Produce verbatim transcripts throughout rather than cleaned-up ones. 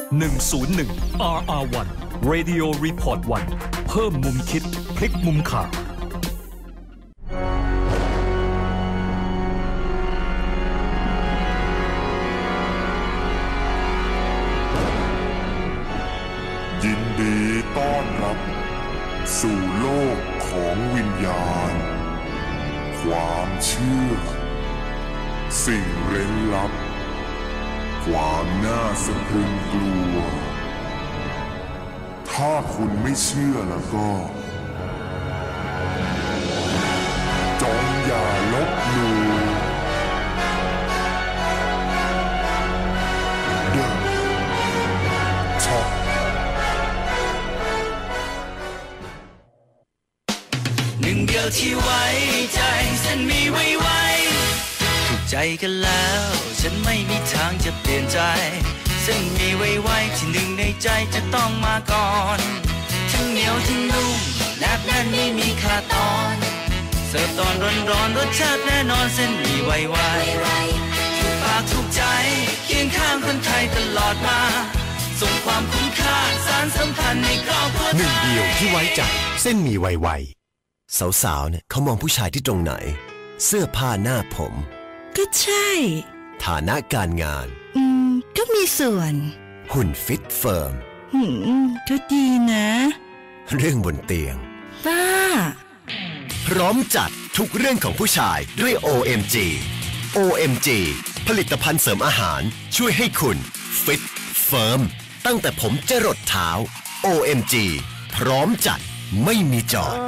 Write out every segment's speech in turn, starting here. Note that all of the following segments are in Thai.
หนึ่ง ศูนย์ หนึ่ง อาร์ อาร์ วัน Radio Report วันเพิ่มมุมคิดพลิกมุมข่าวยินดีต้อนรับสู่โลกของวิญญาณความเชื่อสิ่งเร้นลับความน่าสะพรึงกลัวถ้าคุณไม่เชื่อแล้วก็จงอย่าลบหลู่เดินช็อปหนึ่งเดียวที่ไว้ใจฉันมีไว้ไว้ถูกใจกันแล้วฉันไม่มีทางจะเปลี่ยนใจฉันมีไว้ไว้ที่หนึ่งในใจจะต้องมาก่อนทั้งเหนียวทั้งนุ่มแนบแน่นไม่มีขาดตอนเสิร์ฟตอนร้อนๆรสชาติแน่นอนเส้นมีไว้ไว้ถูกปากถูกใจเคียงข้างคนไทยตลอดมาส่งความคุ้มค่าสารสัมพันธ์ในครอบครัวหนึ่งเดียวที่ไว้ใจเส้นมีไว้ไว้สาวๆเนี่ยเขามองผู้ชายที่ตรงไหนเสื้อผ้าหน้าผมก็ใช่ฐานะการงานอืมก็มีส่วนหุ่นฟิตเฟิร์มหืมก็ดีนะเรื่องบนเตียงบ้าพร้อมจัดทุกเรื่องของผู้ชายด้วย โอ เอ็ม จี โอ เอ็ม จี ผลิตภัณฑ์เสริมอาหารช่วยให้คุณฟิตเฟิร์มตั้งแต่ผมจรดเท้า โอ เอ็ม จี พร้อมจัดไม่มีจอด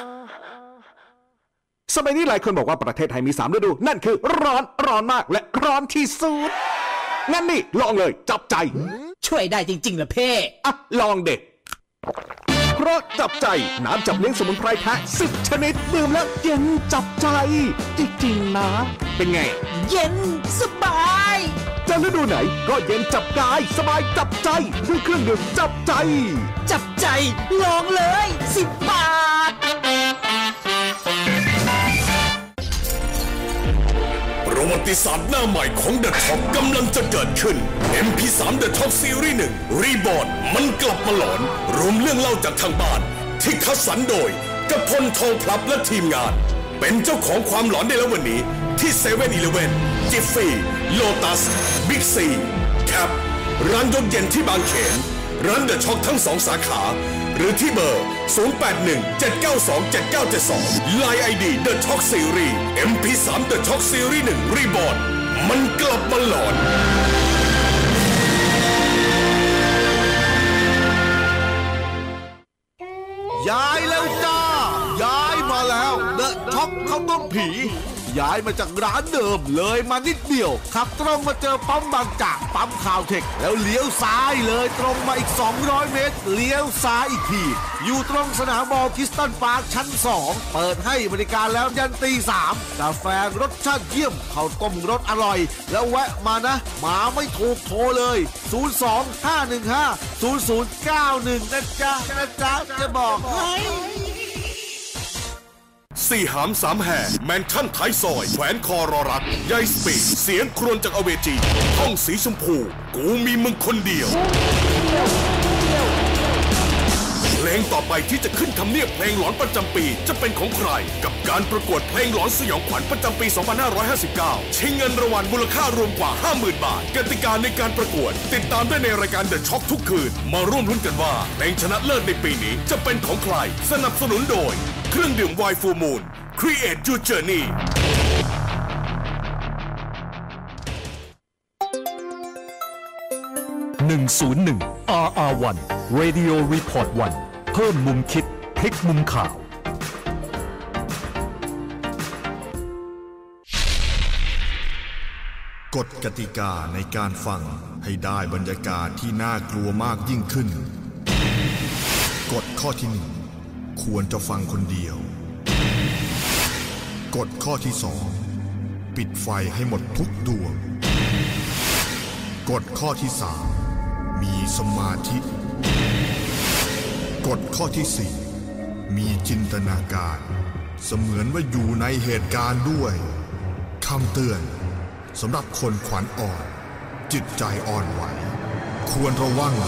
สมัยนี้หลายคนบอกว่าประเทศไทยมีสามฤดูนั่นคือร้อนร้อนมากและร้อนที่สุดงั้นนี่ลองเลยจับใจช่วยได้จริงๆเหรอเพ่อ่ะลองเด็กเพราะจับใจน้ำจับเลี้ยงสมุนไพรแท้สิบชนิดดื่มแล้วเย็นจับใจจริงๆนะเป็นไงเย็นสบายจะฤดูไหนก็เย็นจับกายสบายจับใจด้วยเครื่องดื่มจับใจจับใจลองเลยสิบบาทประวัติศาสตร์หน้าใหม่ของ The Top กำลังจะเกิดขึ้น เอ็ม พี สาม The Top Series หนึ่ง Reborn มันกลับมาหลอนรวมเรื่องเล่าจากทางบ้านที่คัดสรรโดยกพลทองพลับและทีมงานเป็นเจ้าของความหลอนได้แล้ววันนี้ที่เซเว่นอีเลฟเว่นจิฟฟี่โลตัสบิ๊กซีแคปร้านยนต์เย็นที่บางเขนร้าน The Top ทั้งสองสาขาหรือที่เบอร์ ศูนย์ แปด หนึ่ง เจ็ด เก้า สอง เจ็ด เก้า เจ็ด สอง ไลน์ ไอ ดี The Talk Series เอ็ม พี สาม The Talk Series หนึ่ง Reborn มันกลับมาหลอนย้ายแล้วจ้าย้ายมาแล้ว The Talk ข้าวต้มผีย้ายมาจากร้านเดิมเลยมานิดเดียวขับตรงมาเจอปั๊มบางจากปั๊มข่าวเทคแล้วเลี้ยวซ้ายเลยตรงมาอีกสองร้อยเมตรเลี้ยวซ้ายอีกทีอยู่ตรงสนามบอลคิสตันพาร์คชั้นสองเปิดให้บริการแล้วยันตีสามกาแฟรสชาติเยี่ยมข้าวต้มรสอร่อยแล้วแวะมานะมาไม่ถูกโทรเลยศูนย์ สอง ห้า หนึ่ง ห้า ศูนย์ ศูนย์ เก้า หนึ่งนะจ๊ะนะจ๊ะจะบอกให้สี่หามสามแห่แมนชั่นท้ายซอยแขวนคอรอรักยายสปีดเสียงครวญจากอเวจีห้องสีชมพูกูมีมึงคนเดียวเพลงต่อไปที่จะขึ้นทำเนียบเพลงหลอนประจำปีจะเป็นของใครกับการประกวดเพลงหลอนสยองขวัญประจำปีสองพันห้าร้อยห้าสิบเก้าชิงเงินรางวัลมูลค่ารวมกว่า ห้าหมื่น บาทกติกาในการประกวดติดตามได้ในรายการ The Shock ทุกคืนมาร่วมลุ้นกันว่าเพลงชนะเลิศในปีนี้จะเป็นของใครสนับสนุนโดยเครื่องดื่มไวน์ฟูลมูน Create Your Journey หนึ่ง ศูนย์ หนึ่ง อาร์ อาร์ วัน Radio Report วันเพิ่มมุมคิดพลิกมุมข่าวกฎกติกาในการฟังให้ได้บรรยากาศที่น่ากลัวมากยิ่งขึ้นกฎข้อที่หนึ่งควรจะฟังคนเดียวกฎข้อที่สองปิดไฟให้หมดทุกดวงกฎข้อที่สามมีสมาธิกฎข้อที่สี่มีจินตนาการเสมือนว่าอยู่ในเหตุการณ์ด้วยคำเตือนสำหรับคนขวัญอ่อนจิตใจอ่อนไหวควรระวัง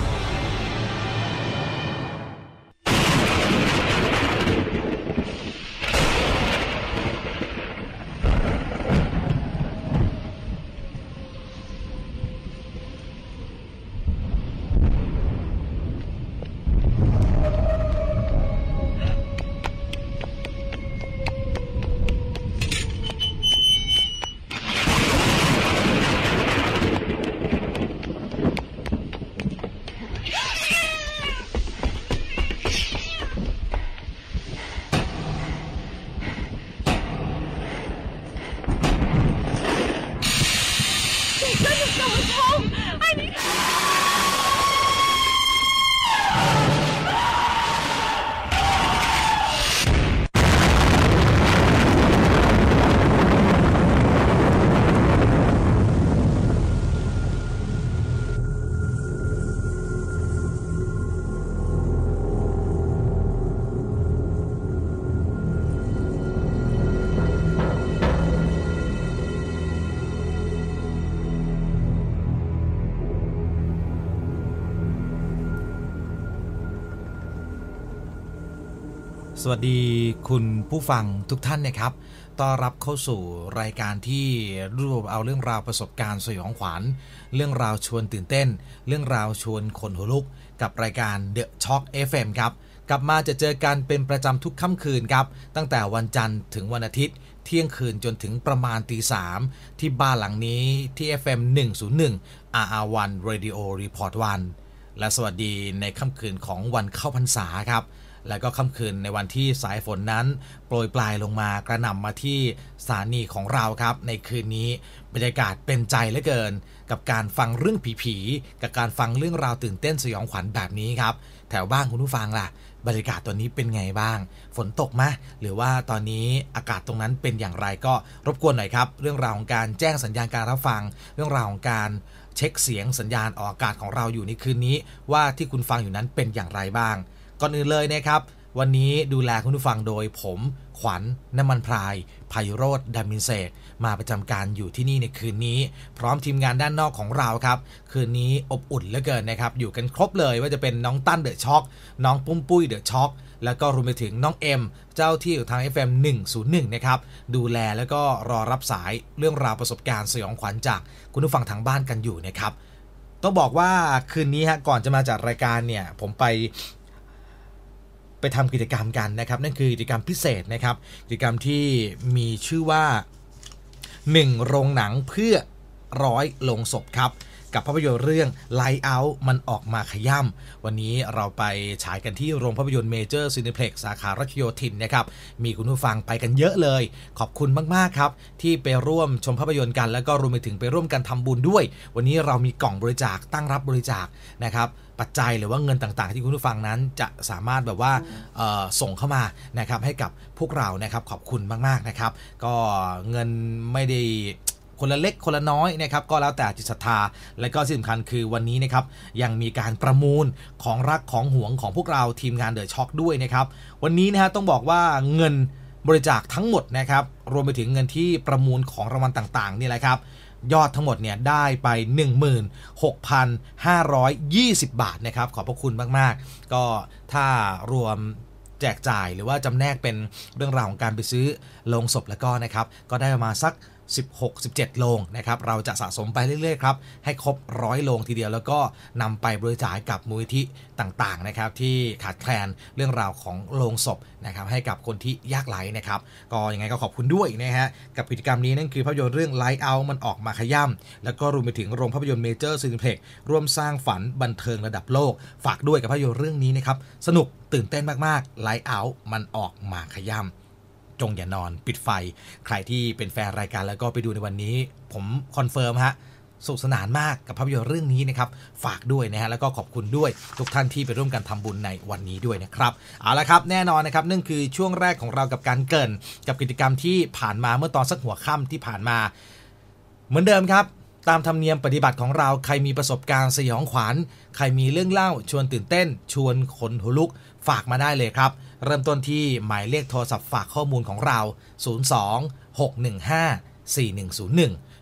สวัสดีคุณผู้ฟังทุกท่านนะครับต้อนรับเข้าสู่รายการที่รวบเอาเรื่องราวประสบการณ์สยองขวัญเรื่องราวชวนตื่นเต้นเรื่องราวชวนขนหัวลุกกับรายการ The Shock เอฟ เอ็ม ครับกลับมาจะเจอกันเป็นประจำทุกค่ำคืนครับตั้งแต่วันจันทร์ถึงวันอาทิตย์เที่ยงคืนจนถึงประมาณตีสามที่บ้านหลังนี้ที่ เอฟ เอ็ม หนึ่งศูนย์หนึ่ง อาร์ อาร์ วัน Radio Report วัน และสวัสดีในค่ำคืนของวันเข้าพรรษาครับและก็ค่ำคืนในวันที่สายฝนนั้นโปรยปลายลงมากระหน่ำมาที่สถานีของเราครับในคืนนี้บรรยากาศเป็นใจเหลือเกินกับการฟังเรื่องผีๆกับการฟังเรื่องราวตื่นเต้นสยองขวัญแบบนี้ครับแถวบ้านคุณผู้ฟังล่ะบรรยากาศตอนนี้เป็นไงบ้างฝนตกไหมหรือว่าตอนนี้อากาศตรงนั้นเป็นอย่างไรก็รบกวนหน่อยครับเรื่องราวของการแจ้งสัญญาณการรับฟังเรื่องราวของการเช็คเสียงสัญญาณออกอากาศของเราอยู่ในคืนนี้ว่าที่คุณฟังอยู่นั้นเป็นอย่างไรบ้างก่อนอื่นเลยนะครับวันนี้ดูแลคุณผู้ฟังโดยผมขวัญน้ำมันพรายไพโรจน์ดามินเศษมาประจำการอยู่ที่นี่ในคืนนี้พร้อมทีมงานด้านนอกของเราครับคืนนี้อบอุ่นเหลือเกินนะครับอยู่กันครบเลยว่าจะเป็นน้องตั้นเดอะช็อคน้องปุ้มปุ้ยเดอะช็อคแล้วก็รวมไปถึงน้องเอ็มเจ้าที่อยู่ทาง เอฟ เอ็ม หนึ่งศูนย์หนึ่งนะครับดูแลแล้วก็รอรับสายเรื่องราวประสบการณ์สยองขวัญจากคุณผู้ฟังทางบ้านกันอยู่นะครับต้องบอกว่าคืนนี้ฮะก่อนจะมาจัดรายการเนี่ยผมไปไปทำกิจกรรมกันนะครับนั่นคือกิจกรรมพิเศษนะครับกิจกรรมที่มีชื่อว่าหนึ่งโรงหนังเพื่อร้อยโรงศพครับกับภาพยนตร์เรื่อง Light Out มันออกมาขย่ำวันนี้เราไปฉายกันที่โรงภาพยนตร์เมเจอร์ซีนิเพล็กซ์สาขารัชโยธินนะครับมีคุณผู้ฟังไปกันเยอะเลยขอบคุณมากๆครับที่ไปร่วมชมภาพยนตร์กันแล้วก็รวมไปถึงไปร่วมกันทำบุญด้วยวันนี้เรามีกล่องบริจาคตั้งรับบริจาคนะครับปัจจัยหรือว่าเงินต่างๆที่คุณผู้ฟังนั้นจะสามารถแบบว่าส่งเข้ามานะครับให้กับพวกเรานะครับขอบคุณมากๆนะครับก็เงินไม่ได้คนละเล็กคนละน้อยนะครับก็แล้วแต่จิตศรัทธาและก็ที่สำคัญคือวันนี้นะครับยังมีการประมูลของรักของหวงของพวกเราทีมงานเดอะช็อคด้วยนะครับวันนี้นะฮะต้องบอกว่าเงินบริจาคทั้งหมดนะครับรวมไปถึงเงินที่ประมูลของรางวัลต่างๆนี่แหละครับยอดทั้งหมดเนี่ยได้ไป หนึ่งหมื่นหกพันห้าร้อยยี่สิบ บาทนะครับขอบพระคุณมากๆก็ถ้ารวมแจกจ่ายหรือว่าจำแนกเป็นเรื่องราวของการไปซื้อโลงศพแล้วก็นะครับก็ได้ประมาณสักสิบหก สิบเจ็ด โลงนะครับเราจะสะสมไปเรื่อยๆครับให้ครบหนึ่งร้อยโลงทีเดียวแล้วก็นำไปบริจาคกับมูลนิธิต่างๆนะครับที่ขาดแคลนเรื่องราวของโลงศพนะครับให้กับคนที่ยากไร้นะครับก็ยังไงก็ขอบคุณด้วยนะฮะกับกิจกรรมนี้นั่นคือภาพยนตร์เรื่อง Light Out มันออกมาขย่ำแล้วก็รวมไปถึงโรงภาพยนตร์เมเจอร์ซีนิเพล็กซ์ร่วมสร้างฝันบันเทิงระดับโลกฝากด้วยกับภาพยนตร์เรื่องนี้นะครับสนุกตื่นเต้นมากๆ Light Out มันออกมาขย่ำจงอย่านอนปิดไฟใครที่เป็นแฟนรายการแล้วก็ไปดูในวันนี้ผมคอนเฟิร์มฮะสนุกสนานมากกับภาพยนตร์เรื่องนี้นะครับฝากด้วยนะฮะแล้วก็ขอบคุณด้วยทุกท่านที่ไปร่วมกันทำบุญในวันนี้ด้วยนะครับเอาละครับแน่นอนนะครับนั่นคือช่วงแรกของเรากับการเกริ่นกับกิจกรรมที่ผ่านมาเมื่อตอนสักหัวค่ำที่ผ่านมาเหมือนเดิมครับตามธรรมเนียมปฏิบัติของเราใครมีประสบการณ์สยองขวัญใครมีเรื่องเล่าชวนตื่นเต้นชวนขนหัวลุกฝากมาได้เลยครับเริ่มต้นที่หมายเลขโทรศัพท์ฝากข้อมูลของเราศูนย์ สอง หก หนึ่ง ห้า สี่ หนึ่ง ศูนย์ หนึ่ง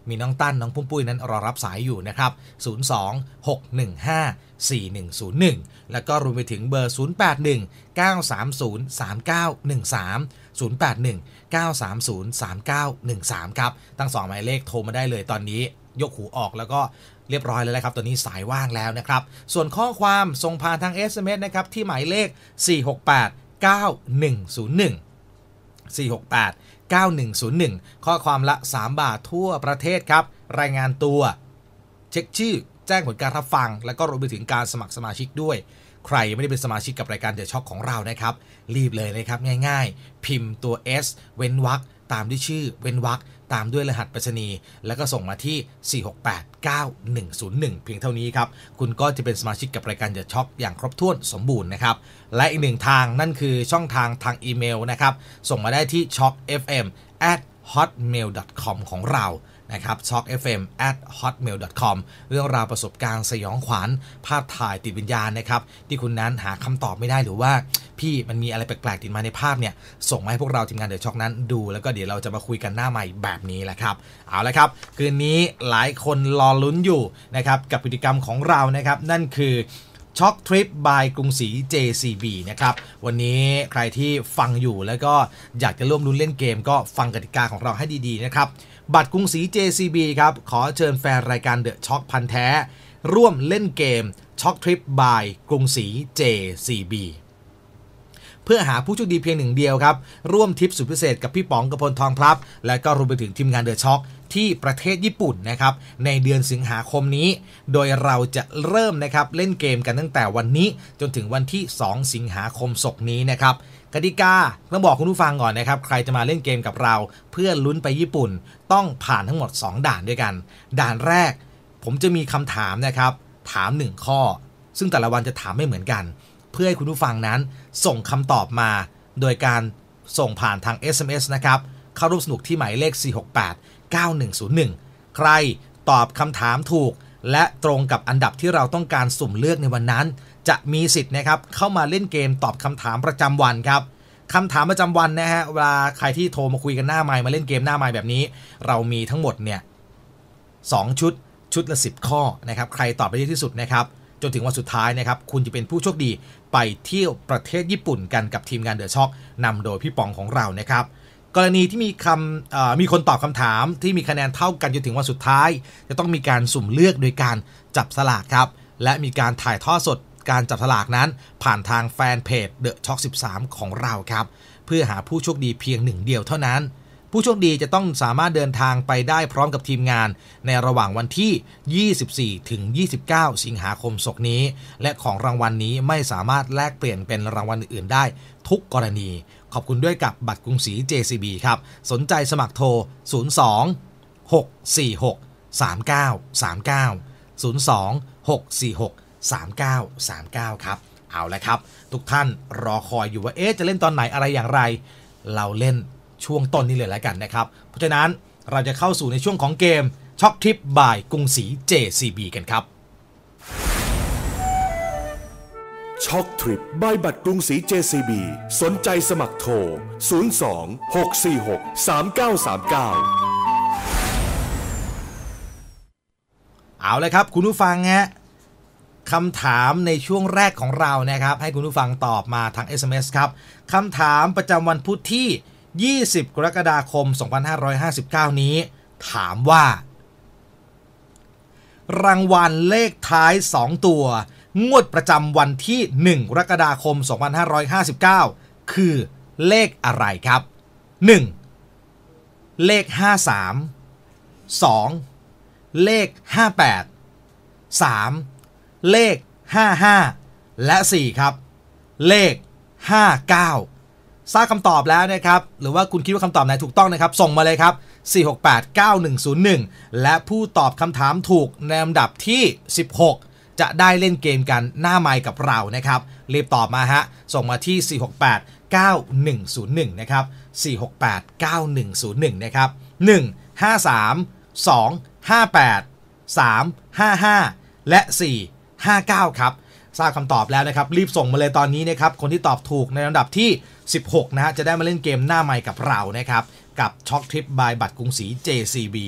มีน้องตั้นน้องปุ้มปุ้ยนั้นรอรับสายอยู่นะครับศูนย์ สอง หก หนึ่ง ห้า สี่ หนึ่ง ศูนย์ หนึ่งแล้วก็รวมไปถึงเบอร์ศูนย์ แปด หนึ่ง เก้า สาม ศูนย์ สาม เก้า หนึ่ง สาม ศูนย์ แปด หนึ่ง เก้า สาม ศูนย์ สาม เก้า หนึ่ง สามครับทั้งสองหมายเลขโทรมาได้เลยตอนนี้ยกหูออกแล้วก็เรียบร้อยแล้วนะครับตอนนี้สายว่างแล้วนะครับส่วนข้อความส่งผ่านทาง เอส เอ็ม เอส นะครับที่หมายเลขสี่ หก แปด เก้า หนึ่ง ศูนย์ หนึ่ง สี่ หก แปด เก้า หนึ่ง ศูนย์ หนึ่งข้อความละสามบาททั่วประเทศครับรายงานตัวเช็คชื่อแจ้งผลการรับฟังแล้วก็รวมไปถึงการสมัครสมาชิกด้วยใครไม่ได้เป็นสมาชิกกับรายการเดอะช็อคของเรานะครับรีบเลยนะครับง่ายๆพิมพ์ตัว S เว้นวรรคตามด้วยชื่อเว้นวรรคตามด้วยรหัสไปรษณีย์แล้วก็ส่งมาที่สี่ หก แปด เก้า หนึ่ง ศูนย์ หนึ่งเพียงเท่านี้ครับคุณก็จะเป็นสมาชิกกับรายการเดอะช็อคอย่างครบถ้วนสมบูรณ์นะครับและอีกหนึ่งทางนั่นคือช่องทางทางอีเมลนะครับส่งมาได้ที่ ช็อค เอฟ เอ็ม แอท ฮอตเมล ดอท คอม ของเรานะครับ ช็อค เอฟ เอ็ม แอท ฮอตเมล ดอท คอม เรื่องราวประสบการณ์สยองขวัญภาพถ่ายติดวิญญาณนะครับที่คุณนั้นหาคำตอบไม่ได้หรือว่าพี่มันมีอะไรแปลกๆติดมาในภาพเนี่ยส่งมาให้พวกเราทีมงานเดอะช็อคนั้นดูแล้วก็เดี๋ยวเราจะมาคุยกันหน้าใหม่แบบนี้แหละครับเอาละครับคืนนี้หลายคนรอลุ้นอยู่นะครับกับกิจกรรมของเรานะครับนั่นคือช็อคทริปบายกรุงศรี เจ ซี บี นะครับวันนี้ใครที่ฟังอยู่แล้วก็อยากจะร่วมลุ้นเล่นเกมก็ฟังกติกาของเราให้ดีๆนะครับบัตรกรุงศรี เจ ซี บี ครับขอเชิญแฟนรายการเดอะช็อคพันแท้ร่วมเล่นเกมช็อคทริปบายกรุงศรี เจ ซี บี เพื่อหาผู้โชคดีเพียงหนึ่งเดียวครับร่วมทริปสุดพิเศษกับพี่ป๋องกพลทองพลับและก็รวมไปถึงทีมงานเดอะช็อคที่ประเทศญี่ปุ่นนะครับในเดือนสิงหาคมนี้โดยเราจะเริ่มนะครับเล่นเกมกันตั้งแต่วันนี้จนถึงวันที่สองสิงหาคมศกนี้นะครับกติกาต้องบอกคุณผู้ฟังก่อนนะครับใครจะมาเล่นเกมกับเราเพื่อลุ้นไปญี่ปุ่นต้องผ่านทั้งหมดสองด่านด้วยกันด่านแรกผมจะมีคำถามนะครับถามหนึ่งข้อซึ่งแต่ละวันจะถามไม่เหมือนกันเพื่อให้คุณผู้ฟังนั้นส่งคำตอบมาโดยการส่งผ่านทาง เอส เอ็ม เอส นะครับเข้าร่วมสนุกที่หมายเลขสี่ หก แปด เก้า หนึ่ง ศูนย์ หนึ่งใครตอบคำถามถูกและตรงกับอันดับที่เราต้องการสุ่มเลือกในวันนั้นจะมีสิทธิ์นะครับเข้ามาเล่นเกมตอบคำถามประจำวันครับคำถามประจำวันนะฮะเวลาใครที่โทรมาคุยกันหน้าไมค์มาเล่นเกมหน้าไมค์แบบนี้เรามีทั้งหมดเนี่ยสองชุดชุดละสิบข้อนะครับใครตอบได้ที่สุดนะครับจนถึงวันสุดท้ายนะครับคุณจะเป็นผู้โชคดีไปเที่ยวประเทศญี่ปุ่นกันกับทีมงานเดอะช็อคนำโดยพี่ป๋องของเรานะครับกรณีที่มีคำมีคนตอบคำถามที่มีคะแนนเท่ากันจนถึงวันสุดท้ายจะต้องมีการสุ่มเลือกโดยการจับสลากครับและมีการถ่ายทอดสดการจับสลากนั้นผ่านทางแฟนเพจ The Shock สิบสาม ของเราครับเพื่อหาผู้โชคดีเพียงหนึ่งเดียวเท่านั้นผู้โชคดีจะต้องสามารถเดินทางไปได้พร้อมกับทีมงานในระหว่างวันที่ยี่สิบสี่ถึงยี่สิบเก้าสิงหาคมศกนี้และของรางวัล น, นี้ไม่สามารถแลกเปลี่ยนเป็นรางวัลอื่นๆได้ทุกกรณีขอบคุณด้วยกับบัตรกรุงศรี เจ ซี บี ครับสนใจสมัครโทรศูนย์ สอง หก สี่ หก สาม เก้า สาม เก้า ศูนย์ สอง หก สี่ หก สาม เก้า สาม เก้าครับเอาละครับทุกท่านรอคอยอยู่ว่าเอ๊ะจะเล่นตอนไหนอะไรอย่างไรเราเล่นช่วงต้นนี้เลยแล้วกันนะครับเพราะฉะนั้นเราจะเข้าสู่ในช่วงของเกมช็อคทริปบายกรุงศรี เจ ซี บี กันครับช็อคทริปบายบัตรกรุงศรี เจ ซี บี สนใจสมัครโทรศูนย์ สอง หก สี่ หก สาม เก้า สาม เก้าเอาเลยครับคุณผู้ฟังฮะคำถามในช่วงแรกของเรานะครับให้คุณผู้ฟังตอบมาทาง เอส เอ็ม เอส ครับคำถามประจำวันพุธที่ยี่สิบกรกฎาคมสองพันห้าร้อยห้าสิบเก้านี้ถามว่ารางวัลเลขท้ายสองตัวงวดประจำวันที่หนึ่งกรกฎาคมสองพันห้าร้อยห้าสิบเก้าคือเลขอะไรครับหนึ่งเลขห้าสิบสาม สองเลขห้าสิบแปด สามเลขห้าสิบห้าและสี่ครับเลขห้าสิบเก้าทราบคำตอบแล้วนะครับหรือว่าคุณคิดว่าคำตอบไหนถูกต้องนะครับส่งมาเลยครับสี่ หก แปด เก้า หนึ่ง ศูนย์ หนึ่งและผู้ตอบคำถามถูกในลำดับที่สิบหกจะได้เล่นเกมกันหน้าไมค์กับเรานะครับรีบตอบมาฮะส่งมาที่สี่ หก แปด เก้า หนึ่ง ศูนย์ หนึ่งนะครับสี่ หก แปด เก้า หนึ่ง ศูนย์ หนึ่งนะครับหนึ่ง ห้า สาม สอง ห้า แปด สาม ห้า ห้าและสี่ห้าเก้าครับทราบคำตอบแล้วนะครับรีบส่งมาเลยตอนนี้นะครับคนที่ตอบถูกในลำดับที่สิบหกนะฮะจะได้มาเล่นเกมหน้าไมค์กับเรานะครับกับช็อคทริปบายบัตรกรุงศรี เจ ซี บี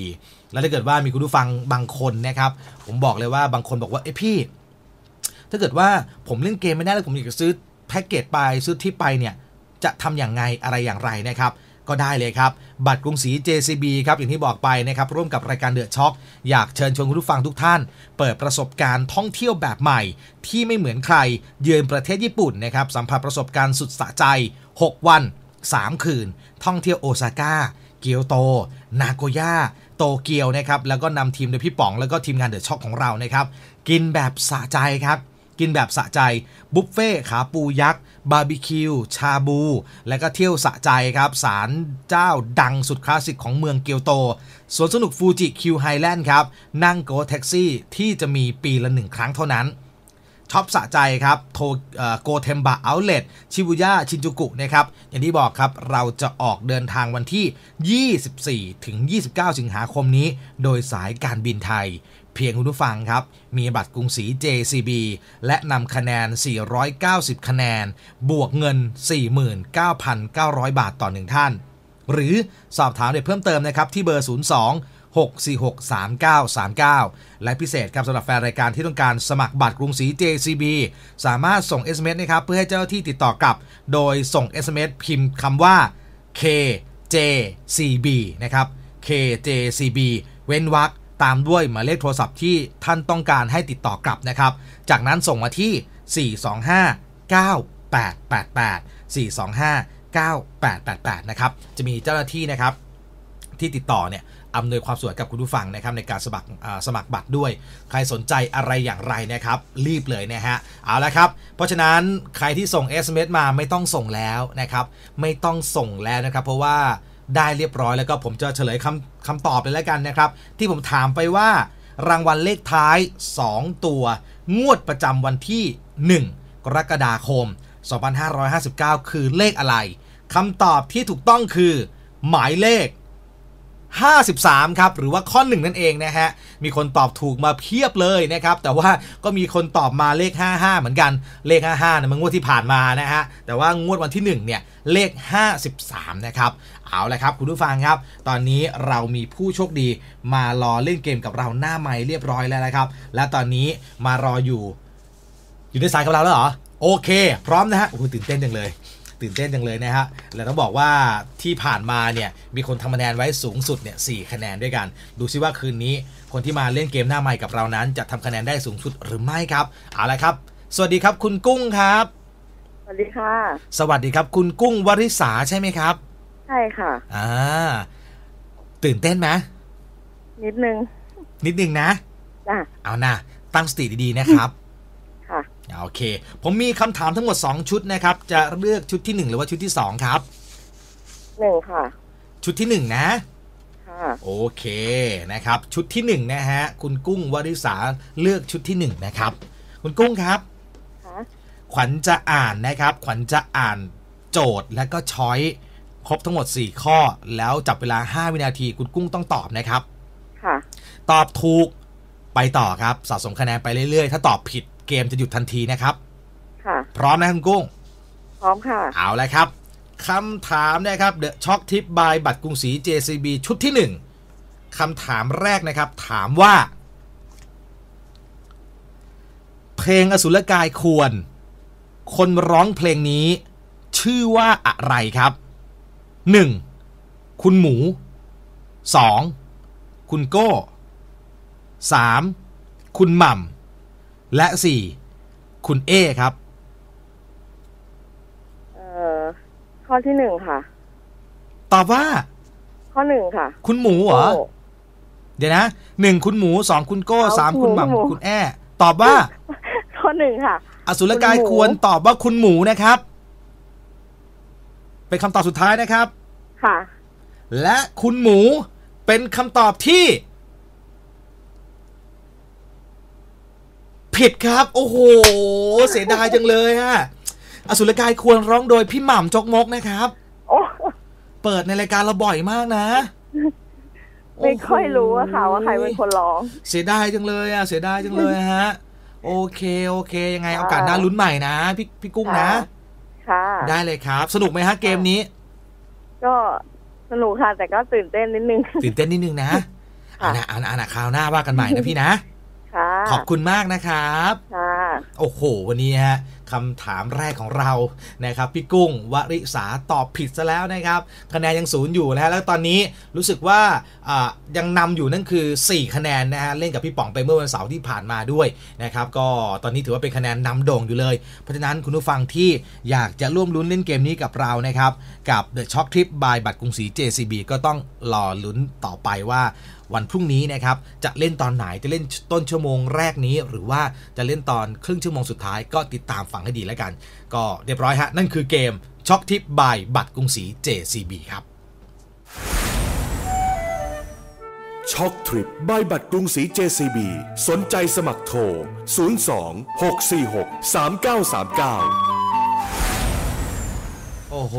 แล้วถ้าเกิดว่ามีคุณผู้ฟังบางคนนะครับผมบอกเลยว่าบางคนบอกว่าเอ้พี่ถ้าเกิดว่าผมเล่นเกมไม่ได้แล้วผมอยากจะซื้อแพ็กเกจไปซื้อที่ไปเนี่ยจะทำอย่างไงอะไรอย่างไรนะครับก็ได้เลยครับบัตรกรุงศรี เจ ซี บี ครับอย่างที่บอกไปนะครับร่วมกับรายการเดอะช็อคอยากเชิญชวนคุณผู้ฟังทุกท่านเปิดประสบการณ์ท่องเที่ยวแบบใหม่ที่ไม่เหมือนใครเยือนประเทศญี่ปุ่นนะครับสัมผัสประสบการณ์สุดสะใจหกวันสามคืนท่องเที่ยวโอซาก้าเกียวโตนาโกย่าโตเกียวนะครับแล้วก็นำทีมโดยพี่ป๋องแล้วก็ทีมงานเดอะช็อคของเรานะครับกินแบบสะใจครับกินแบบสะใจบุฟเฟ่ขาปูยักษ์บาร์บีคิวชาบูและก็เที่ยวสะใจครับศาลเจ้าดังสุดคลาสสิกของเมืองเกียวโตสวนสนุกฟูจิคิวไฮแลนด์ครับนั่งโกแท็กซี่ที่จะมีปีละหนึ่งครั้งเท่านั้นช็อปสะใจครับโทโกเทมบะเอาท์เล็ตชิบุย่าชินจูกุนะครับอย่างที่บอกครับเราจะออกเดินทางวันที่ยี่สิบสี่ถึงยี่สิบเก้าสิงหาคมนี้โดยสายการบินไทยเพียงคุณผู้ฟังครับมีบัตรกรุงศรี เจ ซี บี และนำคะแนนสี่ร้อยเก้าสิบคะแนนบวกเงิน สี่หมื่นเก้าพันเก้าร้อย บาทต่อหนึ่งท่านหรือสอบถามเพิ่มเติมนะครับที่เบอร์ศูนย์ สอง หก สี่ หก สาม เก้า สาม เก้าและพิเศษครับสำหรับแฟนรายการที่ต้องการสมัครบัตรกรุงศรี เจ ซี บี สามารถส่ง เอส เอ็ม เอส นะครับเพื่อให้เจ้าหน้าที่ติดต่อกลับโดยส่ง เอส เอ็ม เอส พิมพ์คำว่า เค เจ ซี บี นะครับ เค เจ ซี บี เว้นวรรคตามด้วยหมายเลขโทรศัพท์ที่ท่านต้องการให้ติดต่อกลับนะครับจากนั้นส่งมาที่สี่ สอง ห้า เก้า แปด แปด แปด สี่ สอง ห้า เก้า แปด แปด แปดนะครับจะมีเจ้าหน้าที่นะครับที่ติดต่อเนี่ยอำนวยความสะดวกกับคุณผู้ฟังนะครับในการสมัครสมัครบัตรด้วยใครสนใจอะไรอย่างไรนะครับรีบเลยนะฮะเอาละครับเพราะฉะนั้นใครที่ส่ง เอส เอ็ม เอส มาไม่ต้องส่งแล้วนะครับไม่ต้องส่งแล้วนะครับเพราะว่าได้เรียบร้อยแล้วก็ผมจะเฉลยคำคำตอบเลยแล้วกันนะครับที่ผมถามไปว่ารางวัลเลขท้ายสองตัวงวดประจำวันที่หนึ่งกรกฎาคมสองพันห้าร้อยห้าสิบเก้าคือเลขอะไรคำตอบที่ถูกต้องคือหมายเลขห้าสิบสามครับหรือว่าข้อหนึ่งนั่นเองนะฮะมีคนตอบถูกมาเพียบเลยนะครับแต่ว่าก็มีคนตอบมาเลขห้าสิบห้าเหมือนกันเลขห้าสิบห้าเนี่ยมันงวดที่ผ่านมานะฮะแต่ว่างวดวันที่หนึ่งเนี่ยเลขห้าสิบสามนะครับเอาละครับคุณผู้ฟังครับตอนนี้เรามีผู้โชคดีมารอเล่นเกมกับเราหน้าไมค์เรียบร้อยแล้วนะครับและตอนนี้มารออยู่อยู่ในสายกับเราแล้วเหรอโอเคพร้อมนะฮะโอ้โหตื่นเต้นจังเลยตื่นเต้นจังเลยนะฮะแล้วต้องบอกว่าที่ผ่านมาเนี่ยมีคนทำคะแนนไว้สูงสุดเนี่ยสี่คะแนนด้วยกันดูซิว่าคืนนี้คนที่มาเล่นเกมหน้าไมค์กับเรานั้นจะทำคะแนนได้สูงสุดหรือไม่ครับเอาละครับสวัสดีครับคุณกุ้งครับสวัสดีค่ะสวัสดีครับคุณกุ้งวริษาใช่ไหมครับใช่ค่ะอ่าตื่นเต้นไหมนิดนึงนิดนึงนะจ้ะเอานะตั้งสติดีๆนะครับค่ะโอเคผมมีคำถามทั้งหมดสองชุดนะครับจะเลือกชุดที่หนึ่งหรือว่าชุดที่สองครับหนึ่งค่ะชุดที่หนึ่งนะค่ะโอเคนะครับชุดที่หนึ่งนะฮะคุณกุ้งวริษาเลือกชุดที่หนึ่งนะครับคุณกุ้งครับขวัญจะอ่านนะครับขวัญจะอ่านโจทย์และก็ช้อยครบทั้งหมดสี่ข้อแล้วจับเวลาห้าวินาทีคุณกุ้งต้องตอบนะครับค่ะตอบถูกไปต่อครับสะสมคะแนนไปเรื่อยๆถ้าตอบผิดเกมจะหยุดทันทีนะครับค่ะพร้อมนะคุณกุ้งพร้อมค่ะเอาละครับคำถามนะครับ The Choc Tip by บัตรกรุงศรี เจ ซี บี ชุดที่หนึ่งคำถามแรกนะครับถามว่าเพลงอสุรกายควรคนร้องเพลงนี้ชื่อว่าอะไรครับหนึ่งคุณหมูสองคุณโก้สามคุณหม่ำและสี่คุณเอครับเอ่อข้อที่หนึ่งค่ะตอบว่าข้อหนึ่งค่ะคุณหมูเหรอเดี๋ยวนะหนึ่งคุณหมูสองคุณโก้สามคุณหม่ำคุณแอตอบว่าข้อหนึ่งค่ะอสุรกายควรตอบว่าคุณหมูนะครับเป็นคำตอบสุดท้ายนะครับค่ะและคุณหมูเป็นคำตอบที่ผิดครับโอ้โหเสียดายจังเลยฮะอสุรกายควรร้องโดยพี่หม่ำจกมกนะครับเปิดในรายการเราบ่อยมากนะไม่ค่อยรู้อะค่ะว่าใครเป็นคนร้องเสียดายจังเลยอะเสียดายจังเลยฮะโอเคโอเคยังไงโอกาสหน้าลุ้นใหม่นะพี่พี่กุ้งนะค่ะได้เลยครับสนุกไหมฮะเกมนี้ก็สนุกค่ะแต่ก็ตื่นเต้นนิดนึงตื่นเต้นนิดนึงนะค่ะอ่าอ่าอ่าคราวหน้าว่ากันใหม่นะพี่นะขอบคุณมากนะครับโอ้โหวันนี้ฮะคำถามแรกของเรานะครับพี่กุ้งวริษาตอบผิดซะแล้วนะครับคะแนนยังศูนย์อยู่นะฮะแล้วตอนนี้รู้สึกว่ายังนำอยู่นั่นคือสี่คะแนนนะฮะเล่นกับพี่ป๋องไปเมื่อวันเสาร์ที่ผ่านมาด้วยนะครับก็ตอนนี้ถือว่าเป็นคะแนนนำโด่งอยู่เลยเพราะฉะนั้นคุณผู้ฟังที่อยากจะร่วมลุ้นเล่นเกมนี้กับเรานะครับกับ The Shock Trip by บัตรกรุงศรี เจ ซี บี ก็ต้องรอลุ้นต่อไปว่าวันพรุ่งนี้นะครับจะเล่นตอนไหนจะเล่นต้นชั่วโมงแรกนี้หรือว่าจะเล่นตอนครึ่งชั่วโมงสุดท้ายก็ติดตามฟังให้ดีแล้วกันก็เรียบร้อยฮะนั่นคือเกม Shock Trip by บัตรกรุงศรี เจ ซี บี ครับ Shock Trip by บัตรกรุงศรี เจ ซี บี สนใจสมัครโทรศูนย์ สอง หก สี่ หก สาม เก้า สาม เก้าโอ้โห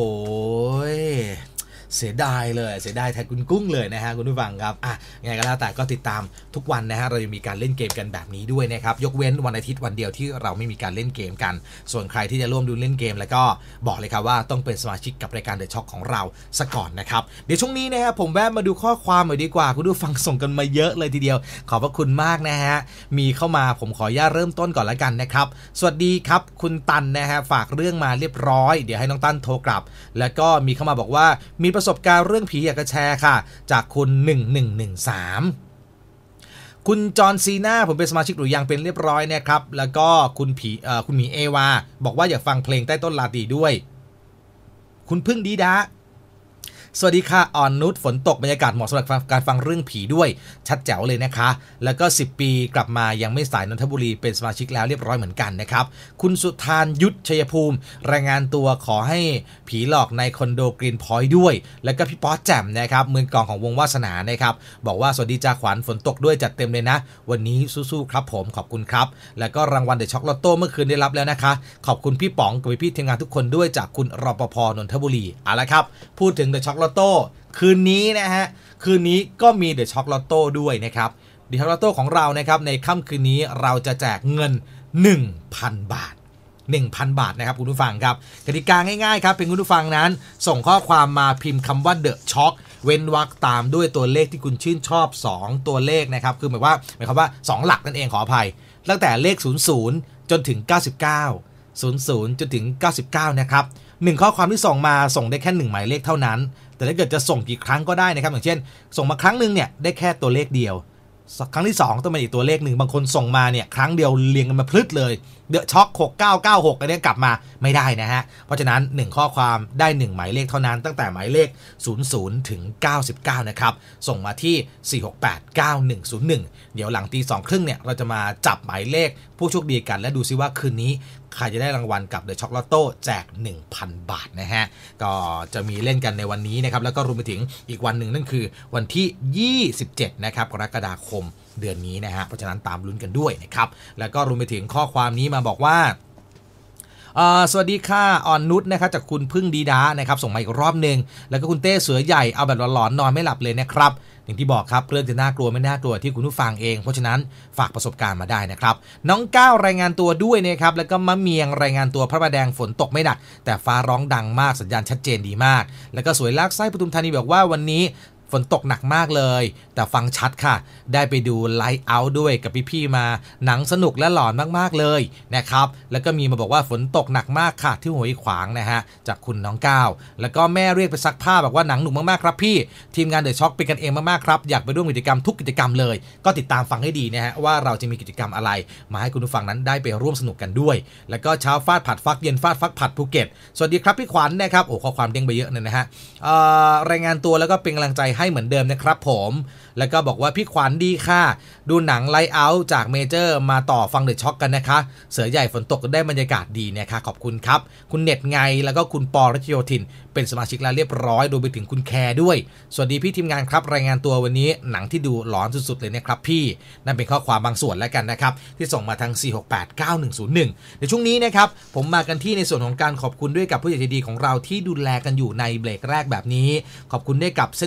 เสียดายเลยเสียดายแทนคุณกุ้งเลยนะฮะคุณผู้ฟังครับอ่ะยังไงก็แล้วแต่ก็ติดตามทุกวันนะฮะเรายังมีการเล่นเกมกันแบบนี้ด้วยนะครับยกเว้นวันอาทิตย์วันเดียวที่เราไม่มีการเล่นเกมกันส่วนใครที่จะร่วมดูเล่นเกมแล้วก็บอกเลยครับว่าต้องเป็นสมาชิกกับรายการ The Shock ของเราซะก่อนนะครับเดี๋ยวช่วงนี้นะฮะผมแวะมาดูข้อความหน่อยดีกว่าคุณผู้ฟังส่งกันมาเยอะเลยทีเดียวขอบพระคุณมากนะฮะมีเข้ามาผมขออนุญาตเริ่มต้นก่อนละกันนะครับสวัสดีครับคุณตันนะฮะฝากเรื่องมาเรียบร้อยเดี๋ยวให้น้องตันโทรกลับแล้วก็มีเข้ามาบอกว่ามีประสบการณ์เรื่องผีอยากจะแชร์ค่ะจากคุณหนึ่งหนึ่งหนึ่งสามคุณจอห์นซีน่าผมเป็นสมาชิกหรือยังเป็นเรียบร้อยนะครับแล้วก็คุณผีเอ่อคุณหมีเอวาบอกว่าอยากฟังเพลงใต้ต้นลาตีด้วยคุณพึ่งดีดาสวัสดีค่ะอ่อนนุชฝนตกบรรยากาศเหมาะสำหรับการฟังเรื่องผีด้วยชัดแจ๋วเลยนะคะแล้วก็สิบปีกลับมายังไม่สายนนทบุรีเป็นสมาชิกแล้วเรียบร้อยเหมือนกันนะครับคุณสุธานยุทธชัยภูมิรายงานตัวขอให้ผีหลอกในคอนโดกรีนพอยต์ด้วยแล้วก็พี่ป๊อแจ่มนะครับมือกลองของวงวาสนานะครับบอกว่าสวัสดีจ่าขวัญฝนตกด้วยจัดเต็มเลยนะวันนี้สู้ๆครับผมขอบคุณครับแล้วก็รางวัลเดอะช็อกลอตโต้เมื่อคืนได้รับแล้วนะคะขอบคุณพี่ป๋องกับพี่ทีมงานทุกคนด้วยจากคุณรปภนนทบุรีเอาละครับพูดถึงเดอะช็อกลอตโต้คืนนี้นะฮะคืนนี้ก็มีเดอะช็อกลอตโต้ด้วยนะครับเดอะช็อกลอตโต้ของเรานะครับในค่ำคืนนี้เราจะแจกเงิน หนึ่งพัน บาท หนึ่งพัน บาทนะครับคุณผู้ฟังครับกติกาง่ายๆครับเป็นคุณผู้ฟังนั้นส่งข้อความมาพิมพ์คำว่า The Shock เว้นวรรคตามด้วยตัวเลขที่คุณชื่นชอบสองตัวเลขนะครับคือหมายว่าหมายความว่าสองหลักนั่นเองขออภัยตั้งแต่เลขศูนย์ ศูนย์จนถึงเก้าสิบเก้า ศูนย์ ศูนย์จนถึงเก้าสิบเก้านะครับหนึ่งข้อความที่ส่งมาส่งได้แค่หนึ่งหมายเลขเท่านั้นแต่ถ้าเกิดจะส่งกี่ครั้งก็ได้นะครับอย่างเช่นส่งมาครั้งนึงเนี่ยได้แค่ตัวเลขเดียวครั้งที่สองต้องเป็นอีกตัวเลขหนึ่งบางคนส่งมาเนี่ยครั้งเดียวเรียงกันมาพลึดเลยเดอะช็อคหกเก้าเก้าหกอันนี้กลับมาไม่ได้นะฮะเพราะฉะนั้นหนึ่งข้อความได้หนึ่งหมายเลขเท่านั้นตั้งแต่หมายเลขศูนย์ ศูนย์ถึงเก้าสิบเก้านะครับส่งมาที่สี่ หก แปด เก้า หนึ่ง ศูนย์ หนึ่งเดี๋ยวหลังตีสองครึ่งเนี่ยเราจะมาจับหมายเลขผู้โชคดีกันและดูซิว่าคืนนี้ใครจะได้รางวัลกับ The Shock Lotto แจก หนึ่งพัน บาทนะฮะก็จะมีเล่นกันในวันนี้นะครับแล้วก็รวมไปถึงอีกวันหนึ่งนั่นคือวันที่ยี่สิบเจ็ดนะครับกรกฎาคมเดือนนี้นะฮะเพราะฉะนั้นตามลุ้นกันด้วยนะครับแล้วก็รวมไปถึงข้อความนี้มาบอกว่าสวัสดีค่ะอ่อนนุชนะครับจากคุณพึ่งดีดานะครับส่งมาอีกรอบนึงแล้วก็คุณเต้เสือใหญ่เอาแบบหลอนๆนอนไม่หลับเลยนะครับอย่างที่บอกครับเรื่องจะน่ากลัวไม่น่ากลัวที่คุณผู้ฟังเองเพราะฉะนั้นฝากประสบการณ์มาได้นะครับน้องก้าวรายงานตัวด้วยนะครับแล้วก็มะเมียงรายงานตัวพระประแดงฝนตกไม่หนักแต่ฟ้าร้องดังมากสัญญาณชัดเจนดีมากแล้วก็สวยลากไส้ปทุมธานีบอกว่าวันนี้ฝนตกหนักมากเลยแต่ฟังชัดค่ะได้ไปดูไลท์เอาท์ด้วยกับพี่ๆมาหนังสนุกและหลอนมากๆเลยนะครับแล้วก็มีมาบอกว่าฝนตกหนักมากค่ะที่ห้วยขวางนะฮะจากคุณน้องก้าวแล้วก็แม่เรียกไปซักผ้าบอกว่าหนังหนุกมากๆครับพี่ทีมงานเดอะช็อคเป็นกันเองมากๆครับอยากไปร่วมกิจกรรมทุกกิจกรรมเลยก็ติดตามฟังให้ดีนะฮะว่าเราจะมีกิจกรรมอะไรมาให้คุณผู้ฟังนั้นได้ไปร่วมสนุกกันด้วยแล้วก็เช้าฟาดผัดฟักเย็นฟาดฟักผัดภูเก็ตสวัสดีครับพี่ขวัญ นะครับโอ้ข้อความเด้งไปเยอะเลยนะฮะรายงานตัวแล้วก็เป็นกำลังใจให้เหมือนเดิมนะครับผมแล้วก็บอกว่าพี่ขวัญดีค่ะดูหนังไลท์เอาท์จากเมเจอร์มาต่อฟังเดอะช็อคกันนะคะเสือใหญ่ฝนตกก็ได้บรรยากาศดีนะคะขอบคุณครับคุณเน็ตไงแล้วก็คุณปอรัชโยธินเป็นสมาชิกแล้วเรียบร้อยโดยไปถึงคุณแคร์ด้วยสวัสดีพี่ทีมงานครับรายงานตัววันนี้หนังที่ดูหลอนสุดๆเลยนะครับพี่นั่นเป็นข้อความบางส่วนแล้วกันนะครับที่ส่งมาทาง สี่ หก แปด เก้า หนึ่ง ศูนย์ หนึ่งในช่วงนี้นะครับผมมากันที่ในส่วนของการขอบคุณด้วยกับผู้ใหญ่ใจดีของเราที่ดูแลกันอยู่ในเบรกแรกแบบนี้ขอบคุณด้วยกับเส้นหมี่อบแห้ง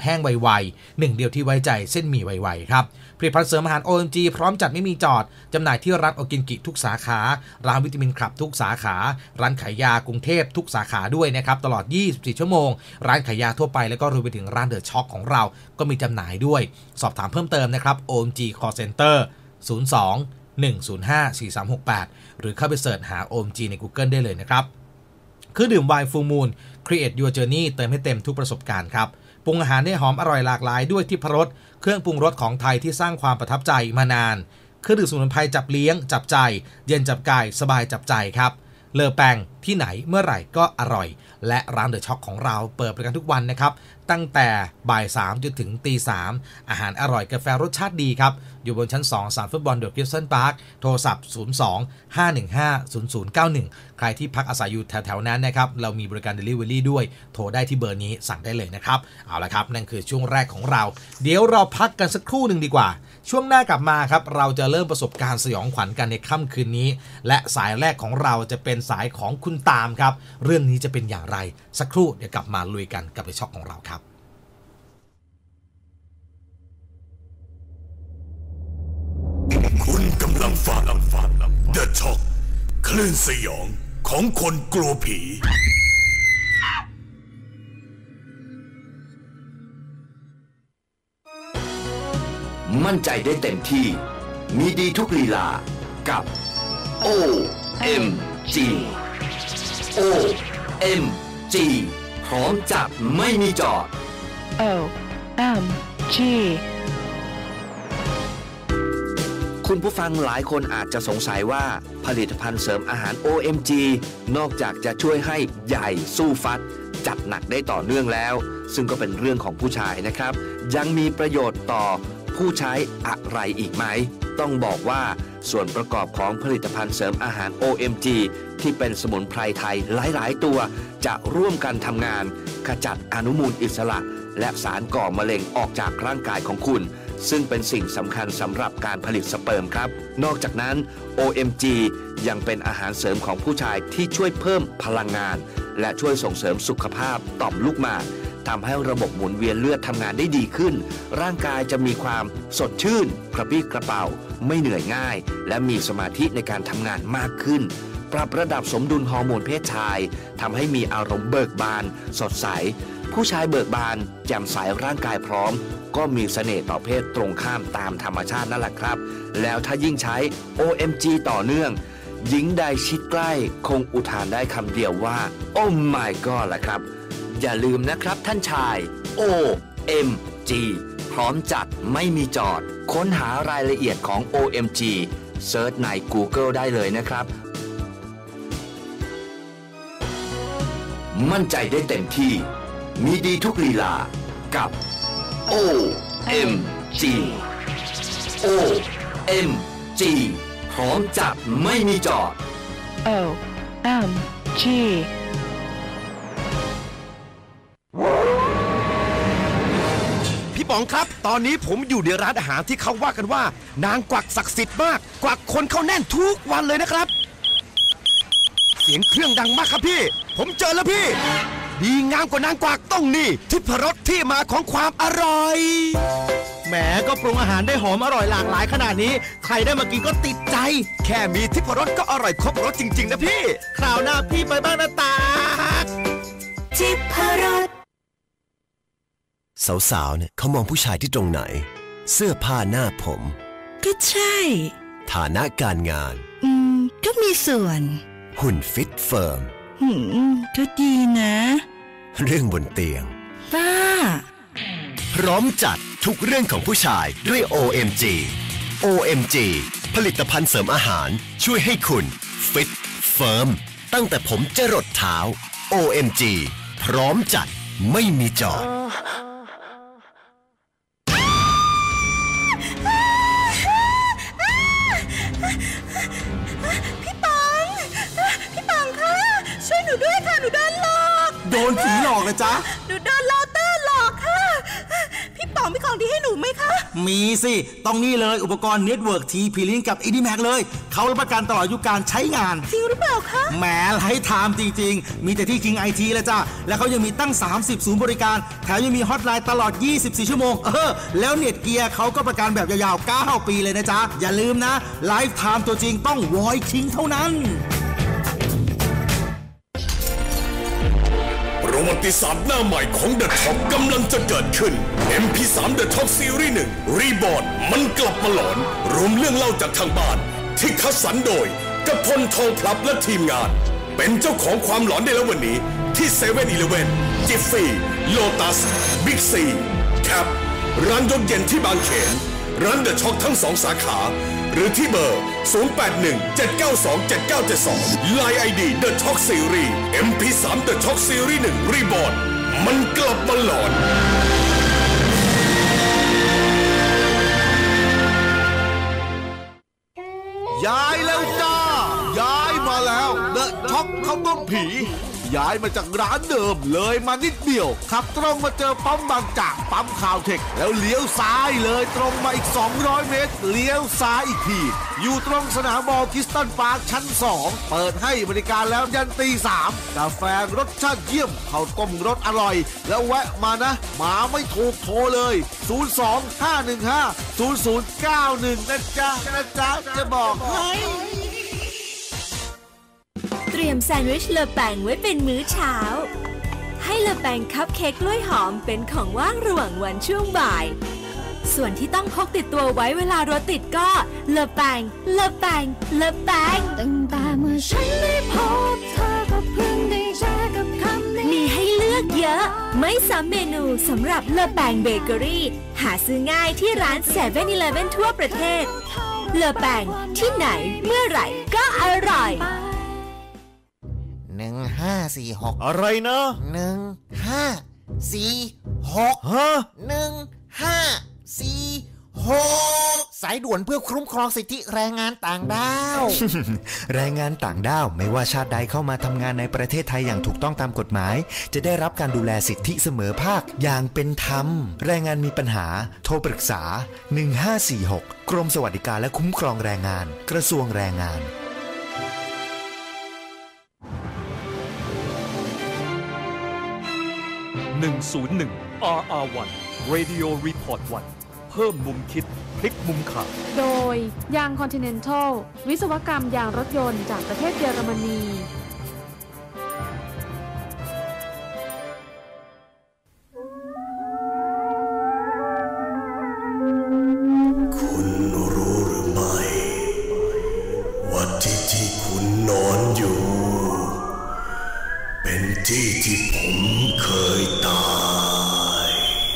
ห้งไวๆหนึ่งเดียวที่ไว้ใจเส้นหมี่ไวๆครับผลิตภัณฑ์เสริมอาหาร โอ เอ็ม จี พร้อมจัดไม่มีจอดจำหน่ายที่ร้านโอกินกิทุกสาขาร้านวิตามินคลับทุกสาขาร้านขายยากรุงเทพทุกสาขาด้วยนะครับตลอดยี่สิบสี่ชั่วโมงร้านขายยาทั่วไปแล้วก็รวมไปถึงร้านเดอะช็อคของเราก็มีจำหน่ายด้วยสอบถามเพิ่มเติมนะครับ โอ เอ็ม จี Call Center ศูนย์ สอง หนึ่ง ศูนย์ ห้า สี่ สาม หก แปดหรือเข้าไปเสิร์ชหา โอ เอ็ม จี ใน Google ได้เลยนะครับคือดื่มไวน์ Full Moon Create Your Journey เติมให้เต็มทุกประสบการณ์ครับปรุงอาหารให้หอมอร่อยหลากหลายด้วยทิพรสเครื่องปรุงรสของไทยที่สร้างความประทับใจมานานเครื่องดื่มสมุนไพรจับเลี้ยงจับใจเย็นจับกายสบายจับใจครับเลอแปงที่ไหนเมื่อไหร่ก็อร่อยและร้านเดอะช็อคของเราเปิดบริการทุกวันนะครับตั้งแต่บ่ายสามจนถึงตีสามอาหารอร่อยกาแฟรสชาติดีครับอยู่บนชั้นสองสนามฟุตบอลเดอะคริสตัลพาร์คโทรศัพท์ศูนย์ สอง ห้า หนึ่ง ห้า ศูนย์ ศูนย์ เก้า หนึ่งใครที่พักอาศัยอยู่แถวๆนั้นนะครับเรามีบริการ Delivery ด้วยโทรได้ที่เบอร์นี้สั่งได้เลยนะครับเอาละครับนั่นคือช่วงแรกของเราเดี๋ยวเราพักกันสักครู่หนึ่งดีกว่าช่วงหน้ากลับมาครับเราจะเริ่มประสบการณ์สยองขวัญกันในค่ำคืนนี้และสายแรกของเราจะเป็นสายของคุณตามครับเรื่องนี้จะเป็นอย่างไรสักครู่เดี๋ยวกลับมาลุยกันกับThe Shockของเราครับคุณกำลังฟัง The Shock คลื่นสยองของคนกลัวผีมั่นใจได้เต็มที่มีดีทุกลีลากับ โอ เอ็ม จี โอ เอ็ม จี พร้อมจัดไม่มีจอดโอ เอ็ม จีคุณผู้ฟังหลายคนอาจจะสงสัยว่าผลิตภัณฑ์เสริมอาหาร โอ เอ็ม จี นอกจากจะช่วยให้ใหญ่สู้ฟัดจัดหนักได้ต่อเนื่องแล้วซึ่งก็เป็นเรื่องของผู้ชายนะครับยังมีประโยชน์ต่อผู้ใช้อะไรอีกไหมต้องบอกว่าส่วนประกอบของผลิตภัณฑ์เสริมอาหาร โอ เอ็ม จี ที่เป็นสมุนไพรไทยหลายๆตัวจะร่วมกันทำงานขจัดอนุมูลอิสระและสารก่อมะเร็งออกจากร่างกายของคุณซึ่งเป็นสิ่งสำคัญสำหรับการผลิตสเปิร์มครับนอกจากนั้น โอ เอ็ม จี ยังเป็นอาหารเสริมของผู้ชายที่ช่วยเพิ่มพลังงานและช่วยส่งเสริมสุขภาพต่อมลูกหมากทำให้ระบบหมุนเวียนเลือดทำงานได้ดีขึ้นร่างกายจะมีความสดชื่นกระปรี้กระเป๋าไม่เหนื่อยง่ายและมีสมาธิในการทำงานมากขึ้นปรับระดับสมดุลฮอร์โมนเพศชายทำให้มีอารมณ์เบิกบานสดใสผู้ชายเบิกบานแจ่มใสร่างกายพร้อมก็มีเสน่ห์ต่อเพศตรงข้ามตามธรรมชาตินั่นแหละครับแล้วถ้ายิ่งใช้ โอ เอ็ม จี ต่อเนื่องหญิงใดชิดใกล้คงอุทานได้คำเดียวว่าโอ้ my god แหละครับอย่าลืมนะครับท่านชาย โอ เอ็ม จี พร้อมจัดไม่มีจอดค้นหารายละเอียดของ โอ เอ็ม จี เซิร์ชใน Google ได้เลยนะครับมั่นใจได้เต็มที่มีดีทุกลีลากับ โอ เอ็ม จี โอ เอ็ม จี พร้อมจัดไม่มีจอดโอ เอ็ม จีพี่ป๋องครับตอนนี้ผมอยู่ในร้านอาหารที่เขาว่ากันว่านางกวักศักดิ์สิทธิ์มากกวักคนเข้าแน่นทุกวันเลยนะครับเสียงเครื่องดังมากครับพี่ผมเจอแล้วพี่ดีงามกว่านางกวักต้องนี่ทิพรสที่มาของความอร่อยแหมก็ปรุงอาหารได้หอมอร่อยหลากหลายขนาดนี้ใครได้มากินก็ติดใจแค่มีทิพรสก็อร่อยครบรสจริงๆนะพี่คราวหน้าพี่ไปบ้างนะตาทิพรสสาวๆเนี่ยเขามองผู้ชายที่ตรงไหนเสื้อผ้าหน้าผมก็ใช่ฐานะการงานอืมก็มีส่วนหุ่นฟิตเฟิร์มหืมก็ดีนะเรื่องบนเตียงบ้าพร้อมจัดทุกเรื่องของผู้ชายด้วย โอ เอ็ม จี โอ เอ็ม จี ผลิตภัณฑ์เสริมอาหารช่วยให้คุณฟิตเฟิร์มตั้งแต่ผมจรดเท้า โอ เอ็ม จี พร้อมจัดไม่มีจอดพี่ป๋องพี่ป๋องคะช่วยหนูด้วยค่ะหนูโดนหลอกโดนผีหลอกนะจ๊ะหนูโดนลอตเตอร์หลอกค่ะพี่ป๋องมีของดีให้หนูไหมคะมีสิต้องนี่เลยอุปกรณ์ Network ที พี Link กับ อี ดี แม็ก เลยเขารับประกันตลอดอายุการใช้งานจริงหรือเปล่าคะแหมไลฟ์ไทม์จริงๆมีแต่ที่ King ไอ ที เลยจ้ะแล้วเขายังมีตั้งสามสิบศูนย์บริการแถมยังมีฮอตไลน์ตลอดยี่สิบสี่ชั่วโมงเออแล้วเน็ตเกียร์เขาก็ประกันแบบยาวๆเก้าปีเลยนะจ๊ะอย่าลืมนะไลฟ์ไทม์ตัวจริงต้อง Voice King เท่านั้นประวัติศาสตร์หน้าใหม่ของ The Top กำลังจะเกิดขึ้น เอ็ม พี สาม The Top Series หนึ่ง Reborn มันกลับมาหลอนรวมเรื่องเล่าจากทางบ้านที่คัดสรรโดยกพลทองพลับและทีมงานเป็นเจ้าของความหลอนได้แล้ววันนี้ที่เซเว่นอีเลฟเว่นจิฟฟี่โลตัสบิ๊กซีแคปร้านยกเย็นที่บางเขนร้าน The Top ทั้งสองสาขาหรือที่เบอร์ ศูนย์ แปด หนึ่ง เจ็ด เก้า สอง เจ็ด เก้า เจ็ด สอง ไลน์ ไอ ดี The Talk Series เอ็ม พี สาม The Talk Series หนึ่ง Reborn มันกลับมาหลอนย้ายแล้วจ้าย้ายมาแล้วเดอะช็อกข้าวต้มผีย้ายมาจากร้านเดิมเลยมานิดเดียวขับตรงมาเจอปั๊มบางจากปั๊มข่าวเทคแล้วเลี้ยวซ้ายเลยตรงมาอีกสองร้อยเมตรเลี้ยวซ้ายอีกทีอยู่ตรงสนามบอลคริสตัลพาร์คชั้นสองเปิดให้บริการแล้วยันตีสามกาแฟรสชาติเยี่ยมข้าวต้มรสอร่อยแล้วแวะมานะมาไม่ถูกโทรเลยศูนย์ สอง ห้า หนึ่ง ห้า ศูนย์ ศูนย์ เก้า หนึ่งนะจ๊ะนะจ๊ะจะบอกให้เตรียมแซนด์วิชเลอแปงไว้เป็นมื้อเช้าให้เลอแปงคัพเค้กกล้วยหอมเป็นของว่างระหว่างวันช่วงบ่ายส่วนที่ต้องพกติดตัวไว้เวลารถติดก็เลอแปงเลอแปงเลอแปงตั้งแต่เมื่อฉันได้พบเธอก็เพิ่งได้เจอกับคำนี้มีให้เลือกเยอะไม่ซ้ำเมนูสำหรับเลอแปงเบเกอรี่หาซื้อง่ายที่ร้านเซเว่นอีเลฟเว่นทั่วประเทศเลอแปงที่ไหนเมื่อไหร่ก็อร่อยหนึ่งห้าสี่หกอะไรนะหนึ่งห้าสี่หกฮะหนึ่งห้าสี่หกสายด่วนเพื่อคุ้มครองสิทธิแรงงานต่างด้าวแรงงานต่างด้าวไม่ว่าชาติใดเข้ามาทำงานในประเทศไทยอย่างถูกต้องตามกฎหมายจะได้รับการดูแลสิทธิเสมอภาคอย่างเป็นธรรมแรงงานมีปัญหาโทรปรึกษาหนึ่งห้าสี่หกกรมสวัสดิการและคุ้มครองแรงงานกระทรวงแรงงานหนึ่ง ศูนย์ หนึ่ง อาร์ อาร์ วัน Radio Report วันเพิ่มมุมคิดพลิกมุมข่าวโดยยาง Continental วิศวกรรมยางรถยนต์จากประเทศเยอรมนีคุณรู้หรือไม่ว่าที่ที่คุณนอนอยู่เป็นที่ที่ผมเคยตาย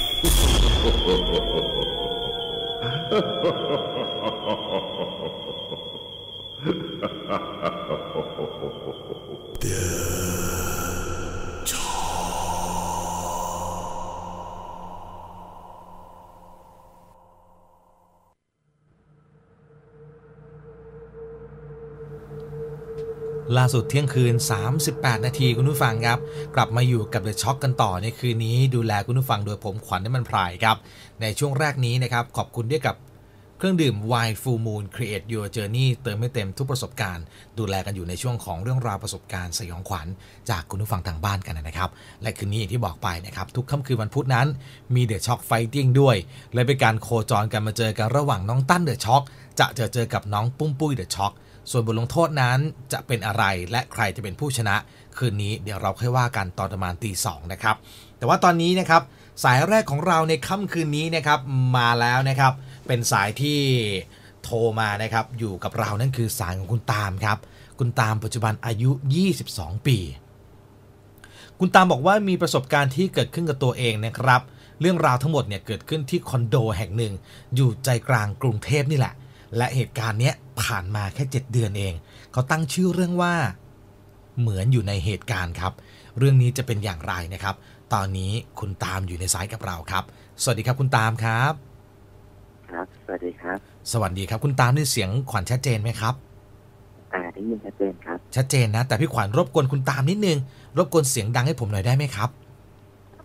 เดอะช็อกล่าสุดเที่ยงคืนสามสิบแปดนาทีคุณผู้ฟังครับกลับมาอยู่กับ The Shock กันต่อในคืนนี้ดูแลคุณผู้ฟังโดยผมขวัญน้ำมันพรายครับในช่วงแรกนี้นะครับขอบคุณด้วยกับเครื่องดื่ม Wine Full Moon Create Your Journey เติมให้เต็มทุกประสบการณ์ดูแลกันอยู่ในช่วงของเรื่องราวประสบการณ์สยองขวัญจากคุณผู้ฟังทางบ้านกันนะครับและคืนนี้อย่างที่บอกไปนะครับทุกค่ำคืนวันพุธนั้นมี The Shock Fighting ด้วยและเป็นการโคจรกันมาเจอกันระหว่างน้องตั้น The Shock จะเจอเจอกับน้องปุ้มปุ้ย The Shockส่วนบทลงโทษนั้นจะเป็นอะไรและใครจะเป็นผู้ชนะคืนนี้เดี๋ยวเราค่อยว่ากันตอนประมาณตีสองนะครับแต่ว่าตอนนี้นะครับสายแรกของเราในค่ำคืนนี้นะครับมาแล้วนะครับเป็นสายที่โทรมานะครับอยู่กับเรานั่นคือสายของคุณตามครับคุณตามปัจจุบันอายุยี่สิบสองปีคุณตามบอกว่ามีประสบการณ์ที่เกิดขึ้นกับตัวเองนะครับเรื่องราวทั้งหมดเนี่ยเกิดขึ้นที่คอนโดแห่งหนึ่งอยู่ใจกลางกรุงเทพนี่แหละและเหตุการณ์นี้ผ่านมาแค่เจ็ดเดือนเองเขาตั้งชื่อเรื่องว่าเหมือนอยู่ในเหตุการณ์ครับเรื่องนี้จะเป็นอย่างไรนะครับตอนนี้คุณตามอยู่ในสายกับเราครับสวัสดีครับคุณตามครับครับสวัสดีครับสวัสดีครับคุณตามนี่เสียงขวัญชัดเจนไหมครับอ่าได้ยินชัดเจนครับชัดเจนนะแต่พี่ขวัญรบกวนคุณตามนิดนึงรบกวนเสียงดังให้ผมหน่อยได้ไหมครับ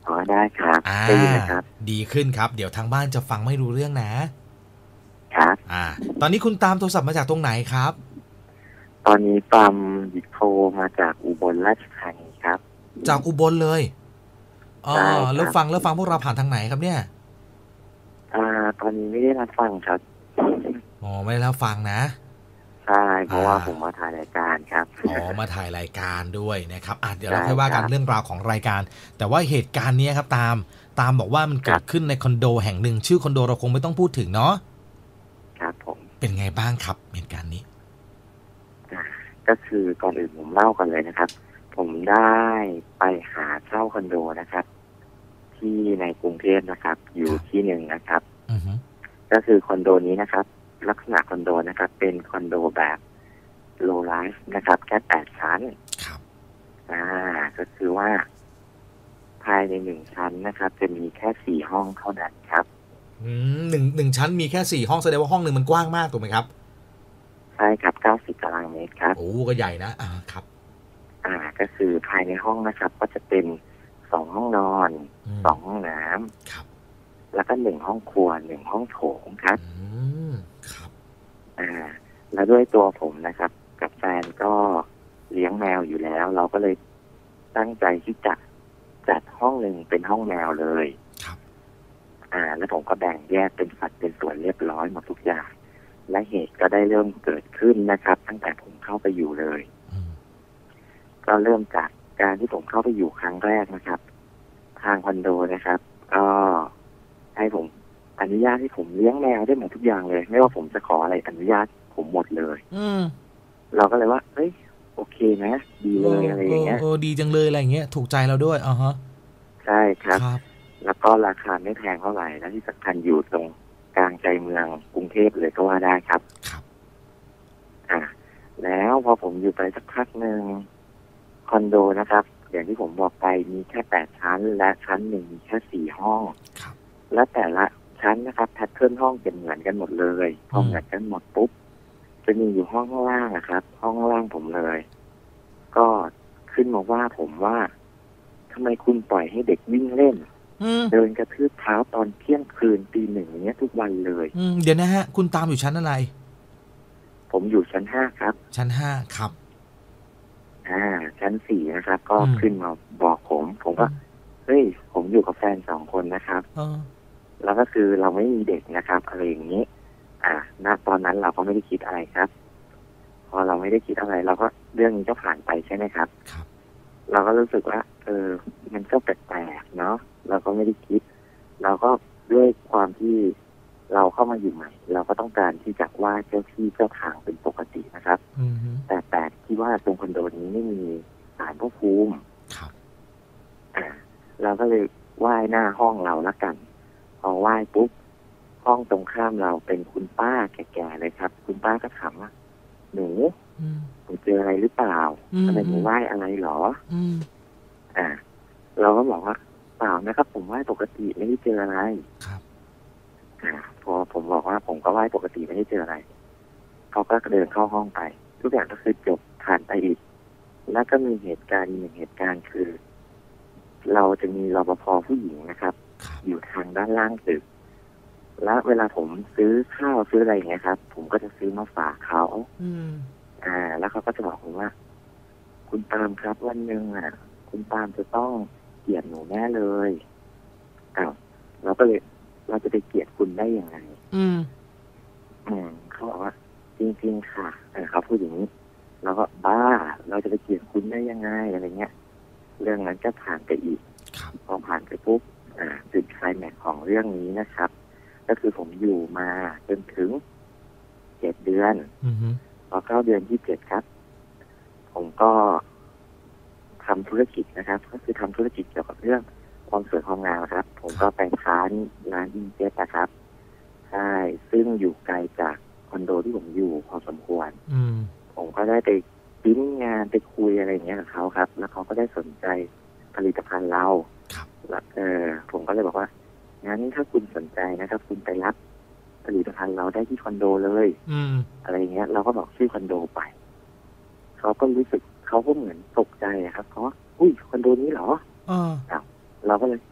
อ๋อได้ครับได้ยินนะครับดีขึ้นครับเดี๋ยวทางบ้านจะฟังไม่รู้เรื่องนะครับอ่าตอนนี้คุณตามโทรศัพท์มาจากตรงไหนครับตอนนี้ปามดิโทรมาจากอุบลราชธานีครับจากอุบลเลยอ๋อแล้วฟังแล้วฟังพวกเราผ่านทางไหนครับเนี่ยอ่าตอนนี้ไม่ได้รับฟังครับอ๋อไม่ได้รับฟังนะใช่เพราะว่าผมมาถ่ายรายการครับอ๋อมาถ่ายรายการด้วยนะครับอ่ะเดี๋ยวเราค่อยว่ากันเรื่องราวของรายการแต่ว่าเหตุการณ์นี้ครับตามตามบอกว่ามันเกิดขึ้นในคอนโดแห่งหนึ่งชื่อคอนโดเราคงไม่ต้องพูดถึงเนาะครับผมเป็นไงบ้างครับเหตุการณ์นี้ก็คือก่อนอื่นผมเล่ากันเลยนะครับผมได้ไปหาเช่าคอนโดนะครับที่ในกรุงเทพนะครับอยู่ที่หนึ่งนะครับก็คือคอนโดนี้นะครับลักษณะคอนโดนะครับเป็นคอนโดแบบโลไลฟ์นะครับแค่แปดชั้นครับอ่าก็คือว่าภายในหนึ่งชั้นนะครับจะมีแค่สี่ห้องเท่านั้นครับอืมหนึ่งหนึ่งชั้นมีแค่สี่ห้องแสดงว่าห้องหนึ่งมันกว้างมากถูกไหมครับใช่ครับเก้าสิบตารางเมตรครับโอ้ก็ใหญ่นะอ่าครับอ่าก็คือภายในห้องนะครับก็จะเป็นสองห้องนอนสองห้องน้ำครับแล้วก็หนึ่งห้องครัวหนึ่งห้องโถงครับอืมครับอ่าแล้วด้วยตัวผมนะครับกับแฟนก็เลี้ยงแมวอยู่แล้วเราก็เลยตั้งใจที่จะจัดห้องหนึ่งเป็นห้องแมวเลยครับอ่าแล้วผมก็แบ่งแยกเป็นสัดเป็นส่วนเรียบร้อยหมดทุกอย่างและเหตุก็ได้เริ่มเกิดขึ้นนะครับตั้งแต่ผมเข้าไปอยู่เลยก็เริ่มจากการที่ผมเข้าไปอยู่ครั้งแรกนะครับทางคอนโดนะครับก็ให้ผมอนุญาตให้ผมเลี้ยงแมวได้หมดทุกอย่างเลยไม่ว่าผมจะขออะไรอนุญาตผมหมดเลยอืมเราก็เลยว่าเฮ้ยโอเคนะดีเลยอะไรอย่างเงี้ยโอ้ดีจังเลยอะไรอย่างเงี้ยถูกใจเราด้วยอ๋อฮะใช่ครับแล้วก็ราคาไม่แพงเท่าไหร่และที่สำคัญอยู่ตรงกลางใจเมืองกรุงเทพเลยก็ว่าได้ครับครับอ่าแล้วพอผมอยู่ไปสักพักหนึ่งคอนโดนะครับอย่างที่ผมบอกไปมีแค่แปดชั้นและชั้นหนึ่งมีแค่สี่ห้องและแต่ละชั้นนะครับแพทเทิร์นห้องจะเหมือนกันหมดเลยห้องเหมือนกันหมดปุ๊บจะมีอยู่ห้องข้างล่างนะครับห้องข้างล่างผมเลยก็ขึ้นมาว่าผมว่าทำไมคุณปล่อยให้เด็กวิ่งเล่นเดินกระทืบเท้าตอนเที่ยงคืนตีหนึ่งอย่างเงี้ยทุกวันเลยเดี๋ยวนะฮะคุณตามอยู่ชั้นอะไรผมอยู่ชั้นห้าครับชั้นห้าครับอ่าชั้นสี่นะครับก็ขึ้นมาบอกผมผมก็เฮ้ยผมอยู่กับแฟนสองคนนะครับแล้วก็คือเราไม่มีเด็กนะครับอะไรอย่างนี้อ่าณตอนนั้นเราก็ไม่ได้คิดอะไรครับพอเราไม่ได้คิดอะไรเราก็เรื่องนี้ก็ผ่านไปใช่ไหมครับครับเราก็รู้สึกว่าเออมันก็แปลกๆเนาะเราก็ไม่ได้คิดเราก็ด้วยความที่เราเข้ามาอยู่ใหม่เราก็ต้องการที่จะไหว้เจ้าที่เจ้าทางเป็นปกตินะครับแต่แปลกที่ว่าตรงคอนโดนี้ไม่มีศาลพระภูมิครับอ่าเราก็เลยไหว้หน้าห้องเราละกันพอไหว้ปุ๊บห้องตรงข้ามเราเป็นคุณป้าแก่ๆเลยครับคุณป้าก็ถามว่าหนูหนูเจออะไรหรือเปล่าทำไมหนูไหว้อะไรหรออ่าเราก็บอกว่าเปล่านะครับผมไหว้ปกติไม่ได้เจออะไรครับอ่าพอผมบอกว่าผมก็ไหว้ปกติไม่ได้เจออะไรเขาก็เดินเข้าห้องไปทุกอย่างก็คือจบผ่านไปอีกแล้วก็มีเหตุการณ์หนึ่งเหตุการณ์คือเราจะมีรปภ.ผู้หญิงนะครับอยู่ทางด้านล่างตึกและเวลาผมซื้อข้าวซื้ออะไรอย่างเงี้ยครับผมก็จะซื้อมาฝากเขาอ่าแล้วเขาก็จะบอกผมว่าคุณปาล์มครับวันหนึ่งอ่ะคุณปาล์มจะต้องเกลียดหนูแน่เลยอ้าวเราก็เลยเราจะไปเกลียดคุณได้ยังไงอืมอืมเขาบอกว่าจริงๆค่ะเออเขาพูดอย่างนี้เราก็บ้าเราจะไปเกลียดคุณได้ยังไงอะไรเงี้ยเรื่องนั้นก็ผ่านไปอีกพอผ่านไปปุ๊บอ่าจุดไคลแม็กซ์ของเรื่องนี้นะครับก็คือผมอยู่มาจนถึงเจ็ดเดือนพอเข้าเดือนที่เจ็ดครับผมก็ทำธุรกิจนะครับก็คือทำธุรกิจเกี่ยวกับเรื่องความสวยความงามครับผมก็ไปค้านร้านอินเจสนะครับใช่ซึ่งอยู่ไกลจากคอนโดที่ผมอยู่พอสมควรผมก็ได้ไปปิ้นงานไปคุยอะไรอย่างเงี้ยกับเขาครับแล้วเขาก็ได้สนใจผลิตภัณฑ์เราแล้วเออผมก็เลยบอกว่างั้นถ้าคุณสนใจนะครับคุณไปรับผลิตภัณฑ์เราได้ที่คอนโดเลยอะไรเงี้ยเราก็บอกชื่อคอนโดไปเขาก็รู้สึกเขาก็เหมือนตกใจครับเขาอุ้ยคอนโดนี้เหรออ้าวเราก็เลย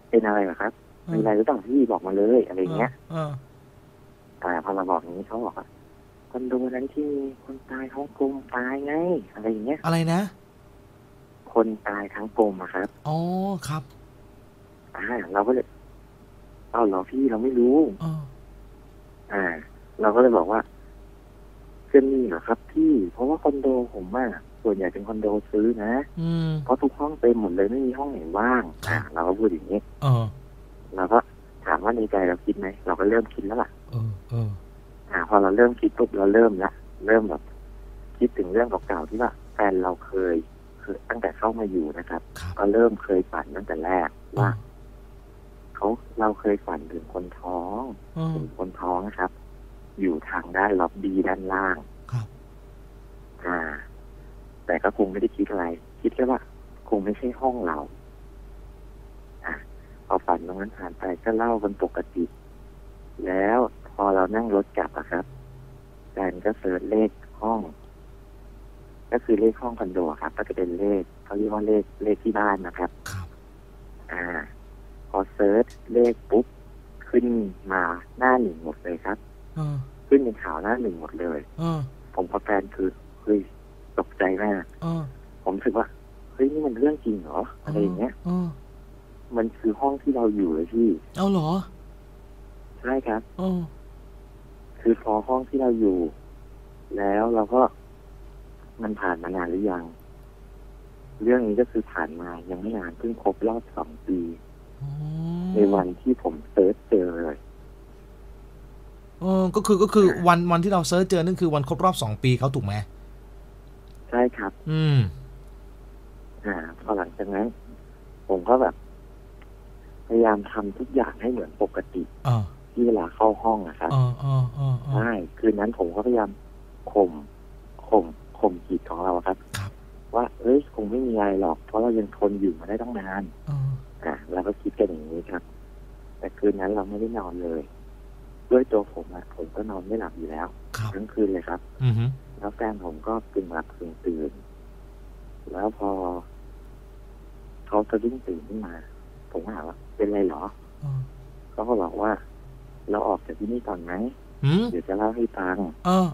เป็นอะไรเหรอครับมีอะไรหรือเปล่าพี่บอกมาเลยอะไรเงี้ยเออแต่พอเราบอกอย่างนี้เขาบอกว่าคอนโดนั้นที่มีคนตายทั้งกลมตายไงอะไรอย่างเงี้ยอะไรนะคนตายทั้งกลมอะครับอ๋อครับอ่าเราก็เลยเอ้าเหรอพี่เราไม่รู้อ๋ออ่าเราก็เลยบอกว่าจะมีเหรอครับพี่เพราะว่าคอนโดผมอะส่วนใหญ่เป็นคอนโดซื้อนะเพราะทุกห้องเต็มหมดเลยไม่มีห้องไหนว่างอ่าเราก็พูดอย่างนี้เราก็ถามว่าในใจเราคิดไหมเราก็เริ่มคิดแล้วล่ะเออเอออ่าพอเราเริ่มคิดปุ๊บเราเริ่มละเริ่มแบบคิดถึงเรื่องเก่าๆที่ว่าแฟนเราเคยคือตั้งแต่เข้ามาอยู่นะครับก็เริ่มเคยฝันตั้งแต่แรกว่าเขาเราเคยฝันถึงคนท้องถึงคนท้องนะครับอยู่ทางด้านล็อบบี้ด้านล่างอ่าแต่ก็คงไม่ได้คิดอะไรคิดแค่ว่าคงไม่ใช่ห้องเราอ่ะพอฝันตรงนั้นผ่านไปก็เล่ากันปกติแล้วพอเรานั่งรถกลับอะครับแฟนก็เสิร์ชเลขห้องก็คือเลขห้องคอนโดครับก็จะเป็นเลขเขาเรียกว่าเลขเลขที่บ้านนะครับอ่าพอเสิร์ชเลขปุ๊บขึ้นมาหน้าหนึ่งหมดเลยครับขึ้นเป็นข่าวหน้าหนึ่งหมดเลยผมกับแฟนคือเฮ้ยตกใจมากผมรู้สึกว่าเฮ้ยนี่มันเรื่องจริงเหรออะไรอย่างเงี้ยมันคือห้องที่เราอยู่เลยพี่เอาเหรอใช่ครับคือพอห้องที่เราอยู่แล้วเราก็มันผ่านมานานหรือยังเรื่องนี้ก็คือผ่านมายังไม่นานเพิ่งครบรอบสองปีในวันที่ผมเซิร์ชเจอเลยอ๋อก็คือก็คือวันวันที่เราเซิร์ชเจอนั่นคือวันครบรอบสองปีเขาถูกไหมใช่ครับอืมอ่าพอหลังจากนั้นผมก็แบบพยายามทำทุกอย่างให้เหมือนปกติที่เวลาเข้าห้องนะครับใช่คืนนั้นผมก็พยายามข่มข่มข่มจิตของเราครับว่าเอ้ยคงไม่มีอะไรหรอกเพราะเรายังทนอยู่มาได้ตั้งนานอ่าเราก็คิดกันอย่างนี้ครับแต่คืนนั้นเราไม่ได้นอนเลยด้วยตัวผมอะผมก็นอนไม่หลับอยู่แล้วทั้งคืนเลยครับแล้วแฟนผมก็กึ่งหลับกึ่งตื่นแล้วพอเขาสะดุ้งตื่นขึ้นมาผมถามว่าเป็นไรหรอเขาก็บอกว่าเราออกจากที่นี่ก่อนไหมเดี๋ยวจะเล่าให้ฟัง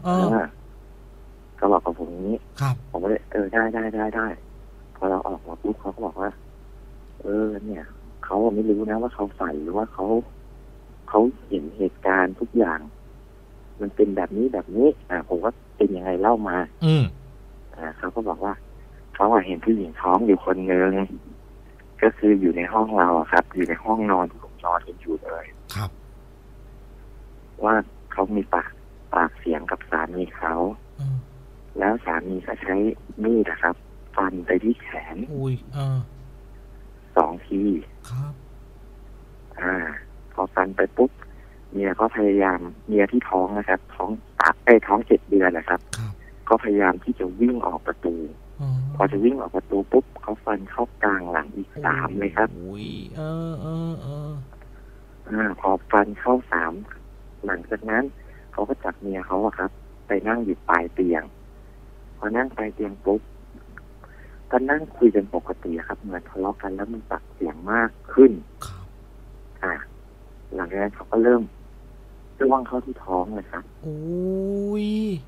เขาบอกกับผมนี้ผมก็เลยเออได้ได้ได้ได้พอเราออกมาปุ๊บเขาก็บอกว่าเออเนี่ยเขาไม่รู้นะว่าเขาฝันหรือว่าเขาเขาเห็นเหตุการณ์ทุกอย่างมันเป็นแบบนี้แบบนี้อ่าผมก็เป็นยังไงเล่ามาอืมอ่าเขาก็บอกว่าเขาเห็นผู้หญิงท้องอยู่คนนึงก็คืออยู่ในห้องเราครับอยู่ในห้องนอนที่ผมนอนกันอยู่เลยครับว่าเขามีปากปากเสียงกับสามีเขาแล้วสามีก็ใช้มีดนะครับฟันไปที่แขนอุ้ยอ่าสองทีครับอ่าพอฟันไปปุ๊บเมียก็พยายามเมียที่ท้องนะครับท้องตัดไอ้ท้องเจ็ดเดือนนะครับก็พยายามที่จะวิ่งออกประตูพอจะวิ่งออกประตูปุ๊บเขาฟันเข้ากลางหลังอีกสามเลยครับอุ้ยเออเออเอออ่าพอฟันเข้าสามหลังจากนั้นเขาก็จับเมียเขาอะครับไปนั่งอยู่ปลายเตียงพอนั่งปลายเตียงปุ๊บก็นั่งคุยกันปกติครับเหมือนทะเลาะกันแล้วมันตัดเสียงมากขึ้นอ่าหลังจากนั้นเขาก็เริ่มจ้วงเข้าที่ท้องเลยครับโอ้ย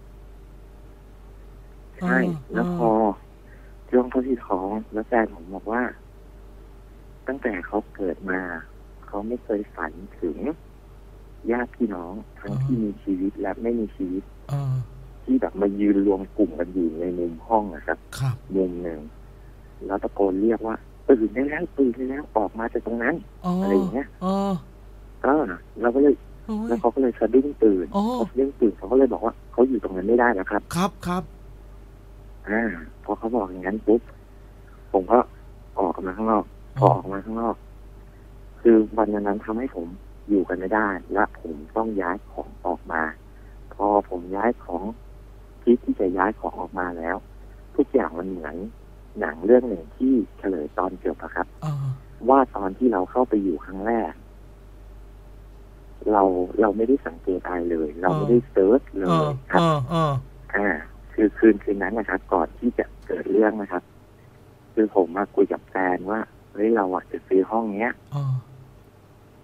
ใช่แล้วพอจ้วงเข้าที่ท้องแล้วแฟนผมบอกว่าตั้งแต่เขาเกิดมาเขาไม่เคยฝันถึงญาติพี่น้องทั้งที่มีชีวิตและไม่มีชีวิตที่แบบมายืนรวมกลุ่มกันอยู่ในมุมห้องนะครับมุมหนึ่งแล้วตะโกนเรียกว่าตื่นได้แล้วตื่นได้แล้วออกมาจากตรงนั้นอะไรอย่างเงี้ยเออเราก็เลยแล้วเขาก็เลยสะดุ้งตื่นพอสะดุ้งตื่นเขาก็เลยบอกว่าเขาอยู่ตรงนั้นไม่ได้แล้วครับครับครับอ่าพอเขาบอกอย่างนั้นปุ๊บผมก็ออกมาข้างนอกพอออกมาข้างนอกคือวันนั้นทำให้ผมอยู่กันไม่ได้และผมต้องย้ายของออกมาพอผมย้ายของคิดที่จะย้ายของออกมาแล้วทุกอย่างมันเหมือนหนังเรื่องหนึ่งที่เฉลยตอนจบอะครับว่าตอนที่เราเข้าไปอยู่ครั้งแรกเราเราไม่ได้สังเกตอะไรเลยเราไม่ได้เซิร์ชเลยครับอ่าคือคืนคืนนั้นนะครับก่อนที่จะเกิดเรื่องนะครับคือผมมาคุยกับแฟนว่าเฮ้ยเราอะจะซื้อห้องเนี้ย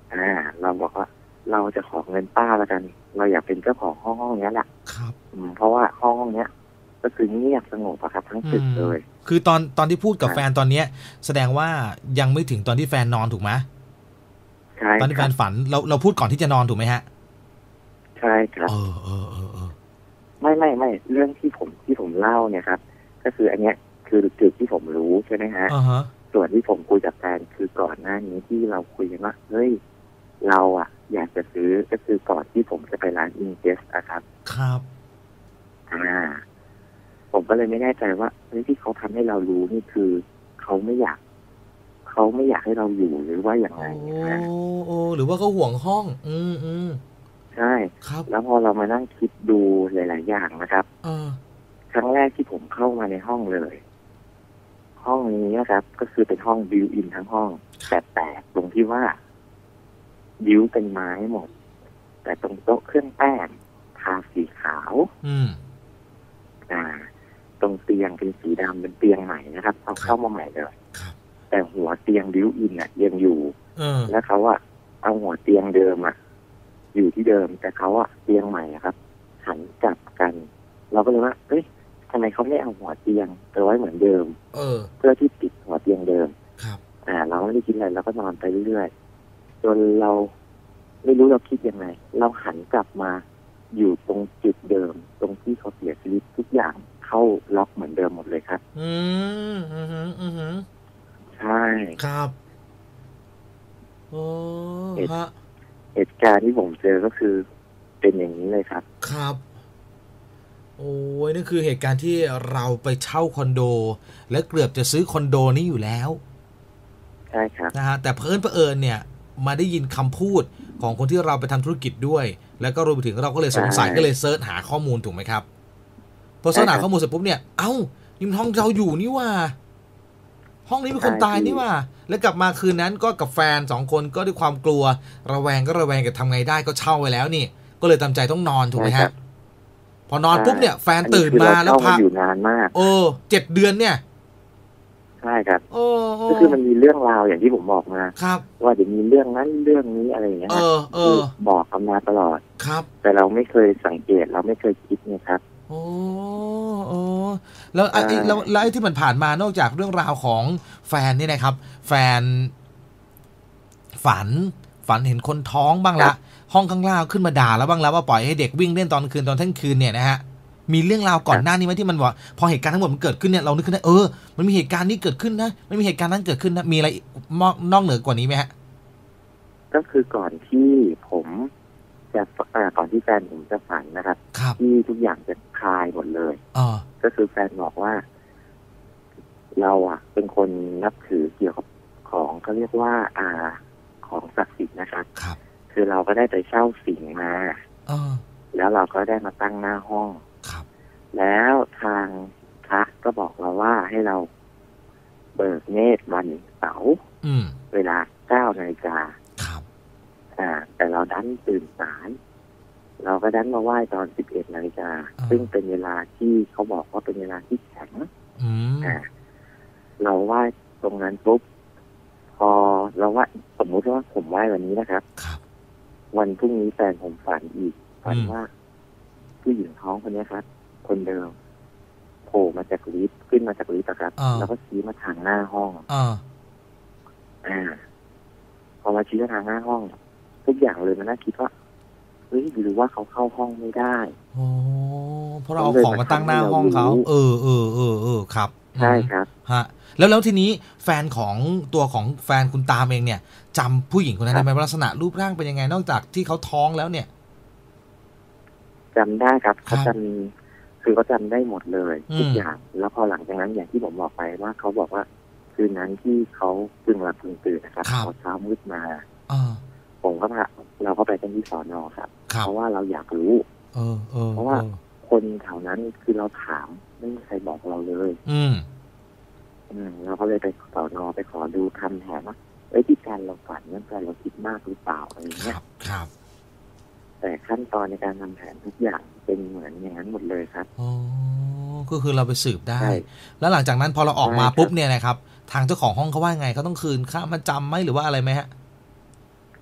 อ่าเราบอกว่าเราจะขอเงินป้าแล้วกันเราอยากเป็นเจ้าของห้องห้องนี้แหละครับเพราะว่าห้องห้องนี้ก็คือเงียบสงบอะครับทั้งตึกเลยคือตอนตอนที่พูดกับแฟนตอนนี้แสดงว่ายังไม่ถึงตอนที่แฟนนอนถูกไหมใช่ตอนที่แฟนฝันเราเราพูดก่อนที่จะนอนถูกไหมฮะใช่ครับเออเออเออเออไม่ไม่ไม่เรื่องที่ผมที่ผมเล่าเนี่ยครับก็คืออันเนี้ยคือจุดที่ผมรู้ใช่ไหมฮะ uh-huh. ส่วนที่ผมคุยกับแฟนคือก่อนหน้านี้ที่เราคุยกันว่าเฮ้ยเราอ่ะอยากจะซื้อก็คือก่อนที่ผมจะไปร้านอินเจสอะครับครับอ่าผมก็เลยไม่แน่ใจว่าเฮ้ยที่เขาทำให้เรารู้นี่คือเขาไม่อยากเขาไม่อยากให้เราอยู่หรือว่าอย่างไรนะโอ้โอ้หรือว่าเขาห่วงห้องอืมอืมใช่ครับแล้วพอเรามานั่งคิดดูหลายๆอย่างนะครับเออครั้งแรกที่ผมเข้ามาในห้องเลยห้องนี้นะครับก็คือเป็นห้องบิวอินทั้งห้องแต่แปลกตรงที่ว่าบิวเป็นไม้หมดแต่ตรงโต๊ะเครื่องแป้งทาสีขาวอืมอ่าตรงเตียงเป็นสีดำเป็นเตียงใหม่นะครับเอาเข้ามาใหม่เลยแต่หัวเตียงบิวอินอ่ะยังอยู่แล้วเขาอะเอาหัวเตียงเดิมอ่ะอยู่ที่เดิมแต่เขาอะเตียงใหม่ครับหันกลับกันเราก็เลยว่าเอ้ยทำไมเขาไม่เอาหัวเตียงไปไว้เหมือนเดิมเออเพื่อที่ติดหัวเตียงเดิมครับอ่าเราไม่ได้คิดอะไรเราก็นอนไปเรื่อยๆจนเราไม่รู้เราคิดยังไงเราหันกลับมาอยู่ตรงจุดเดิมตรงที่เขาเสียชีวิตทุกอย่างเข้าล็อกเหมือนเดิมหมดเลยครับอืมอืมอืมใช่ครับโอ้ฮะเหตุการณ์ที่ผมเจอก็คือเป็นอย่างนี้เลยครับครับโอ้ยนี่คือเหตุการณ์ที่เราไปเช่าคอนโดและเกือบจะซื้อคอนโดนี้อยู่แล้วใช่ครับนะฮะแต่เพิ่นเผอิญเนี่ยมาได้ยินคำพูดของคนที่เราไปทำธุรกิจด้วยแล้วก็รวมไปถึงเราก็เลยสงสัยก็เลยเซิร์ชหาข้อมูลถูกไหมครับพอเซิร์ชหาข้อมูลเสร็จปุ๊บเนี่ยเอ้านี่มันห้องเราอยู่นี่ว่าห้องนี้มีคนตายนี่ว่าแล้วกลับมาคืนนั้นก็กับแฟนสองคนก็ด้วยความกลัวระแวงก็ระแวงกันทำไงได้ก็เช่าไว้แล้วนี่ก็เลยตามใจต้องนอนถูกไหมฮะพอนอนปุ๊บเนี่ยแฟนตื่นมาแล้วพาอยู่นานมากโอ้เจ็ดเดือนเนี่ยใช่ครับโอ้ก็คือมันมีเรื่องราวอย่างที่ผมบอกมาครับว่าจะมีเรื่องนั้นเรื่องนี้อะไรอย่างเงี้ยเออเออบอกกันมาตลอดครับแต่เราไม่เคยสังเกตเราไม่เคยคิดเนี่ยครับโอ้โอ้แล้วไอ้แล้วแล้วไอ้ที่มันผ่านมานอกจากเรื่องราวของแฟนนี่นะครับแฟนฝันฝันเห็นคนท้องบ้างละห้องข้างล่างขึ้นมาด่าแล้วบ้างแล้วว่าปล่อยให้เด็กวิ่งเล่นตอนคืนตอนเที่ยงคืนเนี่ยนะฮะมีเรื่องราวก่อนหน้านี้ไหมที่มันว่าพอเหตุการณ์ทั้งหมดมันเกิดขึ้นเนี่ยเรานึกขึ้นได้เออมันมีเหตุการณ์นี้เกิดขึ้นนะมันมีเหตุการณ์นั้นเกิดขึ้นนะมีอะไรนอกเหนือกว่านี้ไหมฮะก็คือก่อนที่ผมจะก่อนที่แฟนผมจะฝันนะครับที่ทุกอย่างจะคลายหมดเลยก็คือแฟนบอกว่าเราอ่ะเป็นคนนับถือเกี่ยวกับของเขาเรียกว่าอ่าของศักดิ์สิทธิ์นะครับคือเราก็ได้ไปเช่าสิ่งมาแล้วเราก็ได้มาตั้งหน้าห้องแล้วทางพระก็บอกเราว่าให้เราเบิกเนตรวันเสาร์เวลาเก้านาฬิกาอ่าแต่เราดันตื่นสายเราก็ดันมาไหว้ตอนสิบเอ็ดนาฬิกาซึ่งเป็นเวลาที่เขาบอกว่าเป็นเวลาที่แข็งอ่าเราไหว้ตรงนั้นปุ๊บพอเราไหว้สมมุติว่าผมไหว้วันนี้นะครับวันพรุ่งนี้แฟนผมฝันอีกฝันว่าผู้หญิงท้องคนนี้ครับคนเดิมโผล่มาจากลิฟต์ขึ้นมาจากลิฟต์ครับแล้วก็ชี้มาทางหน้าห้องอ่าอ่าพอมาชี้มาทางหน้าห้องทุกอย่างเลยมันน่าคิดว่าเฮ้ยหรือว่าเขาเข้าห้องไม่ได้โอ้เพราะเราเอาของมาตั้งหน้าห้องเขาเออเออเออเออครับใช่ครับฮะแล้วแล้วทีนี้แฟนของตัวของแฟนคุณตามเองเนี่ยจำผู้หญิงคนนั้นได้ไหมว่าลักษณะรูปร่างเป็นยังไงนอกจากที่เขาท้องแล้วเนี่ยจำได้ครับเขาจำคือเขาจำได้หมดเลยทุกอย่างแล้วพอหลังจากนั้นอย่างที่ผมบอกไปว่าเขาบอกว่าคืนนั้นที่เขาพึงหลับพึงตื่นนะครับพอเช้ามืดมาผมก็พาเราก็ไปกันที่สอนอครับเพราะว่าเราอยากรู้เพราะว่าคนแถวนั้นคือเราถามไม่มีใครบอกเราเลยอืมอืมเราก็เลยไปสอนอไปขอดูทำแผนว่าเอ้ยที่การเราฝันนั่นการเราคิดมากหรือเปล่าอะไรเงี้ยครับแต่ขั้นตอนในการทำแผนทุกอย่างเป็นเหมือนอย่างนั้นหมดเลยครับอ๋อก็คือเราไปสืบได้แล้วหลังจากนั้นพอเราออกมาปุ๊บเนี่ยนะครับทางเจ้าของห้องเขาว่าไงเขาต้องคืนค่ามาจำไหมหรือว่าอะไรไหมฮะ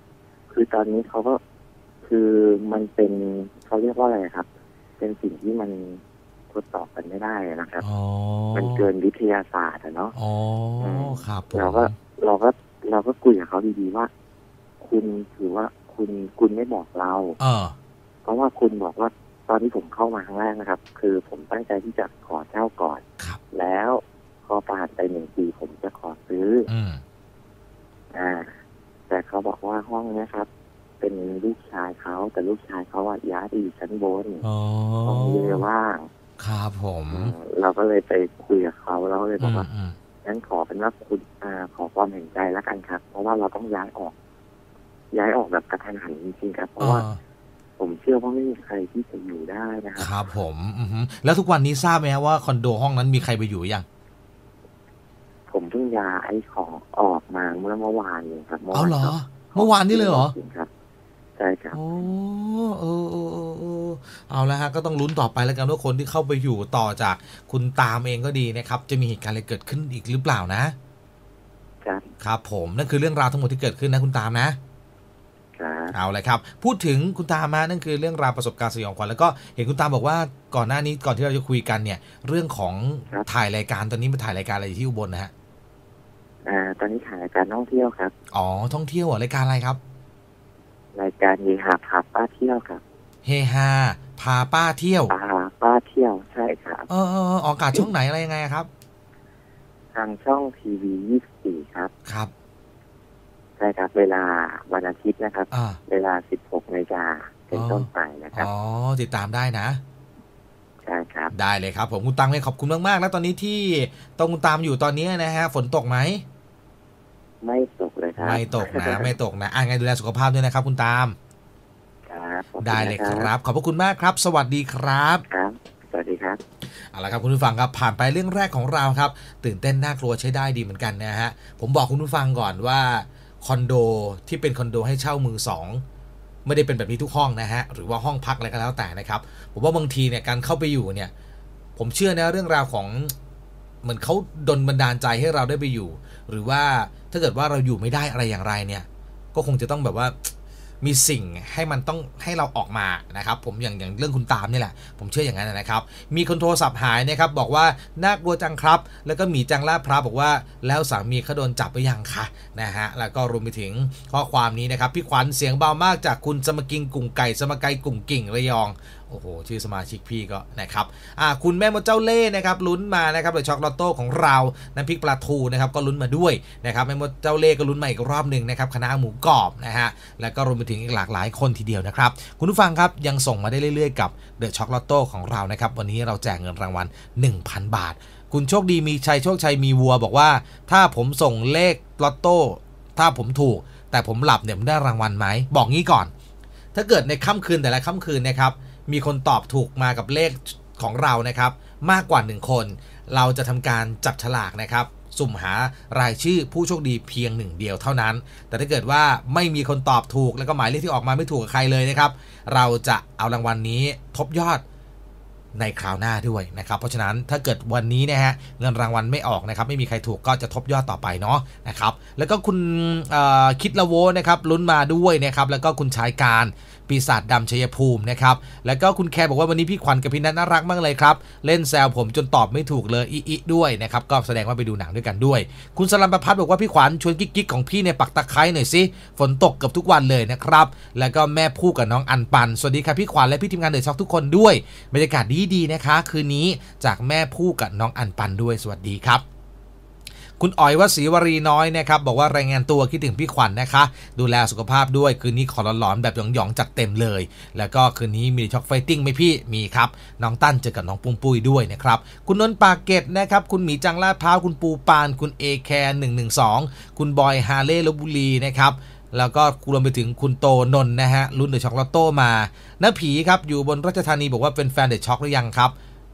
คือตอนนี้เขาก็คือมันเป็นเขาเรียกว่าอะไรครับเป็นสิ่งที่มันทดสอบกันไม่ได้นะครับมันเกินวิทยาศาสตร์อะเนาะอ๋อครับเราก็เราก็เราก็คุยกับเขาดีๆว่าคุณถือว่าคุณคุณไม่บอกเราเออเพราะว่าคุณบอกว่าตอนที่ผมเข้ามาครั้งแรกนะครับ คือผมตั้งใจที่จะขอเช่าก่อนแล้วพอผ่านไปหนึ่งปีผมจะขอซื้ออืมอ่าแต่เขาบอกว่าห้องนี้ครับเป็นลูกชายเขาแต่ลูกชายเขาอะย้ายไปอยู่ชั้นบนห้องนี้เลยว่างครับผมเราก็เลยไปคุยกับเขาแล้วเลยบอกว่างั้นขอเป็นว่าคุณอ่าขอความเห็นใจแล้วกันครับเพราะว่าเราต้องย้ายออกย้ายออกแบบกระทันหันจริงๆครับเพราะว่าผมเชื่อว่าไม่มีใครที่จะอยู่ได้นะครับครับผมอือแล้วทุกวันนี้ทราบไหมว่าคอนโดห้องนั้นมีใครไปอยู่ยังผมเพิ่งย้ายของออกมาเมื่อเมื่อวานเองครับเอาเหรอเมื่อวานนี้เลยเหรอครับใช่ครับโอ้เออเออเออเอาละฮะก็ต้องลุ้นต่อไปแล้วกันว่าคนที่เข้าไปอยู่ต่อจากคุณตามเองก็ดีนะครับจะมีเหตุการณ์อะไรเกิดขึ้นอีกหรือเปล่านะครับครับผมนั่นคือเรื่องราวทั้งหมดที่เกิดขึ้นนะคุณตามนะเอาเลยครับพูดถึงคุณตามมานั่นคือเรื่องราวประสบการณ์สยองขวัญแล้วก็เห็นคุณตามบอกว่าก่อนหน้านี้ก่อนที่เราจะคุยกันเนี่ยเรื่องของถ่ายรายการตอนนี้มาถ่ายรายการอะไรที่อุบลนะฮะอ่าตอนนี้ถ่ายรายการท่องเที่ยวครับอ๋อท่องเที่ยวรายการอะไรครับรายการเฮฮาพาป้าเที่ยวครับเฮฮาพาป้าเที่ยวพาป้าเที่ยวใช่ครับเออเออออกอากาศช่องไหนอะไรยังไงครับทางช่องทีวียี่สิบสี่ครับครับใช่ครับเวลาวันอาทิตย์นะครับเวลาสิบหกนาฬิกาเป็นต้นไปนะครับอ๋อติดตามได้นะใช่ครับได้เลยครับผมคุณตังเลยขอบคุณมากๆแล้วตอนนี้ที่ตรงคุณตามอยู่ตอนนี้นะฮะฝนตกไหมไม่ตกเลยครับไม่ตกนะไม่ตกนะอ่ะไงดูแลสุขภาพด้วยนะครับคุณตามครับได้เลยครับขอบพระคุณมากครับสวัสดีครับครับสวัสดีครับเอาละครับคุณผู้ฟังครับผ่านไปเรื่องแรกของเราครับตื่นเต้นน่ากลัวใช้ได้ดีเหมือนกันนะฮะผมบอกคุณผู้ฟังก่อนว่าคอนโดที่เป็นคอนโดให้เช่ามือสองไม่ได้เป็นแบบนี้ทุกห้องนะฮะหรือว่าห้องพักอะไรก็แล้วแต่นะครับผมว่าบางทีเนี่ยการเข้าไปอยู่เนี่ยผมเชื่อนะเรื่องราวของเหมือนเขาดลบันดาลใจให้เราได้ไปอยู่หรือว่าถ้าเกิดว่าเราอยู่ไม่ได้อะไรอย่างไรเนี่ยก็คงจะต้องแบบว่ามีสิ่งให้มันต้องให้เราออกมานะครับผมอย่างอย่างเรื่องคุณตามนี่แหละผมเชื่ออย่างนั้นนะครับมีคนโทรศัพท์หายนะครับบอกว่าน่ากลัวจังครับแล้วก็มีจังลาดพร้าวบอกว่าแล้วสามีเขาโดนจับไปยังคะนะฮะแล้วก็รวมไปถึงข้อความนี้นะครับพี่ขวัญเสียงเบามากจากคุณสมกิงกุ่งไก่สมไกกุ่งกิ่งระยองโอ้โหชื่อสมาชิกพี่ก็นะครับอ่าคุณแม่มดเจ้าเล่นะครับลุ้นมานะครับเลยช็อกลอตโต้ของเราน้ำพริกปลาทูนะครับก็ลุ้นมาด้วยนะครับแม่มดเจ้าเล่ก็ลุ้นมาอีกรอบหนึ่งนะครับคณะหมูกรอบนะฮะแล้วก็รวมไปถึงอีกหลากหลายคนทีเดียวนะครับคุณผู้ฟังครับยังส่งมาได้เรื่อยๆกับเดอะช็อกลอตโต้ของเรานะครับวันนี้เราแจกเงินรางวัล หนึ่งพัน บาทคุณโชคดีมีชัยโชคชัยมีวัวบอกว่าถ้าผมส่งเลขลอตโต้ถ้าผมถูกแต่ผมหลับเนี่ยผมได้รางวัลไหมบอกงี้ก่อนถ้าเกิดในค่ำคืนแต่ละค่ำคืนนะครับมีคนตอบถูกมากับเลขของเรานะครับมากกว่าหนึ่งคนเราจะทำการจับฉลากนะครับสุ่มหารายชื่อผู้โชคดีเพียงหนึ่งเดียวเท่านั้นแต่ถ้าเกิดว่าไม่มีคนตอบถูกแล้วก็หมายเลขที่ออกมาไม่ถูกกับใครเลยนะครับเราจะเอารางวัลนี้ทบยอดในคราวหน้าด้วยนะครับเพราะฉะนั้นถ้าเกิดวันนี้นะฮะเงินรางวัลไม่ออกนะครับไม่มีใครถูกก็จะทบยอดต่อไปเนาะนะครับแล้วก็คุณคิดละโวนะครับลุ้นมาด้วยนะครับแล้วก็คุณชายการปีศาจดำชัยภูมินะครับแล้วก็คุณแคร์บอกว่าวันนี้พี่ขวัญกับพี่นัทน่ารักมากเลยครับเล่นแซวผมจนตอบไม่ถูกเลยอีอีด้วยนะครับก็แสดงว่าไปดูหนังด้วยกันด้วยคุณสลัมประพัฒน์บอกว่าพี่ขวัญชวนกิ๊กๆของพี่ในปักตะไคร้หน่อยสิฝนตกเกือบทุกวันเลยนะครับแล้วก็แม่พูดกับน้องอันปันสวัสดีครับพี่ขวัญและพี่ทีมงานเดอะช็อคทุกคนด้วยบรรยากาศดีๆนะคะคืนนี้จากแม่พูดกับน้องอันปันด้วยสวัสดีครับคุณอ๋อยวศรีวรีน้อยนะครับบอกว่ารายงานตัวคิดถึงพี่ขวัญ น, นะคะดูแลสุขภาพด้วยคืนนี้ขอหลอนๆแบบหยองๆจัดเต็มเลยแล้วก็คืนนี้มีช็อกไฟติ้งไหมพี่มีครับน้องตั้นเจอกับน้องปุ้มปุ้ยด้วยนะครับคุณนนท์ปากเกร็ดนะครับคุณหมีจังลาดพร้าวคุณปูปานคุณเอแคร์หนึ่งหนึ่งสองคุณบอยฮาเล่ลพบุรีนะครับแล้วก็รวมไปถึงคุณโตนนท์นะฮะรุ่นเดอะช็อกลอตโต้มาน้าผีครับอยู่บนราชธานีบอกว่าเป็นแฟนเดอะช็อกหรือยังครับ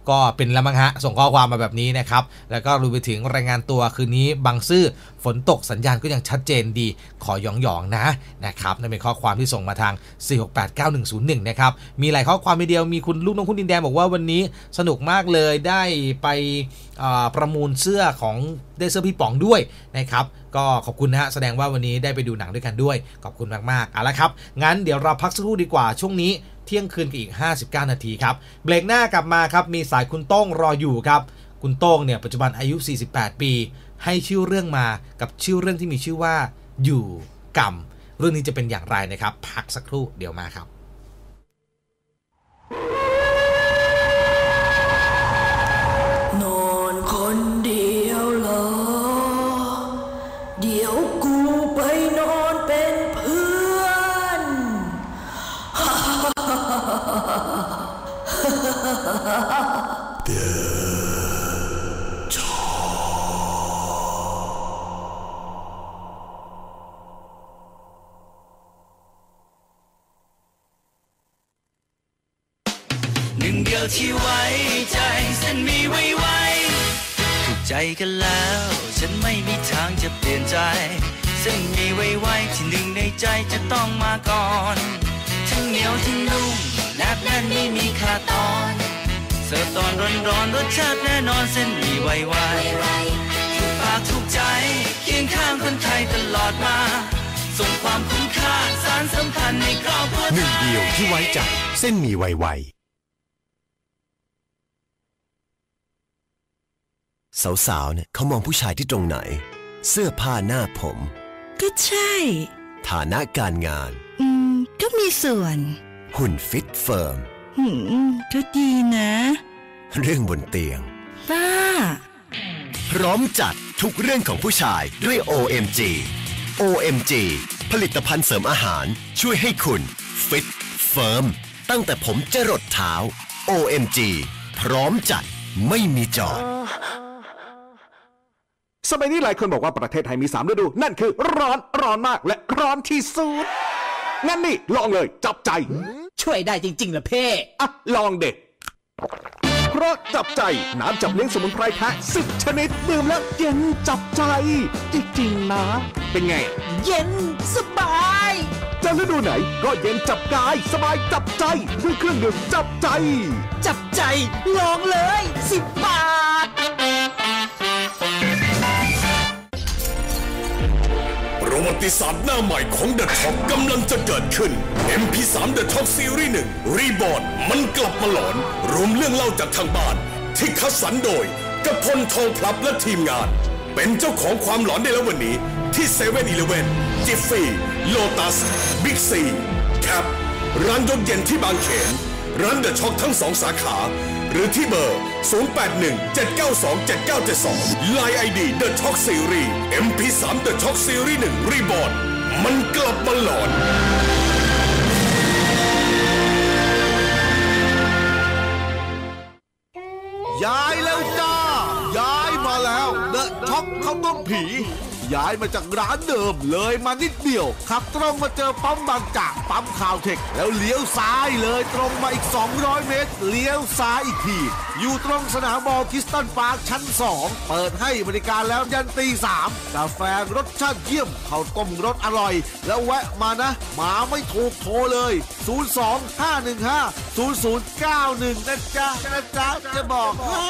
ก็เป็นละมั้งฮะส่งข้อความมาแบบนี้นะครับแล้วก็รวมไปถึงรายงานตัวคืนนี้บางซื่อฝนตกสัญญาณก็ยังชัดเจนดีขอหยองๆนะนะครับนั่นเป็นข้อความที่ส่งมาทางสี่ หก แปด เก้า หนึ่ง ศูนย์ หนึ่งนะครับมีหลายข้อความทีเดียวมีคุณลูกน้องคุณดินแดงบอกว่าวันนี้สนุกมากเลยได้ไปประมูลเสื้อของได้เสื้อพี่ป๋องด้วยนะครับก็ขอบคุณนะฮะแสดงว่าวันนี้ได้ไปดูหนังด้วยกันด้วยขอบคุณมากๆเอาละครับงั้นเดี๋ยวเราพักสักครู่ดีกว่าช่วงนี้เที่ยงคืนกับอีกห้าสิบเก้านาทีครับเบรกหน้ากลับมาครับมีสายคุณโต้งรออยู่ครับคุณโต้งเนี่ยปัจจุบันอายุสี่สิบแปดปีให้ชื่อเรื่องมากับชื่อเรื่องที่มีชื่อว่าอยู่กรรมเรื่องนี้จะเป็นอย่างไรนะครับพักสักครู่เดี๋ยวมาครับนอนคนเดียวเหรอเดี๋ยวกูไปนอนเป็นเพื่อนเดือชอหนึ่งเดียวที่ไว้ใจเส้นมีไว้ไว้ถูกใจกันแล้วฉันไม่มีทางจะเปลี่ยนใจเส้นมีไว้ไว้ที่หนึ่งในใจจะต้องมาก่อนทั้งเหนียวทั้งนุ่มแนบแน่นไม่มีขาดตอนเสิร์ฟตอนร้อนๆรสชาติแน่นอนเส้นมีไว้ไว้ถูกปากถูกใจเคียงข้างคนไทยตลอดมาส่งความคุ้มค่าสารสำคัญในครอบครัวหนึ่งเดียวที่ไว้ใจเส้นมีไวไวสาวๆเนี่ยเขามองผู้ชายที่ตรงไหนเสื้อผ้าหน้าผมก็ใช่ฐานะการงานอืมก็มีส่วนหุ่นฟิตเฟิร์มหืมก็ดีนะเรื่องบนเตียงบ้าพร้อมจัดทุกเรื่องของผู้ชายด้วย โอ เอ็ม จี โอ เอ็ม จี ผลิตภัณฑ์เสริมอาหารช่วยให้คุณฟิตเฟิร์มตั้งแต่ผมจรดเท้า โอ เอ็ม จี พร้อมจัดไม่มีจอดสมัยนี้หลายคนบอกว่าประเทศไทยมีสามฤดูนั่นคือร้อนร้อนมากและร้อนที่สุดงั้นนี่ลองเลยจับใจช่วยได้จริงๆเหรอเพ่อ่ะลองเด็กเพราะจับใจน้ำจับเลี้ยงสมุนไพรแท้สิบชนิดดื่มแล้วเย็นจับใจจริงๆนะเป็นไงเย็นสบายจะฤดูไหนก็เย็นจับกายสบายจับใจด้วยเครื่องดื่มจับใจจับใจลองเลยสิบบาทประวัติศาสตร์หน้าใหม่ของ The Top กำลังจะเกิดขึ้น เอ็ม พี สาม The Top ซีรีส์หนึ่ง Reborn มันกลับมาหลอนรวมเรื่องเล่าจากทางบ้านที่คัดสรรโดยกพลทองพลับและทีมงานเป็นเจ้าของความหลอนได้แล้ววันนี้ที่เซเว่นอีเลฟเว่นจิฟฟี่โลตัสบิ๊กซีแคปร้านยกเย็นที่บางเขนร้าน The Top ทั้งสองสาขาหรือที่เบอร์ ศูนย์ แปด หนึ่ง เจ็ด เก้า สอง เจ็ด เก้า เจ็ด สอง ไลน์ ไอ ดี The Talk Series เอ็ม พี สาม The Talk Series หนึ่ง Reborn มันกลับมาหลอนย้ายแล้วจ้าย้ายมาแล้วเดอะช็อกข้าวต้มผีย้ายมาจากร้านเดิมเลยมานิดเดียวขับตรงมาเจอปั๊มบางจากปั๊มข่าวเทคแล้วเลี้ยวซ้ายเลยตรงมาอีกสองร้อยเมตรเลี้ยวซ้ายอีกทีอยู่ตรงสนามบอลคริสตัลพาร์คชั้นสองเปิดให้บริการแล้วยันตีสามกาแฟรสชาติเยี่ยมข้าวต้มรสอร่อยแล้วแวะมานะมาไม่ถูกโทรเลยศูนย์ สอง ห้า หนึ่ง ห้า ศูนย์ ศูนย์ เก้า หนึ่งนะจ๊ะนะจ๊ะจะบอกให้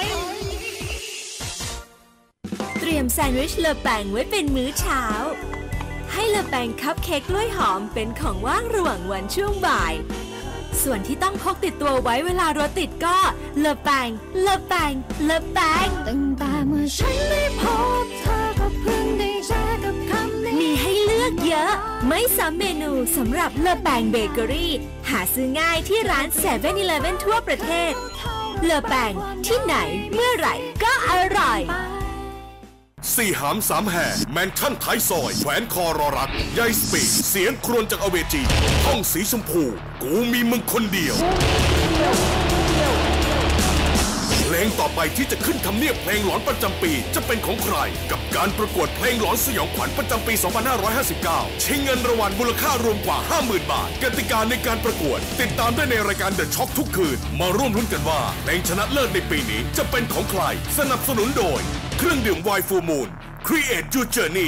เตรียมแซนด์วิชเลอแปงไว้เป็นมื้อเช้าให้เลอแปงคัพเค้กกล้วยหอมเป็นของว่างระหว่างวันช่วงบ่ายส่วนที่ต้องพกติดตัวไว้เวลารถติดก็เลอแปงเลอแปงเลอแปงตั้งแต่เมื่อฉันได้พบเธอก็เพิ่งได้เจอกับคำนี้มีให้เลือกเยอะไม่ซ้ำเมนูสำหรับเลอแปงเบเกอรี่หาซื้อง่ายที่ร้านเซเว่นอีเลฟเว่นทั่วประเทศเลอแปงที่ไหนเมื่อไหร่ก็อร่อยสี่หามสามแห่แมนชั่นท้ายซอยแขวนคอรอรักยายสปีดเสียงครวญจากอเวจีห้องสีชมพูกูมีมึงคนเดียวเพลลงต่อไปที่จะขึ้นทำเนียบเพลงหลอนประจำปีจะเป็นของใครกับการประกวดเพลงหลอนสยองขวัญประจำปี สองพันห้าร้อยห้าสิบเก้า ชิงเงินรางวัลมูลค่ารวมกว่า ห้าหมื่น บาทกติกาในการประกวดติดตามได้ในรายการ The Shock ทุกคืนมาร่วมลุ้นกันว่าเพลงชนะเลิศในปีนี้จะเป็นของใครสนับสนุนโดยเครื่องดื่มไวน์ฟูมูล Create Your Journey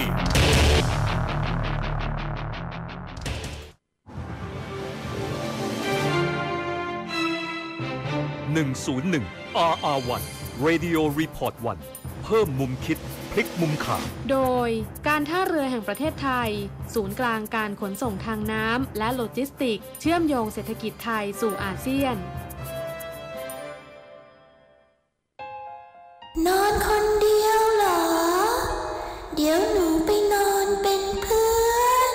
หนึ่งศูนย์หนึ่ง อาร์ อาร์ วัน Radio Report วัน เพิ่มมุมคิดพลิกมุมข่าวโดยการท่าเรือแห่งประเทศไทยศูนย์กลางการขนส่งทางน้ำและโลจิสติกส์เชื่อมโยงเศรษฐกิจไทยสู่อาเซียนนอนคนเดียวเหรอเดี๋ยวหนูไปนอนเป็นเพื่อน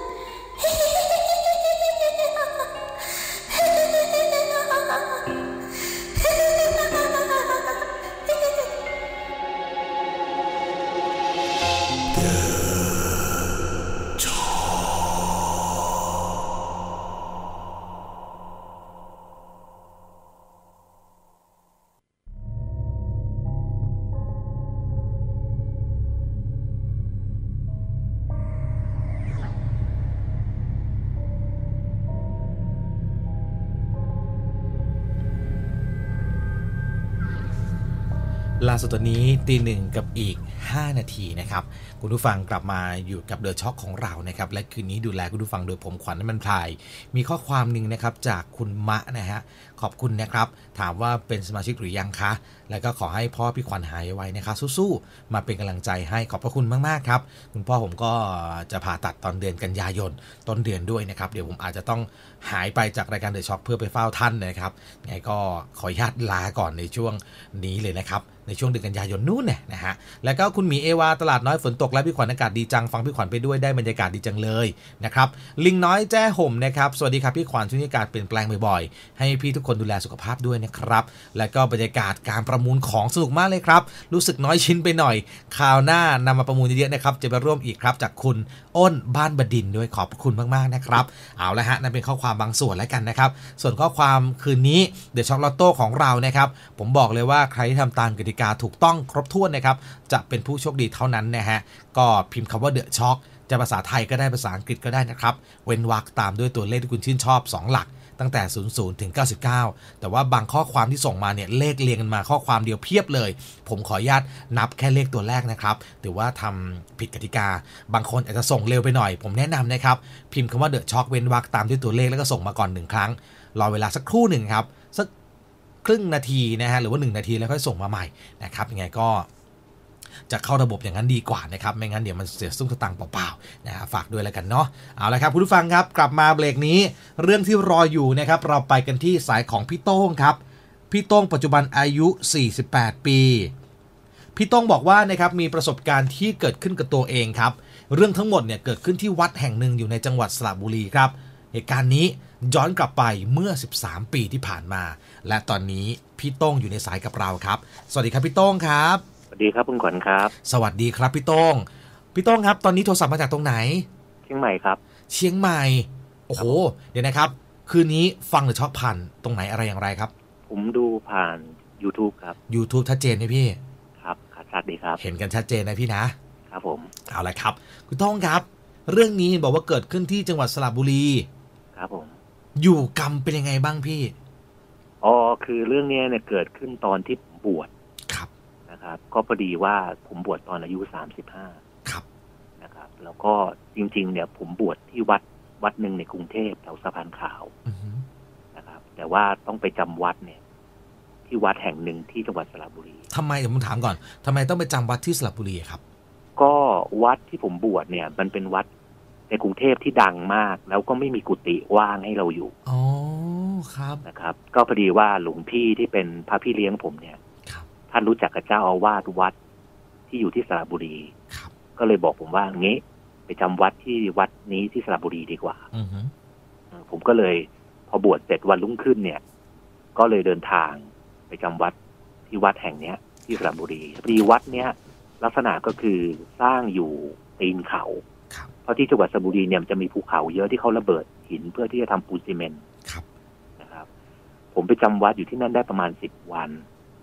ล่าสุดตอนนี้ตีหนึ่งกับอีกห้านาทีนะครับคุณผู้ฟังกลับมาอยู่กับเดอะช็อคของเรานะครับและคืนนี้ดูแลคุณผู้ฟังโดยผมขวัญน้ำมันพลายมีข้อความหนึ่งนะครับจากคุณมะนะฮะขอบคุณนะครับถามว่าเป็นสมาชิกหรือยังคะแล้วก็ขอให้พ่อพี่ขวัญหายไวนะคะสู้ๆมาเป็นกำลังใจให้ขอบพระคุณมากๆครับคุณพ่อผมก็จะผ่าตัดตอนเดือนกันยายนต้นเดือนด้วยนะครับเดี๋ยวผมอาจจะต้องหายไปจากรายการเดอะช็อคเพื่อไปเฝ้าท่านนะครับไงก็ขออนุญาตลาก่อนในช่วงนี้เลยนะครับในช่วงเดือนกันยายนนู้นเนี่ยนะฮะแล้วก็คุณหมีเอวาตลาดน้อยฝนตกและพี่ขวัญอากาศดีจังฟังพี่ขวัญไปด้วยได้บรรยากาศดีจังเลยนะครับลิงน้อยแจ้ห่มนะครับสวัสดีครับพี่ขวัญช่วงนี้อากาศเปลี่ยนแปลงบ่อยๆให้พี่ทุกคนดูแลสุขภาพด้วยนะครับแล้วก็บรรยากาศการประมูลของสนุกมากเลยครับรู้สึกน้อยชิ้นไปหน่อยคราวหน้านำมาประมูลเยอะๆนะครับจะไปร่วมอีกครับจากคุณอ้นบ้านบดินด้วยขอบคุณมากๆนะครับเอาละฮะนั่นเป็นข้อความบางส่วนแล้วกันนะครับส่วนข้อความคืนนี้เดอะช็อคลอตโต้ของเรานะครับผมบอกเลยว่าใครที่ทำตามกติกาถูกต้องครบถ้วนนะครับจะเป็นผู้โชคดีเท่านั้นนะฮะก็พิมพ์คำว่าเดอะช็อคจะภาษาไทยก็ได้ภาษาอังกฤษก็ได้นะครับเว้นวรรคตามด้วยตัวเลขที่คุณชื่นชอบสองหลักตั้งแต่ศูนย์ ศูนย์ ถึง เก้าสิบเก้าแต่ว่าบางข้อความที่ส่งมาเนี่ยเลขเรียงกันมาข้อความเดียวเพียบเลยผมขออนุญาตนับแค่เลขตัวแรกนะครับถือว่าทำผิดกติกาบางคนอาจจะส่งเร็วไปหน่อยผมแนะนำนะครับพิมพ์คำว่าเดอะช็อคเว้นวรรคตามด้วยตัวเลขแล้วก็ส่งมาก่อนหนึ่งครั้งรอเวลาสักครู่หนึ่งครับสักครึ่งนาทีนะฮะหรือว่าหนึ่งนาทีแล้วค่อยส่งมาใหม่นะครับยังไงก็จะเข้าระบบอย่างนั้นดีกว่านะครับไม่งั้นเดี๋ยวมันเสียซุ้มตังค์เปล่าๆนะฮะฝากด้วยแล้วกันเนาะเอาละครับคุณผู้ฟังครับกลับมาเบรกนี้เรื่องที่รออยู่นะครับเราไปกันที่สายของพี่โต้งครับพี่โต้งปัจจุบันอายุสี่สิบแปดปีพี่โต้งบอกว่านะครับมีประสบการณ์ที่เกิดขึ้นกับตัวเองครับเรื่องทั้งหมดเนี่ยเกิดขึ้นที่วัดแห่งหนึ่งอยู่ในจังหวัดสระบุรีครับเหตุการณ์นี้ย้อนกลับไปเมื่อสิบสามปีที่ผ่านมาและตอนนี้พี่โต้งอยู่ในสายกับเราครับสวัสดีครับพี่โต้งครับสวัสดีครับคุณขวัญครับสวัสดีครับพี่โต้งพี่โต้งครับตอนนี้โทรศัพท์มาจากตรงไหนเชียงใหม่ครับเชียงใหม่โอ้โหเดี๋ยวนะครับคืนนี้ฟังหรือช็อคผ่านตรงไหนอะไรอย่างไรครับผมดูผ่าน YouTube ครับ YouTube ชัดเจนไหมพี่ครับชัดดีครับเห็นกันชัดเจนนะพี่นะครับผมเอาละครับคุณโต้งครับเรื่องนี้บอกว่าเกิดขึ้นที่จังหวัดสระบุรีครับผมอยู่กรรมเป็นยังไงบ้างพี่อ๋อคือเรื่องนี้เนี่ยเกิดขึ้นตอนที่ผมบวชครับนะครับก็พอดีว่าผมบวชตอนอายุสามสิบห้าครับนะครับแล้วก็จริงๆเนี่ยผมบวชที่วัดวัดหนึ่งในกรุงเทพแถวสะพานขาวนะครับแต่ว่าต้องไปจำวัดเนี่ยที่วัดแห่งหนึ่งที่จังหวัดสระบุรีทำไมเดี๋ยวผมถามก่อนทำไมต้องไปจำวัดที่สระบุรีครับก็วัดที่ผมบวชเนี่ยมันเป็นวัดในกรุงเทพที่ดังมากแล้วก็ไม่มีกุฏิว่างให้เราอยู่อ๋อครับนะครับก็พอดีว่าหลวงพี่ที่เป็นพระพี่เลี้ยงผมเนี่ยท่านรู้จักกับเจ้าอาวาสวัดที่อยู่ที่สระบุรีก็เลยบอกผมว่างี้ไปจำวัดที่วัดนี้ที่สระบุรีดีกว่าผมก็เลยพอบวชเสร็จวันรุ่งขึ้นเนี่ยก็เลยเดินทางไปจำวัดที่วัดแห่งเนี้ยที่สระบุรีพอดีวัดเนี้ยลักษณะก็คือสร้างอยู่ตีนเขาเพราะที่จังหวัดสระบุรีเนี่ยมันจะมีภูเขาเยอะที่เขาระเบิดหินเพื่อที่จะทำปูนซีเมนต์นะครับผมไปจำวัดอยู่ที่นั่นได้ประมาณสิบวัน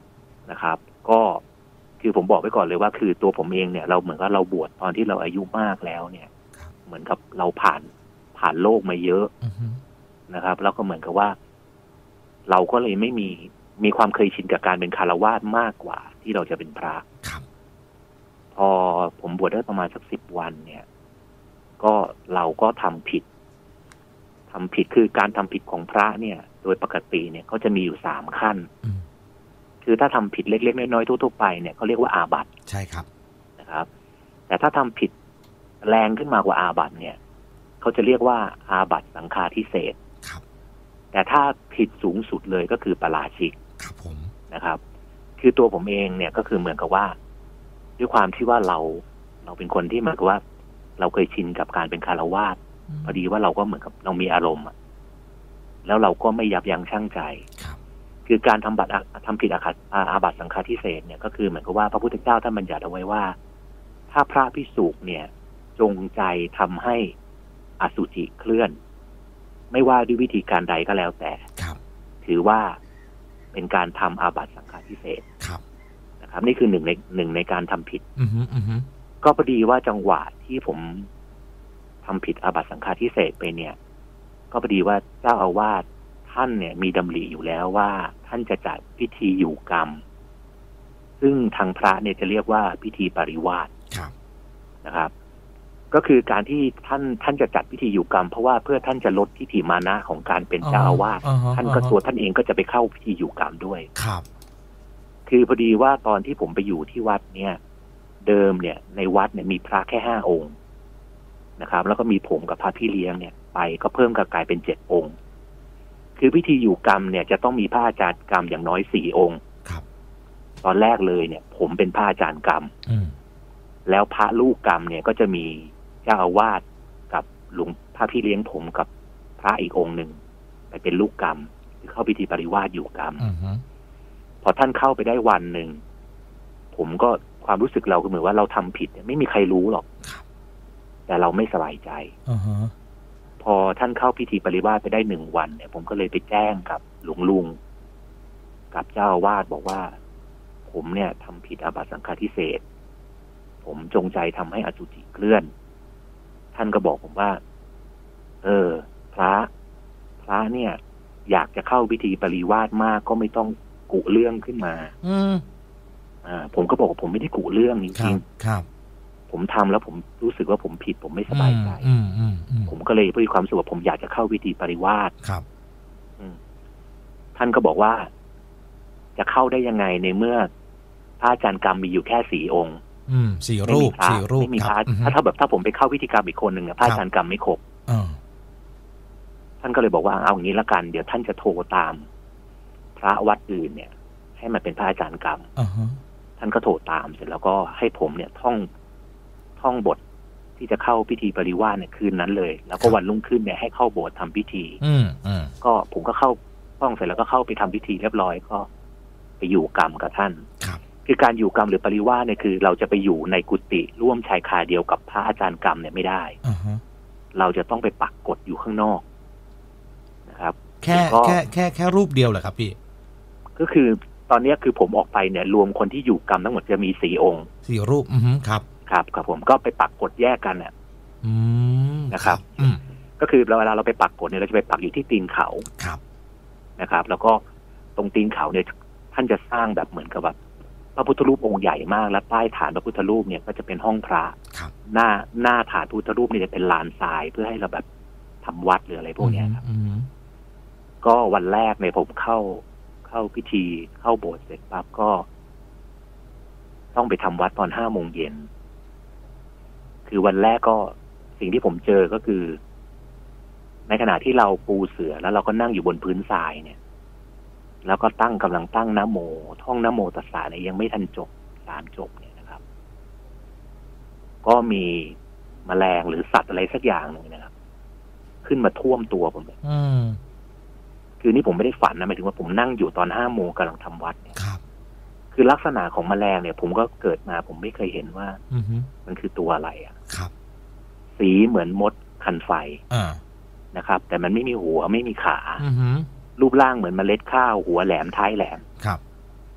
นะครับก็คือผมบอกไว้ก่อนเลยว่าคือตัวผมเองเนี่ยเราเหมือนกับเราบวชตอนที่เราอายุมากแล้วเนี่ยเหมือนกับเราผ่านผ่านโลกมาเยอะนะครับแล้วก็เหมือนกับว่าเราก็เลยไม่มีมีความเคยชินกับการเป็นคฤหัสถ์มากกว่าที่เราจะเป็นพระพอผมบวชได้ประมาณสักสิบวันเนี่ยก็เราก็ทำผิดทำผิดคือการทำผิดของพระเนี่ยโดยปกติเนี่ยเขาจะมีอยู่สามขั้นคือถ้าทำผิดเล็กๆน้อยๆทั่วๆไปเนี่ยเขาเรียกว่าอาบัติใช่ครับนะครับแต่ถ้าทำผิดแรงขึ้นมากว่าอาบัติเนี่ยเขาจะเรียกว่าอาบัติสังฆาทิเศษแต่ถ้าผิดสูงสุดเลยก็คือปาราชิกครับผมนะครับคือตัวผมเองเนี่ยก็คือเหมือนกับว่าด้วยความที่ว่าเราเราเป็นคนที่เหมือนกับว่าเราเคยชินกับการเป็นคฤหัสถ์พอดีว่าเราก็เหมือนกับเรามีอารมณ์แล้วเราก็ไม่ยับยั้งชั่งใจคือการทำบัตรทำผิดอาบัติอาบัติสังฆาทิเศษเนี่ยก็คือเหมือนกับว่าพระพุทธเจ้าท่านบัญญัติเอาไว้ว่าถ้าพระภิกษุเนี่ยจงใจทำให้อสุจิเคลื่อนไม่ว่าด้วยวิธีการใดก็แล้วแต่ถือว่าเป็นการทำอาบัติสังฆาทิเศษนะครับนี่คือหนึ่งในหนึ่งในการทำผิดก็พอดีว่าจังหวะที่ผมทำผิดอาบัติสังฆาทิเศษไปเนี่ยก็พอดีว่าเจ้าอาวาสท่านเนี่ยมีดำริอยู่แล้วว่าท่านจะจัดพิธีอยู่กรรมซึ่งทางพระเนี่ยจะเรียกว่าพิธีปริวาสนะครับก็คือการที่ท่านท่านจะจัดพิธีอยู่กรรมเพราะว่าเพื่อท่านจะลดทิฏฐิมานะของการเป็นเจ้าอาวาสท่านก็ตัวท่านเองก็จะไปเข้าพิธีอยู่กรรมด้วยครับคือพอดีว่าตอนที่ผมไปอยู่ที่วัดเนี่ยเดิมเนี่ยในวัดเนี่ยมีพระแค่ห้าองค์นะครับแล้วก็มีผมกับพระพี่เลี้ยงเนี่ยไปก็เพิ่มกับกลายเป็นเจ็ดองค์คือพิธีอยู่กรรมเนี่ยจะต้องมีพระอาจารย์กรรมอย่างน้อยสี่องค์ครับตอนแรกเลยเนี่ยผมเป็นพระอาจารย์กรรมแล้วพระลูกกรรมเนี่ยก็จะมีเจ้าอาวาสกับหลวงพระพี่เลี้ยงผมกับพระอีกองค์หนึ่งไปเป็นลูกกรรมคือเข้าพิธีปริวาสอยู่กรรมพอท่านเข้าไปได้วันหนึ่งผมก็ความรู้สึกเราคือเหมือนว่าเราทำผิดไม่มีใครรู้หรอกแต่เราไม่สบายใจ uh-huh. พอท่านเข้าพิธีปริวาสไปได้หนึ่งวันเนี่ยผมก็เลยไปแจ้งกับหลวงลุงกับเจ้าอาวาสบอกว่าผมเนี่ยทำผิดอาบัติสังฆาทิเศษผมจงใจทำให้อสุจิเคลื่อนท่านก็บอกผมว่าเออพระพระเนี่ยอยากจะเข้าพิธีปริวาสมากก็ไม่ต้องกุเรื่องขึ้นมาอืมอ่าผมก็บอกว่าผมไม่ได้กุเรื่องจริงๆครับผมทำแล้วผมรู้สึกว่าผมผิดผมไม่สบายใจผมก็เลยมีความรู้สึกว่าผมอยากจะเข้าพิธีปริวาสครับท่านก็บอกว่าจะเข้าได้ยังไงในเมื่อพระอาจารย์กรรมมีอยู่แค่สี่องค์อืมสี่รูปสี่รูปไม่มีพระถ้าถ้าแบบถ้าผมไปเข้าพิธีกรรมอีกคนหนึ่งเนี่ยพระอาจารย์กรรมไม่ครบท่านก็เลยบอกว่าเอาอย่างนี้ละกันเดี๋ยวท่านจะโทรตามพระวัดอื่นเนี่ยให้มันเป็นพระอาจารย์กรรมท่านก็โทรตามเสร็จแล้วก็ให้ผมเนี่ยท่องท่องบทที่จะเข้าพิธีปริวาสเนี่ยคืนนั้นเลยแล้วก็วันรุ่งขึ้นเนี่ยให้เข้าโบสถ์ทำพิธีก็ผมก็เข้าท่องเสร็จแล้วก็เข้าไปทำพิธีเรียบร้อยก็ไปอยู่กรรมกับท่านคือการอยู่กรรมหรือปริวาสเนี่ยคือเราจะไปอยู่ในกุฏิร่วมชายคาเดียวกับพระอาจารย์กรรมเนี่ยไม่ได้ uh-huh. เราจะต้องไปปักกฎอยู่ข้างนอกนะครับแค่แค่แค่แค่รูปเดียวเหรอครับพี่ก็คือตอนนี้คือผมออกไปเนี่ยรวมคนที่อยู่กรรมทั้งหมดจะมีสี่องค์สี่รูปอือฮึครับครับครับผมก็ไปปักกฎแยกกันเนี่ยอืมนะครับอืมก็คือเวลาเราไปปักกฎเนี่ยเราจะไปปักอยู่ที่ตีนเขาครับนะครับแล้วก็ตรงตีนเขาเนี่ยท่านจะสร้างแบบเหมือนกับแบบพระพุทธรูปองค์ใหญ่มากและใต้ฐานพระพุทธรูปเนี่ยก็จะเป็นห้องพระหน้าหน้าฐานพุทธรูปเนี่ยจะเป็นลานทรายเพื่อให้เราแบบทำวัดหรืออะไรพวกนี้ครับก็วันแรกเนี่ยผมเข้าเข้าพิธีเข้าโบสถ์เสร็จปั๊บก็ต้องไปทำวัดตอนห้าโมงเย็นคือวันแรกก็สิ่งที่ผมเจอก็คือในขณะที่เราปูเสื่อแล้วเราก็นั่งอยู่บนพื้นทรายเนี่ยแล้วก็ตั้งกำลังตั้งนะโมท่องนะโมตัสสะเนี่ยยังไม่ทันจบสามจบเนี่ยนะครับก็มีแมลงหรือสัตว์อะไรสักอย่างหนึ่งนะครับขึ้นมาท่วมตัวผมเลยคือนี่ผมไม่ได้ฝันนะหมายถึงว่าผมนั่งอยู่ตอนห้าโมงกำลังทำวัดเนี่ยคือลักษณะของแมลงเนี่ยผมก็เกิดมาผมไม่เคยเห็นว่ามันคือตัวอะไรอ่ะสีเหมือนมดคันไฟนะครับแต่มันไม่มีหัวไม่มีขารูปร่างเหมือนเมล็ดข้าวหัวแหลมท้ายแหลมครับ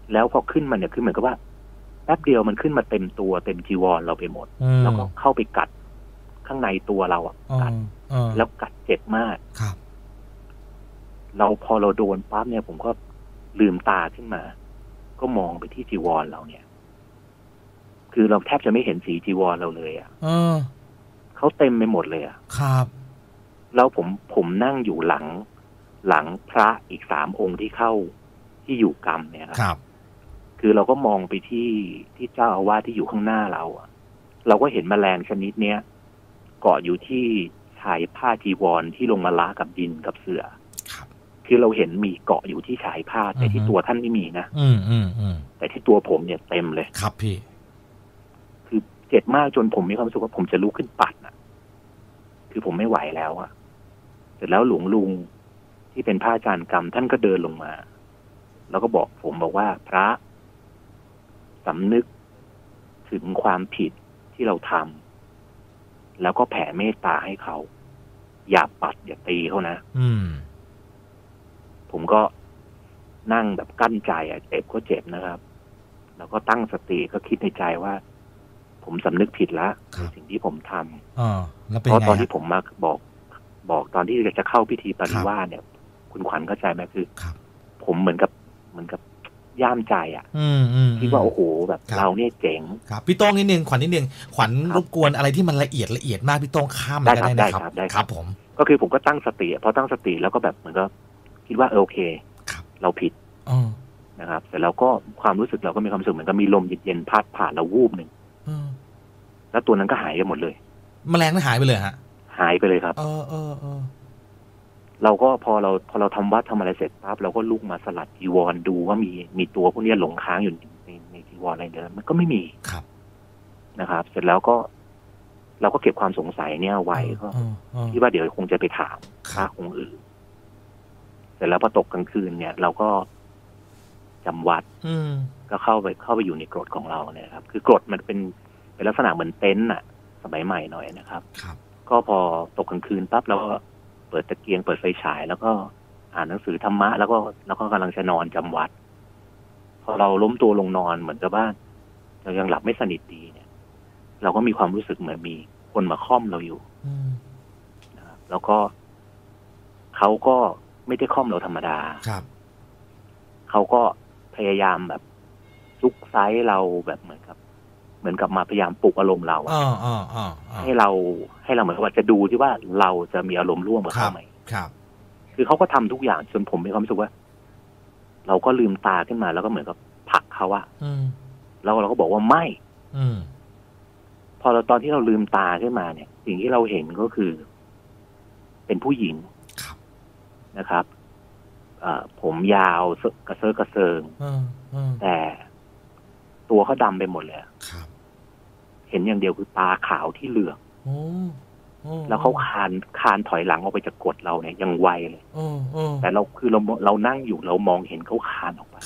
แล้วพอขึ้นมาเนี่ยคือเหมือนกับว่าแป๊บเดียวมันขึ้นมาเต็มตัวเต็มจีวรเราไปหมดแล้วก็เข้าไปกัดข้างในตัวเราอ่ะกัดแล้วกัดเจ็บมากครับเราพอเราโดนปั๊บเนี่ยผมก็ลืมตาขึ้นมาก็มองไปที่จีวรเราเนี่ยคือเราแทบจะไม่เห็นสีจีวรเราเลยอ่ะเขาเต็มไปหมดเลยอ่ะครับแล้วผมผมนั่งอยู่หลังหลังพระอีกสามองค์ที่เข้าที่อยู่กรรมเนี่ยครับคือเราก็มองไปที่ที่เจ้าอาวาสที่อยู่ข้างหน้าเราอ่ะเราก็เห็นแมลงชนิดเนี้ยเกาะอยู่ที่ชายผ้าจีวรที่ลงมาล้ากับดินกับเสื่อคือเราเห็นมีเกาะอยู่ที่ชายผ้าแต่ที่ตัวท่านไม่มีนะอืมอืมอืมแต่ที่ตัวผมเนี่ยเต็มเลยครับพี่คือเจ็บมากจนผมมีความรู้สึกว่าผมจะลุกขึ้นปัดอ่ะคือผมไม่ไหวแล้วอ่ะเสร็จแล้วหลวงลุงที่เป็นพระอาจารย์กรรมท่านก็เดินลงมาแล้วก็บอกผมบอกว่าพระสำนึกถึงความผิดที่เราทำแล้วก็แผ่เมตตาให้เขาอย่าปัดอย่าตีเขานะอืมผมก็นั่งแบบกั้นใจอ่ะเจ็บก็เจ็บนะครับแล้วก็ตั้งสติก็คิดในใจว่าผมสำนึกผิดแล้วในสิ่งที่ผมทำอ๋อแล้วเป็นไงเพราะตอนที่ผมมาบอกบอกตอนที่จะเข้าพิธีปริวาสเนี่ยคุณขวัญเข้าใจไหมคือผมเหมือนกับเหมือนกับย่ามใจอ่ะคิดว่าโอ้โหแบบเราเนี่ยเจ๋งครับพี่โต้งนิดนึงขวัญนิดนึงขวัญรบกวนอะไรที่มันละเอียดละเอียดมากพี่โต้งข้ามไปได้ได้ครับได้ครับผมก็คือผมก็ตั้งสติพอตั้งสติแล้วก็แบบเหมือนก็คิดว่าโอเคเราผิดนะครับแต่เราก็ความรู้สึกเราก็มีความรู้สึกเหมือนกับมีลมเย็นๆพัดผ่านเราวูบหนึ่งแล้วตัวนั้นก็หายไปหมดเลยแมลงนั้นหายไปเลยฮะหายไปเลยครับเออเออเออเราก็พอเราพอเราทำวัดทำอะไรเสร็จปั๊บเราก็ลุกมาสลัดจีวรดูว่ามีมีตัวพวกนี้หลงค้างอยู่ในในจีวรอะไรเดิมมันก็ไม่มีครับนะครับเสร็จแล้วก็เราก็เก็บความสงสัยเนี่ยไว้ก็คิดว่าเดี๋ยวคงจะไปถามพระองค์อื่นเสร็จแล้วพอตกกลางคืนเนี่ยเราก็จำวัดก็เข้าไปเข้าไปอยู่ในกรดของเราเนี่ยครับคือกรดมันเป็นเป็นลักษณะเหมือนเต็นท์อ่ะสมัยใหม่หน่อยนะครับก็พอตกกลางคืนปั๊บเราก็เปิดตะเกียงเปิดไฟฉายแล้วก็อ่านหนังสือธรรมะแล้วก็แล้วก็กำลังจะนอนจำวัดพอเราล้มตัวลงนอนเหมือนกับว่าเรายังหลับไม่สนิทดีเนี่ยเราก็มีความรู้สึกเหมือนมีคนมาค่อมเราอยู่นะครับแล้วก็เขาก็ไม่ได้ค่อมเราธรรมดาครับเขาก็พยายามแบบซุกไซส์เราแบบเหมือนกับเหมือนกับมาพยายามปลุกอารมณ์เราให้เราให้เราเหมือนกับว่าจะดูที่ว่าเราจะมีอารมณ์ร่วมกับเขาไหมครับคือเขาก็ทำทุกอย่างจนผมมีความรู้สึกว่าเราก็ลืมตาขึ้นมาแล้วก็เหมือนกับผลักเขาอะแล้วเราก็บอกว่าไม่พอเราตอนที่เราลืมตาขึ้นมาเนี่ยสิ่งที่เราเห็นก็คือเป็นผู้หญิงนะครับผมยาวกระเซาะกระเซิงแต่ตัวเขาดำไปหมดเลยเห็นอย่างเดียวคือตาขาวที่เหลือกแล้วเขาคานคานถอยหลังออกไปจากกดเราเนี่ยยังไวเลยแต่เราคือเราเรานั่งอยู่เรามองเห็นเขาคานออกไป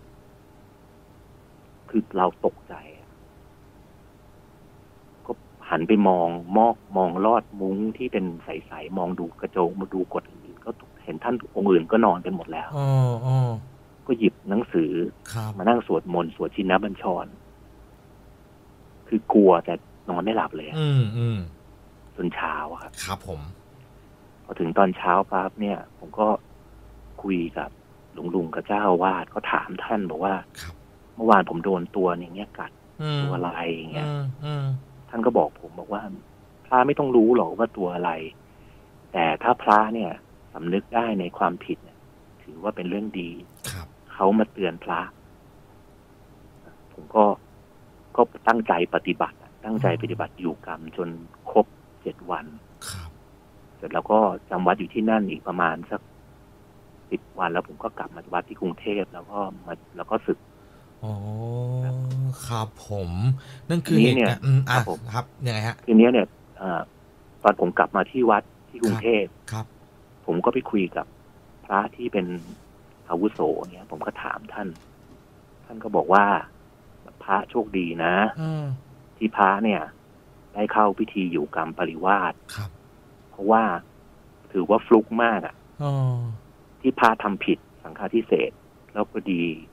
คือเราตกใจก็หันไปมองมอกมองลอดมุ้งที่เป็นใสๆมองดูกระจกมาดูกดอื่นๆก็เห็นท่านองค์อื่นก็นอนกันหมดแล้วก็หยิบหนังสือมานั่งสวดมนต์สวดชินบัญชรคือกลัวแต่นอนไม่หลับเลยจนเช้าครับครับผมพอถึงตอนเช้าปั๊บเนี่ยผมก็คุยกับหลวงลุงกับเจ้าอาวาสก็ถามท่านบอกว่าเมื่อวานผมโดนตัวอย่างเงี้ยกัดตัวอะไรอย่างเงี้ยท่านก็บอกผมบอกว่าพระไม่ต้องรู้หรอกว่าตัวอะไรแต่ถ้าพระเนี่ยสำนึกได้ในความผิดเนี่ยถือว่าเป็นเรื่องดีเขามาเตือนพระผมก็ก็ตั้งใจปฏิบัติตั้งใจปฏิบัติอยู่กรรมจนครบเจ็ดวันเสร็จแล้วก็จำวัดอยู่ที่นั่นอีกประมาณสักสิบวันแล้วผมก็กลับมาวัดที่กรุงเทพแล้วก็มาแล้วก็ศึกอ๋อครับผมนั่นคือเหตุการณ์ครับผมครับยังไงฮะทีนี้เนี่ยตอนผมกลับมาที่วัดที่กรุงเทพครับผมก็ไปคุยกับพระที่เป็นอาวุโสเนี่ยผมก็ถามท่านท่านก็บอกว่าพระโชคดีนะที่พระเนี่ยได้เข้าพิธีอยู่กรรมปริวาสเพราะว่าถือว่าฟลุกมากอ่ะที่พระทำผิดสังฆาทิเศษแล้วพอดี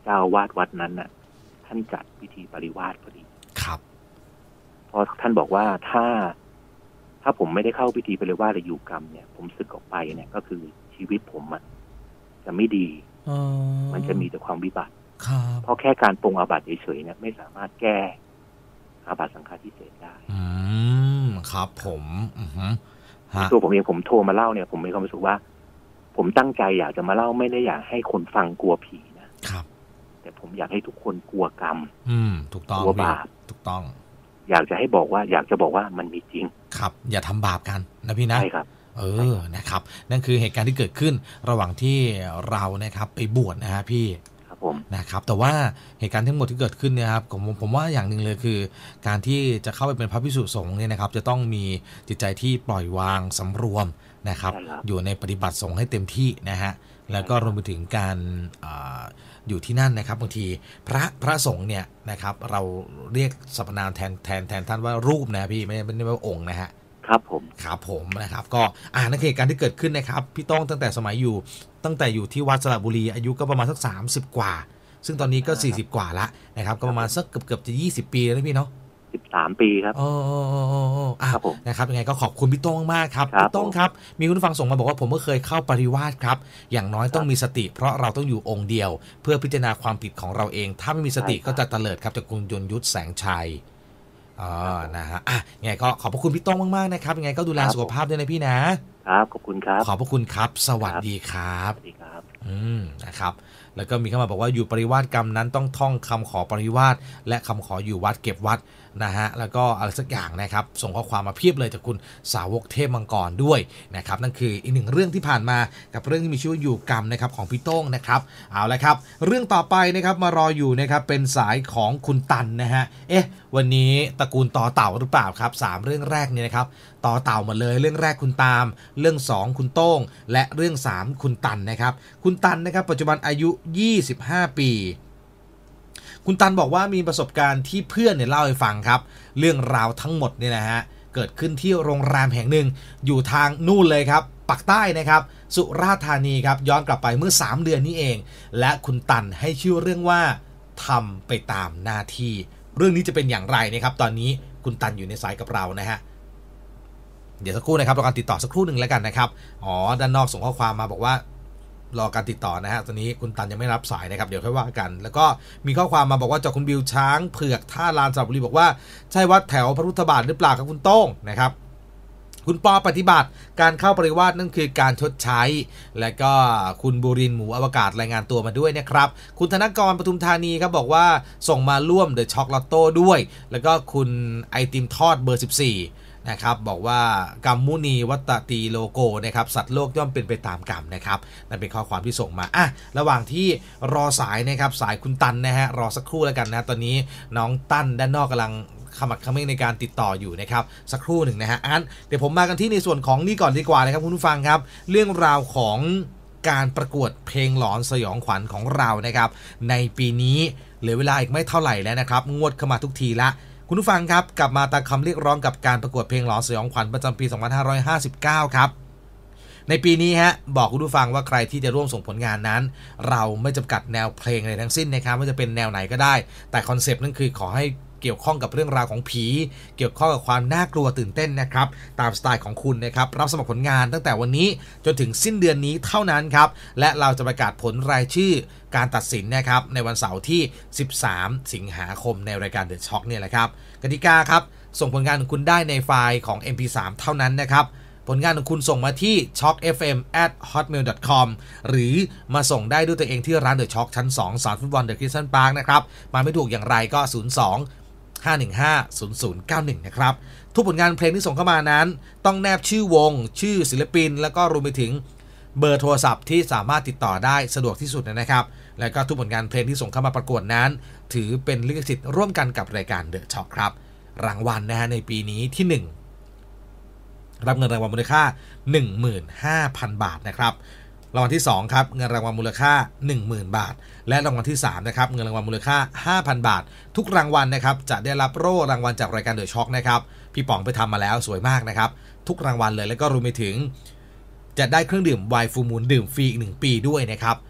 เจ้าอาวาสวัดนั้นน่ะท่านจัดพิธีปริวาสพอดีครับพอท่านบอกว่าถ้าถ้าผมไม่ได้เข้าพิธีปริวาสหรืออยู่กรรมเนี่ยผมสึกออกไปเนี่ยก็คือชีวิตผมอ่ะจะไม่ดีมันจะมีแต่ความวิบัติเพราะแค่การปรงอาบัติเฉยๆเนี่ยไม่สามารถแก้อาบัติสังฆาทิเศษได้อืมครับผมอือฮึตัวผมเองผมโทรมาเล่าเนี่ยผมมีความรู้สึกว่าผมตั้งใจอยากจะมาเล่าไม่ได้อยากให้คนฟังกลัวผีนะครับแต่ผมอยากให้ทุกคนกลัวกรรมอืมถูกต้องกลัวบาปถูกต้องอยากจะให้บอกว่าอยากจะบอกว่ามันมีจริงครับอย่าทำบาปกันนะพี่นะใช่ครับเออนะครับนั่นคือเหตุการณ์ที่เกิดขึ้นระหว่างที่เรานะครับไปบวชนะฮะพี่ครับผมนะครับแต่ว่าเหตุการณ์ทั้งหมดที่เกิดขึ้นเนี่ยครับผมผมว่าอย่างหนึ่งเลยคือการที่จะเข้าไปเป็นพระภิกษุสงฆ์เนี่ยนะครับจะต้องมีจิตใจที่ปล่อยวางสำรวมนะครับอยู่ในปฏิบัติสงฆ์ให้เต็มที่นะฮะแล้วก็รวมไปถึงการอยู่ที่นั่นนะครับบางทีพระพระสงฆ์เนี่ยนะครับเราเรียกสรรพนามแทนแทนแทนท่านว่ารูปนะพี่ไม่ไม่ได้ว่าองค์นะฮะครับผมครับผมนะครับก็อ่านั่นคือเหตุการณ์ที่เกิดขึ้นนะครับพี่ต้องตั้งแต่สมัยอยู่ตั้งแต่อยู่ที่วัดสระบุรีอายุก็ประมาณสักสามสิบกว่าซึ่งตอนนี้ก็สี่สิบกว่าละนะครับก็ประมาณสักเกือบเกือบจะยี่สิบปีแล้วนะพี่เนาะสิบสามปีครับอ๋อครับผมนะครับยังไงก็ขอบคุณพี่ต้องมากครับพี่ต้องครับมีคุณผู้ฟังส่งมาบอกว่าผมก็เคยเข้าปริวาสครับอย่างน้อยต้องมีสติเพราะเราต้องอยู่องค์เดียวเพื่อพิจารณาความผิดของเราเองถ้าไม่มีสติก็จะเตลิดครับจากคุณยนยุทธแสงชัยอ๋อนะฮะอ่ะยังไงก็ขอบพระคุณพี่ต้องมากๆนะครับยังไงก็ดูแลสุขภาพด้วยนะพี่นะครับขอบคุณครับขอบพระคุณครับสวัสดีครับสวัสดีครับอืมนะครับแล้วก็มีเข้ามาบอกว่าอยู่ปริวาสกรรมนั้นต้องท่องคำขอปริวาสและคำขออยู่วัดเก็บวัดนะฮะแล้วก็อะไรสักอย่างนะครับส่งข้อความมาเพียบเลยจากคุณสาวกเทพมังกรด้วยนะครับนั่นคืออีกหนึ่งเรื่องที่ผ่านมากับเรื่องที่มีชื่อว่าอยู่กรรมนะครับของพี่โต้งนะครับเอาละครับเรื่องต่อไปนะครับมารออยู่นะครับเป็นสายของคุณตันนะฮะเอ๊ะวันนี้ตระกูลต่อเต่าหรือเปล่าครับสามเรื่องแรกเนี่ยนะครับต่อเต่าหมดเลยเรื่องแรกคุณตามเรื่องสองคุณโต้งและเรื่องสามคุณตันนะครับคุณตันนะครับปัจจุบันอายุยี่สิบห้าปีคุณตันบอกว่ามีประสบการณ์ที่เพื่อนเนี่ยเล่าให้ฟังครับเรื่องราวทั้งหมดเนี่ยนะฮะเกิดขึ้นที่โรงแรมแห่งหนึ่งอยู่ทางนู่นเลยครับปักใต้นะครับสุราษฎร์ธานีครับย้อนกลับไปเมื่อสามเดือนนี้เองและคุณตันให้ชื่อเรื่องว่าทำไปตามหน้าที่เรื่องนี้จะเป็นอย่างไรนะครับตอนนี้คุณตันอยู่ในสายกับเรานะฮะเดี๋ยวสักครู่นะครับรอการติดต่อสักครู่หนึ่งแล้วกันนะครับอ๋อด้านนอกส่งข้อความมาบอกว่ารอการติดต่อนะฮะตอนนี้คุณตันยังไม่รับสายนะครับเดี๋ยวค่อยว่ากันแล้วก็มีข้อความมาบอกว่าจากคุณบิวช้างเผือกท่าลานสระบุรีบอกว่าใช่วัดแถวพระพุทธบาทหรือเปล่าครับคุณโต้งนะครับคุณปอปฏิบัติการเข้าปริวาสนั่นคือการชดใช้และก็คุณบุรินทร์หมูอวกาศรายงานตัวมาด้วยนะครับคุณธนกรปทุมธานีครับบอกว่าส่งมาร่วมเดอะช็อกลอตโต้ด้วยแล้วก็คุณไอติมทอดเบอร์สิบสี่นะครับบอกว่ากรรมมุนีวัตตีโลโกนะครับสัตว์โลกย่อมเป็นไปตามกรรมนะครับนั่นเป็นข้อความที่ส่งมาอ่ะระหว่างที่รอสายนะครับสายคุณตันนะฮะรอสักครู่แล้วกันนะตอนนี้น้องตั้นด้านนอกกำลังขมักเขม้นในการติดต่ออยู่นะครับสักครู่หนึ่งนะฮะอันเดี๋ยวผมมากันที่ในส่วนของนี่ก่อนดีกว่านะครับคุณผู้ฟังครับเรื่องราวของการประกวดเพลงหลอนสยองขวัญของเรานะครับในปีนี้เหลือเวลาอีกไม่เท่าไหร่แล้วนะครับงวดเข้ามาทุกทีละคุณผู้ฟังครับกลับมาตามคำเรียกร้องกับการประกวดเพลงหลอนสยองขวัญประจำปีสองพันห้าร้อยห้าสิบเก้าครับในปีนี้ฮะบอกคุณผู้ฟังว่าใครที่จะร่วมส่งผลงานนั้นเราไม่จำกัดแนวเพลงอะไรทั้งสิ้นนะครับว่าจะเป็นแนวไหนก็ได้แต่คอนเซปต์นั่นคือขอให้เกี่ยวข้องกับเรื่องราวของผีเกี่ยวข้องกับความน่ากลัวตื่นเต้นนะครับตามสไตล์ของคุณนะครับรับสมัครผลงานตั้งแต่วันนี้จนถึงสิ้นเดือนนี้เท่านั้นครับและเราจะประกาศผลรายชื่อการตัดสินนะครับในวันเสาร์ที่สิบสามสิงหาคมในรายการ The Shock เนี่ยแหละครับกติกาครับส่งผลงานของคุณได้ในไฟล์ของ เอ็ม พี สาม เท่านั้นนะครับผลงานของคุณส่งมาที่ ช็อก เอฟ เอ็ม แอท ฮอตเมล ดอท คอม หรือมาส่งได้ด้วยตัวเองที่ร้าน The Shock ชั้นสองสนามฟุตบอล The Crescent Park นะครับมาไม่ถูกอย่างไรก็ศูนย์ สอง ห้า หนึ่ง ห้า ศูนย์ ศูนย์ เก้าหนึ่งนะครับทุกผลงานเพลงที่ส่งเข้ามานั้นต้องแนบชื่อวงชื่อศิลปินแล้วก็รวมไปถึงเบอร์โทรศัพท์ที่สามารถติดต่อได้สะดวกที่สุดนะครับแล้วก็ทุกผลงานเพลงที่ส่งเข้ามาประกวดนั้นถือเป็นลิขสิทธิ์ร่วมกันกับรายการ The Shock ครับรางวัลนะฮะในปีนี้ที่หนึ่งรับเงินรางวัลมูลค่า หนึ่งหมื่นห้าพัน บาทนะครับรางวัลที่สองครับเงินรางวัลมูลค่า หนึ่งหมื่น บาทและรางวัลที่สามนะครับเงินรางวัลมูลค่า ห้าพัน บาททุกรางวัลนะครับจะได้รับโล่รางวัลจากรายการ The Shock นะครับพี่ป๋องไปทำมาแล้วสวยมากนะครับทุกรางวัลเลยแล้วก็รวมไปถึงจะได้เครื่องดื่มไวน์ฟูมูลดื่มฟรีอีกหนึ่งปีด้วยนะครับ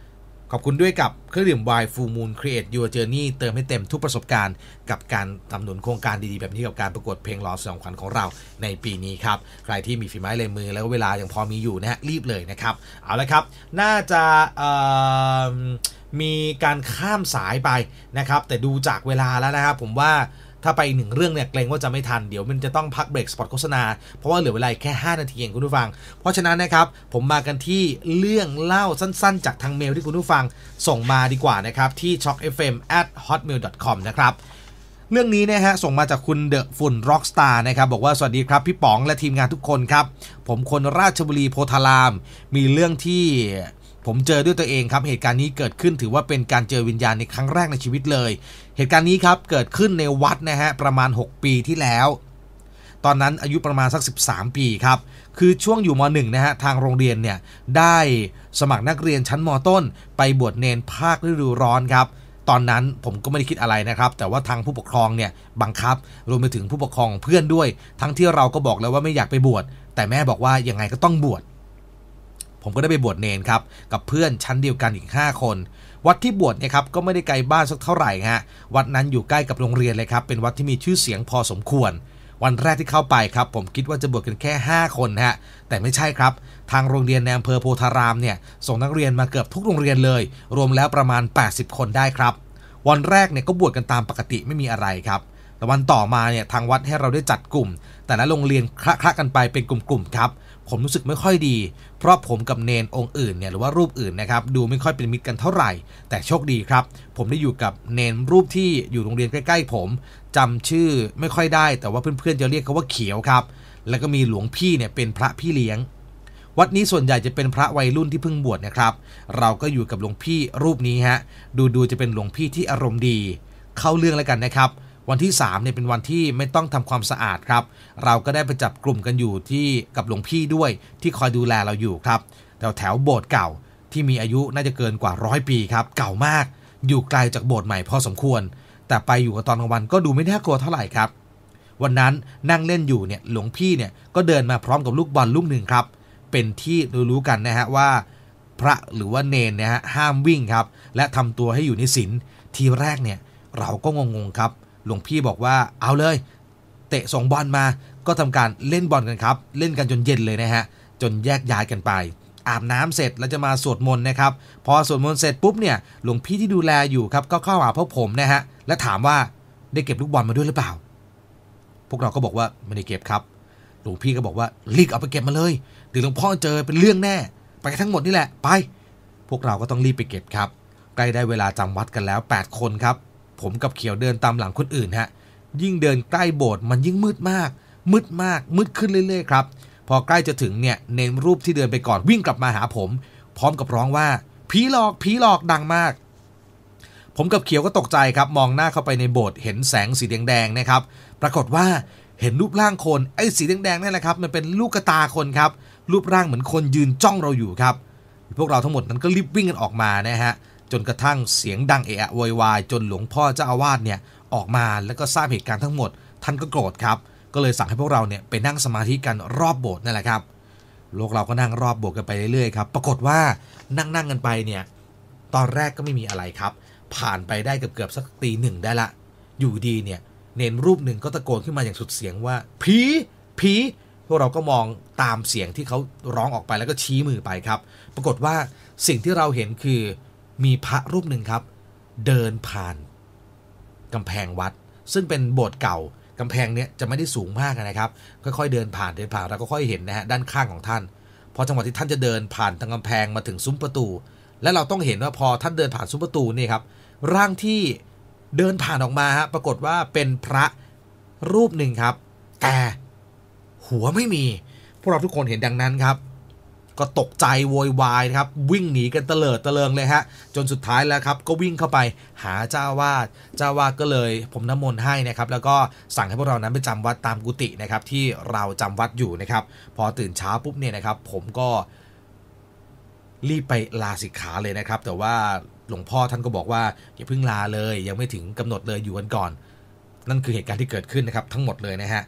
ขอบคุณด้วยกับเครื่องดื่ม Wine Full Moon Create Your Journey เติมให้เต็มทุกประสบการณ์กับการทำหนุนโครงการดีๆแบบนี้กับการประกวดเพลงหล่อสยองขวัญของเราในปีนี้ครับใครที่มีฝีไม้ลายมือแล้วเวลายังพอมีอยู่นะฮะรีบเลยนะครับเอาละครับน่าจะมีการข้ามสายไปนะครับแต่ดูจากเวลาแล้วนะครับผมว่าถ้าไปหนึ่งเรื่องเนี่ยเกรงว่าจะไม่ทันเดี๋ยวมันจะต้องพักเบรกสปอตโฆษณาเพราะว่าเหลือเวลาแค่ห้านาทีเองคุณผู้ฟังเพราะฉะนั้นนะครับผมมากันที่เรื่องเล่าสั้นๆจากทางเมลที่คุณผู้ฟังส่งมาดีกว่านะครับที่ ช็อก เอฟ เอ็ม แอท ฮอตเมล ดอท คอม นะครับเรื่องนี้นะฮะส่งมาจากคุณเดอะฝุ่นร็อกสตาร์นะครับบอกว่าสวัสดีครับพี่ป๋องและทีมงานทุกคนครับผมคนราชบุรีโพธารามมีเรื่องที่ผมเจอด้วยตัวเองครับเหตุการณ์นี้เกิดขึ้นถือว่าเป็นการเจอวิญญาณในครั้งแรกในชีวิตเลยเหตุการณ์นี้ครับเกิดขึ้นในวัดนะฮะประมาณหกปีที่แล้วตอนนั้นอายุประมาณสักสิบสามปีครับคือช่วงอยู่ม.หนึ่ง นะฮะทางโรงเรียนเนี่ยได้สมัครนักเรียนชั้นม.ต้นไปบวชเนรภาคฤดูร้อนครับตอนนั้นผมก็ไม่ได้คิดอะไรนะครับแต่ว่าทางผู้ปกครองเนี่ยบังคับรวมไปถึงผู้ปกครองเพื่อนด้วยทั้งที่เราก็บอกแล้วว่าไม่อยากไปบวชแต่แม่บอกว่ายังไงก็ต้องบวชผมก็ได้ไปบวชเนรครับกับเพื่อนชั้นเดียวกันอีกห้าคนวัดที่บวชเนี่ยครับก็ไม่ได้ไกลบ้านสักเท่าไหร่ฮะวัดนั้นอยู่ใกล้กับโรงเรียนเลยครับเป็นวัดที่มีชื่อเสียงพอสมควรวันแรกที่เข้าไปครับผมคิดว่าจะบวชกันแค่ห้าคนฮะแต่ไม่ใช่ครับทางโรงเรียนในอำเภอโพธารามเนี่ยส่งนักเรียนมาเกือบทุกโรงเรียนเลยรวมแล้วประมาณแปดสิบคนได้ครับวันแรกเนี่ยก็บวชกันตามปกติไม่มีอะไรครับแต่วันต่อมาเนี่ยทางวัดให้เราได้จัดกลุ่มแต่ละโรงเรียนคละๆกันไปเป็นกลุ่มๆครับผมรู้สึกไม่ค่อยดีเพราะผมกับเนนองค์อื่นเนี่ยหรือว่ารูปอื่นนะครับดูไม่ค่อยเป็นมิตรกันเท่าไหร่แต่โชคดีครับผมได้อยู่กับเนนรูปที่อยู่โรงเรียนใกล้ๆผมจำชื่อไม่ค่อยได้แต่ว่าเพื่อนๆจะเรียกเขาว่าเขียวครับแล้วก็มีหลวงพี่เนี่ยเป็นพระพี่เลี้ยงวัดนี้ส่วนใหญ่จะเป็นพระวัยรุ่นที่เพิ่งบวชนะครับเราก็อยู่กับหลวงพี่รูปนี้ฮะดูๆจะเป็นหลวงพี่ที่อารมณ์ดีเข้าเรื่องแล้วกันนะครับวันที่สามเนี่ยเป็นวันที่ไม่ต้องทำความสะอาดครับเราก็ได้ไปจับกลุ่มกันอยู่ที่กับหลวงพี่ด้วยที่คอยดูแลเราอยู่ครับแถวแถวโบสถ์เก่าที่มีอายุน่าจะเกินกว่าร้อยปีครับเก่ามากอยู่ไกลจากโบสถ์ใหม่พอสมควรแต่ไปอยู่กับตอนกลางวันก็ดูไม่น่ากลัวเท่าไหร่ครับวันนั้นนั่งเล่นอยู่เนี่ยหลวงพี่เนี่ยก็เดินมาพร้อมกับลูกบอลลูกหนึ่งครับเป็นที่รู้ๆกันนะฮะว่าพระหรือว่าเนนนะฮะห้ามวิ่งครับและทำตัวให้อยู่ในศีลทีแรกเนี่ยเราก็งงๆครับหลวงพี่บอกว่าเอาเลยเตะส่งบอลมาก็ทำการเล่นบอลกันครับเล่นกันจนเย็นเลยนะฮะจนแยกย้ายกันไปอาบน้ำเสร็จแล้วจะมาสวดมนต์นะครับพอสวดมนต์เสร็จปุ๊บเนี่ยหลวงพี่ที่ดูแลอยู่ครับก็เข้าหาพวกผมนะฮะและถามว่าได้เก็บลูกบอลมาด้วยหรือเปล่าพวกเราก็บอกว่าไม่ได้เก็บครับหลวงพี่ก็บอกว่ารีบเอาไปเก็บมาเลยเดี๋ยวหลวงพ่อเจอเป็นเรื่องแน่ไปทั้งหมดนี่แหละไปพวกเราก็ต้องรีบไปเก็บครับใกล้ได้เวลาจำวัดกันแล้วแปดคนครับผมกับเขียวเดินตามหลังคนอื่นฮะยิ่งเดินใกล้โบสถ์มันยิ่งมืดมากมืดมากมืดขึ้นเรื่อยๆครับพอใกล้จะถึงเนี่ยเนรรูปที่เดินไปก่อนวิ่งกลับมาหาผมพร้อมกับร้องว่าผีหลอกผีหลอกดังมากผมกับเขียวก็ตกใจครับมองหน้าเข้าไปในโบสถ์เห็นแสงสีแดงๆนะครับปรากฏว่าเห็นรูปร่างคนไอ้สีแดงๆนั่นแหละครับมันเป็นลูกตาคนครับรูปร่างเหมือนคนยืนจ้องเราอยู่ครับพวกเราทั้งหมดนั้นก็รีบวิ่งกันออกมานะฮะจนกระทั่งเสียงดังเอะอะโวยวายจนหลวงพ่อเจ้าอาวาสเนี่ยออกมาแล้วก็ทราบเหตุการณ์ทั้งหมดท่านก็โกรธครับก็เลยสั่งให้พวกเราเนี่ยไปนั่งสมาธิกันรอบโบสถ์นั่นแหละครับพวกเราก็นั่งรอบโบสถ์กันไปเรื่อยๆครับปรากฏว่านั่งนั่งกันไปเนี่ยตอนแรกก็ไม่มีอะไรครับผ่านไปได้เกือบๆสักตีหนึ่งได้ละอยู่ดีเนี่ยเนรรูปหนึ่งก็ตะโกนขึ้นมาอย่างสุดเสียงว่าผีผีพวกเราก็มองตามเสียงที่เขาร้องออกไปแล้วก็ชี้มือไปครับปรากฏว่าสิ่งที่เราเห็นคือมีพระรูปหนึ่งครับเดินผ่านกำแพงวัดซึ่งเป็นโบสถ์เก่ากำแพงเนี้ยจะไม่ได้สูงมากนะครับค่อยๆเดินผ่านเดินผ่านเราก็ค่อยเห็นนะฮะด้านข้างของท่านพอจังหวะที่ท่านจะเดินผ่านทางกำแพงมาถึงซุ้มประตูและเราต้องเห็นว่าพอท่านเดินผ่านซุ้มประตูนี่ครับร่างที่เดินผ่านออกมาฮะปรากฏว่าเป็นพระรูปหนึ่งครับแต่หัวไม่มีพวกเราทุกคนเห็นดังนั้นครับก็ตกใจโวยวายครับวิ่งหนีกันเตลิดเตลิงเลยฮะจนสุดท้ายแล้วครับก็วิ่งเข้าไปหาเจ้าวาดเจ้าวาดก็เลยผมน้ำมนต์ให้นะครับแล้วก็สั่งให้พวกเรานั้นไปจำวัดตามกุฏินะครับที่เราจำวัดอยู่นะครับพอตื่นเช้าปุ๊บเนี่ยนะครับผมก็รีบไปลาสิกขาเลยนะครับแต่ว่าหลวงพ่อท่านก็บอกว่าอย่าเพิ่งลาเลยยังไม่ถึงกำหนดเลยอยู่กันก่อนนั่นคือเหตุการณ์ที่เกิดขึ้นนะครับทั้งหมดเลยนะฮะ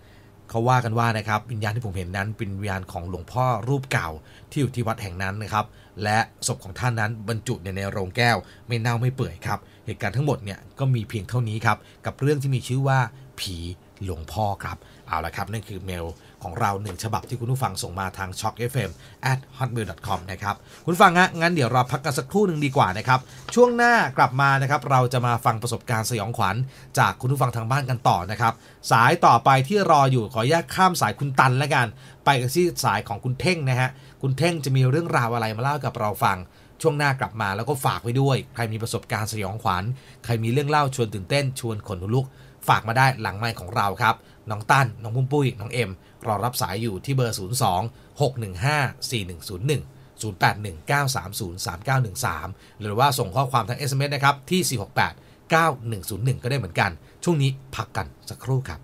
เขาว่ากันว่านะครับวิญญาณที่ผมเห็นนั้นเป็นวิญญาณของหลวงพ่อรูปเก่าที่อยู่ที่วัดแห่งนั้นนะครับและศพของท่านนั้นบรรจุในโรงแก้วไม่เน่าไม่เปื่อยครับเหตุการณ์ทั้งหมดเนี่ยก็มีเพียงเท่านี้ครับกับเรื่องที่มีชื่อว่าผีหลวงพ่อครับเอาละครับนั่นคือเมลของเราหนึ่งฉบับที่คุณผู้ฟังส่งมาทาง ช็อค เอฟ เอ็ม แอท ฮอตเมล ดอท คอม นะครับคุณฟังฮะงั้นเดี๋ยวเราพักกันสักครู่หนึ่งดีกว่านะครับช่วงหน้ากลับมานะครับเราจะมาฟังประสบการณ์สยองขวัญจากคุณผู้ฟังทางบ้านกันต่อนะครับสายต่อไปที่รออยู่ขออนุญาตข้ามสายคุณตันแล้วกันไปกันที่สายของคุณเท่งนะฮะคุณเท่งจะมีเรื่องราวอะไรมาเล่ากับเราฟังช่วงหน้ากลับมาแล้วก็ฝากไว้ด้วยใครมีประสบการณ์สยองขวัญใครมีเรื่องเล่าชวนตื่นเต้นชวนขนลุกฝากมาได้หลังไมค์ของเราครับน้องตั้นน้องปุ้มปุ้ยน้องเอ็มรอรับสายอยู่ที่เบอร์ศูนย์ สอง หก หนึ่ง ห้า สี่ หนึ่ง ศูนย์ หนึ่ง ศูนย์ แปด หนึ่ง เก้า สาม ศูนย์ สาม เก้า หนึ่ง สามหรือว่าส่งข้อความทาง เอส เอ็ม เอส นะครับที่สี่ หก แปด เก้า หนึ่ง ศูนย์ หนึ่งก็ได้เหมือนกันช่วงนี้พักกันสักครู่ครับ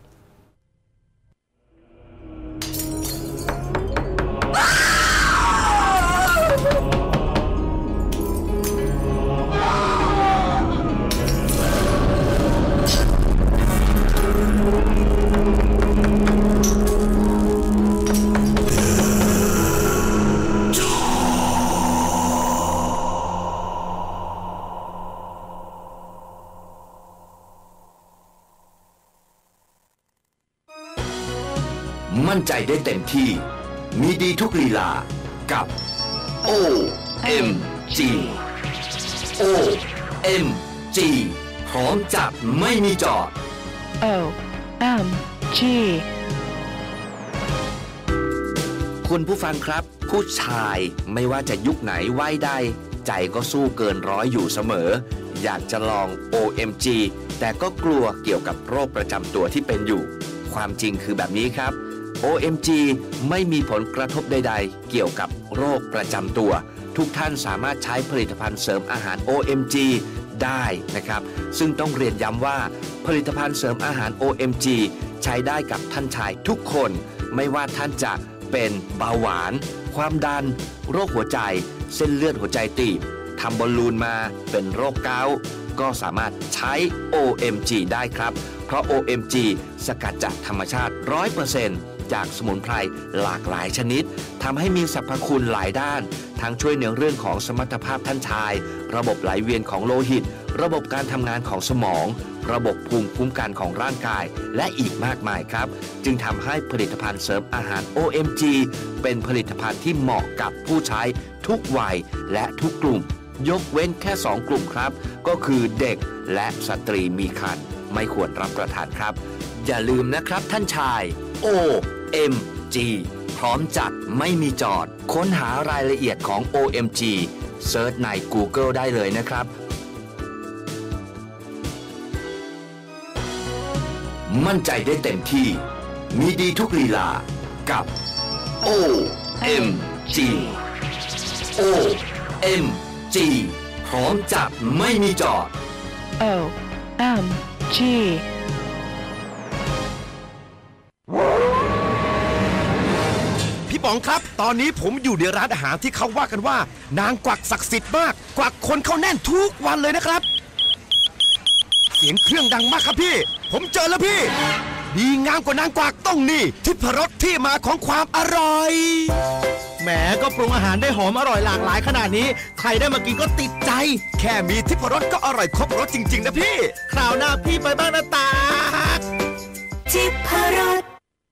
มั่นใจได้เต็มที่มีดีทุกลีลากับ โอ เอ็ม จี โอ เอ็ม จี พร้อมจัดไม่มีจอดโอ เอ็ม จีคุณผู้ฟังครับผู้ชายไม่ว่าจะยุคไหนวัยใดใจก็สู้เกินร้อยอยู่เสมออยากจะลอง โอ เอ็ม จี แต่ก็กลัวเกี่ยวกับโรคประจำตัวที่เป็นอยู่ความจริงคือแบบนี้ครับ โอ เอ็ม จี ไม่มีผลกระทบใดๆเกี่ยวกับโรคประจำตัวทุกท่านสามารถใช้ผลิตภัณฑ์เสริมอาหาร โอ เอ็ม จี ได้นะครับซึ่งต้องเรียนย้ำว่าผลิตภัณฑ์เสริมอาหาร โอ เอ็ม จี ใช้ได้กับท่านชายทุกคนไม่ว่าท่านจะเป็นเบาหวานความดันโรคหัวใจเส้นเลือดหัวใจตีบทำบอลลูนมาเป็นโรคเกาต์ก็สามารถใช้ โอ เอ็ม จี ได้ครับเพราะ โอ เอ็ม จี สกัดจากธรรมชาติ ร้อยเปอร์เซ็นต์ จากสมุนไพรหลากหลายชนิดทำให้มีสรรพคุณหลายด้านทั้งช่วยในเรื่องของสมรรถภาพท่านชายระบบไหลเวียนของโลหิตระบบการทำงานของสมองระบบภูมิคุ้มกันของร่างกายและอีกมากมายครับจึงทำให้ผลิตภัณฑ์เสริมอาหาร โอ เอ็ม จี เป็นผลิตภัณฑ์ที่เหมาะกับผู้ใช้ทุกวัยและทุกกลุ่มยกเว้นแค่สองกลุ่มครับก็คือเด็กและสตรีมีครรภ์ไม่ควรรับประทานครับอย่าลืมนะครับท่านชาย โอ เอ็ม จี พร้อมจัดไม่มีจอดค้นหารายละเอียดของ โอ เอ็ม จี เซิร์ชใน Google ได้เลยนะครับมั่นใจได้เต็มที่มีดีทุกลีลากับ โอ เอ็ม จี โอ เอ็ม จี พร้อมจัดไม่มีจอดโอ เอ็ม จีพี่ป๋องครับตอนนี้ผมอยู่ในร้านอาหารที่เขาว่ากันว่านางกวักศักดิ์สิทธิ์มากกวักคนเข้าแน่นทุกวันเลยนะครับเสียงเครื่องดังมากครับพี่ผมเจอแล้วพี่ดีงามกว่านางกวักต้องนี่ทิพรสที่มาของความอร่อยแหมก็ปรุงอาหารได้หอมอร่อยหลากหลายขนาดนี้ใครได้มากินก็ติดใจแค่มีทิพรสก็อร่อยครบรสจริงๆนะพี่คราวหน้าพี่ไปบ้างนะตาทิพรส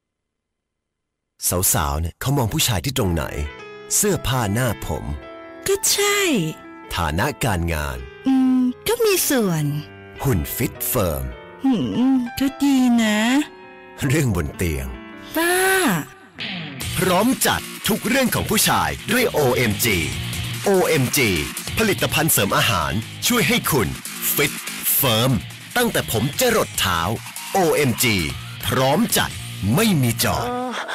สาวๆเนี่ยเขามองผู้ชายที่ตรงไหนเสื้อผ้าหน้าผมก็ใช่ฐานะการงานอืมก็มีส่วนหุ่นฟิตเฟิร์มหืมก็ดีนะเรื่องบนเตียงบ้าพร้อมจัดทุกเรื่องของผู้ชายด้วย โอ เอ็ม จี โอ เอ็ม จี ผลิตภัณฑ์เสริมอาหารช่วยให้คุณฟิตเฟิร์มตั้งแต่ผมจรดเท้า โอ เอ็ม จี พร้อมจัดไม่มีจอด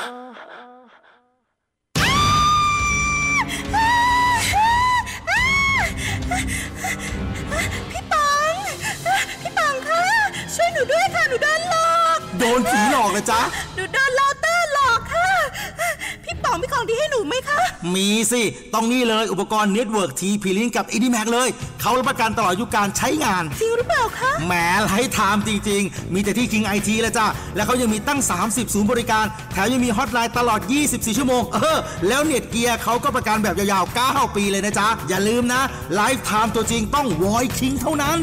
พี่ปังพี่ปังคะช่วยหนูด้วยค่ะหนูโดนหลอกโดนผีหลอกเลยจ๊ะหนูโดนลอตเตอร์หลอกค่ะพี่ป๋ององมีของดีให้หนูไหมคะมีสิต้องนี่เลยอุปกรณ์ Network ที พี Link กับ อี ดี แม็ก เลยเขารับประกันตลอดอายุการใช้งานจริงหรือเปล่าคะแหมไลฟ์ไทม์จริงๆมีแต่ที่ King ไอ ที แล้วจ้ะแล้วเขายังมีตั้งสามสิบศูนย์บริการแถมยังมีฮอตไลน์ตลอดยี่สิบสี่ชั่วโมงเออแล้วเน็ตเกียร์เขาก็ประกันแบบยาวๆเก้าปีเลยนะจ๊ะอย่าลืมนะไลฟ์ไทม์ตัวจริงต้องวอย King เท่านั้น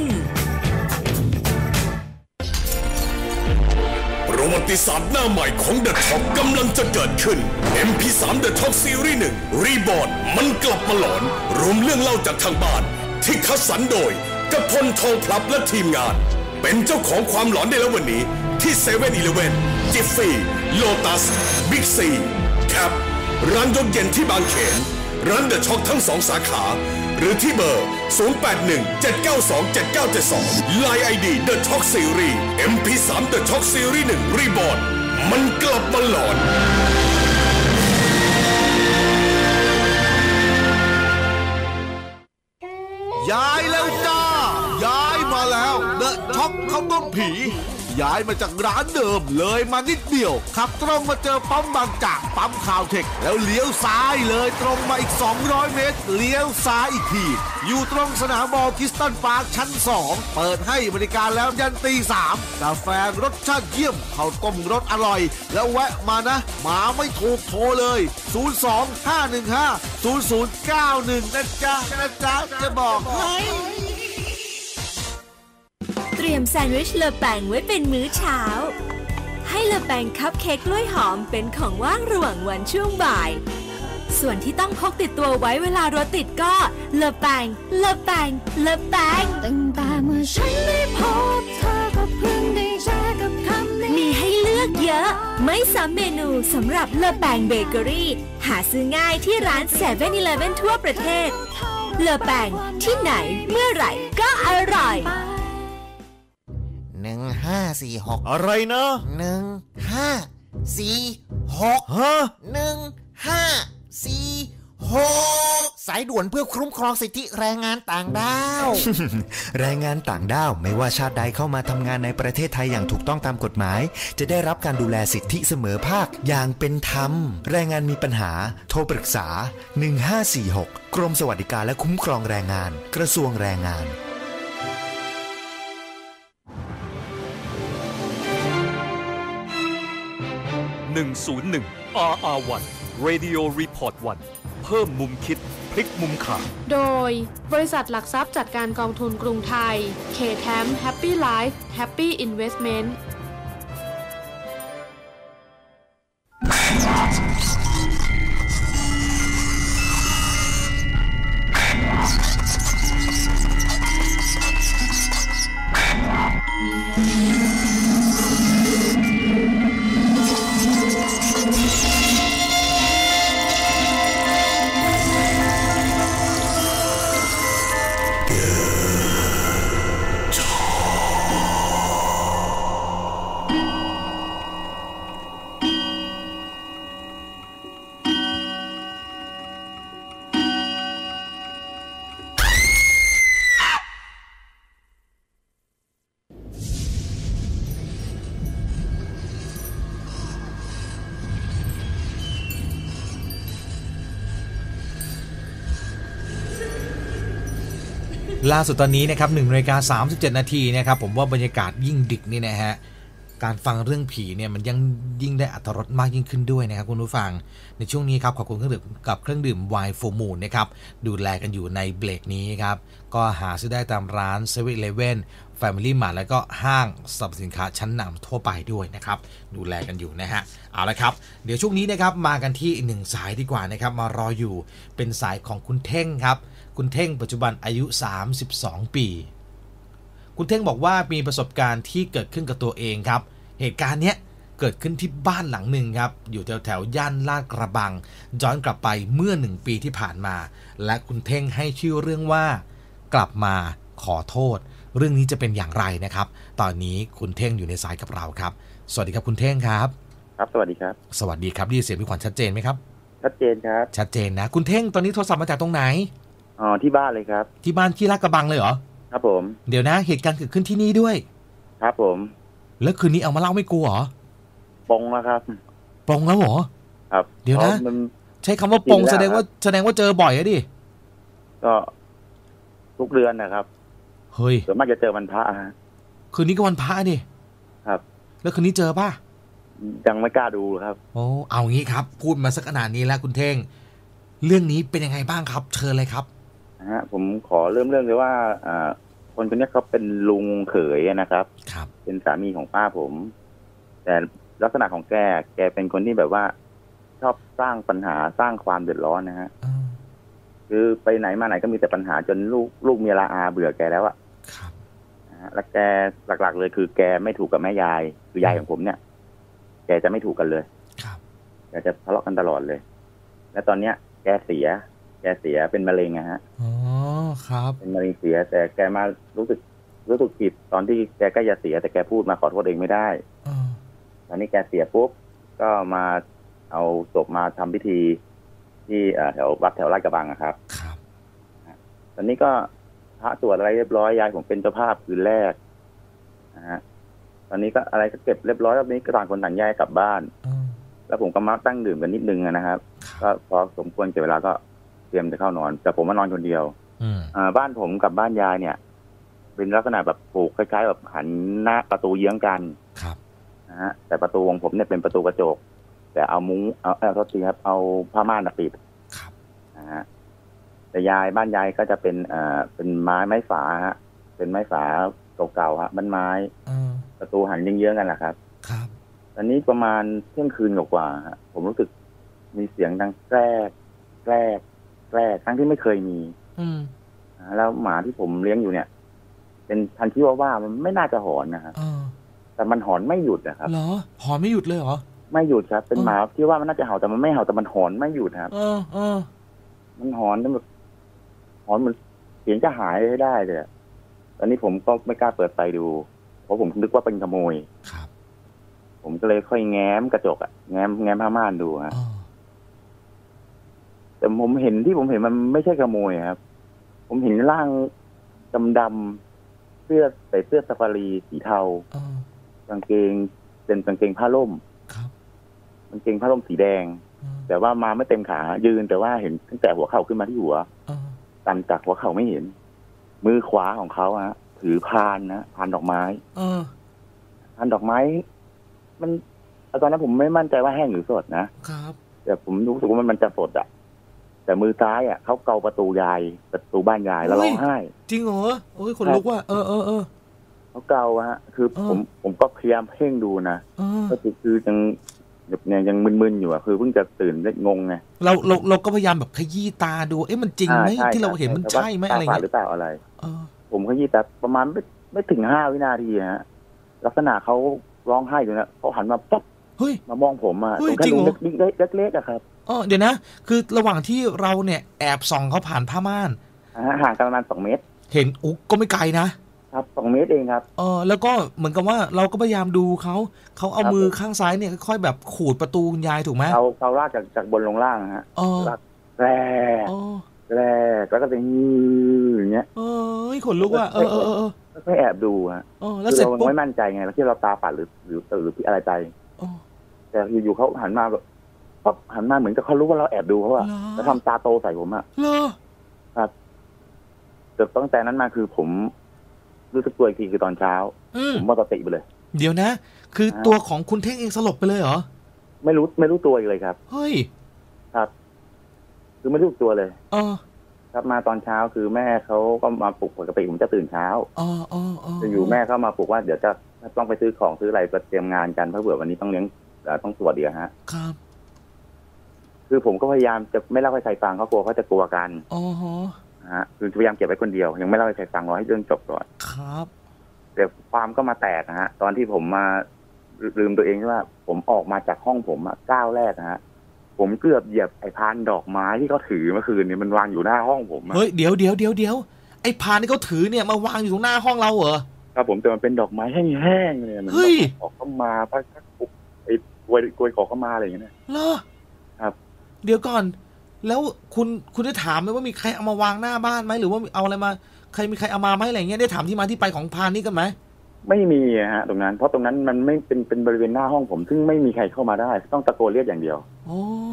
ประวัติศาสตร์หน้าใหม่ของ The Top กำลังจะเกิดขึ้น เอ็ม พี สาม The Top Series หนึ่ง Reborn มันกลับมาหลอนรวมเรื่องเล่าจากทางบ้านที่คัดสรรโดยกพลทองพลับและทีมงานเป็นเจ้าของความหลอนได้แล้ววันนี้ที่เซเว่นอีเลฟเว่นจิฟฟี่โลตัสบิ๊กซีแคปร้านยกเย็นที่บางเขนร้าน The Top ทั้งสองสาขาหรือที่เบอร์ ศูนย์ แปด หนึ่ง เจ็ด เก้า สอง เจ็ด เก้า เจ็ด สอง ไลน์ ไอ ดี The Talk Series เอ็ม พี สาม The Talk Series หนึ่ง Reborn มันกลับมาหลอนย้ายแล้วจ้าย้ายมาแล้วเดอะช็อกข้าวต้มผีย้ายมาจากร้านเดิมเลยมานิดเดียวขับตรงมาเจอปั๊มบางจากปั๊มข่าวเทคแล้วเลี้ยวซ้ายเลยตรงมาอีกสองร้อยเมตรเลี้ยวซ้ายอีกทีอยู่ตรงสนามบอลคิสตันปาร์คชั้นสองเปิดให้บริการแล้วยันตีสามกาแฟรสชาติเยี่ยมข้าวต้มรสอร่อยแล้วแวะมานะมาไม่ถูกโทรเลยศูนย์ สอง ห้า หนึ่ง ห้า ศูนย์ ศูนย์ เก้า หนึ่งนะจ๊ะนะจ๊ะจะบอกให้เตรียมแซนด์วิชเลอแปงไว้เป็นมื้อเช้าให้เลอแปงคัพเค้กกล้วยหอมเป็นของว่างระหว่างวันช่วงบ่ายส่วนที่ต้องพกติดตัวไว้เวลารถติดก็เลอแปงเลอแปงเลอแปงตั้งแต่เมื่อฉันได้พบเธอก็เพิ่งได้เจอกับคำนี้มีให้เลือกเยอะไม่ซ้ำเมนูสำหรับเลอแปงเบเกอรี่หาซื้อง่ายที่ร้านเซเว่นอีเลฟเว่นทั่วประเทศเลอแปงที่ไหนเมื่อไหร่ก็อร่อยหนึ่งห้าสี่หกอะไรนะหนึ่งห้าสี่หกฮะหนึ่งห้าสี่หกสายด่วนเพื่อคุ้มครองสิทธิแรงงานต่างด้าวแรงงานต่างด้าวไม่ว่าชาติใดเข้ามาทำงานในประเทศไทยอย่างถูกต้องตามกฎหมายจะได้รับการดูแลสิทธิเสมอภาคอย่างเป็นธรรมแรงงานมีปัญหาโทรปรึกษาหนึ่งห้าสี่หกกรมสวัสดิการและคุ้มครองแรงงานกระทรวงแรงงานหนึ่ง ศูนย์ หนึ่ง อาร์ อาร์ วัน Radio Report วันเพิ่มมุมคิดพลิกมุมข่าวโดยบริษัทหลักทรัพย์จัดการกองทุนกรุงไทย K-Tam Happy Life Happy Investment ล่าสุดตอนนี้นะครับหนึ่งนาฬิกาสามสิบเจ็ดนาทีนะครับผมว่าบรรยากาศยิ่งดึกนี่นะฮะการฟังเรื่องผีเนี่ยมันยังยิ่งได้อรรถรสมากยิ่งขึ้นด้วยนะครับคุณผู้ฟังในช่วงนี้ครับขอบคุณเครื่องดื่มกับเครื่องดื่มไวน์โฟร์มูนนะครับดูแลกันอยู่ในเบรกนี้ครับก็หาซื้อได้ตามร้านเซเว่นอีเลฟเว่นแฟมิลี่มาร์ทแล้วก็ห้างสรรพสินค้าชั้นนำทั่วไปด้วยนะครับดูแลกันอยู่นะฮะเอาละครับเดี๋ยวช่วงนี้นะครับมากันที่อีกหนึ่งสายดีกว่านะครับมารออยู่เป็นสายของคุณเท่งครับคุณเท่งปัจจุบันอายุสามสิบสองปีคุณเท่งบอกว่ามีประสบการณ์ที่เกิดขึ้นกับตัวเองครับเหตุการณ์เนี้ยเกิดขึ้นที่บ้านหลังหนึ่งครับอยู่แถวแถวย่านลาดกระบังย้อนกลับไปเมื่อหนึ่งปีที่ผ่านมาและคุณเท่งให้ชื่อเรื่องว่ากลับมาขอโทษเรื่องนี้จะเป็นอย่างไรนะครับตอนนี้คุณเท่งอยู่ในสายกับเราครับสวัสดีครับคุณเท่งครับครับสวัสดีครับสวัสดีครับได้ยินเสียงพี่ขวัญชัดเจนไหมครับชัดเจนครับชัดเจนนะคุณเท่งตอนนี้โทรศัพท์มาจากตรงไหนอ๋อที่บ้านเลยครับที่บ้านที่ลาดกระบังเลยเหรอครับผมเดี๋ยวนะเหตุการณ์เกิดขึ้นที่นี่ด้วยครับผมแล้วคืนนี้เอามาเล่าไม่กลัวเหรอปงแล้วครับปงแล้วเหรอครับเดี๋ยวนะมันใช้คำว่าปงแสดงว่าแสดงว่าเจอบ่อยอะดิก็ทุกเดือนนะครับเฮ้ยส่วนมากจะเจอวันพระฮะคืนนี้ก็วันพระดิครับแล้วคืนนี้เจอป่ะยังไม่กล้าดูครับโอ้เอางี้ครับพูดมาสักขนาดนี้แล้วคุณเท่งเรื่องนี้เป็นยังไงบ้างครับเชิญเลยครับฮะผมขอเริ่มเรื่องเลยว่าอ่าคนคนนี้เขาเป็นลุงเขยนะครับครับเป็นสามีของป้าผมแต่ลักษณะของแกแกเป็นคนที่แบบว่าชอบสร้างปัญหาสร้างความเดือดร้อนนะฮะคือไปไหนมาไหนก็มีแต่ปัญหาจนลูกลูกเมียละอาเบื่อแกแล้วอะครับแล้วแกหลักๆเลยคือแกไม่ถูกกับแม่ยายคือยายของผมเนี่ยแกจะไม่ถูกกันเลยครับแกจะทะเลาะกันตลอดเลยและตอนเนี้ยแกเสียแกเสียเป็นมะเร็งอะฮะอ๋อครับเป็นมะเร็งเสียแต่แกมารู้สึกรู้สึกผิดตอนที่แกใกล้จะเสียแต่แกพูดมาขอโทษเองไม่ได้ตอนนี้แกเสียปุ๊บก็มาเอาศพมาทำพิธีที่แถววัดแถวลาดกระบังครับครับตอนนี้ก็พระตรวจอะไรเรียบร้อยยายผมเป็นเจ้าภาพคืนแรกนะฮะตอนนี้ก็อะไรก็เก็บเรียบร้อยแล้วนี้ก็ต่างคนต่างย้ายกลับบ้านแล้วผมก็มาตั้งดื่มกันนิดนึงนะครับก็พอสมควรเก็บเวลาก็เตรียมจะเข้านอนแต่ผมมานอนคนเดียวบ้านผมกับบ้านยายเนี่ยเป็นลักษณะแบบปลูกคล้ายๆแบบหันหน้าประตูเยื้องกันนะฮะแต่ประตูของผมเนี่ยเป็นประตูกระจกแต่เอามุ้งเอาเอาโทษทีครับเอาผ้าม่านปิดนะฮะแต่ยายบ้านยายก็จะเป็นเอ่อเป็นไม้ไม้ฝาฮะเป็นไม้ฝาเก่าๆฮะบ้านไม้ประตูหันเยื้องๆกันแหละครับครับตอนนี้ประมาณเที่ยงคืนกว่าฮะผมรู้สึกมีเสียงดังแกรกแกรกแกรกทั้งที่ไม่เคยมีแล้วหมาที่ผมเลี้ยงอยู่เนี่ยเป็นพันธุ์ที่ว่าว่ามันไม่น่าจะหอนนะครับแต่มันหอนไม่หยุดนะครับเหรอหอนไม่หยุดเลยเหรอไม่หยุดครับเป็นหมาที่ว่ามันน่าจะเห่าแต่มันไม่เห่าแต่มันหอนไม่หยุดครับเออเออมันหอนแบบหอนมันเสียงจะหายให้ได้เลยตอนนี้ผมก็ไม่กล้าเปิดไฟดูเพราะผมนึกว่าเป็นขโมยครับผมก็เลยค่อยแง้มกระจกอ่ะแง้มแง้มผ้าม่านดูฮะแต่ผมเห็นที่ผมเห็นมันไม่ใช่ขโมยครับผมเห็นร่างดำๆเสื้อใส่เสื้อซาฟารีสีเทากางเกงเป็นกางเกงผ้าล่มกางเกงผ้าล่มสีแดงแต่ว่ามาไม่เต็มขายืนแต่ว่าเห็นตั้งแต่หัวเข่าขึ้นมาที่หัวต่ำจากหัวเข่าไม่เห็นมือขวาของเขาฮะถือพานนะพานดอกไม้พานดอกไม้มันตอนนั้นผมไม่มั่นใจว่าแห้งหรือสดนะครับแต่ผมรู้สึกว่ามันมันจะสดอ่ะแต่มือซ้ายอ่ะเขาเกาประตูยายประตูบ้านยายแล้วร้องไห้จริงเหรอโอ้ยคนลุกว่ะเออเออเออเขาเกาฮะคือผมผมก็พยายามเพ่งดูนะก็คือคือยังยังยังมึนๆอยู่อ่ะคือเพิ่งจะตื่นได้งงไงเราเราเราก็พยายามแบบขยี้ตาดูเอ๊ะมันจริงไหมที่เราเห็นมันใช่ไหมอะไรเงี้ยหรือเปล่าอะไรผมขยี้แต่ประมาณไม่ไม่ถึงห้าวินาทีฮะลักษณะเขาร้องไห้อยู่นะเขาหันมาปั๊บมามองผมอ่ะตรงกระดูกเล็กๆอะครับอ๋อเดี๋ยวนะคือระหว่างที่เราเนี่ยแอบส่องเขาผ่านผ้าม่านห่างกันประมาณสองเมตรเห็นอุ๊กก็ไม่ไกลนะครับสองเมตรเองครับเออแล้วก็เหมือนกับว่าเราก็พยายามดูเขาเขาเอามือข้างซ้ายเนี่ยค่อยแบบขูดประตูคุณยายถูกไหมเขาเขาลากจากจากบนลงล่างฮะลากแร่แร่แล้วก็เป็นอย่างเงี้ยเออขนลุกว่ะเออเออเออไม่แอบดูฮะแล้วเสร็จปุ๊บไม่มั่นใจไงแล้วที่เราตาฝาดหรือหรือหรือที่อะไรใจแต่อยู่ๆเขาหันมาแบบปั๊บหันมาเหมือนกับเขารู้ว่าเราแอบดูเขาอะแล้วทำตาโตใส่ผมอะเหรอครับแต่ตั้งแต่นั้นมาคือผมรู้สึกตัวอีกทีคือตอนเช้าผมหมดสติไปเลยเดี๋ยวนะคือตัวของคุณเท่งเองสลบไปเลยเหรอไม่รู้ไม่รู้ตัวเลยครับเฮ้ยครับคือไม่รู้ตัวเลยอ๋อครับมาตอนเช้าคือแม่เขาก็มาปลุกปกติผมจะตื่นเช้าอ๋ออ๋ออ๋อจะอยู่แม่เข้ามาปลุกว่าเดี๋ยวจะต้องไปซื้อของซื้ออะไรไปเตรียมงานกันเพราะเผื่อวันนี้ต้องเลี้ยงต้องตรวจเดียวฮะครับคือผมก็พยายามจะไม่เล่าให้ใครฟังเขากลัวเขาจะกลัวกันอ๋อฮะฮะคือพยายามเก็บไว้คนเดียวยังไม่เล่าให้ใครฟังรอให้เรื่องจบก่อนครับแต่ความก็มาแตกนะฮะตอนที่ผมมาลืมตัวเองว่าผมออกมาจากห้องผมอะก้าวแรกนะฮะผมเกือบเหยียบไอ้พานดอกไม้ที่เขาถือเมื่อคืนนี้มันวางอยู่หน้าห้องผมเฮ้ยเดี๋ยวเดี๋ยวเดี๋ยวเดี๋ยวไอ้พานที่เขาถือเนี่ยมาวางอยู่ตรงหน้าห้องเราเหรอครับผมแต่มันเป็นดอกไม้แห้งๆเลยมันขอเข้ามาพักปุ๊บไอ้กล้วยกล้วยขอเข้ามาอะไรอย่างเงี้ยเหรอครับเดี๋ยวก่อนแล้วคุณคุณได้ถามไหมว่ามีใครเอามาวางหน้าบ้านไหมหรือว่าเอาอะไรมาใครมีใครเอามาไหมอะไรเงี้ยได้ถามที่มาที่ไปของพานนี้กันไหมไม่มีฮะตรงนั้นเพราะตรงนั้นมันไม่เป็นเป็นบริเวณหน้าห้องผมซึ่งไม่มีใครเข้ามาได้ต้องตะโกนเรียกอย่างเดียวโอ้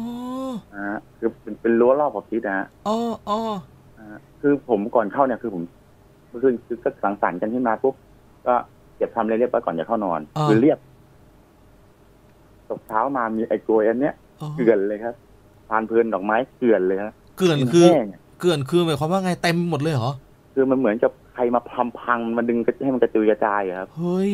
อ่าคือเป็นเป็นรั้วรอบขอบชิดนะฮะอ๋ออ๋ออ่าคือผมก่อนเข้าเนี่ยคือผมคือคือก็สังสรรค์กันขึ้นมาปุ๊บก็เก็บทำเรียบร้อยก่อนจะเข้านอนคือเรียบตกเช้ามามีไอ้กลวยอันเนี้ยเกลื่อนเลยครับพานเพลินดอกไม้เกลื่อนเลยครับเกลื่อนคือเกลื่อนคือหมายความว่าไงเต็มหมดเลยเหรอคือมันเหมือนกับใครมาพังพังมันดึงให้มันกระจุยกระจายครับเฮ้ย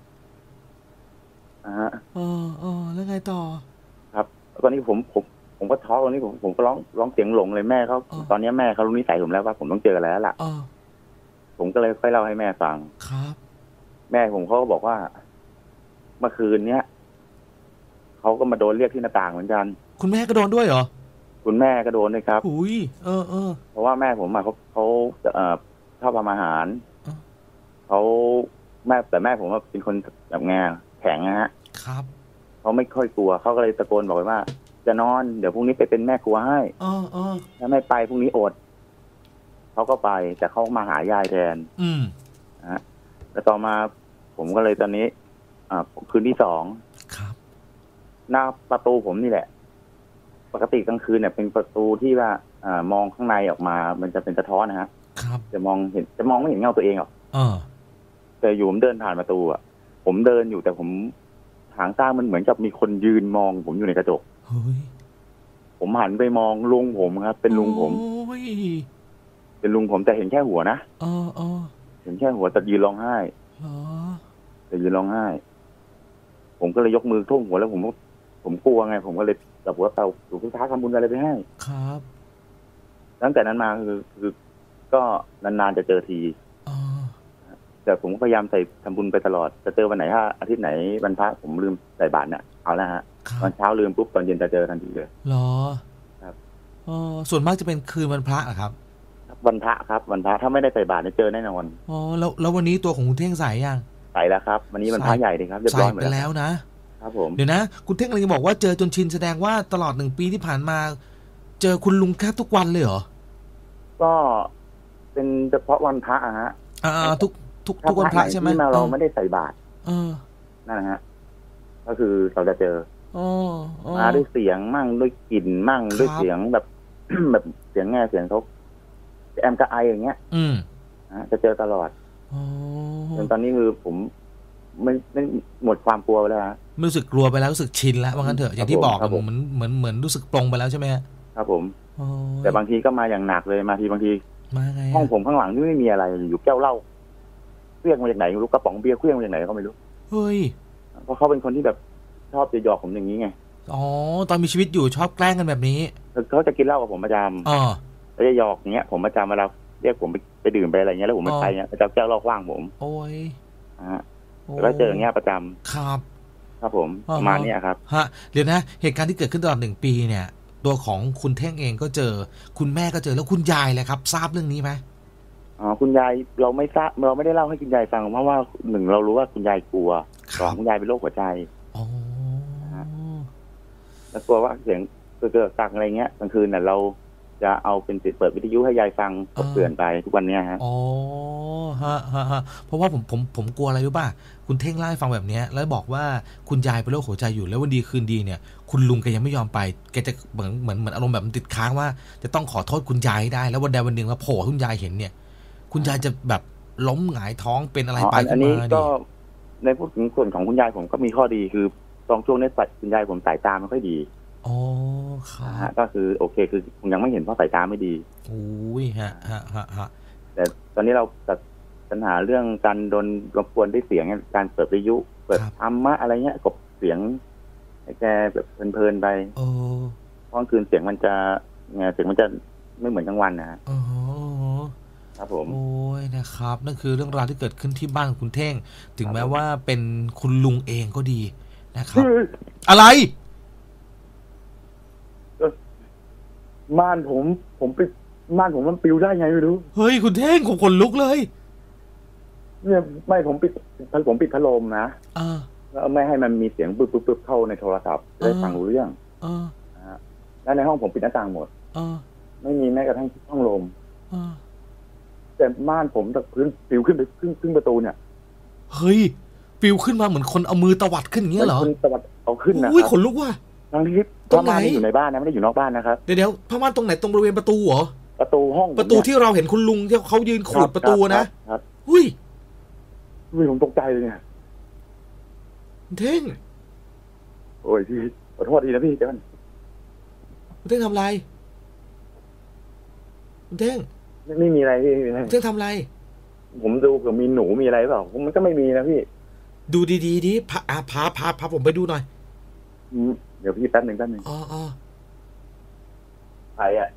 อ่าฮะอ๋ออ๋อแล้วไงต่อครับตอนนี้ผมผมผมก็ท้อตอนนี้ผมผมก็ร้องร้องเสียงหลงเลยแม่เขาตอนนี้แม่เขารู้นิสัยผมแล้วว่าผมต้องเจอกันแล้วล่ะผมก็เลยค่อยเล่าให้แม่ฟังครับแม่ผมเขาก็บอกว่าเมื่อคืนเนี้ยเขาก็มาโดนเรียกที่หน้าต่างเหมือนกันคุณแม่ก็โดนด้วยเหรอคุณแม่ก็โดนด้วยครับอุ้ยเออเออเพราะว่าแม่ผมอะเขาเขาเอ่อชอบทำอาหารเขาแม่แต่แม่ผมว่าเป็นคนแบบงานแข็งนะฮะครับเขาไม่ค่อยกลัวเขาก็เลยตะโกนบอกว่าจะนอนเดี๋ยวพรุ่งนี้ไปเป็นแม่ครัวให้เออเออถ้าไม่ไปพรุ่งนี้อดเขาก็ไปแต่เขามาหายายแทนอืมฮะแล้วต่อมาผมก็เลยตอนนี้อ่าคืนที่สองครับหน้าประตูผมนี่แหละปกติกลางคืนเนี่ยเป็นประตูที่ว่าอ่ามองข้างในออกมามันจะเป็นสะท้อนนะฮะครับจะมองเห็นจะมองไม่เห็นเงาตัวเองหรอกเออแต่อยู่ผมเดินผ่านประตูอ่ะผมเดินอยู่แต่ผมหางตามันเหมือนกับมีคนยืนมองผมอยู่ในกระจกเฮ้ยผมหันไปมองลุงผมครับเป็นลุงผมเป็นลุงผมแต่เห็นแค่หัวนะอ๋ออ๋อเห็นแค่หัวแต่ยืนร้องไห้อ๋อแต่ยืนร้องไห้ผมก็เลยยกมือท่วมหัวแล้วผมผมกลัวไงผมก็เลยแบบว่าเอาหลวงพ่อท้าทำบุญอะไรไปให้ครับตั้งแต่นั้นมาคือคือก็นานๆจะเจอทีแต่ผมก็พยายามใส่ทำบุญไปตลอดจะเจอวันไหนถ้าอาทิตย์ไหนวันพระผมลืมใส่บาตรเนี่ยเอาละฮะตอนเช้าลืมปุ๊บตอนเย็นจะเจอทันทีเลยหรอครับอ๋อส่วนมากจะเป็นคืนวันพระเหรอครับวันพระครับวันพระถ้าไม่ได้ใส่บาตรเนี่ยเจอแน่นอนอ๋อแล้วแล้ววันนี้ตัวของคุณเท่งใส่ยังใส่แล้วครับวันนี้วันพระใหญ่เลยครับเรียบร้อยหมดแล้วนะครับผมเดี๋ยวนะคุณเท่งอะไรจะบอกว่าเจอจนชินแสดงว่าตลอดหนึ่งปีที่ผ่านมาเจอคุณลุงแค่ทุกวันเลยเหรอก็เป็นเฉพาะวันพระอะฮะอ่าทุกทุกทุกวันพระใช่ไหมที่มาเราไม่ได้ใส่บาตรเออนั่นนะฮะก็คือเราจะเจออ๋อมาด้วยเสียงมั่งด้วยกลิ่นมั่งด้วยเสียงแบบแบบเสียงแง่เสียงเขาแอมกระไออย่างเงี้ยอืมนะจะเจอตลอดจนตอนนี้คือผมไม่ไม่หมดความกลัวไปแล้วฮะไม่รู้สึกกลัวไปแล้วรู้สึกชินแล้วว่างั้นเถอะอย่างที่บอกเหมือนเหมือนเหมือนรู้สึกปลงไปแล้วใช่ไหมครับผมแต่บางทีก็มาอย่างหนักเลยมาทีบางทีห้องผมข้างหลังนี่ไม่มีอะไรอยู่แก้วเหล้าเครื่องมาจากไหนไม่รู้กระป๋องเบียร์เครื่องมาจากไหนก็ไม่รู้เฮ้ยเพราะเขาเป็นคนที่แบบชอบจะหยอกผมอย่างนี้ไงอ๋อตอนมีชีวิตอยู่ชอบแกล้งกันแบบนี้เขาจะกินเหล้ากับผมประจำอ๋อแล้วจะหยอกอย่างเงี้ยผมประจำเวลาเรียกผมไปไปดื่มไปอะไรเงี้ยแล้วผมไม่ไปเงี้ยจะแก้วเหล้าคว้างผมโอ้ยฮะแล้วเจออย่างเงี้ยประจำครับครับผมประมาณนี้ครับฮะเดี๋ยวนะเหตุการณ์ที่เกิดขึ้นตลอดหนึ่งปีเนี่ยตัวของคุณเท่งเองก็เจอคุณแม่ก็เจอแล้วคุณยายเลยครับทราบเรื่องนี้ไหมอ๋อคุณยายเราไม่ทราบเราไม่ได้เล่าให้คุณยายฟังเพราะว่าหนึ่งเรารู้ว่าคุณยายกลัวสองคุณยายเป็นโรคหัวใจอ๋อแล้วกลัวว่าเสียงเกิดตักอะไรเงี้ยกลางคืนน่ะเราจะเอาเป็นติดเปิดวิทยุให้ยายฟังก็เตือนไปทุกวันนี้ฮะอ๋อฮะฮะฮะเพราะว่าผมผมผมกลัวอะไรรู้ป่ะคุณเท่งเล่าให้ฟังแบบนี้แล้วบอกว่าคุณยายเป็นโรคหัวใจอยู่แล้ววันดีคืนดีเนี่ยคุณลุงแกยังไม่ยอมไปแกจะเหมือนเหมือนเหมือนอารมณ์แบบมันติดค้างว่าจะต้องขอโทษคุณยายได้แล้ววันใดวันหนึ่งมาโผล่คุณยายเห็นเนี่ยคุณยายจะแบบล้มหงายท้องเป็นอะไรไปอันนี้ก็ในพูดถึงส่วนของคุณยายผมก็มีข้อดีคือตอนช่วงนี้คุณยายผมสายตาไม่ค่อยดีอ๋อครับก็คือโอเคคือผมยังไม่เห็นเพราะสายตาไม่ดีโอ้ยฮะฮะฮะฮะแต่ตอนนี้เราตัดปัญหาเรื่องการโดนรบกวนด้วยเสียงการเปิดวิทยุเปิดธรรมะอะไรเงี้ยกบเสียงให้แกแบบเพลินๆไปเพราะคืนเสียงมันจะเสียงมันจะไม่เหมือนกลางวันนะอ๋อครับผมโอ้ยนะครับนั่นคือเรื่องราวที่เกิดขึ้นที่บ้านคุณเท่งถึงแม้ว่าเป็นคุณลุงเองก็ดีนะครับอะไรม่านผมผมปิดม่านผมมันปิวได้ไงไม่รู้เฮ้ยคุณเท่งผมขนลุกเลยเนี่ยไม่ผมปิดผมปิดพัดลมนะอ่าแล้วไม่ให้มันมีเสียงปึ๊บปึ๊บปึ๊บเข้าในโทรศัพท์ได้ฟังรู้เรื่องอ่านะฮะแล้วในห้องผมปิดหน้าต่างหมดอ่าไม่มีแม้กระทั่งห้องลมอ่าแต่ม่านผมจากพื้นปิวขึ้นไปครึ่งครึ่งประตูเนี่ยเฮ้ยปิวขึ้นมาเหมือนคนเอามือตวัดขึ้นอย่างเงี้ยเหรอคนตวัดเอาขึ้นนะอุ้ยขนลุกว่ะทั้งที่ตรงไหนอยู่ในบ้านนะไม่ได้อยู่นอกบ้านนะครับเดี๋ยวเดี๋ยวผ้าม่านตรงไหนตรงบริเวณประตูเหรอประตูห้องประตูที่เราเห็นคุณลุงที่เขายืนขูดประตูนะครับหุ้ยหุ้ยผมตกใจเลยเนี่ยเท่งโอ้ยพี่ขอโทษทีนะพี่เจ้าคุณเท่งทำไรคุณเท่งไม่ไม่มีอะไรพี่คุณเท่งทำไรผมดูเผื่อมีหนูมีอะไรเปล่ามันก็ไม่มีนะพี่ดูดีๆดิพาพาพาพาผมไปดูหน่อยเดี๋ยวพี่แป๊บหนึ่งแป๊บหนึ่งอ๋ออ๋อใครอ่ะ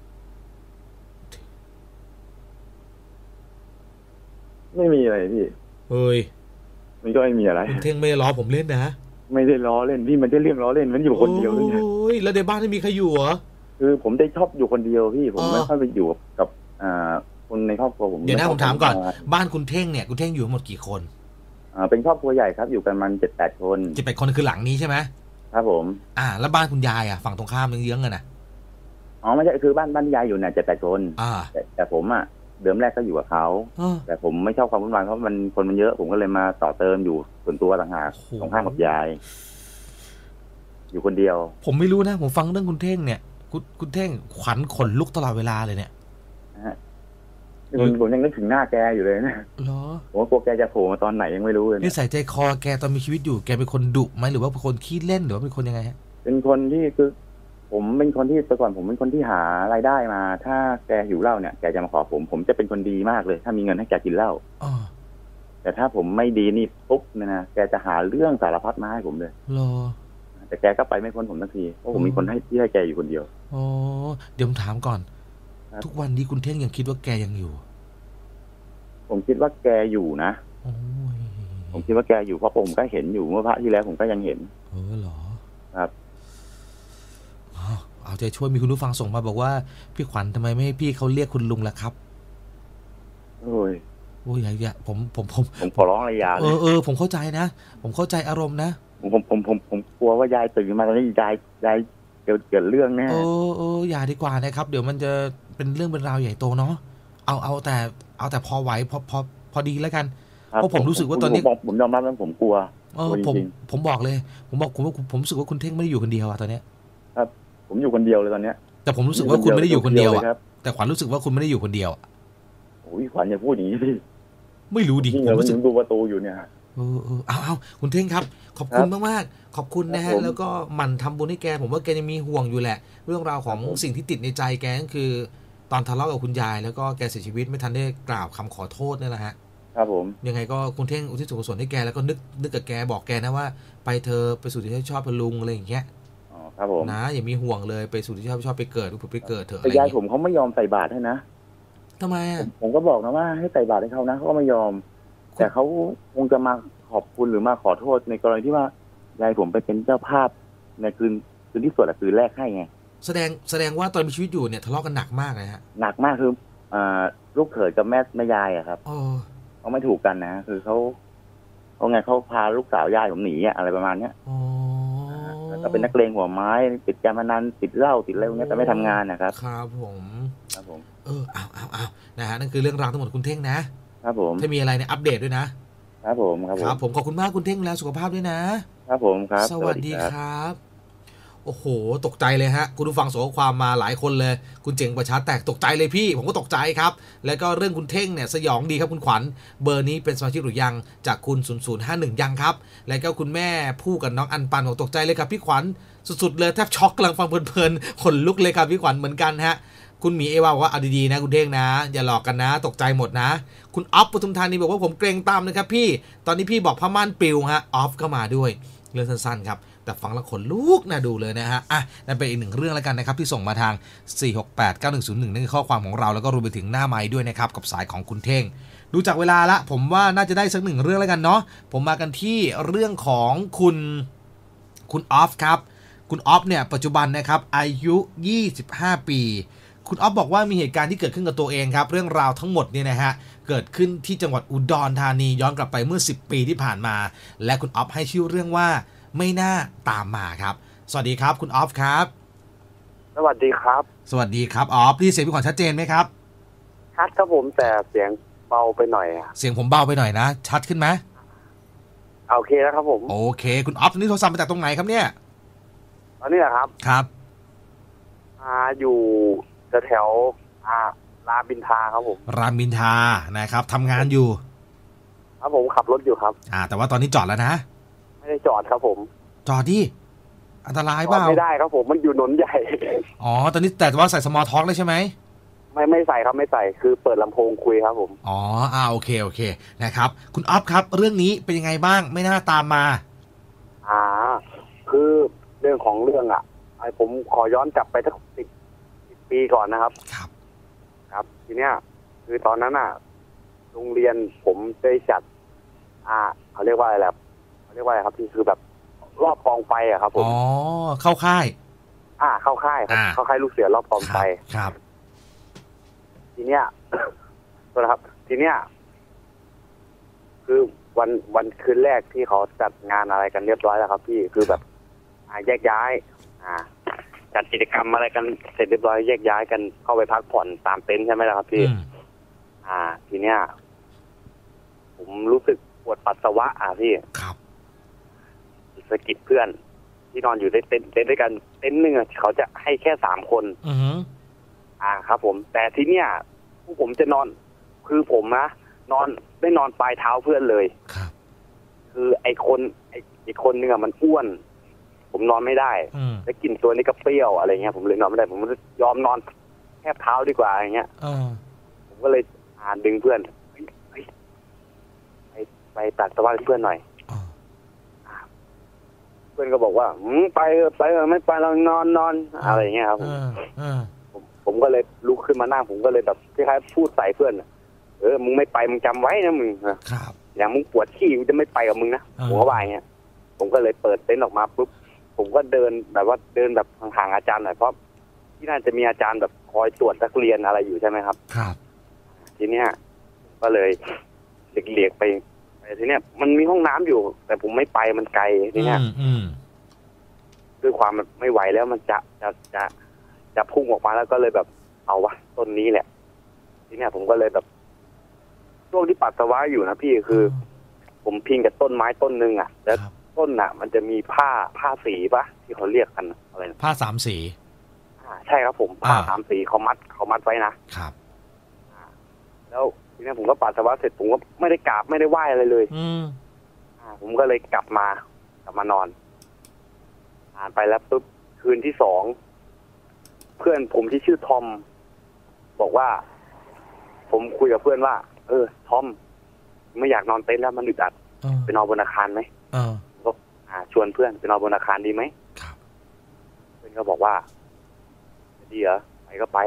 ไม่มีอะไรพี่เฮ้ยมันก็ไม่มีอะไรเท่งไม่ล้อผมเล่นนะไม่ได้ล้อเล่นพี่มันจะเรื่องล้อเล่นมันอยู่คนเดียวเลยโอ้ยแล้วในบ้านไม่มีใครอยู่เหรอคือผมได้ชอบอยู่คนเดียวพี่ผมไม่ค่อยไปอยู่กับอ่าคนในครอบครัวผมเดี๋ยวนะผมถามก่อนบ้านคุณเท่งเนี่ยคุณเท่งอยู่ทั้งหมดกี่คนอ่าเป็นครอบครัวใหญ่ครับอยู่กันมันเจ็ดแปดคนเจ็ดแปดคนคือหลังนี้ใช่ไหมครับผมอ่าแล้วบ้านคุณยายอ่ะฝั่งตรงข้ามเยื้องๆกันนะอ๋อไม่ใช่คือบ้านบ้านยายอยู่เนี่ยเจ็ดแปดคนอ่าแต่แต่ผมอ่ะเดิมแรกก็อยู่กับเขาแต่ผมไม่ชอบความวุ่นวายเพราะมันคนมันเยอะผมก็เลยมาต่อเติมอยู่ส่วนตัวต่างหากตรงข้ามกับยายอยู่คนเดียวผมไม่รู้นะผมฟังเรื่องคุณเท่งเนี่ยคุณคุณเท่งขวัญขนลุกตลอดเวลาเลยเนี่ยผมยังนึกถึงหน้าแกอยู่เลยนะเหรอผมกลัวแกจะโผล่มาตอนไหนยังไม่รู้เลยนิสัยใจคอแกตอนมีชีวิตอยู่แกเป็นคนดุไหมหรือว่าเป็นคนขี้เล่นหรือว่าเป็นคนยังไงฮะเป็นคนที่คือผมเป็นคนที่แต่ก่อนผมเป็นคนที่หารายได้มาถ้าแกหิวเหล้าเนี่ยแกจะมาขอผมผมจะเป็นคนดีมากเลยถ้ามีเงินให้แกกินเหล้าแต่ถ้าผมไม่ดีนี่ปุ๊บเนี่ยนะแกจะหาเรื่องสารพัดมาให้ผมเลยเหรอแต่แกก็ไปไม่พ้นผมทันทีเพราะผมมีคนให้ที่ให้แกอยู่คนเดียวอ๋อเดี๋ยวผมถามก่อนทุกวันนี้คุณเท่งยังคิดว่าแกยังอยู่ผมคิดว่าแกอยู่นะผมคิดว่าแกอยู่เพราะผมก็เห็นอยู่เมื่อพระที่แล้วผมก็ยังเห็นเออเหรอครับเอาใจช่วยมีคุณผู้ฟังส่งมาบอกว่าพี่ขวัญทำไมไม่ให้พี่เขาเรียกคุณลุงล่ะครับโอ้ยโอ้ยอย่าผมผมผมผมขอร้องอะไรยาเออเออผมเข้าใจนะผมเข้าใจอารมณ์นะผมผมผมผมผมกลัวว่ายายตื่นมาตอนนี้ยายยายเกิดเกิดเรื่องแน่เออเอออย่าดีกว่านะครับเดี๋ยวมันจะเป็นเรื่องเป็นราวใหญ่โตเนาะเอาเอาแต่เอาแต่พอไหวพอพอพอดีแล้วกันเพราะผมรู้สึกว่าตอนนี้ผมยอมรับว่าผมกลัวเออผมผมบอกเลยผมบอกผมว่าผมรู้สึกว่าคุณเท่งไม่ได้อยู่คนเดียวอะตอนเนี้ยครับผมอยู่คนเดียวเลยตอนเนี้ยแต่ผมรู้สึกว่าคุณไม่ได้อยู่คนเดียวอะแต่ขวัญรู้สึกว่าคุณไม่ได้อยู่คนเดียวโอ้ยขวัญอย่าพูดอย่างนี้สิไม่รู้ดิผมรู้สึกดูประตูอยู่เนี่ยเออเออเอาเอาคุณเท่งครับขอบคุณมากมากขอบคุณนะฮะแล้วก็หมั่นทำบุญให้แกผมว่าแกยังมีห่วงอยู่แหละเรื่องราวของสิ่งที่ติดในใจแกก็คือตอนทะเลาะกับคุณยายแล้วก็แกเสียชีวิตไม่ทันได้กล่าวคำขอโทษนี่แหละฮะครับผมยังไงก็คุณเท่งอุทิศส่วนกุศลให้แกแล้วก็นึกนึกกับแกบอกแกนะว่าไปเธอไปสู่ที่ชอบพลุงอะไรอย่างเงี้ยอ๋อครับผมนะอย่ามีห่วงเลยไปสู่ที่ชอบชอบไปเกิดไปเกิดเถอะแต่ยายผมเขาไม่ยอมใส่บาตรให้นะทำไมอ่ะผมก็บอกนะว่าให้ใส่บาตรให้เขานะเขาก็ไม่ยอมแต่เขาคงจะมาขอบคุณหรือมาขอโทษในกรณีที่ว่ายายผมไปเป็นเจ้าภาพในคืนคืนที่สวดคืนแรกให้ไงแสดงแสดงว่าตอนมีชีวิตอยู่เนี่ยทะเลาะกันหนักมากเลยฮะหนักมากคืออ่าลูกเขยกับแม่แม่ยายอะครับเขาไม่ถูกกันนะคือเขาเขาไงเขาพาลูกสาวยายผมหนีอะไรประมาณเนี้ยก็เป็นนักเลงหัวไม้ติดการพนันติดเหล้าติดอะไรพวกนี้แต่ไม่ทำงานนะครับครับผมครับผมเออเอาเอาเอานะฮะนั่นคือเรื่องราวทั้งหมดคุณเท่งนะครับผมถ้ามีอะไรเนี่ยอัปเดตด้วยนะครับผมครับครับผมขอบคุณมากคุณเท่งแล้วสุขภาพด้วยนะครับผมครับสวัสดีครับโอ้โหตกใจเลยฮะคุณผู้ฟังส่งข้อความมาหลายคนเลยคุณเจ๋งประชาแตกตกใจเลยพี่ผมก็ตกใจครับแล้วก็เรื่องคุณเท่งเนี่ยสยองดีครับคุณขวัญเบอร์นี้เป็นสมาชิกหรือยังจากคุณศูนย์ศูนย์ห้าหนึ่งยังครับแล้วก็คุณแม่ผู้กับน้องอันปันบอกตกใจเลยครับพี่ขวัญสุดๆเลยแทบช็อกกำลังฟังเพลินๆขนลุกเลยครับพี่ขวัญเหมือนกันฮะคุณหมีเอวาบอกว่าเอาดีๆนะคุณเท่งนะอย่าหลอกกันนะตกใจหมดนะคุณออฟปทุมธานีบอกว่าผมเกรงตามนะครับพี่ตอนนี้พี่บอกผ้าม่านปลิวฮะออฟก็มาด้วยเรื่องสั้นๆครับแต่ฟังแล้วขนลุกน่าดูเลยนะฮะอ่ะนั่นเป็นอีกหนึ่งเรื่องแล้วกันนะครับที่ส่งมาทางสี่ หก แปด เก้า หนึ่ง ศูนย์ หนึ่งนั่นคือข้อความของเราแล้วก็รวมไปถึงหน้าไมค์ด้วยนะครับกับสายของคุณเท่งดูจากเวลาละผมว่าน่าจะได้สักหนึ่งเรื่องแล้วกันเนาะผมมากันที่เรื่องของคุณคุณออฟครับคุณออฟเนี่ยปัจจุบันนะครับอายุยี่สิบห้าปีคุณออฟบอกว่ามีเหตุการณ์ที่เกิดขึ้นกับตัวเองครับเรื่องราวทั้งหมดเนี่ยนะฮะเกิดขึ้นที่จังหวัดอุดรธานีย้อนกลับไปเมื่อสิบปีที่ผ่านมาและคุณออฟให้ชื่อเรื่องว่าไม่น่าตามมาครับสวัสดีครับคุณออฟครับสวัสดีครับสวัสดีครับออฟพี่เสียงพี่ขวัญชัดเจนไหมครับชัดครับผมแต่เสียงเบาไปหน่อยอะเสียงผมเบาไปหน่อยนะชัดขึ้นไหมโอเคแล้วครับผมโอเคคุณออฟตอนนี้โทรศัพท์มาจากตรงไหนครับเนี่ยออนนี้นะครับครับอ่าอยู่แถวอ่ารามอินทราครับผมรามอินทรานะครับทำงานอยู่ครับผมขับรถอยู่ครับอ่าแต่ว่าตอนนี้จอดแล้วนะไม่ได้จอดครับผมจอดดิอันตรายเปล่าไม่ได้ครับผมมันอยู่ถนนใหญ่อ๋อตอนนี้แต่ว่าใส่สมอลท็อกเลยใช่ไหมไม่ไม่ใส่ครับไม่ใส่คือเปิดลำโพงคุยครับผมอ๋ออ่าโอเคโอเคนะครับคุณอ๊อฟครับเรื่องนี้เป็นยังไงบ้างไม่น่าตามมาอ่าคือเรื่องของเรื่องอ่ะไอผมขอย้อนกลับไปสักสิบสิบปีก่อนนะครับครับครับทีเนี้ยคือตอนนั้นอ่ะโรงเรียนผมได้จัดอ่าเขาเรียกว่าอะไรเขาเรียกว่าอะไรครับที่คือแบบรอบกองไฟอ่ะครับผมอ๋อเข้าค่ายอ่าเข้าค่ายครับเข้าค่ายลูกเสือรอบกองไฟครับทีเนี้ยนะครับทีเนี้ยคือวันวันคืนแรกที่เขาจัดงานอะไรกันเรียบร้อยแล้วครับพี่คือแบบอ่าแยกย้ายอ่าจัดกิจกรรมอะไรกันเสร็จเรียบร้อยแยกย้ายกันเข้าไปพักผ่อนตามเต็นท์ใช่ไหมล่ะครับพี่อ่าทีเนี้ยผมรู้สึกปวดปัสสาวะอ่ะพี่ครับสะกิดเพื่อนที่นอนอยู่ในเต็นท์เต็นท์ด้วยกันเต็นท์หนึ่งเขาจะให้แค่สามคนอืออ่าครับผมแต่ทีเนี้ยผู้ผมจะนอนคือผมนะนอนไม่นอนปลายเท้าเพื่อนเลยครับคือไอ้คนไอ้อีกคนนึงอ่ะมันอ้วนผมนอนไม่ได้แล้วกลิ่นตัวนี้ก็เปรี้ยวอะไรเงี้ยผมเลยนอนไม่ได้ผมยอมนอนแค่เท้าดีกว่าอย่างเงี้ยผมก็เลยอ่านดึงเพื่อนไปไปตัดสวะเพื่อนหน่อยเพื่อนก็บอกว่าอืมไปไปไม่ไปเรานอนนอนอะไรเงี้ยครับผมผมผมก็เลยลุกขึ้นมานั่งผมก็เลยแบบคล้ายๆพูดใส่เพื่อนเออมึงไม่ไปมึงจำไว้นะมึงครับอย่างมึงปวดขี้กูจะไม่ไปกับมึงนะผมก็ว่าอย่างเงี้ยผมก็เลยเปิดเต็นท์ออกมาปุ๊บผมก็เดินแบบว่าเดินแบบห่างๆอาจารย์หน่อยเพราะที่นั่นจะมีอาจารย์แบบคอยตรวจนักเรียนอะไรอยู่ใช่ไหมครับครับทีเนี้ยก็เลยเลียกๆไปไปทีเนี้ยมันมีห้องน้ำอยู่แต่ผมไม่ไปมันไกลทีเนี้ยด้วยความมันไม่ไหวแล้วมันจะจะจะจะพุ่งออกมาแล้วก็เลยแบบเอาวะต้นนี้แหละทีเนี้ยผมก็เลยแบบช่วงที่ปัสสาวะอยู่นะพี่คือผมพิงกับต้นไม้ต้นนึงอ่ะแล้วต้นอ่ะมันจะมีผ้าผ้าสีปะที่เขาเรียกกันอะไรผ้าสามสีอ่าใช่ครับผมผ้าสามสีเขามัดเขามัดไว้นะครับแล้วทีนี้ผมก็ปัสสาวะเสร็จผมก็ไม่ได้กราบไม่ได้ไหว้อะไรเลยอืมอ่าผมก็เลยกลับมากลับมานอนผ่านไปแล้วปุ๊บคืนที่สองเพื่อนผมที่ชื่อทอมบอกว่าผมคุยกับเพื่อนว่าเออทอมไม่อยากนอนเต็นท์แล้วมันอึดอัดไปนอนบนอาคารไหมก็ชวนเพื่อนไปนอนบนอาคารดีไหมเพื่อนก็บอกว่าดีเหรอไปก็ไป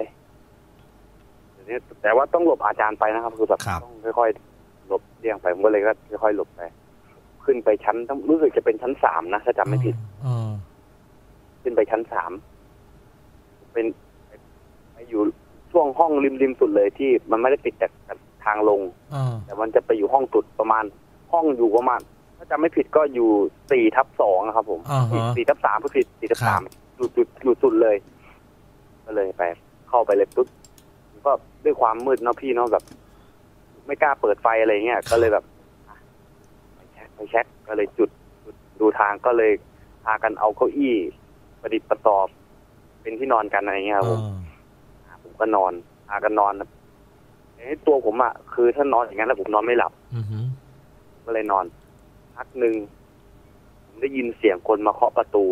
แต่ว่าต้องหลบอาจารย์ไปนะครับคือแบบต้องค่อยๆหลบเลี่ยงไปผมก็เลยก็ค่อยๆหลบไปขึ้นไปชั้นต้องรู้สึกจะเป็นชั้นสามนะถ้าจำไม่ผิดขึ้นไปชั้นสามเป็นไปอยู่ช่วงห้องริมๆสุดเลยที่มันไม่ได้ติดจากทางลงแต่มันจะไปอยู่ห้องสุดประมาณห้องอยู่ประมาณถ้าจำไม่ผิดก็อยู่สี่ทับสองนะครับผมสี่ทับสามก็ผิดสี่ทับสามอยู่จุดอยู่สุดเลยก็เลยไปเข้าไปเลยปุ๊บก็ด้วยความมืดเนาะพี่เนาะแบบไม่กล้าเปิดไฟอะไรเงี้ยก็เลยแบบไปเช็คไปเช็คก็เลยจุดดูทางก็เลยพากันเอาเก้าอี้ประดิษฐ์ประกอบเป็นที่นอนกันอะไรเงี้ยครับผมผมก็นอนพากันนอนตัวผมอ่ะคือถ้านอนอย่างนั้นแล้วผมนอนไม่หลับก็เลยนอนพักหนึ่งผมได้ยินเสียงคนมาเคาะประตู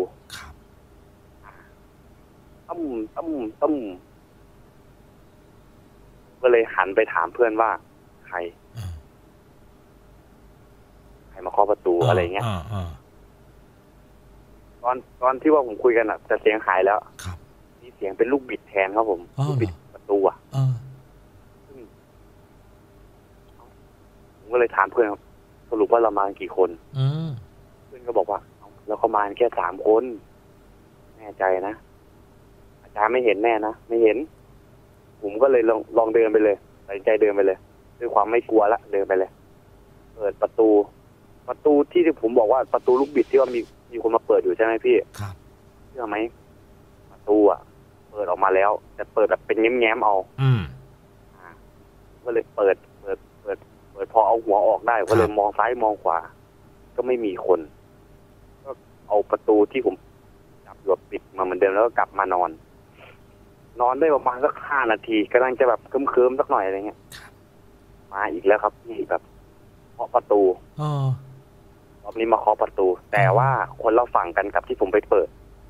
ตั้มตั้มตั้มก็เลยหันไปถามเพื่อนว่าใครใครมาเคาะประตูอะไรเงี้ยตอนตอนที่ว่าผมคุยกันอ่ะแต่เสียงหายแล้วนี่เสียงเป็นลูกบิดแทนครับผมลูกบิดประตูอ่ะผมก็เลยถามเพื่อนสรุปว่าเรามากี่คนเพื่อนก็บอกว่าเราเข้ามาแค่สามคนแน่ใจนะอาจารย์ไม่เห็นแน่นะไม่เห็นผมก็เลยลองลองเดินไปเลยตัดสินใจเดินไปเลยด้วยความไม่กลัวละเดินไปเลยเปิดประตูประตูที่ผมบอกว่าประตูลูกบิดที่ว่ามีมีคนมาเปิดอยู่ใช่ไหมพี่ครับเชื่อไหมประตูอ่ะเปิดออกมาแล้วแต่เปิดแบบเป็นแง้มๆเอาอืมก็เลยเปิดเปิดเปิดเปิดพอเอาหัวออกได้ก็เลยมองซ้ายมองขวาก็ไม่มีคนก็เอาประตูที่ผมจับแบบปิดมาเหมือนเดิมแล้วก็กลับมานอน นอนได้ประมาณสักห้านาทีกำลังจะแบบเคิมๆสักหน่อยอะไรเงี้ยมาอีกแล้วครับนี่แบบเคาะประตูรอบนี้มาเคาะประตู แต่ว่าคนละฝั่งกันกับที่ผมไปเปิด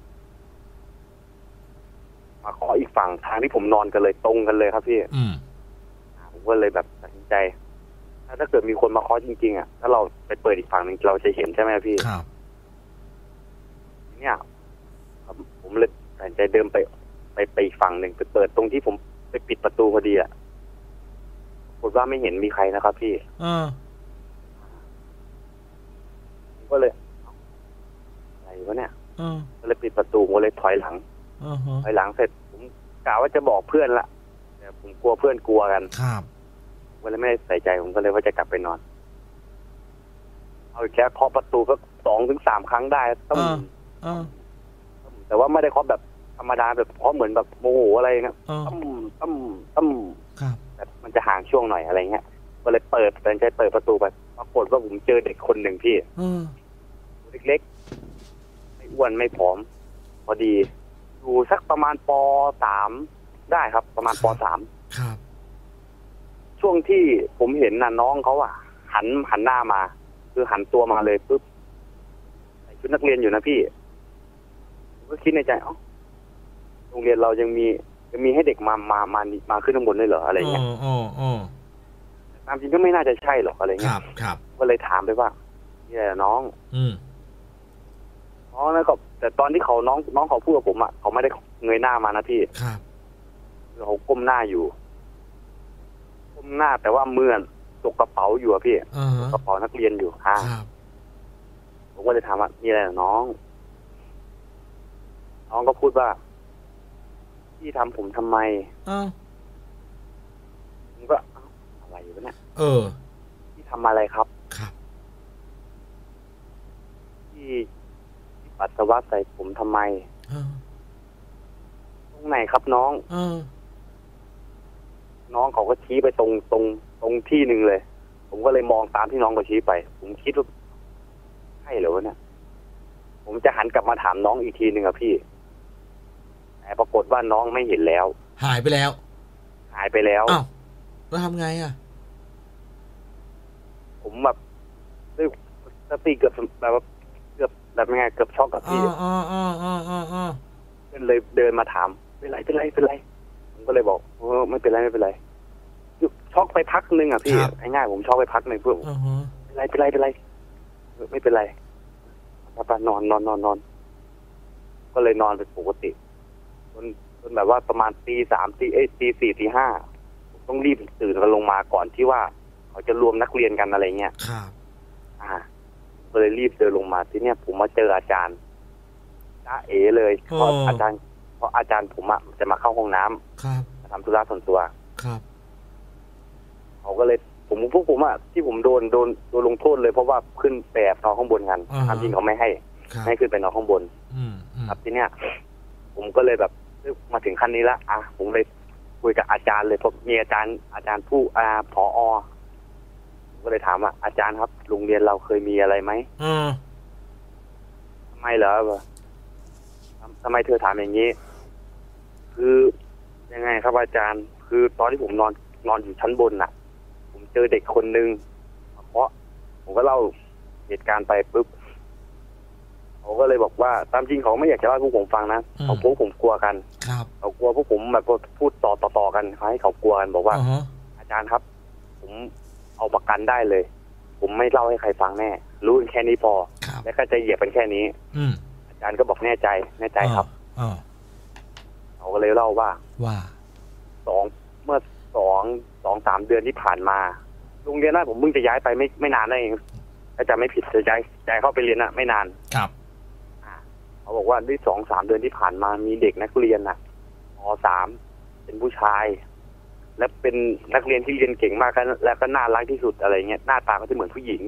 มาเคาะอีกฝั่งทางที่ผมนอนกันเลยตรงกันเลยครับพี่ผมก็เลยแบบตัดสินใจ ถ้าถ้าเกิดมีคนมาเคาะจริงๆอ่ะถ้าเราไปเปิดอีกฝั่งหนึ่งเราจะเห็นใช่ไหมพี่ครับเนี่ยผมเลยตัดสินใจเดินไปไปไปอีกฝั่งหนึ่งไปเปิดตรงที่ผมไปปิดประตูพอดีอ่ะผมว่าไม่เห็นมีใครนะครับพี่ก็เลยอะไรวะเนี่ยก็เลยปิดประตูก็เลยถอยหลังถอยหลังเสร็จผมกะว่าจะบอกเพื่อนละแต่ผมกลัวเพื่อนกลัวกันครับก็เลยไม่ได้ใส่ใจผมก็เลยว่าจะกลับไปนอนเอาแค่เคาะประตูก็สองถึงสามครั้งได้ต้องแต่ว่าไม่ได้เคาะแบบธรรมดาแบบเคาะเหมือนแบบโมโหอะไรเงี้ยตั้มตั้มตั้มแบบมันจะห่างช่วงหน่อยอะไรเงี้ยก็เลยเปิดตัดสินใจเปิดประตูไปปรากฏว่าผมเจอเด็กคนหนึ่งพี่เล็กๆไม่อ้วนไม่ผอมพอดีอยู่สักประมาณป.สามได้ครับประมาณป.สามครับช่วงที่ผมเห็นน่ะน้องเขาอ่ะหันหันหน้ามาคือหันตัวมาเลยปุ๊บใส่ชุดนักเรียนอยู่นะพี่ผมก็คิดในใจเอ้าโรงเรียนเรายังมียังมีให้เด็กมามามามาขึ้นข้างบนได้เหรออะไรเงี้ยอ๋ออ๋อตามจริงก็ไม่น่าจะใช่หรอกอะไรเงี้ยครับครับก็เลยถามไปว่านี่แหละน้องอืมอ๋อแล้วก็แต่ตอนที่เขาน้องน้องเขาพูดกับผมอ่ะเขาไม่ได้เงยหน้ามานะพี่ครับเขาก้มหน้าอยู่ก้มหน้าแต่ว่ามือตกกระเป๋าอยู่อะพี่ตกกระเป๋านักเรียนอยู่ค่ะผมก็เลยถามว่านี่แหละน้องน้องก็พูดว่าพี่ทำผมทำไมผมก็อะไรอยู่เนี่ยเออพี่ทำอะไรครับครับพี่ปัสสาวะใส่ผมทำไมตรงไหนครับน้องน้องเขาก็ชี้ไปตรงตรงตรงที่หนึ่งเลยผมก็เลยมองตามที่น้องเขาชี้ไปผมคิดว่าใช่เหรอเนี่ยผมจะหันกลับมาถามน้องอีกทีหนึ่งอะพี่แต่ปรากฏว่าน้องไม่เห็นแล้วหายไปแล้วหายไปแล้วอ้าวแล้วทำไงอะผมแบบด้วยสติเกือบแบบว่าเกือบแบบไงเกือบช็อกกับพี่อ๋ออ๋ออ๋ออ๋ออ๋อก็เลยเดินมาถามเป็นไรเป็นไรเป็นไรผมก็เลยบอกเออไม่เป็นไรไม่เป็นไรช็อกไปพักนึงอ่ะพี่ง่ายๆผมช็อกไปพักนึงเพื่อเป็นไรเป็นไรเป็นไรไม่เป็นไรป้านอนนอนนอนนอนก็เลยนอนเป็นปกติจนจนแบบว่าประมาณตีสามตีเอ้ยตีสี่ตีห้าต้องรีบตื่นกันลงมาก่อนที่ว่าเขาจะรวมนักเรียนกันอะไรเงี้ยครับอ่าก็เลยรีบเดินลงมาที่เนี้ยผมมาเจออาจารย์จ้าเอ๋เลยเพราะอาจารย์เพราะอาจารย์ผมอ่ะจะมาเข้าห้องน้ำครับมาทำธุระส่วนตัวครับเขาก็เลยผมพวกผมอ่ะที่ผมโดนโดนโดนลงโทษเลยเพราะว่าขึ้นแปบนอนข้างบนกันทำจริงเขาไม่ให้ไม่ขึ้นไปนอนข้างบนครับทีเนี้ยผมก็เลยแบบมาถึงขั้นนี้ละอ่ะผมเลยคุยกับอาจารย์เลยเพราะมีอาจารย์อาจารย์ผู้อ่าผอ.ก็เลยถามว่าอาจารย์ครับโรงเรียนเราเคยมีอะไรไหมทำไมเหรอทำไมเธอถามอย่างนี้คือยังไงครับอาจารย์คือตอนที่ผมนอนนอนอยู่ชั้นบนน่ะผมเจอเด็กคนนึงเพราะผมก็เล่าเหตุการณ์ไปปุ๊บเขาก็เลยบอกว่าตามจริงเขาไม่อยากจะเล่าให้พวกผมฟังนะเขาพวกผมกลัวกันเขากลัวพวกผมแบบพูดต่อต่อกันเขาให้เขากลัวกันบอกว่า uh-huh. อาจารย์ครับผมเอาประกันได้เลยผมไม่เล่าให้ใครฟังแน่รู้แค่นี้พอแล้วก็จะเหยียบเป็นแค่นี้อาจารย์ก็บอกแน่ใจแน่ใจครับเขาก็เลยเล่าว่าว่าสองเมื่อสองสองสามเดือนที่ผ่านมาโรงเรียนนั้นผมเพิ่งจะย้ายไปไม่ไม่นานนั่นเองถ้าจะไม่ผิดจะย้ายย้ายเข้าไปเรียนอะไม่นานครับเขาบอกว่าด้วยสองสามเดือนที่ผ่านมามีเด็กนักเรียนอะป.สามเป็นผู้ชายและเป็นนักเรียนที่เรียนเก่งมากแล้วก็น่ารักที่สุดอะไรเงี้ยหน้าตาก็จะเหมือนผู้หญิง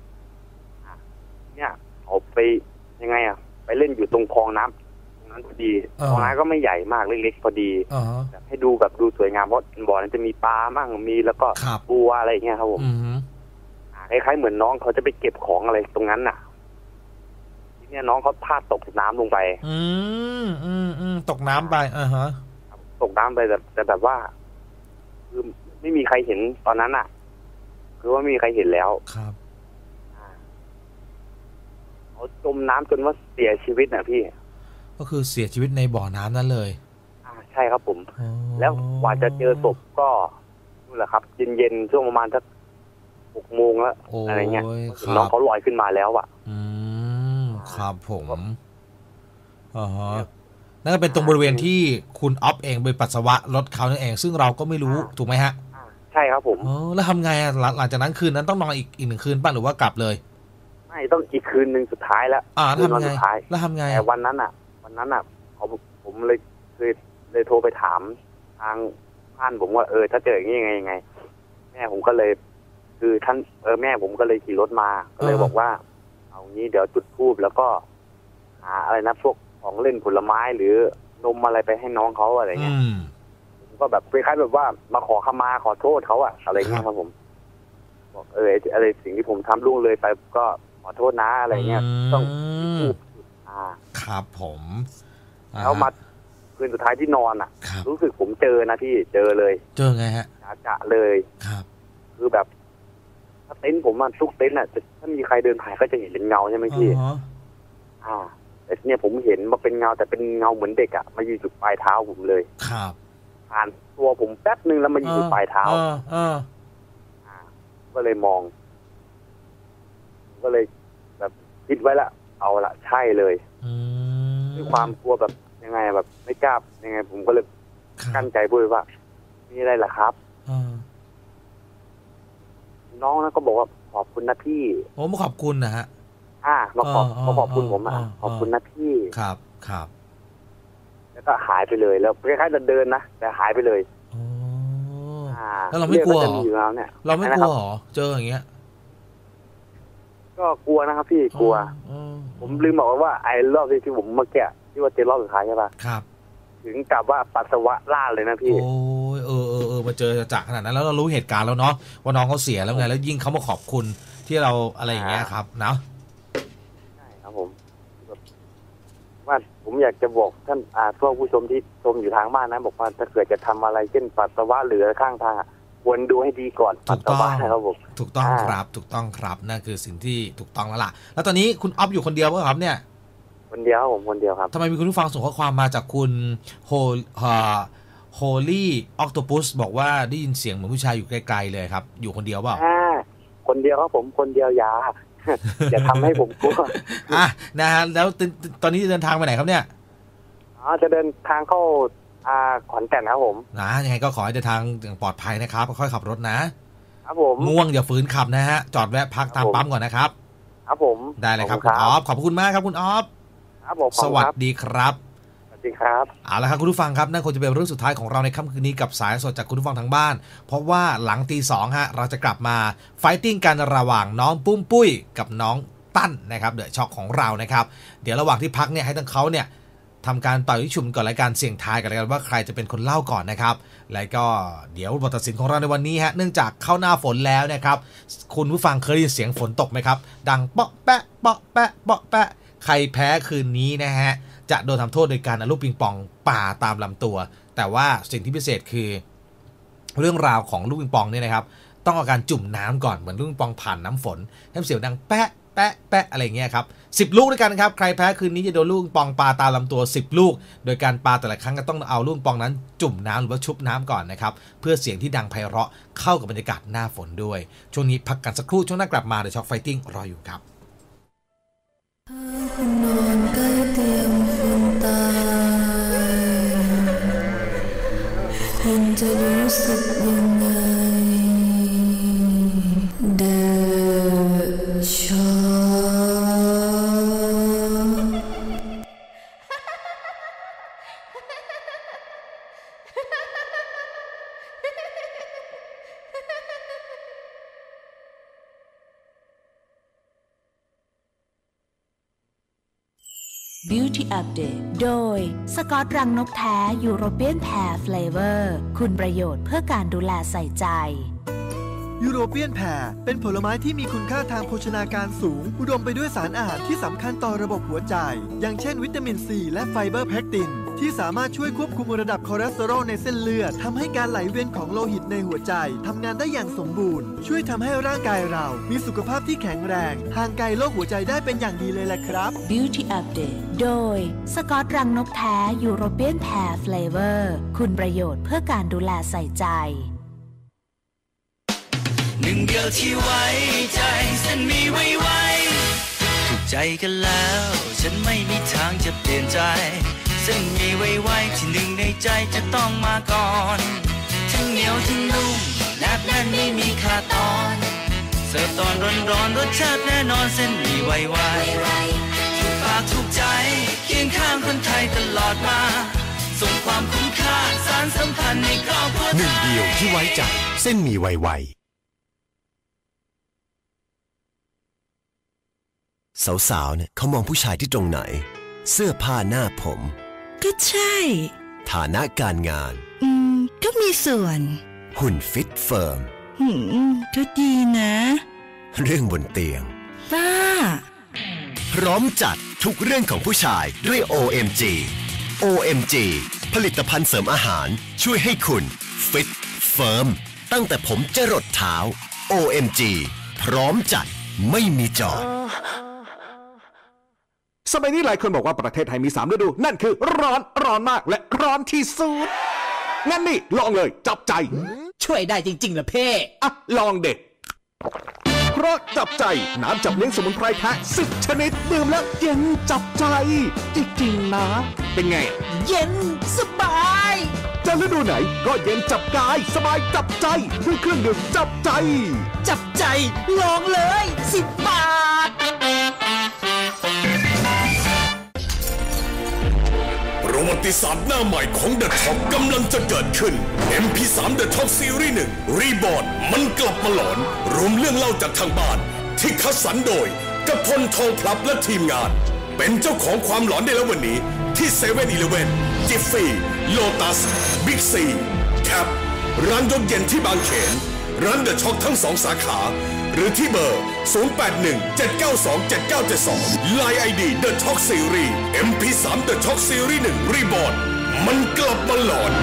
เนี่ยเขาไปยังไงอะไปเล่นอยู่ตรงคลองน้ำตรงนั้นพอดีคลองน้ำก็ไม่ใหญ่มากเล็กๆพอดีแบบให้ดูแบบดูสวยงามเพราะบ่อนั้นจะมีปลาบ้างมีแล้วก็บัวอะไรเงี้ยครับผมคล้ายๆเหมือนน้องเขาจะไปเก็บของอะไรตรงนั้นน่ะทีเนี่ยน้องเขาพลาดตกน้ำลงไปอืมอืมอืมตกน้ำไปอ่าฮะตกน้ำไปแต่แต่แบบว่าคือไม่มีใครเห็นตอนนั้นอ่ะคือว่าไม่มีใครเห็นแล้วครับเขาจมน้ำจนว่าเสียชีวิตนะพี่ก็คือเสียชีวิตในบ่อน้ำนั้นเลยอ่าใช่ครับผมแล้วกว่าจะเจอศพก็นู่นแหละครับเย็นๆช่วงประมาณสักหกโมงแล้วอะไรเงี้ยน้องเขาลอยขึ้นมาแล้วอ่ะอืมครับผมอ๋อฮะนั่นก็เป็นตรงบริเวณที่คุณอ๊อฟเองไปปัสสาวะรถเขานั่นเองซึ่งเราก็ไม่รู้ถูกไหมฮะใช่ครับผมอ๋อแล้วทำไงอ่ะหลังจากนั้นคืนนั้นต้องนอนอีกอีกหนึ่งคืนป่ะหรือว่ากลับเลยไม่ต้องอีกคืนหนึ่งสุดท้ายแล้วอ่าทำไงแล้วทำไงแต่วันนั้นอ่ะวันนั้นอ่ะผมผมเลยเลยเลยโทรไปถามทางท่านผมว่าเออถ้าเจออย่างนี้ยังไงยังไงแม่ผมก็เลยคือท่านเออแม่ผมก็เลยขี่รถมาก็เลยบอกว่าเอางี้เดี๋ยวจุดธูปแล้วก็หาอะไรนะพวกของเล่นผลไม้หรือนมอะไรไปให้น้องเขาอะไรเงี้ยผมก็แบบคล้ายๆแบบว่ามาขอขมาขอโทษเขาอะอะไรเงี้ยครับผมบอกเอออะไรสิ่งที่ผมทำล่วงเลยไปก็ขอโทษนะอะไรเงี้ยต้องพูดอ่าครับผมแล้วมาคืนสุดท้ายที่นอนอ่ะรู้สึกผมเจอนะพี่เจอเลยเจอไงฮะจะเลยครับคือแบบถ้าเต็นท์ผมมันทุกเต็นท์อ่ะถ้ามีใครเดินผ่านก็จะเห็นเป็นเงาใช่ไหมพี่อ่าแต่เนี่ยผมเห็นมาเป็นเงาแต่เป็นเงาเหมือนเด็กอ่ะมาอยู่จุดปลายเท้าผมเลยครับผ่านตัวผมแป๊บนึงแล้วมาอยู่จุดปลายเท้าอ่าก็เลยมองก็เลยแบบคิดไว้ละเอาละใช่เลยด้วยความกลัวแบบยังไงแบบไม่กล้ายังไงผมก็เลยกั้นใจพูดว่ามีอะไรล่ะครับน้องนะก็บอกว่าขอบคุณนะพี่โอ้มาขอบคุณนะฮะอ่ามาขอบมาขอบคุณผมอ่ะขอบคุณนะพี่ครับครับแล้วก็หายไปเลยแล้วคล้ายๆจะเดินนะแต่หายไปเลยแล้วเราไม่กลัวเหรอเราไม่กลัวเหรอเจออย่างเงี้ยก็กลัวนะครับพี่กลัวผมลืมบอกว่าไอ้รอบที่ผมเมื่อกี้ที่ว่าเจอรอบสุดท้ายใช่ป่ะครับถึงกับว่าปัสสาวะล่าเลยนะพี่โอ้ยเออเออเออมาเจอจากขนาดนั้นแล้วเรารู้เหตุการณ์แล้วเนาะว่าน้องเขาเสียแล้วไงแล้วยิ่งเขามาขอบคุณที่เราอะไรอย่างเงี้ยครับนะใช่ครับผมว่าผมอยากจะบอกท่านอาพวกผู้ชมที่ชมอยู่ทางบ้านนะบอกว่าถ้าเกิดจะทำอะไรเช่นปัสสาวะเหลือข้างทางควรดูให้ดีก่อนถูกต้องนะครับผมถูกต้องครับถูกต้องครับนั่นคือสิ่งที่ถูกต้องแล้วล่ะแล้วตอนนี้คุณอ๊อฟอยู่คนเดียวป่ะครับเนี่ยคนเดียวผมคนเดียวครับทำไมมีคุณผู้ฟังส่งข้อความมาจากคุณโฮโฮลี่ออกโตปัสบอกว่าได้ยินเสียงเหมือนผู้ชายอยู่ไกลๆเลยครับอยู่คนเดียวเปล่าคนเดียวครับผมคนเดียวยาอย่าทำให้ผมกลัวอ่ะนะฮะแล้วตอนนี้เดินทางไปไหนครับเนี่ยอ๋อจะเดินทางเข้าอ่าขอนแก่นครับผมนะยังไงก็ขอให้เดินทางอย่างปลอดภัยนะครับค่อยๆขับรถนะครับผมง่วงอย่าฝืนขับนะฮะจอดแวะพักตามปั๊มก่อนนะครับครับผมได้เลยครับคุณอ๊อฟขอบคุณมากครับคุณอ๊อฟครับผมสวัสดีครับสวัสดีครับเอาละครับคุณผู้ฟังครับนั่นคงจะเป็นเรื่องสุดท้ายของเราในค่ำคืนนี้กับสายสดจากคุณผู้ฟังทางบ้านเพราะว่าหลังตีสองฮะเราจะกลับมาไฟติ้งกันระหว่างน้องปุ้มปุ้ยกับน้องตั้นนะครับเดอะช็อคของเรานะครับเดี๋ยวระหว่างที่พักเนี่ยให้ทั้งเขาเนี่ยทำการต่อยชุมก่อนรายการเสี่ยงทายกันแล้วกันว่าใครจะเป็นคนเล่าก่อนนะครับแล้วก็เดี๋ยวบทตัดสินของเราในวันนี้ฮะเนื่องจากเข้าหน้าฝนแล้วนะครับคุณผู้ฟังเคยได้ยินเสียงฝนตกไหมครับดังเปาะแปะเปาะแปะเปาะแปะใครแพ้คืนนี้นะฮะจะโดนทำโทษโดยการเอาลูกปิงปองป่าตามลำตัวแต่ว่าสิ่งที่พิเศษคือเรื่องราวของลูกปิงปองเนี่ยนะครับต้องเอาการจุ่มน้ำก่อนเหมือนลูกปิงปองผ่านน้ำฝนให้เสียงดังแปะแปะแปะอะไรเงี้ยครับสิบลูกด้วยกันครับใครแพ้คืนนี้จะโดนลูกปองปลาตาลำตัวสิบลูกโดยการปลาแต่ละครั้งก็ต้องเอาลูกปองนั้นจุ่มน้ำหรือว่าชุบน้ำก่อนนะครับเพื่อเสียงที่ดังไพเราะเข้ากับบรรยากาศหน้าฝนด้วยช่วงนี้พักกันสักครู่ช่วงหน้ากลับมาเดอะช็อคไฟติ้งรออยู่ครับนอนใกล้เตียงคนตายคุณจะรู้สึกยังไงเดอะช็อค Beauty Update โดยสกอตรังนกแท้ยูโรเปียนแพร์เฟลเวอร์คุณประโยชน์เพื่อการดูแลใส่ใจยูโรเปียนแพรเป็นผลไม้ที่มีคุณค่าทางโภชนาการสูงอุดมไปด้วยสารอาหารที่สำคัญต่อระบบหัวใจอย่างเช่นวิตามินซีและไฟเบอร์เพคตินที่สามารถช่วยควบคุมระดับคอเลสเตอรอลในเส้นเลือดทำให้การไหลเวียนของโลหิตในหัวใจทำงานได้อย่างสมบูรณ์ช่วยทำให้ร่างกายเรามีสุขภาพที่แข็งแรงห่างไกลโรคหัวใจได้เป็นอย่างดีเลยแหละครับ Beauty Update โดยสกอตรังนกแท้ยูโรเปียนแพรเฟลเวอร์คุณประโยชน์เพื่อการดูแลใส่ใจหนึ่งเดียวที่ไว้ใจเส้นมีไว้ไว้ถูกใจกันแล้วฉันไม่มีทางจะเปลี่ยนใจเส้นมีไว้ไว้ที่หนึ่งในใจจะต้องมาก่อนทั้งเหนียวทั้งนุ่มแนบแน่นไม่มีขาดตอนเสิร์ฟตอนร้อนๆรสชาติแน่นอนเส้นมีไว้ไว้ถูกปากถูกใจเคียงข้างคนไทยตลอดมาส่งความคุ้มค่าสารสัมพันธ์ในครอบครัวหนึ่งเดียวที่ไว้ใจเส้นมีไว้ไว้สาวๆเนี่ยเขามองผู้ชายที่ตรงไหนเสื้อผ้าหน้าผมก็ใช่ฐานะการงานอืมก็มีส่วนหุ่นฟิตเฟิร์มหืมก็ดีนะเรื่องบนเตียงป้าพร้อมจัดทุกเรื่องของผู้ชายด้วย โอ เอ็ม จี โอ เอ็ม จี ผลิตภัณฑ์เสริมอาหารช่วยให้คุณฟิตเฟิร์มตั้งแต่ผมจรดเท้า โอ เอ็ม จี พร้อมจัดไม่มีจอดสมัยนี้หลายคนบอกว่าประเทศไทยมีสามฤดูนั่นคือร้อนร้อนมากและร้อนที่สุดงั้นนี่ลองเลยจับใจช่วยได้จริงๆเหรอเพ่อ่ะลองเด็กเพราะจับใจน้ำจับเลี้ยงสมุนไพรแท้สิบชนิดดื่มแล้วเย็นจับใจจริงๆนะเป็นไงเย็นสบายจะฤดูไหนก็เย็นจับกายสบายจับใจด้วยเครื่องดื่มจับใจจับใจลองเลยสิบบาทประวัติศาสตร์หน้าใหม่ของ The Top กำลังจะเกิดขึ้น เอ็ม พี สาม The Top Series หนึ่ง Reborn มันกลับมาหลอนรวมเรื่องเล่าจากทางบ้านที่คัดสรรโดยกพลทองพลับและทีมงานเป็นเจ้าของความหลอนได้แล้ววันนี้ที่เซเว่นอีเลฟเว่นจิฟฟี่โลตัสบิ๊กซีแคปร้านยกเย็นที่บางเขนร้านเดอะช็อคทั้งสองสาขาหรือที่เบอร์ ศูนย์ แปด หนึ่ง เจ็ด เก้า สอง เจ็ด เก้า เจ็ด สอง ไลน์ ไอ ดี The Talk Series เอ็ม พี สาม The Talk Series หนึ่ง Reborn มันกลับมาหลอน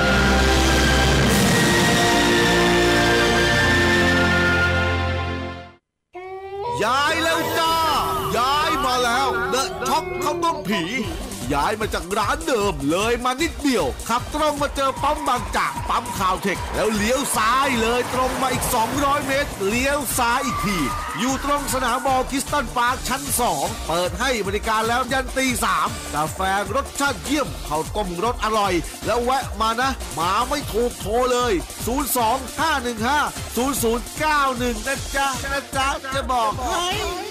ย้ายแล้วจ้าย้ายมาแล้วเดอะช็อคข้าวต้มผีย้ายมาจากร้านเดิมเลยมานิดเดียวขับตรงมาเจอปั๊มบางจากปั๊มข่าวเทคแล้วเลี้ยวซ้ายเลยตรงมาอีกสองร้อยเมตรเลี้ยวซ้ายอีกทีอยู่ตรงสนามบอลคิสตันปาร์คชั้นสองเปิดให้บริการแล้วยันตีสามกาแฟรสชาติเยี่ยมข้าวต้มรสอร่อยแล้วแวะมานะมาไม่ถูกโทรเลยศูนย์ สอง ห้า หนึ่ง ห้า ศูนย์ ศูนย์ เก้า หนึ่งนะจ๊ะนะจ๊ะจะบอกให้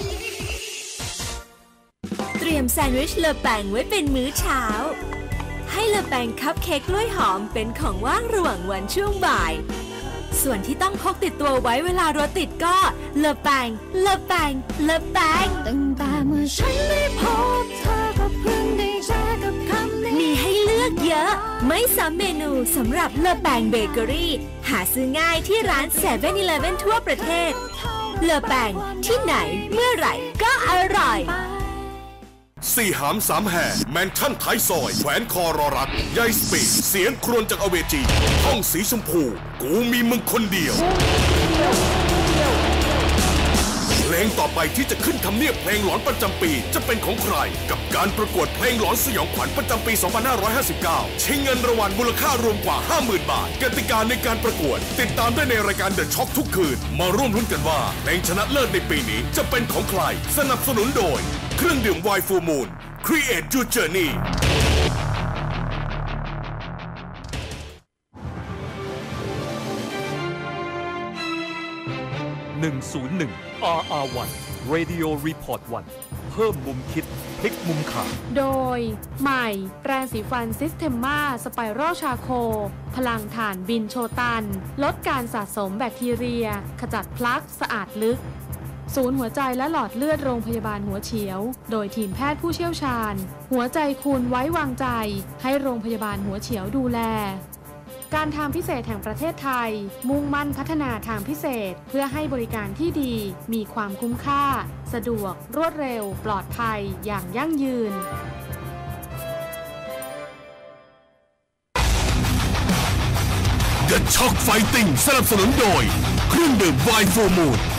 เตรียมแซนด์วิชเลอแปงไว้เป็นมื้อเช้าให้เลอแปงคัพเค้กกล้วยหอมเป็นของว่างระหว่างวันช่วงบ่ายส่วนที่ต้องพกติดตัวไว้เวลารถติดก็เลอแปงเลอแปงเลอแปงตั้งแต่เมื่อฉันได้พบเธอก็เพิ่งได้เจอกับคำนี้มีให้เลือกเยอะไม่ซ้ำเมนูสำหรับเลอแปงเบเกอรี่หาซื้อง่ายที่ร้านเซเว่นอีเลฟเว่นทั่วประเทศเลอแปงที่ไหนเมื่อไหร่ก็อร่อยสี่หามสามแห่แมนชั่นท้ายซอยแขวนคอรอรักยายสปีดเสียงครวญจากอเวจีห้องสีชมพูกูมีมึงคนเดียวเพลงต่อไปที่จะขึ้นทำเนียบเพลงหลอนประจำปีจะเป็นของใครกับการประกวดเพลงหลอนสยองขวัญประจำปี สองพันห้าร้อยห้าสิบเก้า ชิงเงินรางวัลมูลค่ารวมกว่า ห้าหมื่น บาทกติกาในการประกวดติดตามได้ในรายการเดอะช็อคทุกคืนมาร่วมลุ้นกันว่าเพลงชนะเลิศในปีนี้จะเป็นของใครสนับสนุนโดยเครื่องดื่มไวน์ฟูมูล Create Your Journey หนึ่ง ศูนย์ หนึ่ง อาร์ อาร์ วัน Radio Report วันเพิ่มมุมคิดพลิกมุมข่าวโดยใหม่แปรงสีฟันซิสเทมมาสไปรัลชาโคพลังถ่านบินโชตันลดการสะสมแบคทีเรียขจัดพลักสะอาดลึกศูนย์หัวใจและหลอดเลือดโรงพยาบาลหัวเฉียวโดยทีมแพทย์ผู้เชี่ยวชาญหัวใจคุณไว้วางใจให้โรงพยาบาลหัวเฉียวดูแลการทางพิเศษแห่งประเทศไทยมุ่งมั่นพัฒนาทางพิเศษเพื่อให้บริการที่ดีมีความคุ้มค่าสะดวกรวดเร็วปลอดภัยอย่างยั่งยืน The Shock Fighting สนับสนุนโดยเครื่องดื่มไวน์ฟูมูน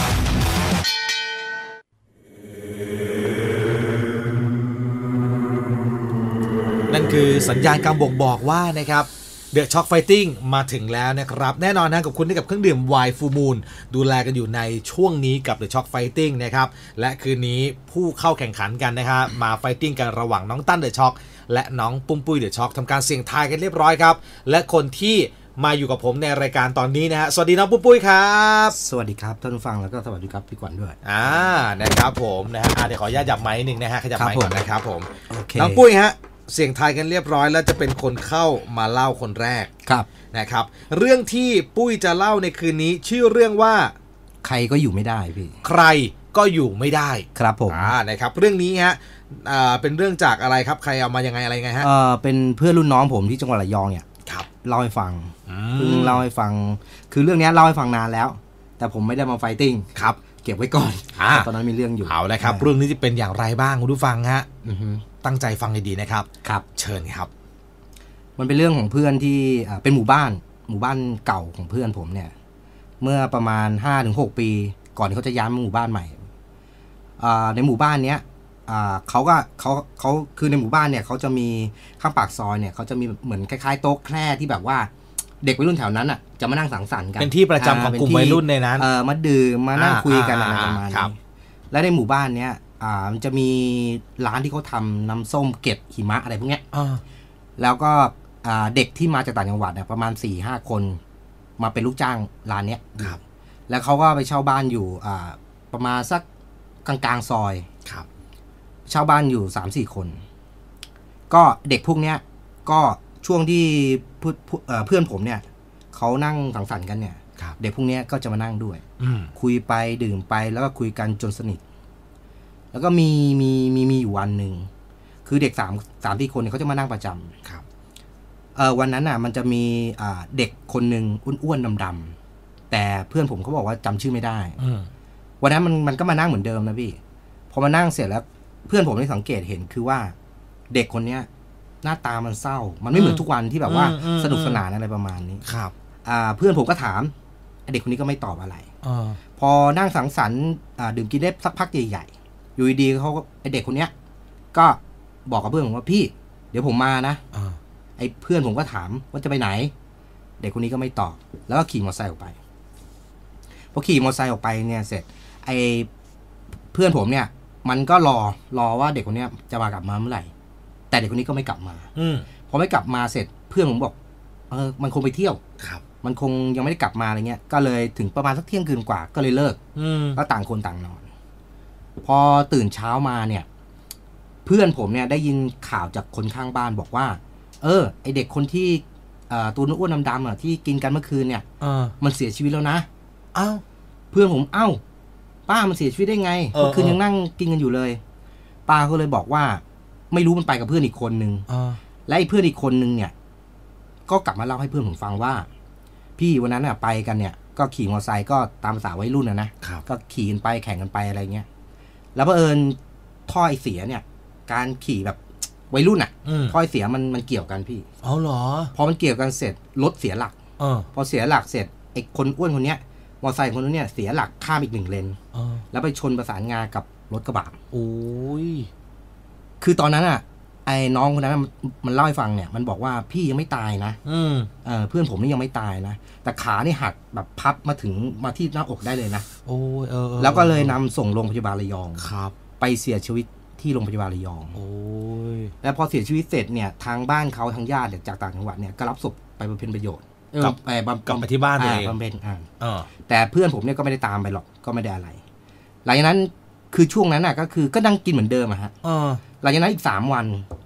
นั่นคือสัญญาณการบ่งบอกว่านะครับ The Shock Fighting มาถึงแล้วนะครับแน่นอนนะกับคุณที่กับเครื่องดื่มไวน์ฟูมูนดูแลกันอยู่ในช่วงนี้กับ The Shock Fighting นะครับและคืนนี้ผู้เข้าแข่งขันกันนะครับมาไฟติ้งกันระหว่างน้องตั้น The Shock และน้องปุ้มปุ้ย The Shock ทำการเสี่ยงทายกันเรียบร้อยครับและคนที่มาอยู่กับผมในรายการตอนนี้นะฮะสวัสดีน้องปุ้มปุ้ยครับสวัสดีครับท่านผู้ฟังแล้วก็สวัสดีครับพี่ขวัญด้วยอ่านะครับผมนะฮะเดี๋ยวขออนุญาตจับไมค์นึงนะฮะขยับไมค์ก่อนนะครับผมน้องปุ้ยฮะเสี่ยงทายกันเรียบร้อยแล้วจะเป็นคนเข้ามาเล่าคนแรกครับนะครับเรื่องที่ปุ้ยจะเล่าในคืนนี้ชื่อเรื่องว่าใครก็อยู่ไม่ได้พี่ใครก็อยู่ไม่ได้ครับผมอ่านะครับเรื่องนี้ฮะอ่าเป็นเรื่องจากอะไรครับใครเอามายังไงอะไรไงฮะเออเป็นเพื่อนรุ่นน้องผมที่จังหวัดระยองเนี่ยครับเล่าให้ฟังเพิ่งเล่าให้ฟังคือเรื่องนี้เล่าให้ฟังนานแล้วแต่ผมไม่ได้มาไฟติ้งครับเก็บไว้ก่อนตอนนั้นมีเรื่องอยู่เอาเลยครับเรื่องนี้จะเป็นอย่างไรบ้างคุณผู้ฟังฮะตั้งใจฟังให้ดีนะครับครับเชิญครับมันเป็นเรื่องของเพื่อนที่เป็นหมู่บ้านหมู่บ้านเก่าของเพื่อนผมเนี่ยเมื่อประมาณ ห้าถึงหก ปีก่อนที่เขาจะย้ายมาหมู่บ้านใหม่ในหมู่บ้านเนี้ยเขาก็เขาเขาคือในหมู่บ้านเนี่ยเขาจะมีข้างปากซอยเนี่ยเขาจะมีเหมือนคล้ายๆโต๊ะแคร่ที่แบบว่าเด็กวัยรุ่นแถวนั้นอ่ะจะมานั่งสังสรรค์กันเป็นที่ประจำของกลุ่มวัยรุ่นในนั้นเออมาดื่มมานั่งคุยกันอะไรประมาณนี้และในหมู่บ้านเนี้ยอ่ามันจะมีร้านที่เขาทำน้ำส้มเกล็ดหิมะอะไรพวกเนี้ยแล้วก็อ่าเด็กที่มาจากต่างจังหวัดเนี่ยประมาณ สี่ห้า คนมาเป็นลูกจ้างร้านเนี้ยครับแล้วเขาก็ไปเช่าบ้านอยู่อ่าประมาณสักกลางๆซอยครับเช่าบ้านอยู่ สามสี่ คนก็เด็กพวกเนี้ยก็ช่วงที่เพื่อนผมเนี่ยเขานั่งสังสรรค์กันเนี่ยเด็กพวกเนี้ยก็จะมานั่งด้วยคุยไปดื่มไปแล้วก็คุยกันจนสนิทแล้วก็มีมีมีมีอยู่วันหนึ่งคือเด็กสามสามที่คนเนี่ยเขาจะมานั่งประจำครับเออวันนั้นอ่ะมันจะมีอ่าเด็กคนหนึ่งอ้วนๆดำๆแต่เพื่อนผมเขาบอกว่าจำชื่อไม่ได้วันนั้นมันมันก็มานั่งเหมือนเดิมนะพี่พอมานั่งเสร็จแล้วเพื่อนผมได้สังเกตเห็นคือว่าเด็กคนเนี้ยหน้าตามันเศร้ามันไม่เหมือนทุกวันที่แบบว่าสนุกสนานอะไรประมาณนี้ครับอ่าเพื่อนผมก็ถามเด็กคนนี้ก็ไม่ตอบอะไรพอนั่งสังสรรค์ดื่มกินได้สักพักใหญ่ๆอยู่ดีๆเขาไอเด็กคนเนี้ยก็บอกกับเพื่อนผมว่าพี่เดี๋ยวผมมานะไอเพื่อนผมก็ถามว่าจะไปไหนเด็กคนนี้ก็ไม่ตอบแล้วก็ขี่มอเตอร์ไซค์ออกไปพอขี่มอเตอร์ไซค์ออกไปเนี่ยเสร็จไอเพื่อนผมเนี่ยมันก็รอรอว่าเด็กคนนี้จะมากลับมาเมื่อไหร่แต่เด็กคนนี้ก็ไม่กลับมาพอไม่กลับมาเสร็จเพื่อนผมบอกเออมันคงไปเที่ยวครับมันคงยังไม่ได้กลับมาอะไรเงี้ยก็เลยถึงประมาณสักเที่ยงคืนกว่าก็เลยเลิกแล้วต่างคนต่างนอนพอตื่นเช้ามาเนี่ยเพื่อนผมเนี่ยได้ยินข่าวจากคนข้างบ้านบอกว่าเออไอเด็กคนที่ตัวอ้วนดำๆอ่ะที่กินกันเมื่อคืนเนี่ยมันเสียชีวิตแล้วนะอ้าวเพื่อนผมเอ้าป้ามันเสียชีวิตได้ไงเมื่อคืนยังนั่งกินกันอยู่เลยป้าก็เลยบอกว่าไม่รู้มันไปกับเพื่อนอีกคนนึงและไอ้เพื่อนอีกคนนึงเนี่ยก็กลับมาเล่าให้เพื่อนผมฟังว่าพี่วันนั้นอ่ะไปกันเนี่ยก็ขี่มอเตอร์ไซค์ก็ตามภาษาวัยรุ่นนะนะก็ขี่กันไปแข่งกันไปอะไรเงี้ยแล้วบังเอิญท่อไอเสียเนี่ยการขี่แบบวัยรุ่นอ่ะท่อไอเสียมันมันเกี่ยวกันพี่อ๋อเหรอพอมันเกี่ยวกันเสร็จรถเสียหลักพอเสียหลักเสร็จไอ้คนอ้วนคนเนี้ยมอเตอร์ไซค์คนนั้นเนี่ยเสียหลักข้ามอีกหนึ่งเลนแล้วไปชนประสานงากับรถกระบะโอ้ยคือตอนนั้นอ่ะไอ้น้องคนนั้นมันเล่าให้ฟังเนี่ยมันบอกว่าพี่ยังไม่ตายนะเออเพื่อนผมนี่ยังไม่ตายนะแต่ขานี่หักแบบพับมาถึงมาที่หน้าอกได้เลยนะโอ้ยเออแล้วก็เลยนำส่งโรงพยาบาลระยองครับไปเสียชีวิตที่โรงพยาบาลระยองโอ้ยแล้วพอเสียชีวิตเสร็จเนี่ยทางบ้านเขาทางญาติจากต่างจังหวัดเนี่ยก็รับศพไปบำเพ็ญประโยชน์กลับไปกลับไปที่บ้านเองบำเพ็ญอ่าแต่เพื่อนผมเนี่ยก็ไม่ได้ตามไปหรอกก็ไม่ได้อะไรหลังจากนั้นคือช่วงนั้นน่ะก็คือก็นั่งกินเหมือนเดิมอะฮะหลังจากนั้นอีกสามวัน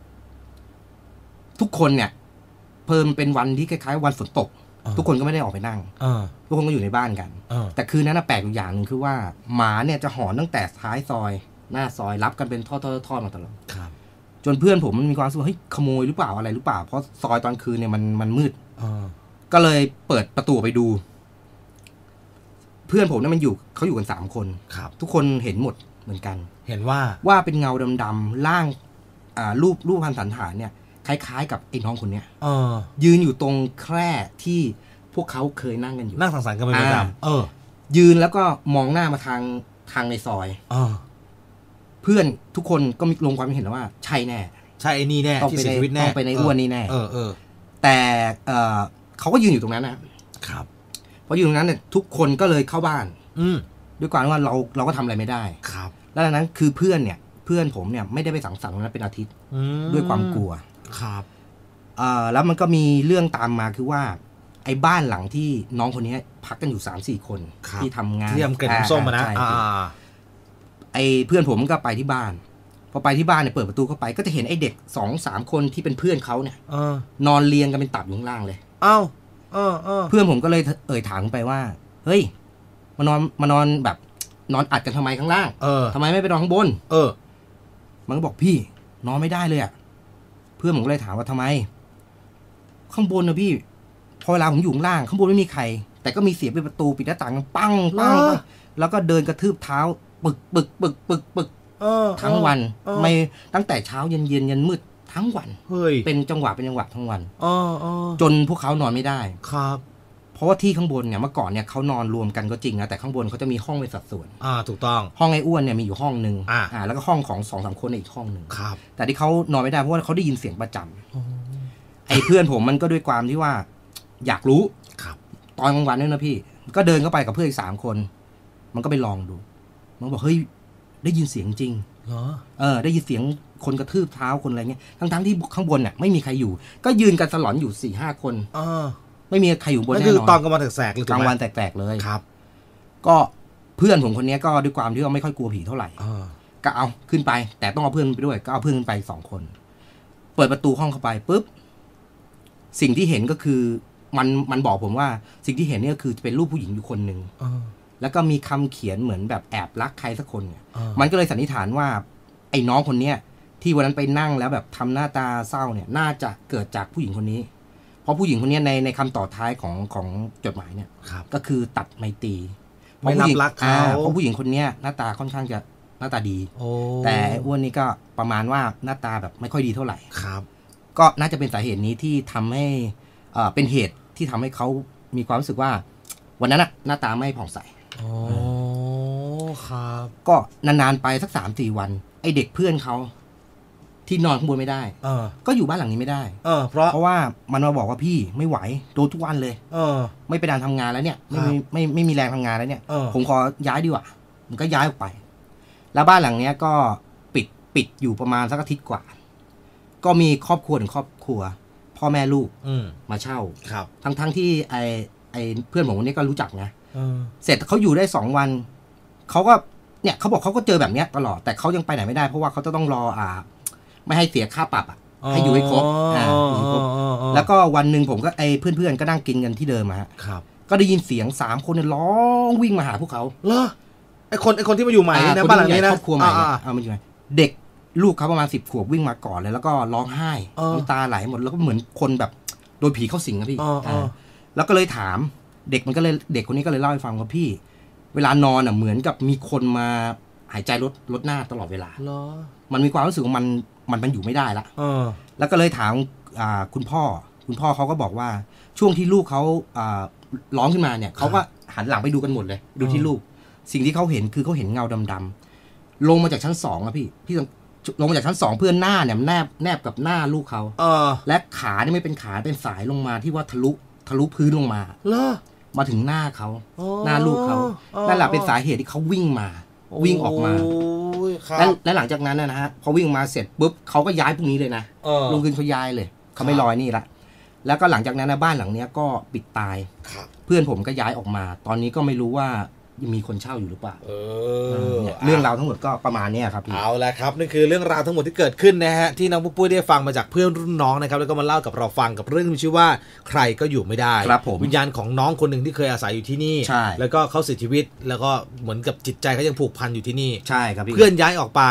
ทุกคนเนี่ยเพิ่มเป็นวันที่คล้ายๆวันฝนตกทุกคนก็ไม่ได้ออกไปนั่งทุกคนก็อยู่ในบ้านกันแต่คืนนั้นแปลกอยู่อย่างนึงคือว่าหมาเนี่ยจะหอนตั้งแต่ท้ายซอยหน้าซอยรับกันเป็นทอดๆๆมาตลอดจนเพื่อนผมมันมีความรู้สึกว่าเฮ้ยขโมยหรือเปล่าอะไรหรือเปล่าเพราะซอยตอนคืนเนี่ยมันมันมืดก็เลยเปิดประตูไปดูเพื่อนผมเนี่ยมันอยู่เขาอยู่กันสามคนครับทุกคนเห็นหมดเหมือนกันเห็นว่าว่าเป็นเงาดำๆร่างอ่ารูปรูปพันสันฐานเนี่ยคล้ายๆกับไอ้น้องคนเนี้ยยืนอยู่ตรงแคร่ที่พวกเขาเคยนั่งกันอยู่นั่งสังสรรค์กันเป็นประจำเออยืนแล้วก็มองหน้ามาทางทางในซอยเออเพื่อนทุกคนก็มีลงความเห็นว่าใช่แน่ใช่ไอ้นี่แน่ที่เสียชีวิตแน่ต้องไปในอ้วนนี่แน่เออเออแต่เออเขาก็ยืนอยู่ตรงนั้นนะครับพออยู่ตรงนั้นเนี่ยทุกคนก็เลยเข้าบ้านอืด้วยความว่าเราเราก็ทำอะไรไม่ได้ครับแล้วดังนั้นคือเพื่อนเนี่ยเพื่อนผมเนี่ยไม่ได้ไปสังสรรค์นั้นเป็นอาทิตย์ด้วยความกลัวครับเอ่อแล้วมันก็มีเรื่องตามมาคือว่าไอ้บ้านหลังที่น้องคนนี้พักกันอยู่สามสี่คนที่ทำงานที่ทำเกล็ดน้ำส้มนะไอ้เพื่อนผมก็ไปที่บ้านพอไปที่บ้านเนี่ยเปิดประตูเข้าไปก็จะเห็นไอ้เด็กสองสามคนที่เป็นเพื่อนเขาเนี่ยนอนเรียงกันเป็นตับอยู่ข้างล่างเลยอ้าวเพื่อนผมก็เลยเอ่ยถามไปว่าเฮ้ยมานอนมานอนแบบนอนอัดกันทำไมข้างล่างทำไมไม่ไปนอนข้างบนเออมันก็บอกพี่นอนไม่ได้เลยอ่ะเพื่อนผมก็เลยถามว่าทำไมข้างบนนะพี่พอเวลาผมอยู่ข้างล่างข้างบนไม่มีใครแต่ก็มีเสียงเป็นประตูปิดหน้าต่างปังปังแล้วก็เดินกระทืบเท้าปึกปึกปึกปึกปึกทั้งวันไม่ตั้งแต่เช้าเย็นเย็นยันมืดทั้งวันเป็นจังหวะเป็นจังหวะทั้งวันจนพวกเขานอนไม่ได้ครับเพราะว่าที่ข้างบนเนี่ยเมื่อก่อนเนี่ยเขานอนรวมกันก็จริงนะแต่ข้างบนเขาจะมีห้องเป็นสัดส่วนอ่าถูกต้องห้องไอ้อ้วนเนี่ยมีอยู่ห้องนึงอ่าแล้วก็ห้องของสองสามคนในอีกห้องนึงครับแต่ที่เขานอนไม่ได้เพราะว่าเขาได้ยินเสียงประจำไอ้เพื่อนผมมันก็ด้วยความที่ว่าอยากรู้ครับตอนกลางวันเนี่ยนะพี่ก็เดินเข้าไปกับเพื่อนอีกสามคนมันก็ไปลองดูมันบอกเฮ้ยได้ยินเสียงจริงเหรอเออได้ยินเสียงคนกระทืบเท้าคนอะไรเงี้ยทั้งๆที่ข้างบนเนี่ยไม่มีใครอยู่ก็ยืนกันสลอนอยู่สี่ห้าคนเออไม่มีใครอยู่บนแน่นอนก็คือตอนกลางวันแสกๆเลยกลางวันแสกๆเลยครับก็เพื่อนผมคนนี้ก็ด้วยความที่ว่าไม่ค่อยกลัวผีเท่าไหร่ก็เอาขึ้นไปแต่ต้องเอาเพื่อนไปด้วยก็เอาเพื่อนขึ้นไปสองคนเปิดประตูห้องเข้าไปปุ๊บสิ่งที่เห็นก็คือมันมันบอกผมว่าสิ่งที่เห็นเนี่ยคือเป็นรูปผู้หญิงอยู่คนหนึ่งแล้วก็มีคำเขียนเหมือนแบบแอบรักใครสักคนเนี่ยมันก็เลยสันนิษฐานว่าไอ้น้องคนเนี้ยที่วันนั้นไปนั่งแล้วแบบทำหน้าตาเศร้าเนี่ยน่าจะเกิดจากผู้หญิงคนนี้เพราะผู้หญิงคนนี้ในในคำต่อท้ายของของจดหมายเนี่ยก็คือตัดไมตรีไม่รับรักเขาเพราะผู้หญิงคนนี้หน้าตาค่อนข้างจะหน้าตาดีแต่อ้วนนี่ก็ประมาณว่าหน้าตาแบบไม่ค่อยดีเท่าไหร่ครับก็น่าจะเป็นสาเหตุนี้ที่ทำให้อ่าเป็นเหตุที่ทำให้เขามีความรู้สึกว่าวันนั้นน่ะหน้าตาไม่ผ่องใสอ๋อครับก็นานๆไปสักสามสี่วันไอเด็กเพื่อนเขาที่นอนข้างบนไม่ได้เออก็อยู่บ้านหลังนี้ไม่ได้เออเพราะเพราะว่ามันมาบอกว่าพี่ไม่ไหวโดนทุกวันเลยเออไม่ไปดันทำงานแล้วเนี่ยไม่ไม่ไม่ไม่มีแรงทำงานแล้วเนี่ยผมขอย้ายดีกว่ามันก็ย้ายออกไปแล้วบ้านหลังเนี้ยก็ปิดปิดอยู่ประมาณสักอาทิตย์กว่าก็มีครอบครัวถึงครอบครัวพ่อแม่ลูกมาเช่าครับทั้งทั้งที่ไอไอเพื่อนผมคนนี้ก็รู้จักนะเสร็จเขาอยู่ได้สองวันเขาก็เนี่ยเขาบอกเขาก็เจอแบบเนี้ยตลอดแต่เขายังไปไหนไม่ได้เพราะว่าเขาจะต้องรออ่าไม่ให้เสียค่าปรับอ่ะให้อยู่ให้ครบอ่าแล้วก็วันหนึ่งผมก็ไอเพื่อนๆก็นั่งกินกันที่เดิมอะครับก็ได้ยินเสียงสามคนเนี่ยร้องวิ่งมาหาพวกเขาเหรอไอคนไอคนที่มาอยู่ใหม่ในบ้านหลังนี้นะครอบครัวใหม่เอามาอยู่เด็กลูกเขาประมาณสิบขวบวิ่งมาก่อนเลยแล้วก็ร้องไห้น้ำตาไหลหมดแล้วก็เหมือนคนแบบโดนผีเข้าสิงนะพี่แล้วก็เลยถามเด็กมันก็เลยเด็กคนนี้ก็เลยเล่าให้ฟังว่าพี่เวลานอนอ่ะเหมือนกับมีคนมาหายใจลดลดหน้าตลอดเวลามันมีความรู้สึกว่ามันมันมันอยู่ไม่ได้ละแล้วก็เลยถามคุณพ่อคุณพ่อเขาก็บอกว่าช่วงที่ลูกเขาร้องขึ้นมาเนี่ยเขาก็หันหลังไปดูกันหมดเลยดูที่ลูกสิ่งที่เขาเห็นคือเขาเห็นเงาดำๆลงมาจากชั้นสองอะพี่พี่ลงมาจากชั้นสองเพื่อนหน้าเนี่ยแนบแนบกับหน้าลูกเขาและขาเนี่ยไม่เป็นขาเป็นสายลงมาที่ว่าทะลุทะลุพื้นลงมามาถึงหน้าเขาหน้าลูกเขานั่นแหละเป็นสาเหตุที่เขาวิ่งมาวิ่งออกมาและและหลังจากนั้นนะฮะพอวิ่งมาเสร็จปุ๊บเขาก็ย้ายพวกนี้เลยนะลงคืนเขาย้ายเลยเขาไม่ลอยนี่ละแล้วก็หลังจากนั้นนะบ้านหลังนี้ก็ปิดตายเพื่อนผมก็ย้ายออกมาตอนนี้ก็ไม่รู้ว่ายังมีคนเช่าอยู่หรือเปล่าเออเรื่องราวทั้งหมดก็ประมาณนี้ครับพี่เอาละครับนั่นคือเรื่องราวทั้งหมดที่เกิดขึ้นนะฮะที่น้องปุ้ยได้ฟังมาจากเพื่อนรุ่นน้องนะครับแล้วก็มาเล่ากับเราฟังกับเรื่องที่ชื่อว่าใครก็อยู่ไม่ได้ครับผมวิญญาณของน้องคนหนึ่งที่เคยอาศัยอยู่ที่นี่ใช่แล้วก็เขาเสียชีวิตแล้วก็เหมือนกับจิตใจเขายังผูกพันอยู่ที่นี่ใช่ครับพี่เพื่อนย้ายออกไป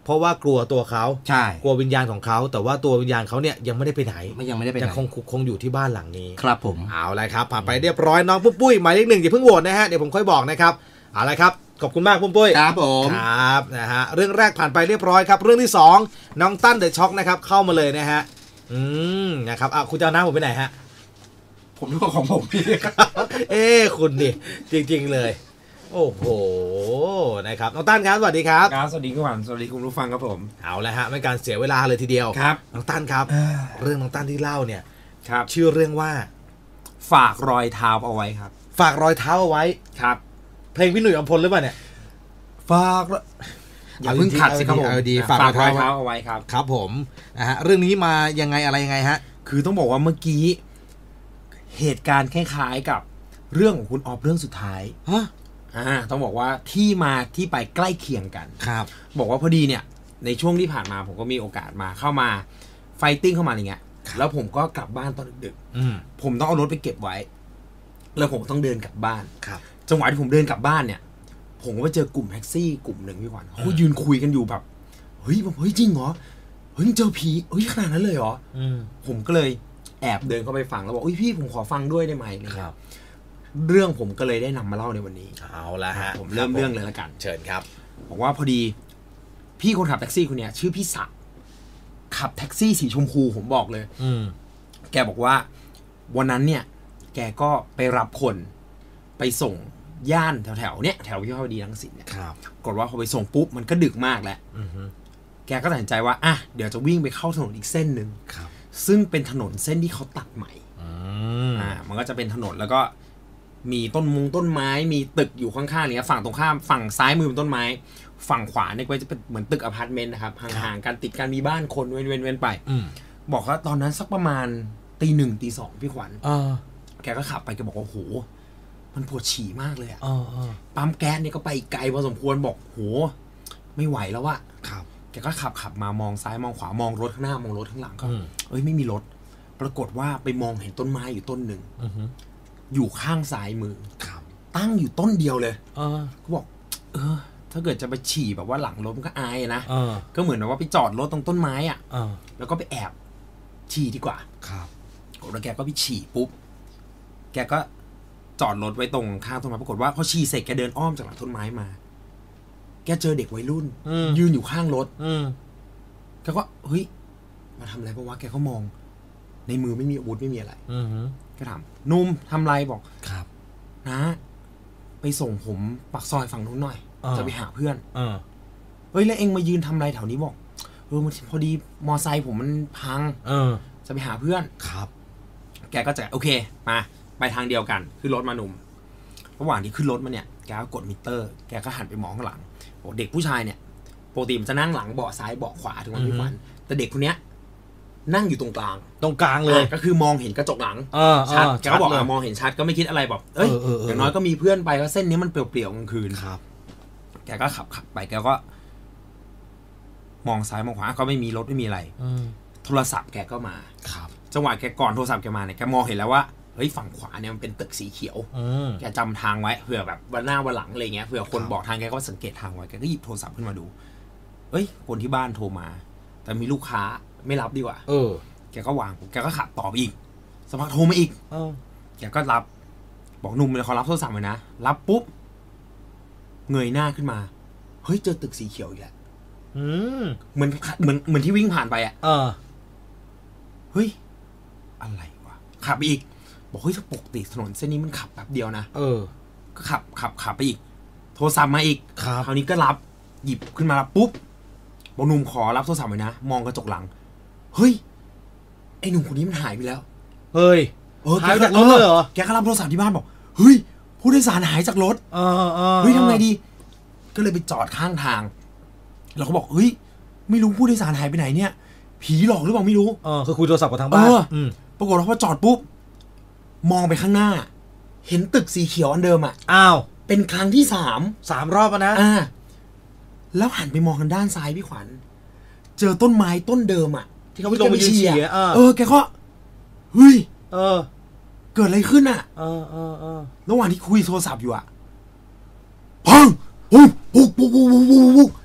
เพราะว่ากลัวตัวเขาใช่กลัววิญญาณของเขาแต่ว่าตัววิญญาณเขาเนี่ยยังไม่ได้ไปไหนไม่ยังไม่ได้ไปไหนยังคงคงอยู่ที่บ้านหลังนี้ครับผมเอาละครับผ่านไปเรียบร้อยน้องปุ้มปุ้ยหมายเลขหนึ่งอย่าเพิ่งโหวตนะฮะเดี๋ยวผมค่อยบอกนะครับเอาละครับขอบคุณมากปุ้มปุ้ยครับผมครับนะฮะเรื่องแรกผ่านไปเรียบร้อยครับเรื่องที่สองน้องตั้นเดอะช็อคนะครับเข้ามาเลยนะฮะอืมนะครับอ่ะคุณจะเอาน้ำผมไปไหนฮะผมนึกว่าของผมพี่เอ้คุณดิจริงๆเลยโอ้โหนะครับน้องตั้นครับสวัสดีครับครับสวัสดีคุณหวานสวัสดีคุณผู้ฟังครับผมเอาละฮะไม่การเสียเวลาเลยทีเดียวครับน้องตั้นครับเรื่องน้องตั้นที่เล่าเนี่ยครับชื่อเรื่องว่าฝากรอยเท้าเอาไว้ครับฝากรอยเท้าเอาไว้ครับเพลงพี่หนุ่ยอัมพลหรือเปล่าเนี่ยฝากอย่าเพิ่งขัดสิครับผมฝากรอยเท้าเอาไว้ครับครับผมนะฮะเรื่องนี้มายังไงอะไรยังไงฮะคือต้องบอกว่าเมื่อกี้เหตุการณ์คล้ายๆกับเรื่องของคุณออฟเรื่องสุดท้ายฮะอ่าต้องบอกว่าที่มาที่ไปใกล้เคียงกันครับบอกว่าพอดีเนี่ยในช่วงที่ผ่านมาผมก็มีโอกาสมาเข้ามาไฟติ้งเข้ามาอะไรเงี้ยแล้วผมก็กลับบ้านตอนดึกๆผมต้องเอารถไปเก็บไว้แล้วผมต้องเดินกลับบ้านครับจังหวะที่ผมเดินกลับบ้านเนี่ยผมก็ไปเจอกลุ่มแท็กซี่กลุ่มหนึ่งพี่ขวัญเขายืนคุยกันอยู่แบบเฮ้ยแบบเฮ้ยจริงเหรอเฮ้ยเจอผีเฮ้ยขนาดนั้นเลยเหรอผมก็เลยแอบเดินเข้าไปฟังแล้วบอกเฮ้ยพี่ผมขอฟังด้วยได้ไหมครับเรื่องผมก็เลยได้นำมาเล่าในวันนี้เอาละฮะผมเริ่มเรื่องเลยละกันเชิญครับบอกว่าพอดีพี่คนขับแท็กซี่คนเนี้ยชื่อพี่ศักดิ์ขับแท็กซี่สีชมพูผมบอกเลยอืมแกบอกว่าวันนั้นเนี่ยแกก็ไปรับคนไปส่งย่านแถวๆเนี้ยแถววิภาวดีรังสิตเนี่ยครับกดว่าพอไปส่งปุ๊บมันก็ดึกมากแล้วแกก็ตัดสินใจว่าอ่ะเดี๋ยวจะวิ่งไปเข้าถนนอีกเส้นหนึ่งซึ่งเป็นถนนเส้นที่เขาตัดใหม่อ่ามันก็จะเป็นถนนแล้วก็มีต้นมุงต้นไม้มีตึกอยู่ข้างๆเนี่ยฝั่งตรงข้ามฝั่งซ้ายมือเป็นต้นไม้ฝั่งขวาเนี่ยก็จะเป็นเหมือนตึกอพาร์ตเมนต์นะครับห่างๆกันติดกันมีบ้านคนเว้นๆไปบอกว่าตอนนั้นสักประมาณตีหนึ่งตีสองพี่ขวัญแกก็ขับไปแกบอกว่าโหมันปวดฉี่มากเลยอ่ะปั๊มแก๊สเนี่ยก็ไปไกลพอสมควรบอกโหไม่ไหวแล้วอะครับแกก็ขับขับมามองซ้ายมองขวามองรถข้างหน้ามองรถข้างหลังก็เอ้ยไม่มีรถปรากฏว่าไปมองเห็นต้นไม้อยู่ต้นหนึ่งอยู่ข้างซ้ายมือตั้งอยู่ต้นเดียวเลยก็บอกเออถ้าเกิดจะไปฉี่แบบว่าหลังรถมันก็อายนะก็เหมือนแบบว่าไปจอดรถตรงต้นไม้อ่ะแล้วก็ไปแอบฉี่ดีกว่าครับแล้วแกก็ไปฉี่ปุ๊บแกก็จอดรถไว้ตรงข้างต้นไม้ปรากฏว่าพอฉี่เสร็จแกเดินอ้อมจากหลังต้นไม้มาแกเจอเด็กวัยรุ่นยืนอยู่ข้างรถแกก็เฮ้ยมาทำอะไรเพราะว่าแกก็มองในมือไม่มีอาวุธไม่มีอะไรก็ถามนุ่มทำไรบอกครับนะไปส่งผมปากซอยฝั่งนู้นหน่อยจะไปหาเพื่อนเฮ้ยแล้วเองมายืนทำไรแถวนี้บอกเออพอดีมอไซค์ผมมันพังจะไปหาเพื่อนครับแกก็จะโอเคมาไปทางเดียวกันขึ้นรถมาหนุ่มระหว่างที่ขึ้นรถมาเนี่ยแกก็กดมิเตอร์แกก็หันไปมองข้างหลังโอ้เด็กผู้ชายเนี่ยปกติมันจะนั่งหลังเบาะซ้ายเบาะขวาถึงวันที่ฝันแต่เด็กคนเนี้ยนั่งอยู่ตรงกลางตรงกลางเลยก็คือมองเห็นกระจกหลังชัดแกก็บอกมองเห็นชัดก็ไม่คิดอะไรแบบเอ้ยอย่างน้อยก็มีเพื่อนไปก็เส้นนี้มันเปลี่ยวๆกลางคืนครับแกก็ขับขับไปแกก็มองซ้ายมองขวาก็ไม่มีรถไม่มีอะไรโทรศัพท์แกก็มาครับจังหวะแกก่อนโทรศัพท์แกมาเนี่ยแกมองเห็นแล้วว่าเฮ้ยฝั่งขวาเนี่ยมันเป็นตึกสีเขียวแกจำทางไว้เผื่อแบบวันหน้าวันหลังอะไรเงี้ยเผื่อคนบอกทางแกก็สังเกตทางไว้แกก็หยิบโทรศัพท์ขึ้นมาดูเอ้ยคนที่บ้านโทรมาแต่มีลูกค้าไม่รับดีกว่าเออแกก็วางแกก็ขับต่อไปอีกสักพักโทรมาอีกแกก็รับบอกหนุ่มเลยเขารับโทรศัพท์เลยนะรับปุ๊บเงยหน้าขึ้นมาเฮ้ยเจอตึกสีเขียวอีกแล้วเหมือนเหมือนเหมือนที่วิ่งผ่านไปอ่ะเฮ้ยอะไรวะขับไปอีกบอกเฮ้ยถ้าปกติถนนเส้นนี้มันขับแบบเดียวนะเออก็ขับขับขับไปอีกโทรศัพท์มาอีกคราวนี้ก็รับหยิบขึ้นมารับปุ๊บบอกหนุ่มขอรับโทรศัพท์ไว้นะมองกระจกหลังเฮ้ยไอ้หนุ่มคนนี้มันหายไปแล้วเฮ้ยหายจากรถเลยเหรอแกก็รับโทรศัพท์ที่บ้านบอกเฮ้ยผู้โดยสารหายจากรถเออเออเฮ้ยทำไงดีก็เลยไปจอดข้างทางแล้วก็บอกเฮ้ยไม่รู้ผู้โดยสารหายไปไหนเนี่ยผีหลอกหรือเปล่าไม่รู้เออคือคุยโทรศัพท์กับทางบ้านปรากฏว่าพอจอดปุ๊บมองไปข้างหน้าเห็นตึกสีเขียวอันเดิมอ่ะอ้าวเป็นครั้งที่สามสามรอบนะอ่าแล้วหันไปมองทางด้านซ้ายพี่ขวัญเจอต้นไม้ต้นเดิมอ่ะที่เขาไปลงไปฉี่อ่ะเออแกก็เฮ้ยเออเกิดอะไรขึ้นอ่ะเออเออเออระหว่างที่คุยโทรศัพท์อยู่อ่ะพังปุ๊บปุ๊บปุ๊บปุ๊บปุ๊บ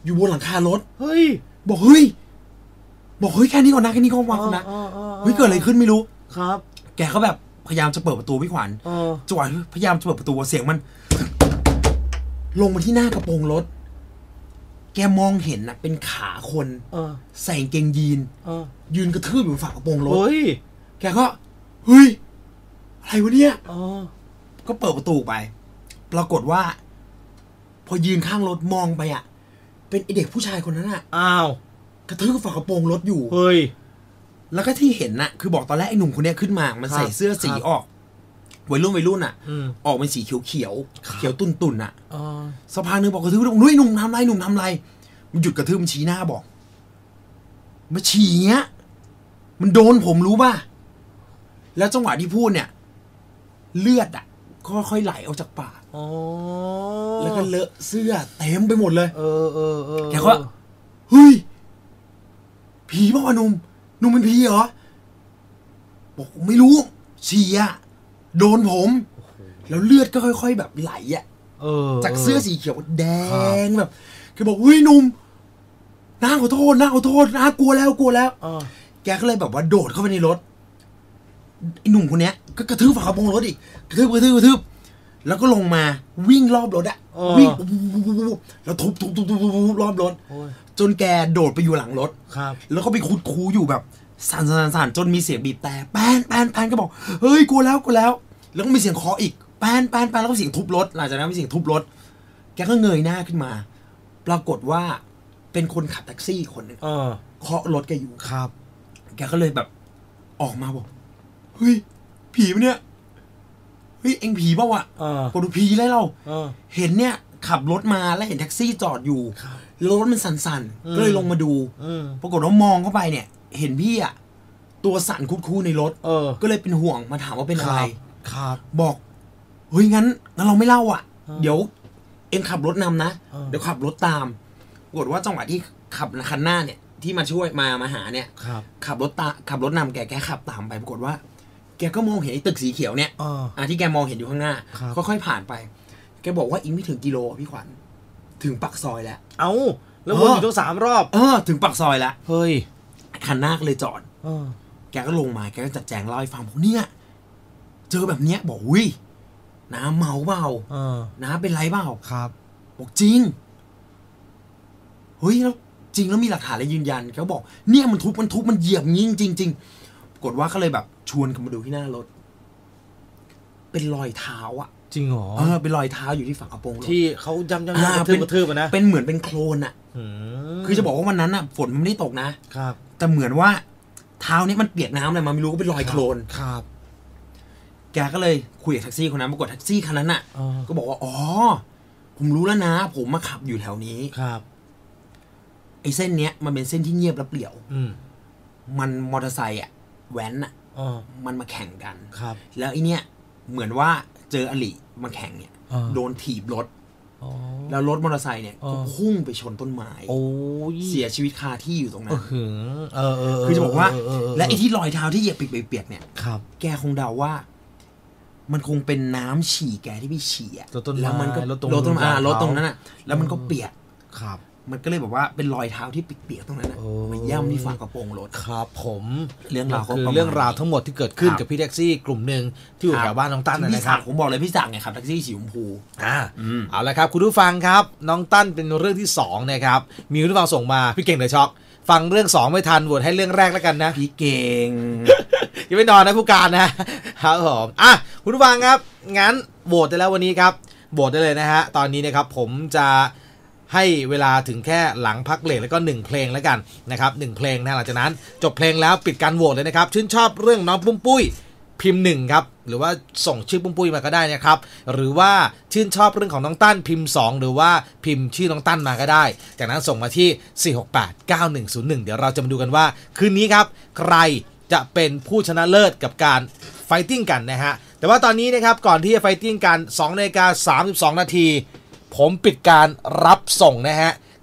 อยู่บนหลังคารถเฮ้ยบอกเฮ้ยบอกเฮ้ยแค่นี้ก่อนนะแค่นี้ก่อนวางก่อนนะเฮ้ยเกิดอะไรขึ้นไม่รู้ครับแกก็แบบพยายามจะเปิดประตูพี่ขวัญจังหวะพยายามจะเปิดประตูเสียงมันลงมาที่หน้ากระโปรงรถแกมองเห็นนะเป็นขาคนใส่กางเกงยีนยืนกระทืบอยู่ฝากระโปรงรถแกก็เฮ้ยอะไรวะเนี่ยก็เปิดประตูไปปรากฏว่าพอยืนข้างรถมองไปอ่ะเป็นไอเด็กผู้ชายคนนั้นอ่ะอ้าวกระทืบฝากระโปรงรถอยู่เฮ้ยแล้วก็ที่เห็นน่ะคือบอกตอนแรกไอ้หนุ่มคนนี้ขึ้นมามันใส่เสื้อสีออกวัยรุ่นวัยรุ่นอ่ะออกเป็นสีเขียวเขียวเขียวตุ่นตุ่นอ่ะสักพักนึงบอกกระทืบหนุ่ยหนุ่มทำไรหนุ่มทำไรมันหยุดกระทืบมันชี้หน้าบอกมาชี้เงี้ยมันโดนผมรู้ป่ะแล้วจังหวะที่พูดเนี่ยเลือดอ่ะค่อยๆไหลออกจากปากแล้วก็เลอะเสื้อเต็มไปหมดเลยเออเออเออแกก็เฮ้ยผีป่ะวะหนุ่มหนุ่มเป็นผีเหรอบอกไม่รู้ฉี่อะโดนผมแล้วเลือดก็ค่อยๆแบบไหลอะจากเสื้อสีเขียวแดงแบบคือบอกเฮ้ยหนุ่มน้าขอโทษน้าขอโทษน้ากลัวแล้วกลัวแล้วแกก็เลยแบบว่าโดดเข้าไปในรถไอ้หนุ่มคนเนี้ยก็กระทืบฝากระโปรงรถอีกกระทืบกระทืบกระทืบแล้วก็ลงมาวิ่งรอบรถอะวิ่งแล้วทุบทุบทุบทุบทุบรอบรถจนแกโดดไปอยู่หลังรถแล้วก็ไปคุดคูอยู่แบบสั่นสั่นสั่นจนมีเสียงบีบแต่แป้นแป้นแป้นก็บอกเฮ้ยกลัวแล้วกลัวแล้วแล้วก็มีเสียงเคาะอีกแป้นแป้นแป้นแล้วก็เสียงทุบรถหลังจากนั้นมีเสียงทุบรถแกก็เงยหน้าขึ้นมาปรากฏว่าเป็นคนขับแท็กซี่คนหนึ่งเคาะรถแกอยู่ครับแกก็เลยแบบออกมาบอกเฮ้ยผีปะเนี่ยเฮ้ยเอ็งผีเปล่าวะปวดผีเลยเราเห็นเนี่ยขับรถมาแล้วเห็นแท็กซี่จอดอยู่รถมันสั่นๆก็เลยลงมาดูปรากฏว่ามองเข้าไปเนี่ยเห็นพี่อ่ะตัวสั่นคู่ๆในรถก็เลยเป็นห่วงมาถามว่าเป็นอะไรบอกเฮ้ยงั้นงั้นเราไม่เล่าอ่ะเดี๋ยวเอ็งขับรถนำนะเดี๋ยวขับรถตามปรากฏว่าจังหวะที่ขับคันหน้าเนี่ยที่มาช่วยมามาหาเนี่ยขับรถตาขับรถนำแกแกขับตามไปปรากฏว่าแกก็มองเห็นไอ้ตึกสีเขียวเนี่ยอ่าที่แกมองเห็นอยู่ข้างหน้าค่อยๆผ่านไปแกบอกว่าอีกไม่ถึงกิโลพี่ขวัญถึงปากซอยแล้วเอ้าแล้ววนอยู่ตั้งสามรอบเออถึงปากซอยแล้วเฮ้ยคันหน้าก็เลยจอดแกก็ลงมาแกก็จัดแจงเล่าให้ฟังบอกเนี่ยเจอแบบเนี้ยบอกอุ้ยน้าเมาเปล่าน้าเป็นไรเปล่าครับบอกจริงเฮ้ยแล้วจริงแล้วมีหลักฐานอะไรยืนยันแกบอกเนี่ยมันทุบมันทุบมันเหยียบงี้จริงจริงปรากฏว่าก็เลยแบบชวนกันมาดูที่หน้ารถเป็นรอยเท้าอ่ะจริงเหรอเออเป็นรอยเท้าอยู่ที่ฝากระโปรงรถที่เขาจำจำจำกระทืบกระทืบนะเป็นเหมือนเป็นโคลนอ่ะคือจะบอกว่าวันนั้นอ่ะฝนมันไม่ได้ตกนะครับแต่เหมือนว่าเท้านี้มันเปียกน้ำอะไรมาไม่รู้ก็เป็นรอยโคลนครับแกก็เลยคุยกับแท็กซี่คนนั้นปรากฏแท็กซี่คันนั้นอ่ะก็บอกว่าอ๋อผมรู้แล้วนะผมมาขับอยู่แถวนี้ครับไอ้เส้นเนี้ยมันเป็นเส้นที่เงียบและเปลี่ยวมันมอเตอร์ไซค์อ่ะแว้นอ่ะมันมาแข่งกันครับแล้วไอ้เนี้ยเหมือนว่าเจออลิมาแข่งเนี่ยโดนถีบรถแล้วรถมอเตอร์ไซค์เนี่ยก็พุ่งไปชนต้นไม้เสียชีวิตคาที่อยู่ตรงนั้นคือจะบอกว่าและไอ้ที่รอยเท้าที่เหยียบเปียกๆเนี่ยแกคงเดาว่ามันคงเป็นน้ำฉี่แกที่ไปฉี่แล้วมันก็รถตรงนั้นรถตรงนั้นอ่ะแล้วมันก็เปียกครับมันก็เลยแบบว่าเป็นรอยเท้าที่เปียกๆตรงนั้นนะมันย่ำที่ฝากระโปรงรถครับผมเรื่องราวคือเรื่องราวทั้งหมดที่เกิดขึ้นกับพี่แท็กซี่กลุ่มหนึ่งที่อยู่แถวบ้านน้องตั้นนะครับผมบอกเลยพี่จักรไงครับแท็กซี่สีชมพูอ่าเอาละครับคุณผู้ฟังครับน้องตั้นเป็นเรื่องที่สองนะครับมีคุณผู้ฟังส่งมาพี่เก่งเลยช็อกฟังเรื่องสองไม่ทันโหวตให้เรื่องแรกแล้วกันนะพี่เก่งอย่าไปนอนนะผู้การนะครับผมอ่ะคุณผู้ฟังครับงั้นโหวตได้แล้ววันนี้ครับโหวตได้เลยนะฮะตอนนี้นะครับผมจะให้เวลาถึงแค่หลังพักเบรกแล้วก็หนึ่งเพลงแล้วกันนะครับหนึ่งเพลงนะหลังจากนั้นจบเพลงแล้วปิดการโหวตเลยนะครับชื่นชอบเรื่องน้องปุ้มปุ้ยพิมพ์หนึ่งครับหรือว่าส่งชื่อปุ้มปุ้ยมาก็ได้นะครับหรือว่าชื่นชอบเรื่องของน้องตั้นพิมพ์สองหรือว่าพิมพ์ชื่อน้องตั้นมาก็ได้จากนั้นส่งมาที่สี่ หก แปด เก้า หนึ่ง ศูนย์ หนึ่งเดี๋ยวเราจะมาดูกันว่าคืนนี้ครับใครจะเป็นผู้ชนะเลิศกับการไฟติ้งกันนะฮะแต่ว่าตอนนี้นะครับก่อนที่จะไฟติ้งกัน สองนาฬิกาสามสิบสองนาทีผมปิดการรับส่งนะฮะ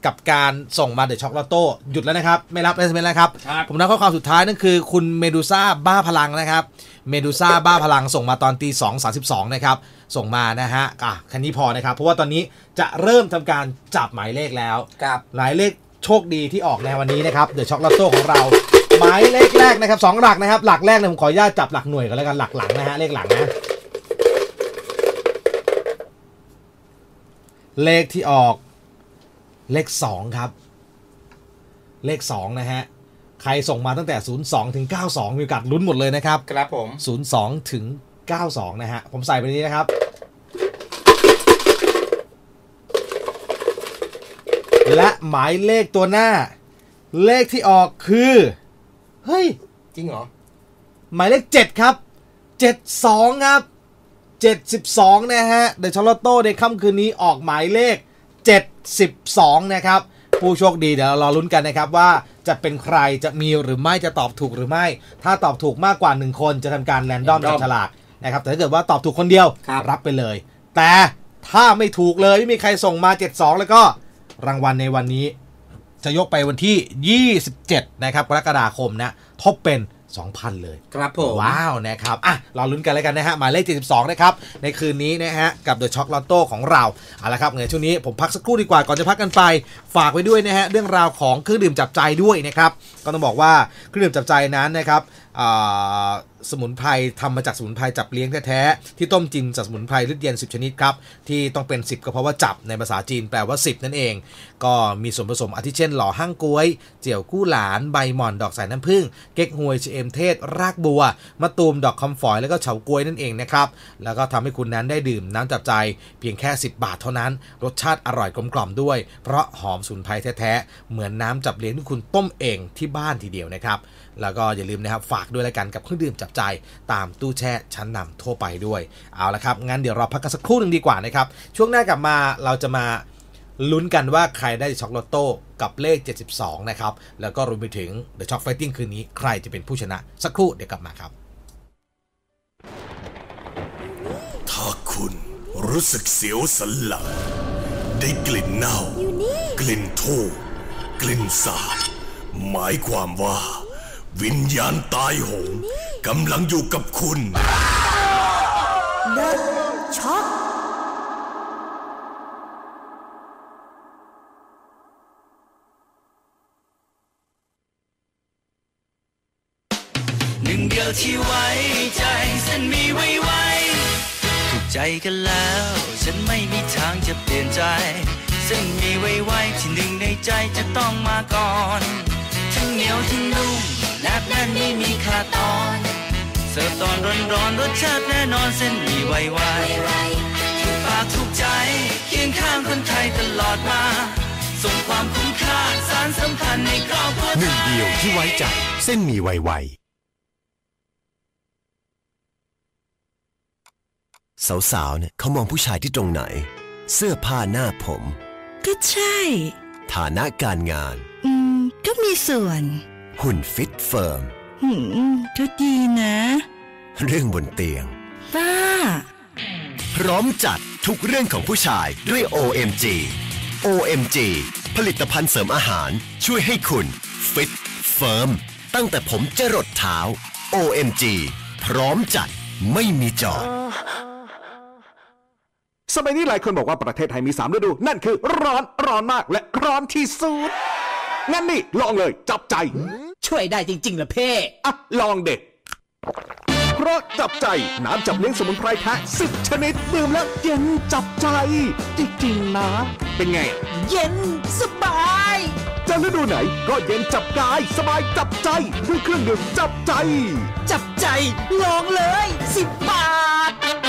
กับการส่งมาเดอะช็อกลอตโต้หยุดแล้วนะครับไม่รับ เอส เอ็ม เอส แล้วครับผมนับข้อความสุดท้ายนั่นคือคุณเมดูซ่าบ้าพลังนะครับเมดูซ่าบ้าพลังส่งมาตอนตีสองสามสิบสองนะครับส่งมานะฮะอ่ะแค่นี้พอนะครับเพราะว่าตอนนี้จะเริ่มทำการจับหมายเลขแล้วหมายเลขโชคดีที่ออกในวันนี้นะครับเดอะช็อกลอตโต้ของเราหมายเลขแรกนะครับสองหลักนะครับหลักแรกเนี่ยผมขออนุญาตจับหลักหน่วยกันแล้วกันหลักหลังนะฮะเลขหลังนะเลขที่ออกเลขสองครับเลขสองนะฮะใครส่งมาตั้งแต่ศูนย์สองถึงเก้าสองมีโอกาสลุ้นหมดเลยนะครับครับผมศูนย์สองถึงเก้าสองนะฮะผมใส่ไปนี้นะครับและหมายเลขตัวหน้าเลขที่ออกคือเฮ้ยจริงเหรอหมายเลขเจ็ดครับเจ็ดสิบสองครับเจ็ดสิบสองนะฮะเดอะช็อกโลโต้ในค่ำคืนนี้ออกหมายเลขเจ็ดสิบสองนะครับผู้โชคดีเดี๋ยวเรารอลุ้นกันนะครับว่าจะเป็นใครจะมีหรือไม่จะตอบถูกหรือไม่ถ้าตอบถูกมากกว่าหนึ่งคนจะทำการแรนดอมจับฉลากนะครับแต่ถ้าเกิดว่าตอบถูกคนเดียวรับไปเลยแต่ถ้าไม่ถูกเลยไม่มีใครส่งมาเจ็ดสิบสองแล้วก็รางวัลในวันนี้จะยกไปวันที่ยี่สิบเจ็ดนะครับกรกฎาคมนะทบเป็น สองพัน เลยครับผมว้าวนะครับอ่ะเราลุ้นกันแล้วกันนะฮะหมายเลขเจ็ดสิบสองนะครับในคืนนี้นะฮะกับ The Choc Lotto ของเราเอาละครับในช่วงนี้ผมพักสักครู่ดีกว่าก่อนจะพักกันไปฝากไว้ด้วยนะฮะเรื่องราวของเครื่องดื่มจับใจด้วยนะครับก็ต้องบอกว่าเครื่องดื่มจับใจนั้นนะครับสมุนไพรทำมาจากสมุนไพรจับเลี้ยงแท้ๆที่ต้มจินจากสมุนไพรฤทธิ์เย็นสิบชนิดครับที่ต้องเป็นสิบก็เพราะว่าจับในภาษาจีนแปลว่าสิบนั่นเองก็มีส่วนผสมอาทิเช่นหล่อห้างก้วยเจียวกู้หลานใบหม่อนดอกสายน้ำผึ้งเก๊กฮวยชะเอมเทศรากบัวมะตูมดอกคำฝอยแล้วก็เฉาก๊วยนั่นเองนะครับแล้วก็ทำให้คุณนั้นได้ดื่มน้ำจับใจเพียงแค่สิบบาทเท่านั้นรสชาติอร่อยกลมกล่อมด้วยเพราะหอมสมุนไพรแท้ๆเหมือนน้ำจับเลี้ยงที่คุณต้มเองที่บ้านทีเดียวนะครับแล้วก็อย่าลืมนะครับฝากด้วยละกันกับเครื่องดื่มจับใจตามตู้แช่ชั้นนำทั่วไปด้วยเอาละครับงั้นเดี๋ยวเราพักกันสักครู่หนึ่งดีกว่านะครับช่วงหน้ากลับมาเราจะมาลุ้นกันว่าใครได้ช็อกโลโต้กับเลขเจ็ดสิบสองนะครับแล้วก็รวมไปถึง The Choc Fighting คืนนี้ใครจะเป็นผู้ชนะสักครู่เดี๋ยวกลับมาครับถ้าคุณรู้สึกเสียวสันหลังได้กลิ่นเน่ากลิ่นทู่กลิ่นสาบหมายความว่าวิญญาณตายโหงกำลังอยู่กับคุณ The Choc หนึ่งเดียวที่ไว้ใจเส้นมีไว้ไว้ถูกใจกันแล้วฉันไม่มีทางจะเปลี่ยนใจเส้นมีไว้ไว้ที่หนึ่งในใจจะต้องมาก่อนทั้งเหนียวทั้งนุ่มแนบแน่นไม่มีขาดตอนเสิร์ฟตอนร้อนๆรสชาติแน่นอนเส้นมีไว้ไว้ถูกปากถูกใจเคียงข้างคนไทยตลอดมาส่งความคุ้มค่าสารสัมพันธ์ในครอบครัวหนึ่งเดียวที่ไว้ใจเส้นมีไว้ไว้สาวๆเนี่ยเขามองผู้ชายที่ตรงไหนเสื้อผ้าหน้าผมก็ใช่ฐานะการงานอืมก็มีส่วนหุ่นฟิตเฟิร์มหืมก็ดีนะเรื่องบนเตียงบ้าพร้อมจัดทุกเรื่องของผู้ชายด้วย โอ เอ็ม จี โอ เอ็ม จี ผลิตภัณฑ์เสริมอาหารช่วยให้คุณฟิตเฟิร์มตั้งแต่ผมจรดเท้า โอ เอ็ม จี พร้อมจัดไม่มีจอดสมัยนี้หลายคนบอกว่าประเทศไทยมีสามฤดูนั่นคือร้อนร้อนมากและร้อนที่สุดงั้นนี่ลองเลยจับใจช่วยได้จริงๆเหรอเพ่อ่ะลองเด็กเพราะจับใจน้ำจับเลี้ยงสมุนไพรแท้สิบชนิดดื่มแล้วเย็นจับใจจริงๆนะเป็นไงเย็นสบายจะฤดูไหนก็เย็นจับกายสบายจับใจด้วยเครื่องดื่มจับใจจับใจลองเลยสิบบาท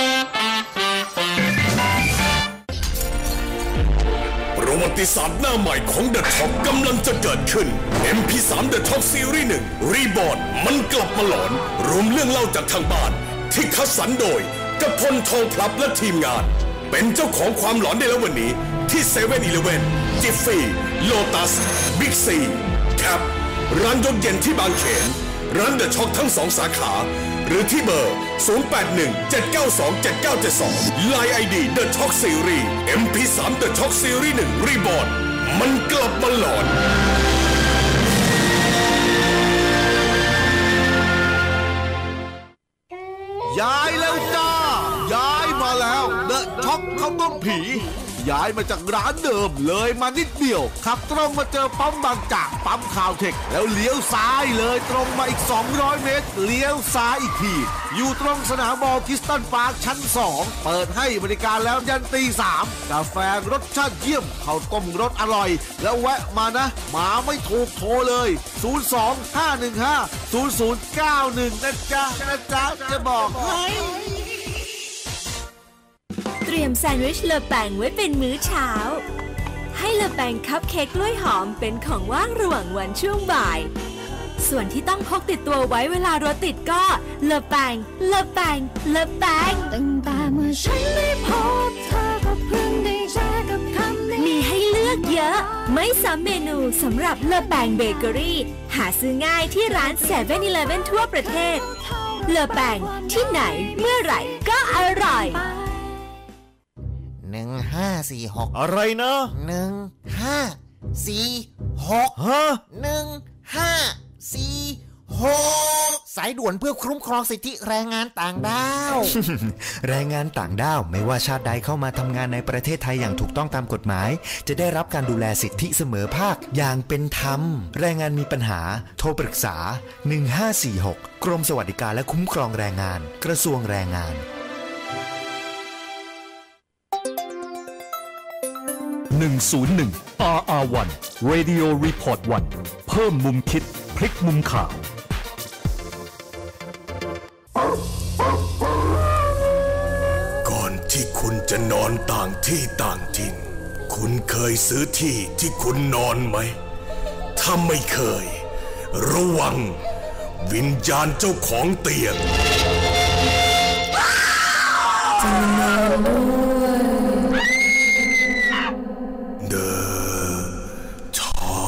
ประวัติศาสตร์หน้าใหม่ของ The Choc กำลังจะเกิดขึ้น เอ็ม พี สาม The Choc Series หนึ่ง Reborn มันกลับมาหลอนรวมเรื่องเล่าจากทางบ้านที่คัดสรรโดยกพลทองพลับและทีมงานเป็นเจ้าของความหลอนได้แล้ววันนี้ที่เซเว่นอีเลฟเว่นจิฟฟี่โลตัสบิ๊กซีแคปร้านยนต์เย็นที่บางเขนร้าน The Choc ทั้งสองสาขาหรือที่เบอร์ ศูนย์ แปด หนึ่ง เจ็ด เก้า สอง เจ็ด เก้า เจ็ด สอง ไลน์ ไอ ดี The Choc Series เอ็ม พี สาม The Choc Series หนึ่ง Reborn มันกลับมาหลอนย้ายแล้วจ้าย้ายมาแล้วเดอะช็อกข้าวต้มผีย้ายมาจากร้านเดิมเลยมานิดเดียวขับตรงมาเจอปั๊มบางจากปั๊มข่าวเทคแล้วเลี้ยวซ้ายเลยตรงมาอีกสองร้อยเมตรเลี้ยวซ้ายอีกทีอยู่ตรงสนามบอลคิสตันปาร์คชั้นสองเปิดให้บริการแล้วยันตีสามกาแฟรสชาติเยี่ยมข้าวต้มรสอร่อยแล้วแวะมานะมาไม่ถูกโทรเลยศูนย์ สอง ห้า หนึ่ง ห้า ศูนย์ ศูนย์ เก้า หนึ่งนะจ๊ะนะจ๊ะจะบอกให้เตรียมแซนด์วิชเลอแปงไว้เป็นมื้อเช้าให้เลอแปงคัพเค้กกล้วยหอมเป็นของว่างระหว่างวันช่วงบ่ายส่วนที่ต้องพกติดตัวไว้เวลารถติดก็เลอแปงเลอแปงเลอแปงตั้งแต่เมื่อฉันได้พบเธอก็เพิ่งได้เจอกับคำนี้มีให้เลือกเยอะไม่ซ้ำเมนูสำหรับเลอแปงเบเกอรี่หาซื้อง่ายที่ร้าน เซเว่น อีเลฟเว่น ทั่วประเทศเลอแปงที่ไหนเมื่อไหร่ก็อร่อยหนึ่งห้าสี่หกอะไรนะหนึ่งห้าสี่หกฮะหนึ่งห้าสี่หกสายด่วนเพื่อคุ้มครองสิทธิแรงงานต่างด้าวแรงงานต่างด้าวไม่ว่าชาติใดเข้ามาทำงานในประเทศไทยอย่างถูกต้องตามกฎหมายจะได้รับการดูแลสิทธิเสมอภาคอย่างเป็นธรรมแรงงานมีปัญหาโทรปรึกษาหนึ่งห้าสี่หกกรมสวัสดิการและคุ้มครองแรงงานกระทรวงแรงงานหนึ่ง ศูนย์ หนึ่ง อาร์ อาร์ วัน Radio Report วันเพิ่มมุมคิดพลิกมุมข่าวก่อนที่คุณจะนอนต่างที่ต่างถิ่นคุณเคยซื้อที่ที่คุณนอนไหมถ้าไม่เคยระวังวิญญาณเจ้าของเตียงจะนอนด้วยเดอะช็อก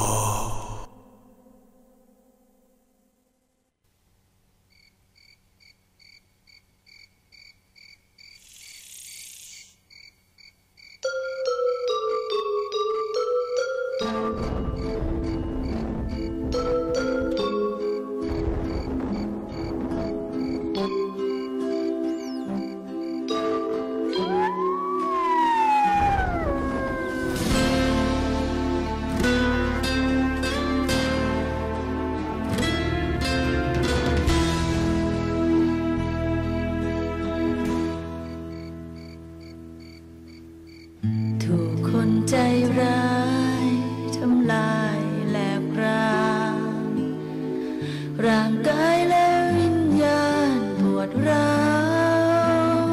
ใจร้ายทำลายแหลกรางร่างกายและวิญญาณปวดร้าว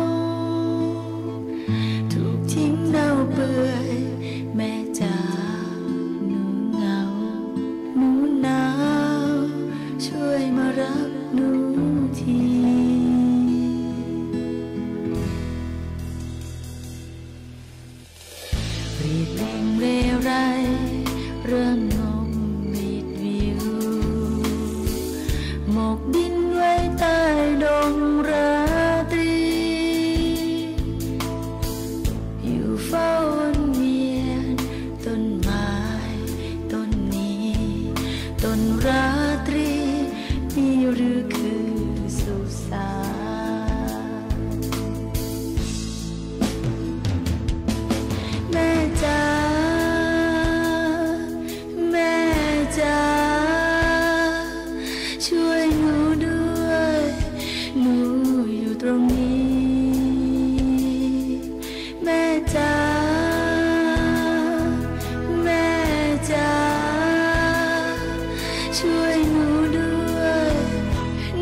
ถูกทิ้งเน่าเปื่อยแม่จ๋าหนูเหงาหนูหนาวช่วยมารับหนูทีเร่ไรเรื่องงงบิดวิวหมกดินไว้ใต้ดงราตรีอยู่เฝ้าวนเวียนต้นไม้ต้นนี้ต้นราตรีนี่หรือคือสุสานแม่จ๋าช่วยหนูด้วยหนูอยู่ตรงนี้แม่จ๋าแม่จ๋าช่วยหนูด้วยห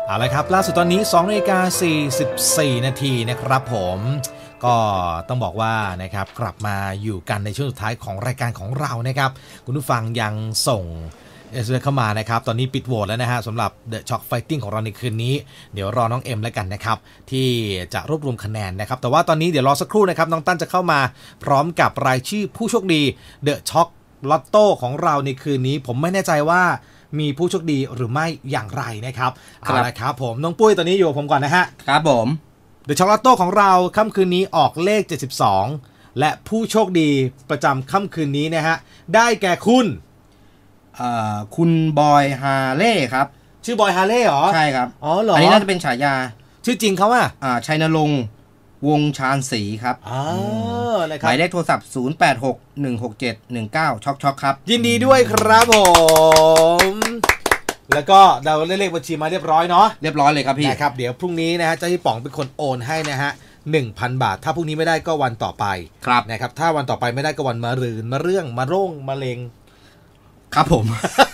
เอาละครับล่าสุดตอนนี้สองนาฬิกาสี่สิบสี่นาทีนะครับผมก็ต้องบอกว่านะครับกลับมาอยู่กันในช่วงสุดท้ายของรายการของเรานะครับคุณผู้ฟังยังส่งเอสเอ็มเอสเข้ามานะครับตอนนี้ปิดโหวตแล้วนะฮะสำหรับ The Chock Fighting ของเราในคืนนี้เดี๋ยวรอน้องเอ็มแล้วกันนะครับที่จะรวบรวมคะแนนนะครับแต่ว่าตอนนี้เดี๋ยวรอสักครู่นะครับน้องตั้นจะเข้ามาพร้อมกับรายชื่อผู้โชคดี The Chock Lotto ของเราในคืนนี้ผมไม่แน่ใจว่ามีผู้โชคดีหรือไม่อย่างไรนะครับเอาละครับผมน้องปุ้ยตอนนี้อยู่กับผมก่อนนะฮะครับผม The Chock Lotto ของเราค่ำคืนนี้ออกเลขเจ็ดสิบสองและผู้โชคดีประจำค่ำคืนนี้นะฮะได้แก่คุณคุณบอยฮาเล่ครับชื่อบอยฮาเล่เหรอใช่ครับอ๋อเหรออันนี้น่าจะเป็นฉายาชื่อจริงเขาว่าอ่าชัยนรงค์วงชาญศรีครับอ๋อนะครับหมายเลขโทรศัพท์ศูนย์ แปด หก หนึ่ง หก เจ็ด หนึ่ง เก้าช็อกช็อกครับยินดีด้วยครับผมแล้วก็เราได้เลขบัญชีมาเรียบร้อยเนาะเรียบร้อยเลยครับพี่นะครับเดี๋ยวพรุ่งนี้นะฮะเจ้าพี่ป๋องเป็นคนโอนให้นะฮะหนึ่งพัน บาทถ้าพรุ่งนี้ไม่ได้ก็วันต่อไปครับนะครับถ้าวันต่อไปไม่ได้ก็วันมะรืนมะเรื่องมะโร่งมะเร็งครับผม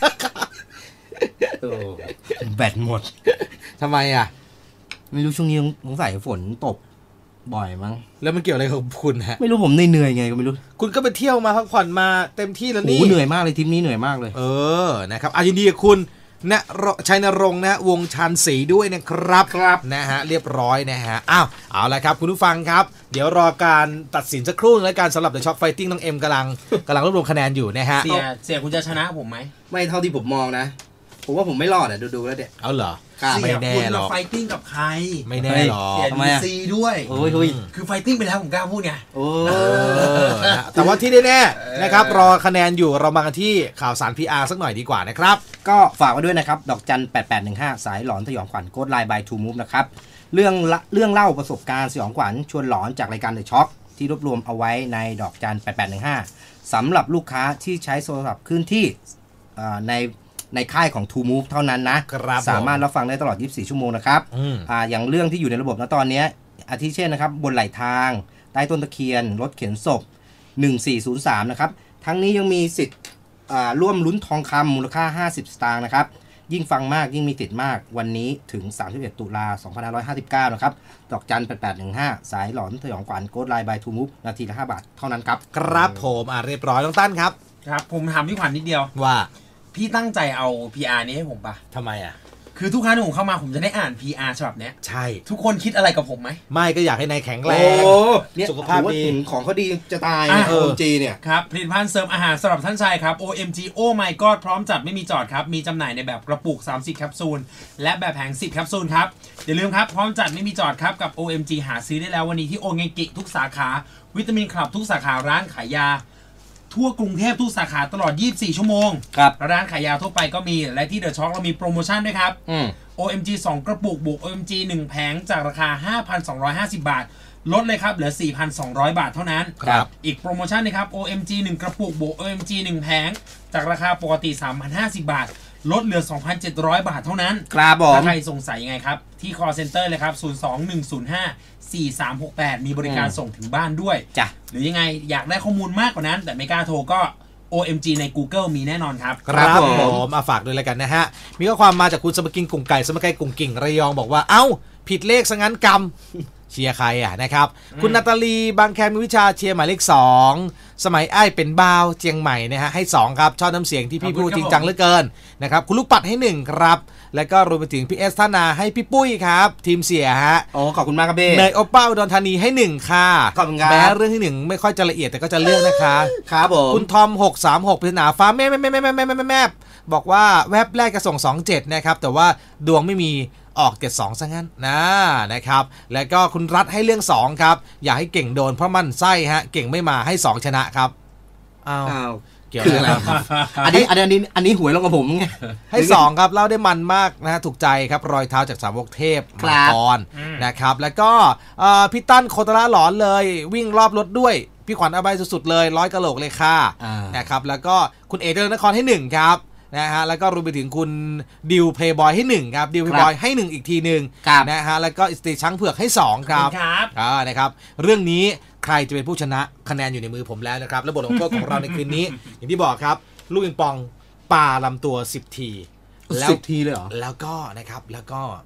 แบตหมดทำไมอ่ะไม่รู้ช่วงนี้สงสัยฝนตกบ่อยมั้งแล้วมันเกี่ยวอะไรกับคุณฮะไม่รู้ผมเหนื่อยไงก็ไม่รู้คุณก็ไปเที่ยวมาพักผ่อนมาเต็มที่แล้วนี่โอ้เหนื่อยมากเลยทริปนี้เหนื่อยมากเลยเออนะครับอายินดีกับคุณณชัยนรงค์นะวงชันศรีด้วยนะครับครับนะฮะเรียบร้อยนะฮะอ้าวเอาละครับคุณผู้ฟังครับเดี๋ยวรอการตัดสินสักครู่แล้วการสำหรับ The Chock Fighting น้องเอ็มกำลังกำลังรวบรวมคะแนนอยู่นะฮะเสียเสียคุณจะชนะผมไหมไม่เท่าที่ผมมองนะผมว่าผมไม่รอดอ่ะดูๆแล้วเด็ดเอาเหรอไม่แน่หรอกไฟติ้งกับใครไม่แน่หรอกทำไมซีด้วยโอ้ยคือไฟติ้งไปแล้วผมกล้าพูดไงโอ้แต่ว่าที่แน่ๆนะครับรอคะแนนอยู่เรามากันที่ข่าวสาร พี อาร์ สักหน่อยดีกว่านะครับก็ฝากไว้ด้วยนะครับดอกจันแปดแปดหนึ่งห้าสายหลอนสยองขวัญโค้ดไลน์ by True Move นะครับเรื่องเรื่องเล่าประสบการณ์สยองขวัญชวนหลอนจากรายการ The Chock ที่รวบรวมเอาไว้ในดอกจันแปดแปดหนึ่งห้าสำหรับลูกค้าที่ใช้โทรศัพท์เคลื่อนที่ในในค่ายของ True Move เท่านั้นนะสามารถรับฟังได้ตลอดยี่สิบสี่ชั่วโมงนะครับอ่าอย่างเรื่องที่อยู่ในระบบณตอนนี้อาทิเช่นนะครับบนไหลทางใต้ต้นตะเคียนรถเข็นศพหนึ่งสี่ศูนย์สามนะครับทั้งนี้ยังมีสิทธิ์ร่วมลุ้นทองคำมูลค่าห้าสิบสตางค์นะครับยิ่งฟังมากยิ่งมีติดมากวันนี้ถึงสามสิบเอ็ดตุลาสองพันห้าร้อยห้าสิบเก้านะครับดอกจันแปดแปดหนึ่งห้าสายหลอนสยองขวัญโค้ดไลน์ by True Move นาทีละห้าบาทเท่านั้นครับครับผมอ่ะเรียบร้อยน้องตั้นครับครับผมถามพี่ขวัญนิดเดียวว่าพี่ตั้งใจเอา พี อาร์ นี้ให้ผมปะทำไมอ่ะคือทุกครั้งที่ผมเข้ามาผมจะได้อ่าน พี อาร์ ฉบับเนี้ยใช่ทุกคนคิดอะไรกับผมไหมไม่ก็อยากให้นายแข็งแรงสุขภาพดีของเขาดีจะตาย โอ เอ็ม จี เนี่ยครับผลิตภัณฑ์เสริมอาหารสำหรับท่านชายครับ โอ เอ็ม จี Oh My God พร้อมจัดไม่มีจอดครับมีจำหน่ายในแบบกระปุกสามสิบแคปซูลและแบบแผงสิบแคปซูลครับอย่าลืมครับพร้อมจัดไม่มีจอดครับกับ โอ เอ็ม จี หาซื้อได้แล้ววันนี้ที่โอเงกิทุกสาขาวิตามินคลับทุกสาขาร้านขายยาทั่วกรุงเทพทุกสาขาตลอดยี่สิบสี่ชั่วโมงครับร้านขายยาทั่วไปก็มีและที่ The Chock เรามีโปรโมชั่นด้วยครับ โอ เอ็ม จี สองกระปุกบวก โอ เอ็ม จี หนึ่งแผงจากราคา ห้าพันสองร้อยห้าสิบ บาทลดเลยครับเหลือ สี่พันสองร้อย บาทเท่านั้นครับอีกโปรโมชั่นนะครับ โอ เอ็ม จี หนึ่งกระปุกบวก โอ เอ็ม จี หนึ่งแผงจากราคาปกติ สามพันห้าสิบ บาทลดเหลือ สองพันเจ็ดร้อย บาทเท่านั้นครับผมถ้าใครสงสัยยังไงครับที่ call center เลยครับศูนย์ สอง หนึ่ง ศูนย์ ห้า สี่ สาม หก แปดมีบริการส่งถึงบ้านด้วยจ้ะหรือยังไงอยากได้ข้อมูลมากกว่านั้นแต่ไม่กล้าโทรก็ โอ เอ็ม จี ใน Google มีแน่นอนครับครับผมมาฝากด้วยแล้วกันนะฮะมีข้อความมาจากคุณสมกินกุ่งไก่สมไก่กุ่งกิ่งระยองบอกว่าเอ้าผิดเลขซะงั้นกรรมเชียร์ใครอ่ะนะครับคุณนาตาลีบางแคมีวิชาเชียร์หมายเลขสองสมัยไอ้เป็นบ่าวเจียงใหม่นะฮะให้สองครับชอบน้ำเสียงที่พี่พูดจริงจังเหลือเกินนะครับคุณลูกปัดให้หนึ่งครับแล้วก็รวมไปถึงพี่เอสธนาให้พี่ปุ้ยครับทีมเสียฮะอ๋อขอบคุณมากครับเบ้เนยโอเป้าดอนธานีให้หนึ่งค่ะขอบคุณครับแม้เรื่องที่หนึ่งไม่ค่อยจะละเอียดแต่ก็จะเลือกนะคะครับผมคุณทอมหกสามหกปริศนาฟ้าแม่แม่แม่แม่แม่แม่แม่แม่บอกว่าแวบแรกจะส่งสองเจ็ดนะครับแต่ว่าดวงไม่มีออกเจ็ดสองซะงั้นนะนะครับแล้วก็คุณรัฐให้เรื่องสองครับอยากให้เก่งโดนเพราะมันไส้ฮะเก่งไม่มาให้สองชนะครับอ้าวเกี่ยวอะไรอันนี้อันนี้อันนี้หวยลงกับผมไงให้สองครับเล่าได้มันมากนะถูกใจครับรอยเท้าจากสาวกเทพมังกรนะครับแล้วก็พี่ตั้นโคตรละหลอนเลยวิ่งรอบรถด้วยพี่ขวัญอบายสุดๆเลยร้อยกะโหลกเลยค่ะนะครับแล้วก็คุณเอกเดินนครให้หนึ่งครับนะฮะแล้วก็รวมไปถึงคุณดิวเพลย์บอยให้หนึ่งครับดิวเพลย์บอยให้หนึ่งอีกทีหนึ่งนะฮะแล้วก็อิสติช้างเผือกให้สองครับอ่านะครับเรื่องนี้ใครจะเป็นผู้ชนะคะแนนอยู่ในมือผมแล้วนะครับและบทลงโทษของเราในคืนนี้อย่างที่บอกครับลูกปิงปองปาลำตัวสิบทีแล้วสิบทีเลยเหรอแล้วก็นะครับแล้วก็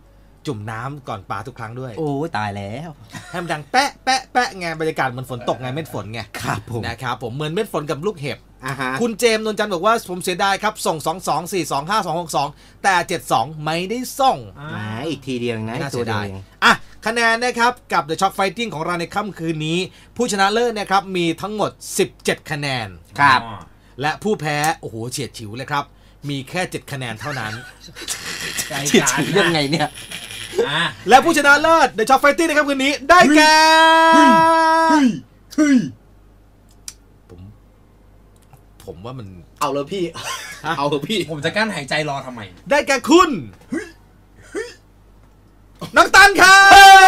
จุ่มน้ำก่อนปลาทุกครั้งด้วยโอ้ยตายแล้วให้มันดังแปะแปะแปะไงบรรยากาศเหมือนฝนตกไงเม็ดฝนไงครับผมนะครับผมเหมือนเม็ดฝนกับลูกเห็บ uh-huh. คุณเจมส์นนจันทร์บอกว่าผมเสียดายครับส่งสอง สอง สี่ สอง ห้า สอง หก สองแต่เจ็ดสองไม่ได้ส่งอ่าอีกทีเดียวนะน่าเสียดายอ่ะคะแนนนะครับกับ The Shock Fighting ของเราในค่ำคืนนี้ผู้ชนะเลิศนะครับมีทั้งหมดสิบเจ็ดคะแนนครับและผู้แพ้โอ้โหเฉียดฉิวเลยครับมีแค่เจ็ดคะแนนเท่านั้นเฉียดฉิวยังไงเนี่ยและผู้ชนะเลิศ The Shock Fighting นะครับคืนนี้ได้แก่ผมผมว่ามันเอาเลยพี่เอาเลยพี่ผมจะกั้นหายใจรอทำไมได้แก่คุณน้องตันครับ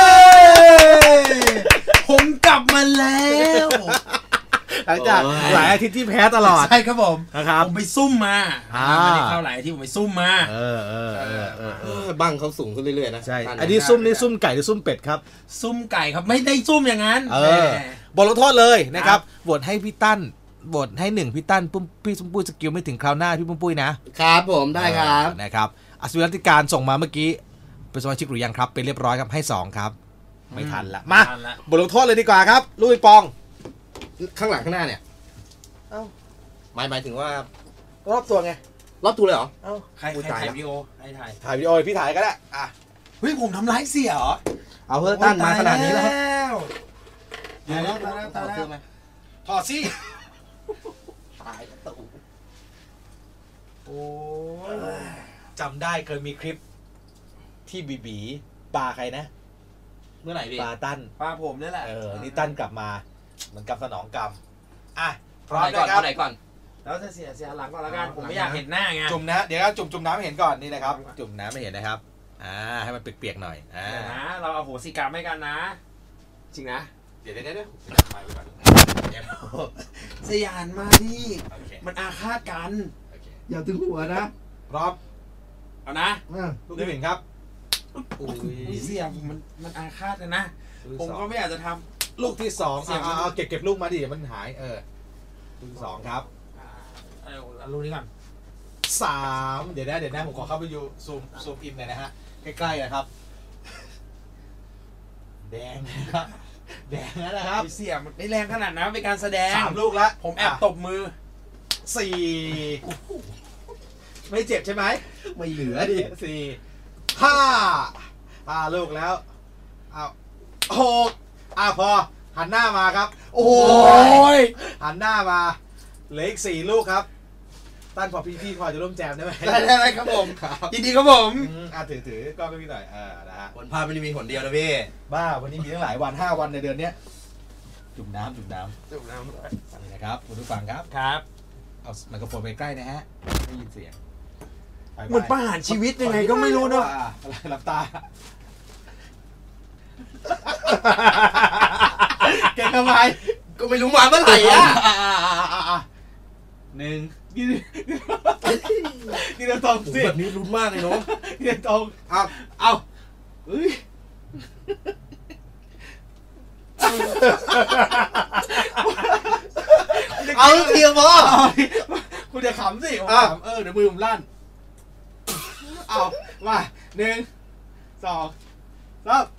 ผมกลับมาแล้วหลังจากหลายอาทิตย์ที่แพ้ตลอดใช่ครับผมนะครับผมไปซุ่มมาไม่ได้เข้าหลายอาทิตย์ผมไปซุ่มมาเออเออเออเออบังเขาสูงขึ้นเรื่อยๆนะใช่อันนี้ซุ่มนี่ซุ่มไก่หรือซุ่มเป็ดครับซุ่มไก่ครับไม่ได้ซุ่มอย่างนั้นเออบทลงโทษเลยนะครับบทให้พี่ตั้นบทให้หนึ่งพี่ตั้นปุ้มพี่ปุ้มปุ้ยสกิลไม่ถึงคราวหน้าพี่ปุ้มปุ้ยนะครับผมได้ครับนะครับอัศวินรัติการส่งมาเมื่อกี้เป็นสมาชิกหรือยังครับเป็นเรียบร้อยครับให้สองครับไม่ทันละมาบทลงโทษเลยดีกว่าครับลุยปองข้างหลังข้างหน้าเนี่ยเอ้าหมายหมายถึงว่ารอบตัวไงรอบตัวเลยเหรอเอ้าใครถ่ายวิดีโอใครถ่ายถ่ายวิดีโอพี่ถ่ายก็ได้อ่ะเฮ้ยผมทำร้ายเสียเหรอเอาเพื่อตั้นมาขนาดนี้แล้วตายแล้วตายแล้วตายแล้วถอดสิตายตู่โอ้จำได้เคยมีคลิปที่บีบีปลาใครนะเมื่อไหร่พี่ปลาตั้นปลาผมนี่แหละเออนี่ตั้นกลับมาเหมือนกับสนองกรรมอ่ะพร้อมก่อนเอาไหนก่อนแล้วจะเสียเสียหลังก่อนแล้วกันผมไม่อยากเห็นหน้าไงจุ่มนะเดี๋ยวจุ่มจุ่มน้ำให้เห็นก่อนนี่นะครับจุ่มน้ำให้เห็นนะครับอ่าให้มันเปียกๆหน่อยอ่านะเราเอาโหสิกรรมให้กันนะจริงนะเดี๋ยวเดี๋ยวเดี๋ยวสยานมาดิมันอาฆาตกันอย่าถึงหัวนะพร้อมเอานะลูกที่หนึ่งครับโอ้ยเสียมันมันอาฆาตเลยนะผมก็ไม่อยากจะทำลูกที่สองเอาเอาเก็บเก็บลูกมาดิมันหายเออลูกที่สองครับเอาลูกนี้ก่อนสามเดี๋ยวนะเดี๋ยวนะผมขอเข้าไปดูซูมซูมอินหน่อยนะฮะใกล้ๆนะครับแดงนะครับแดงนะครับเสียมันไม่แรงขนาดนั้นเป็นการแสดงสามลูกแล้วผมแอบตบมือสี่ไม่เจ็บใช่ไหมไม่เหลือดิสี่ห้าห้าลูกแล้วเอาหกอ่ะพอหันหน้ามาครับโอ้ยหันหน้ามาเหลืออีกสี่ลูกครับตั้นพอพี่พี่พอจะร่วมแจมได้ไหมได้ได้ครับผมยินดีครับผมอ่ะถือถือก็ไม่มีหน่อยอ่านะฮะผลพาไม่ได้มีผลเดียวนะพี่บ้าวันนี้มีตั้งหลายวันห้าวันในเดือนนี้จุ่มน้ำจุ่มน้ำจุ่มน้ำนี่นะครับคุณผู้ฟังครับครับเอาไมโครโฟนไปใกล้นะฮะได้ยินเสียงเหมือนประหารชีวิตยังไงก็ไม่รู้เนาะอะไรหลับตาเก่งทำไมก็ไม่รู้มาเมื่อไหร่อ่ะหนึ่งนี่นี่เราตรงสิแบบนี้รุนมากเลยเนาะนี่ตรงเอาเอาเฮ้ยเอาเทียมพอคุณจะขำสิผมขำเออเดี๋ยวมือผมลั่นเอามาหนึ่งสองสาม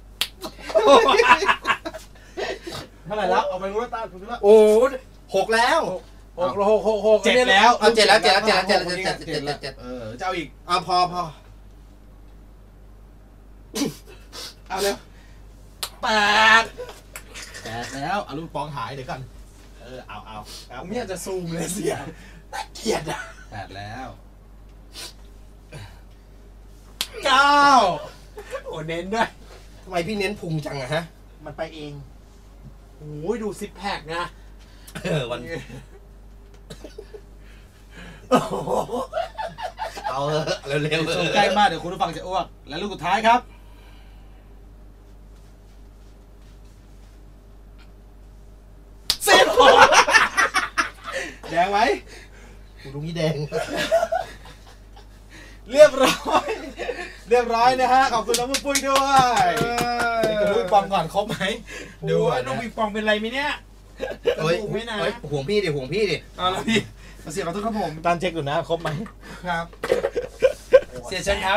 เท่าไหร่แล้วเอาไปรู้ว่าตาคุณรู้ว่าโอ้หกแล้วหกหกหกหกเจ็ดแล้วเอาเจ็ดแล้วเจ็ดแล้วเจ็ดแล้วเจ็ดแล้วเจ็ดเจ็ดแล้วเจ็ดเออจะเอาอีกเอาพอพอเอาเร็วแปดแปดแล้วเอาลูกปองหายเดี๋ยวกันเออเอาเอาผมอยากจะซูมเลยเสียน่าเกลียดอ่ะแปดแล้วเก้าโอ้เน้นด้วยทำไมพี่เน้นพุงจังอะฮะมันไปเองโอ้ยดูซิปแพคนะเออวันเอาเร็วๆใกล้มากเดี๋ยวคุณผู้ฟังจะอ้วกและลูกสุดท้ายครับสิบแดงไหมตรงนี้แดงเรียบร้อยเรียบร้อยนะฮะขอบคุณน้องปุ้ยด้วยนี่ก็ลูกปองก่อนครบไหมดูน้องปีปองเป็นไรไหมเนี่ยเฮ้ยไม่นะห่วงพี่ดิห่วงพี่ดิเอาละพี่เสียขอโทษครับผมตามเช็คดูนะครบไหมครับเสียเชิญครับ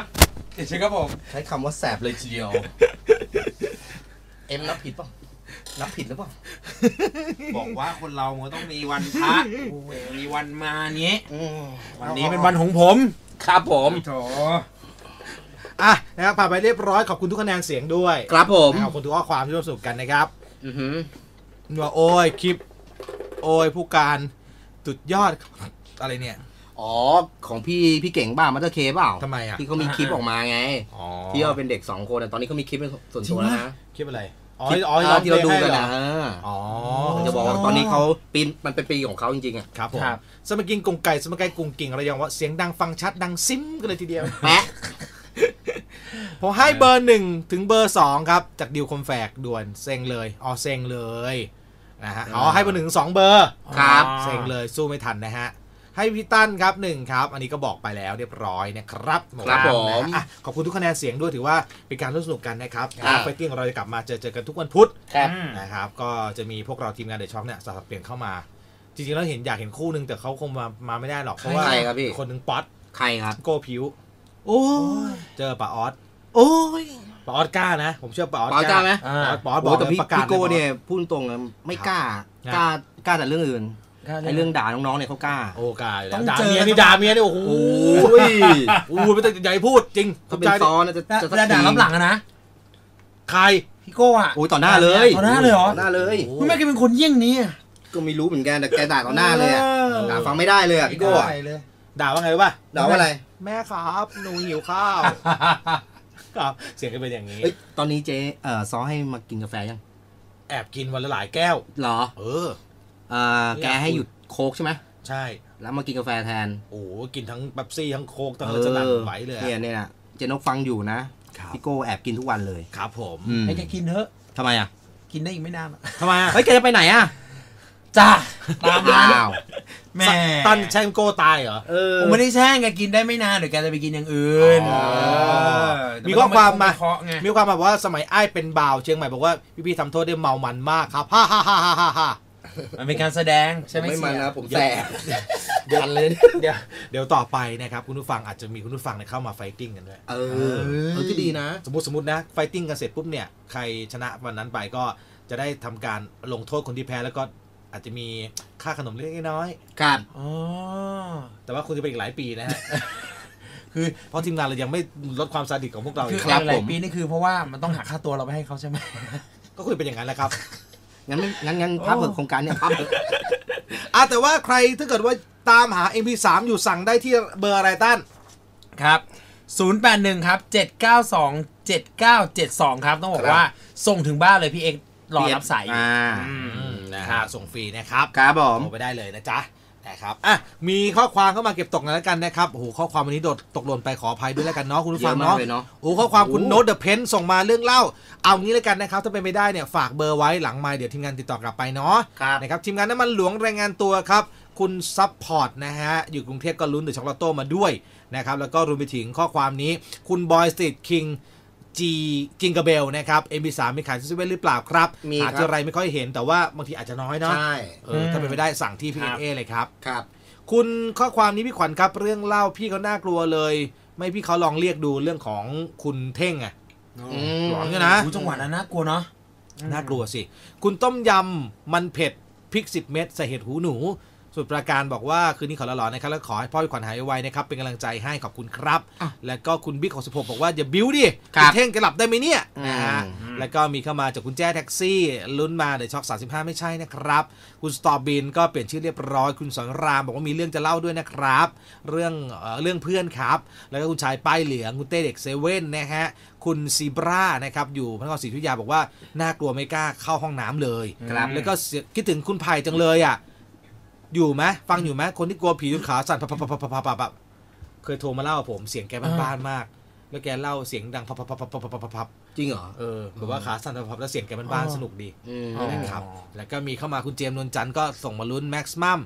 ใช่ครับผมใช้คำว่าแสบเลยทีเดียวเอ็มนับผิดป่ะนับผิดหรือเปล่าบอกว่าคนเรามันต้องมีวันพักมีวันมาเนี้ยวันนี้เป็นวันของผมครับผมโถอ่ะนะครับผ่านไปเรียบร้อยขอบคุณทุกคะแนนเสียงด้วยครับผมขอบคุณทุกข้อความที่ร่วมสนุกกันนะครับอือหือว่าโอ้ยคลิปโอ้ยผู้การสุดยอดอะไรเนี่ยอ๋อของพี่พี่เก่งบ้ามาสเตอร์เคเปล่าทำไมอ่ะที่เขามีคลิปออกมาไงที่เราเป็นเด็กสองคนตอนนี้เขามีคลิปเป็นส่วนตัวแล้วนะคลิปอะไรอ๋อที่เราดูกันนะอ๋อจะบอกว่าตอนนี้เขาปีนมันเป็นปีของเขาจริงๆอ่ะครับผมสมัยกินกุ้งไก่สมัยไก่กุ้งกิ่งอะไรอย่างว่าเสียงดังฟังชัดดังซิมกันเลยทีเดียวแปะพอให้เบอร์หนึ่งถึงเบอร์สองครับจากดิวคอมแฟกด่วนเซ็งเลยอ๋อเซ็งเลยนะฮะอ๋อให้เบอร์หนึ่งสองเบอร์ครับเซ็งเลยสู้ไม่ทันนะฮะให้พี่ตั้นครับหนึ่งครับอันนี้ก็บอกไปแล้วเรียบร้อยนะครับครับผมขอบคุณทุกคะแนนเสียงด้วยถือว่าเป็นการร่วมสนุกกันนะครับไฟติ้งเราจะกลับมาเจอเจอกันทุกวันพุธนะครับก็จะมีพวกเราทีมงานเดอะช็อคเนี่ยสลับเปลี่ยนเข้ามาจริงๆแล้วเห็นอยากเห็นคู่นึงแต่เขาคงมามาไม่ได้หรอกเพราะว่าคนนึงป๊อตใครครับโกผิวโอ้เจอป้าออสโอ้ยป้าออสกล้านะผมเชื่อป้าออสกล้าไหมป้าออสบอกแต่พี่โกเนี่ยพูดตรงๆไม่กล้ากล้ากล้าแต่เรื่องอื่นไอ้เรื่องด่าน้องๆเนี่ยเขากล้าโอ้กล้าแล้วด่าเมียนี่ด่าเมียนี่โอ้โหโอ้โหไม่ต้องใหญ่พูดจริงเขาเป็นซ้อนจะจะด่ารับหลังนะใครพี่โก้อะโอ้ยต่อหน้าเลยต่อหน้าเลยเหรอต่อหน้าเลยคุณแม่แกเป็นคนเยี่ยงนี้ก็ไม่รู้เหมือนกันแต่แกด่าต่อหน้าเลยอะด่าฟังไม่ได้เลยอะพี่โก้ด่าว่าไงรู้ป่ะด่าว่าอะไรแม่ครับหนูหิวข้าวครับเสียงก็เป็นอย่างนี้ตอนนี้เจ๊เอ่อซ้อให้มากินกาแฟยังแอบกินวันละหลายแก้วเหรอเออเอ่อแกให้หยุดโค้กใช่ไหมใช่แล้วมากินกาแฟแทนโอ้กินทั้งเป๊ปซี่ทั้งโค้กทั้งอะไรจะหนักไหวเลยเนี่ยเนี่ยเจนกฟังอยู่นะพี่โก้แอบกินทุกวันเลยครับผมให้แกกินเถอะทำไมอ่ะกินได้อีกไม่นานทำไมอ่ะเฮ้ยแกจะไปไหนอ่ะจ้าตามมาแม่ตันแช่งโก้ตายเหรอผมไม่ได้แช่งแกกินได้ไม่นานเดี๋ยวแกจะไปกินอย่างอื่นมีข้อความมามีความแบบว่าสมัยไอ้เป็นบ่าวเชียงใหม่บอกว่าพี่พี่ทำโทษได้เมามันมากครับฮ่าฮ่าฮ่าฮ่าฮ่ามันเป็นการแสดงใช่ไหมไม่มันนะผมแสบยันเลยเดี๋ยวเดี๋ยวต่อไปนะครับคุณผู้ฟังอาจจะมีคุณผู้ฟังเข้ามาไฟติ้งกันด้วยเออเออที่ดีนะสมมติสมมตินะไฟติ้งกันเสร็จปุ๊บเนี่ยใครชนะวันนั้นไปก็จะได้ทำการลงโทษคนที่แพ้แล้วก็อาจจะมีค่าขนมเล็กน้อยครับอ๋อแต่ว่าคุณจะเป็นอีกหลายปีนะฮะคือเพราะทีมงานเรายังไม่ลดความซาดิสของพวกเราคือหลายปีนี่คือเพราะว่ามันต้องหักค่าตัวเราไปให้เขาใช่ไหมก็คือเป็นอย่างนั้นแหละครับงั้นงั้นงั้นพับเถอะโครงการเนี่ยพับเถอะอ่ะแต่ว่าใครถ้าเกิดว่าตามหา เอ็ม พี สาม อยู่สั่งได้ที่เบอร์อะไรตั้นครับศูนย์ แปด หนึ่งครับเจ็ด เก้า สอง เจ็ด เก้า เจ็ด สองครับต้องบอกว่าส่งถึงบ้านเลยพี่เอกรอรับสายอ่านะครับส่งฟรีนะครับครับผมโทรไปได้เลยนะจ๊ะนะครับอ่ะมีข้อความเข้ามาเก็บตกกันแล้วกันนะครับโอ้โหข้อความวันนี้โดดตกหล่นไปขออภัยด้วยแล้วกันเนาะคุณผู้ฟังเนาะโอ้ข้อความคุณโน้ตเดอะเพนส่งมาเรื่องเล่าเอางี้แล้วกันนะครับถ้าเป็นไปได้เนี่ยฝากเบอร์ไว้หลังไมค์เดี๋ยวทีมงานติดต่อกลับไปเนาะนะครับทีมงานน้ำมันหลวงรายงานตัวครับคุณซัพพอร์ตนะฮะอยู่กรุงเทพก็ลุ้นเดอะช็อกโกแลตโต้มาด้วยนะครับแล้วก็รวมไปถึงข้อความนี้คุณบอยสตรีทคิงจีจิงกาเบลนะครับ เอ็ม พี สาม มีขายที่เซเว่นหรือเปล่าครับหาที่ไรไม่ค่อยเห็นแต่ว่าบางทีอาจจะน้อยเนาะใช่เออถ้าเป็นไปได้สั่งที่ พี เอ็น เอ เลยครับครับคุณข้อความนี้พี่ขวัญครับเรื่องเล่าพี่เขาน่ากลัวเลยไม่พี่เขาลองเรียกดูเรื่องของคุณเท่งอ่ะหลอนกันนะจังหวะนั้นน่ากลัวเนาะน่ากลัวสิคุณต้มยำมันเผ็ดพริกสิบเม็ดใส่เห็ดหูหนูสุดประการบอกว่าคืนนี้ขอละหลอนนะครับแล้วขอให้พ่อพี่ขวัญหายไวนะครับเป็นกำลังใจให้ขอบคุณครับแล้วก็คุณบิ๊กของสิบหกบอกว่าอย่าบิ้วดิคุณเท่งจะหลับได้ไหมเนี่ยนะฮะแล้วก็มีเข้ามาจากคุณแจ้แท็กซี่ลุ้นมาเดี๋ยวช็อกสามสิบห้าไม่ใช่นะครับคุณสตอบินก็เปลี่ยนชื่อเรียบร้อยคุณสอนรามบอกว่ามีเรื่องจะเล่าด้วยนะครับเรื่องเอ่อเรื่องเพื่อนครับแล้วก็คุณชายป้ายเหลืองคุณเต้เด็กเซเว่นนะฮะคุณซีบรานะครับอยู่พระนครศรีอยุธยาบอกว่าน่ากลัวไม่กล้าเข้าห้องน้ำเลยแล้วก็คิดถึงคุณไผ่จังเลยอ่ะอยู่ไหมฟังอยู่ไหมคนที่กลัวผีขาสั่นพับพับพับพับพับเคยโทรมาเล่าผมเสียงแกบ้านๆมากแล้วแกเล่าเสียงดังพับพับพับพับพับพับจริงเหรอเออแบบว่าขาสั่นพับพับแล้วเสียงแกบ้านๆสนุกดีนะครับแล้วก็มีเข้ามาคุณเจมส์นนจันทร์ก็ส่งมาลุ้นแม็กซ์มัม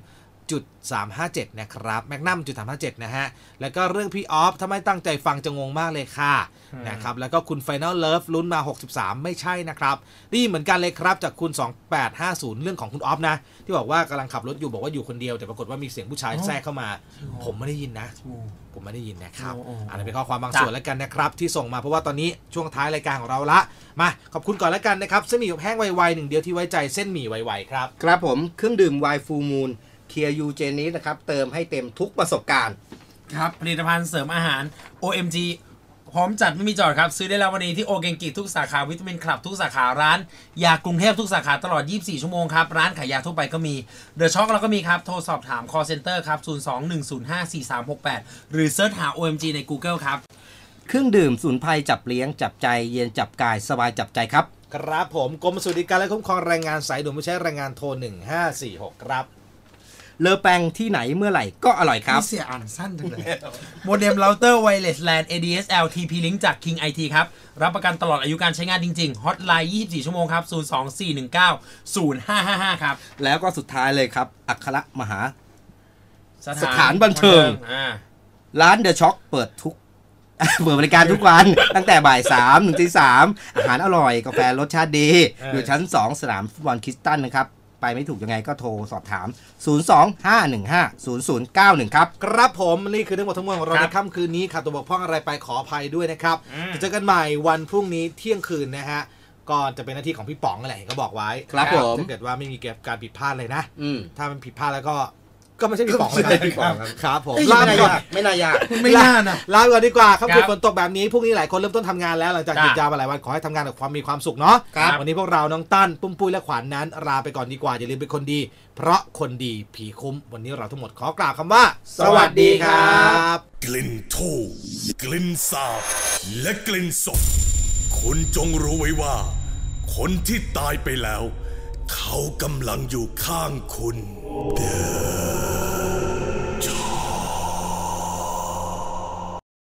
จุดสามห้าเจ็ด นะครับแมกนัมจุดสามห้าเจ็ดนะฮะแล้วก็เรื่องพี่ออฟถ้าไม่ตั้งใจฟังจะงงมากเลยค่ะนะครับแล้วก็คุณ Final Love ลุ้นมาหกสิบสามไม่ใช่นะครับนี่เหมือนกันเลยครับจากคุณสองแปดห้าศูนย์เรื่องของคุณออฟนะที่บอกว่ากำลังขับรถอยู่บอกว่าอยู่คนเดียวแต่ปรากฏว่ามีเสียงผู้ชายแทรกเข้ามาผมไม่ได้ยินนะผมไม่ได้ยินนะครับอันนี้เป็นข้อความบางส่วนแล้วกันนะครับที่ส่งมาเพราะว่าตอนนี้ช่วงท้ายรายการของเราละมาขอบคุณก่อนแล้วกันนะครับเส้นหมี่อบแห้งไวๆหนึ่งเดียวที่ไว้ใจเส้นหมี่ไวๆครับครับผมเครื่องดื่มไวน์ฟูลมูนเคียร์ยูเจนิสนะครับเติมให้เต็มทุกประสบการณ์ครับผลิตภัณฑ์เสริมอาหาร โอ เอ็ม จี พร้อมจัดไม่มีจอดครับซื้อได้แล้ววันนี้ที่โอเกงกิทุกสาขาวิตามินคลับทุกสาขาร้านยากรุงเทพทุกสาขาตลอดยี่สิบสี่ชั่วโมงครับร้านขายยาทั่วไปก็มีเดอะช็อคเราก็มีครับโทรสอบถาม call center ครับศูนย์ สอง หนึ่ง ศูนย์ ห้า สี่ สาม หก แปดหรือเสิร์ชหา โอ เอ็ม จี ใน Google ครับเครื่องดื่มสมุนไพรจับเลี้ยงจับใจเย็นจับกายสบายจับใจครับครับผมกรมสวัสดิการและคุ้มครองแรงงานสายด่วนผู้ใช้แรงงานโทรหนึ่งห้าสี่หกครับเลอแปงที่ไหนเมื่อไหร่ก็อร่อยครับเสียอ่านสั้นจังเลยโมเด็มเราเตอร์ไวเลสแลน เอ ดี เอส แอล ที พี Link จาก King ไอ ที ครับรับประกันตลอดอายุการใช้งานจริงๆฮอตไลน์ยี่สิบสี่ชั่วโมงครับศูนย์ สอง สี่ หนึ่ง เก้า ศูนย์ ห้า ห้า ห้าครับแล้วก็สุดท้ายเลยครับอัครมหาสถานบันเทิงร้านเดอะช็อคเปิดทุกเปิดบริการทุกวัน ตั้งแต่บ่ายสามถึงตีสามอาหารอร่อยกาแฟรสชาติดีอยู่ชั้นสองสนามฟุตบอลคริสตัลนะครับไปไม่ถูกยังไงก็โทรสอบถามศูนย์ สอง ห้า หนึ่ง ห้า ศูนย์ ศูนย์ เก้า หนึ่งครับครับผมนี่คือทั้งหมดทั้งมวลของเราในค่ำคืนนี้ขาดตัวบกพร่องอะไรไปขออภัยด้วยนะครับจะเจอกันใหม่วันพรุ่งนี้เที่ยงคืนนะฮะก็จะเป็นหน้าที่ของพี่ป๋องนั่นแหละก็บอกไว้ครับผมถ้าเกิดว่าไม่มีการผิดพลาดเลยนะถ้ามันผิดพลาดแล้วก็ก็ไม่ใช่พี่ป๋องเลยครับผมลาไปก่อนไม่น่ายากไม่น่านะลาไปก่อนดีกว่าครับคือฝนตกแบบนี้พรุ่งนี้หลายคนเริ่มต้นทำงานแล้วหลังจากหยุดยาวมาหลายวันขอให้ทำงานกับความมีความสุขเนาะวันนี้พวกเราน้องตั้นปุ้มปุ้ยและขวัญนั้นลาไปก่อนดีกว่าอย่าลืมเป็นคนดีเพราะคนดีผีคุ้มวันนี้เราทั้งหมดขอกล่าวคำว่าสวัสดีครับกลิ่นทูบกลิ่นสาบและกลิ่นศพคุณจงรู้ไว้ว่าคนที่ตายไปแล้วเขากำลังอยู่ข้างคุณเด้อ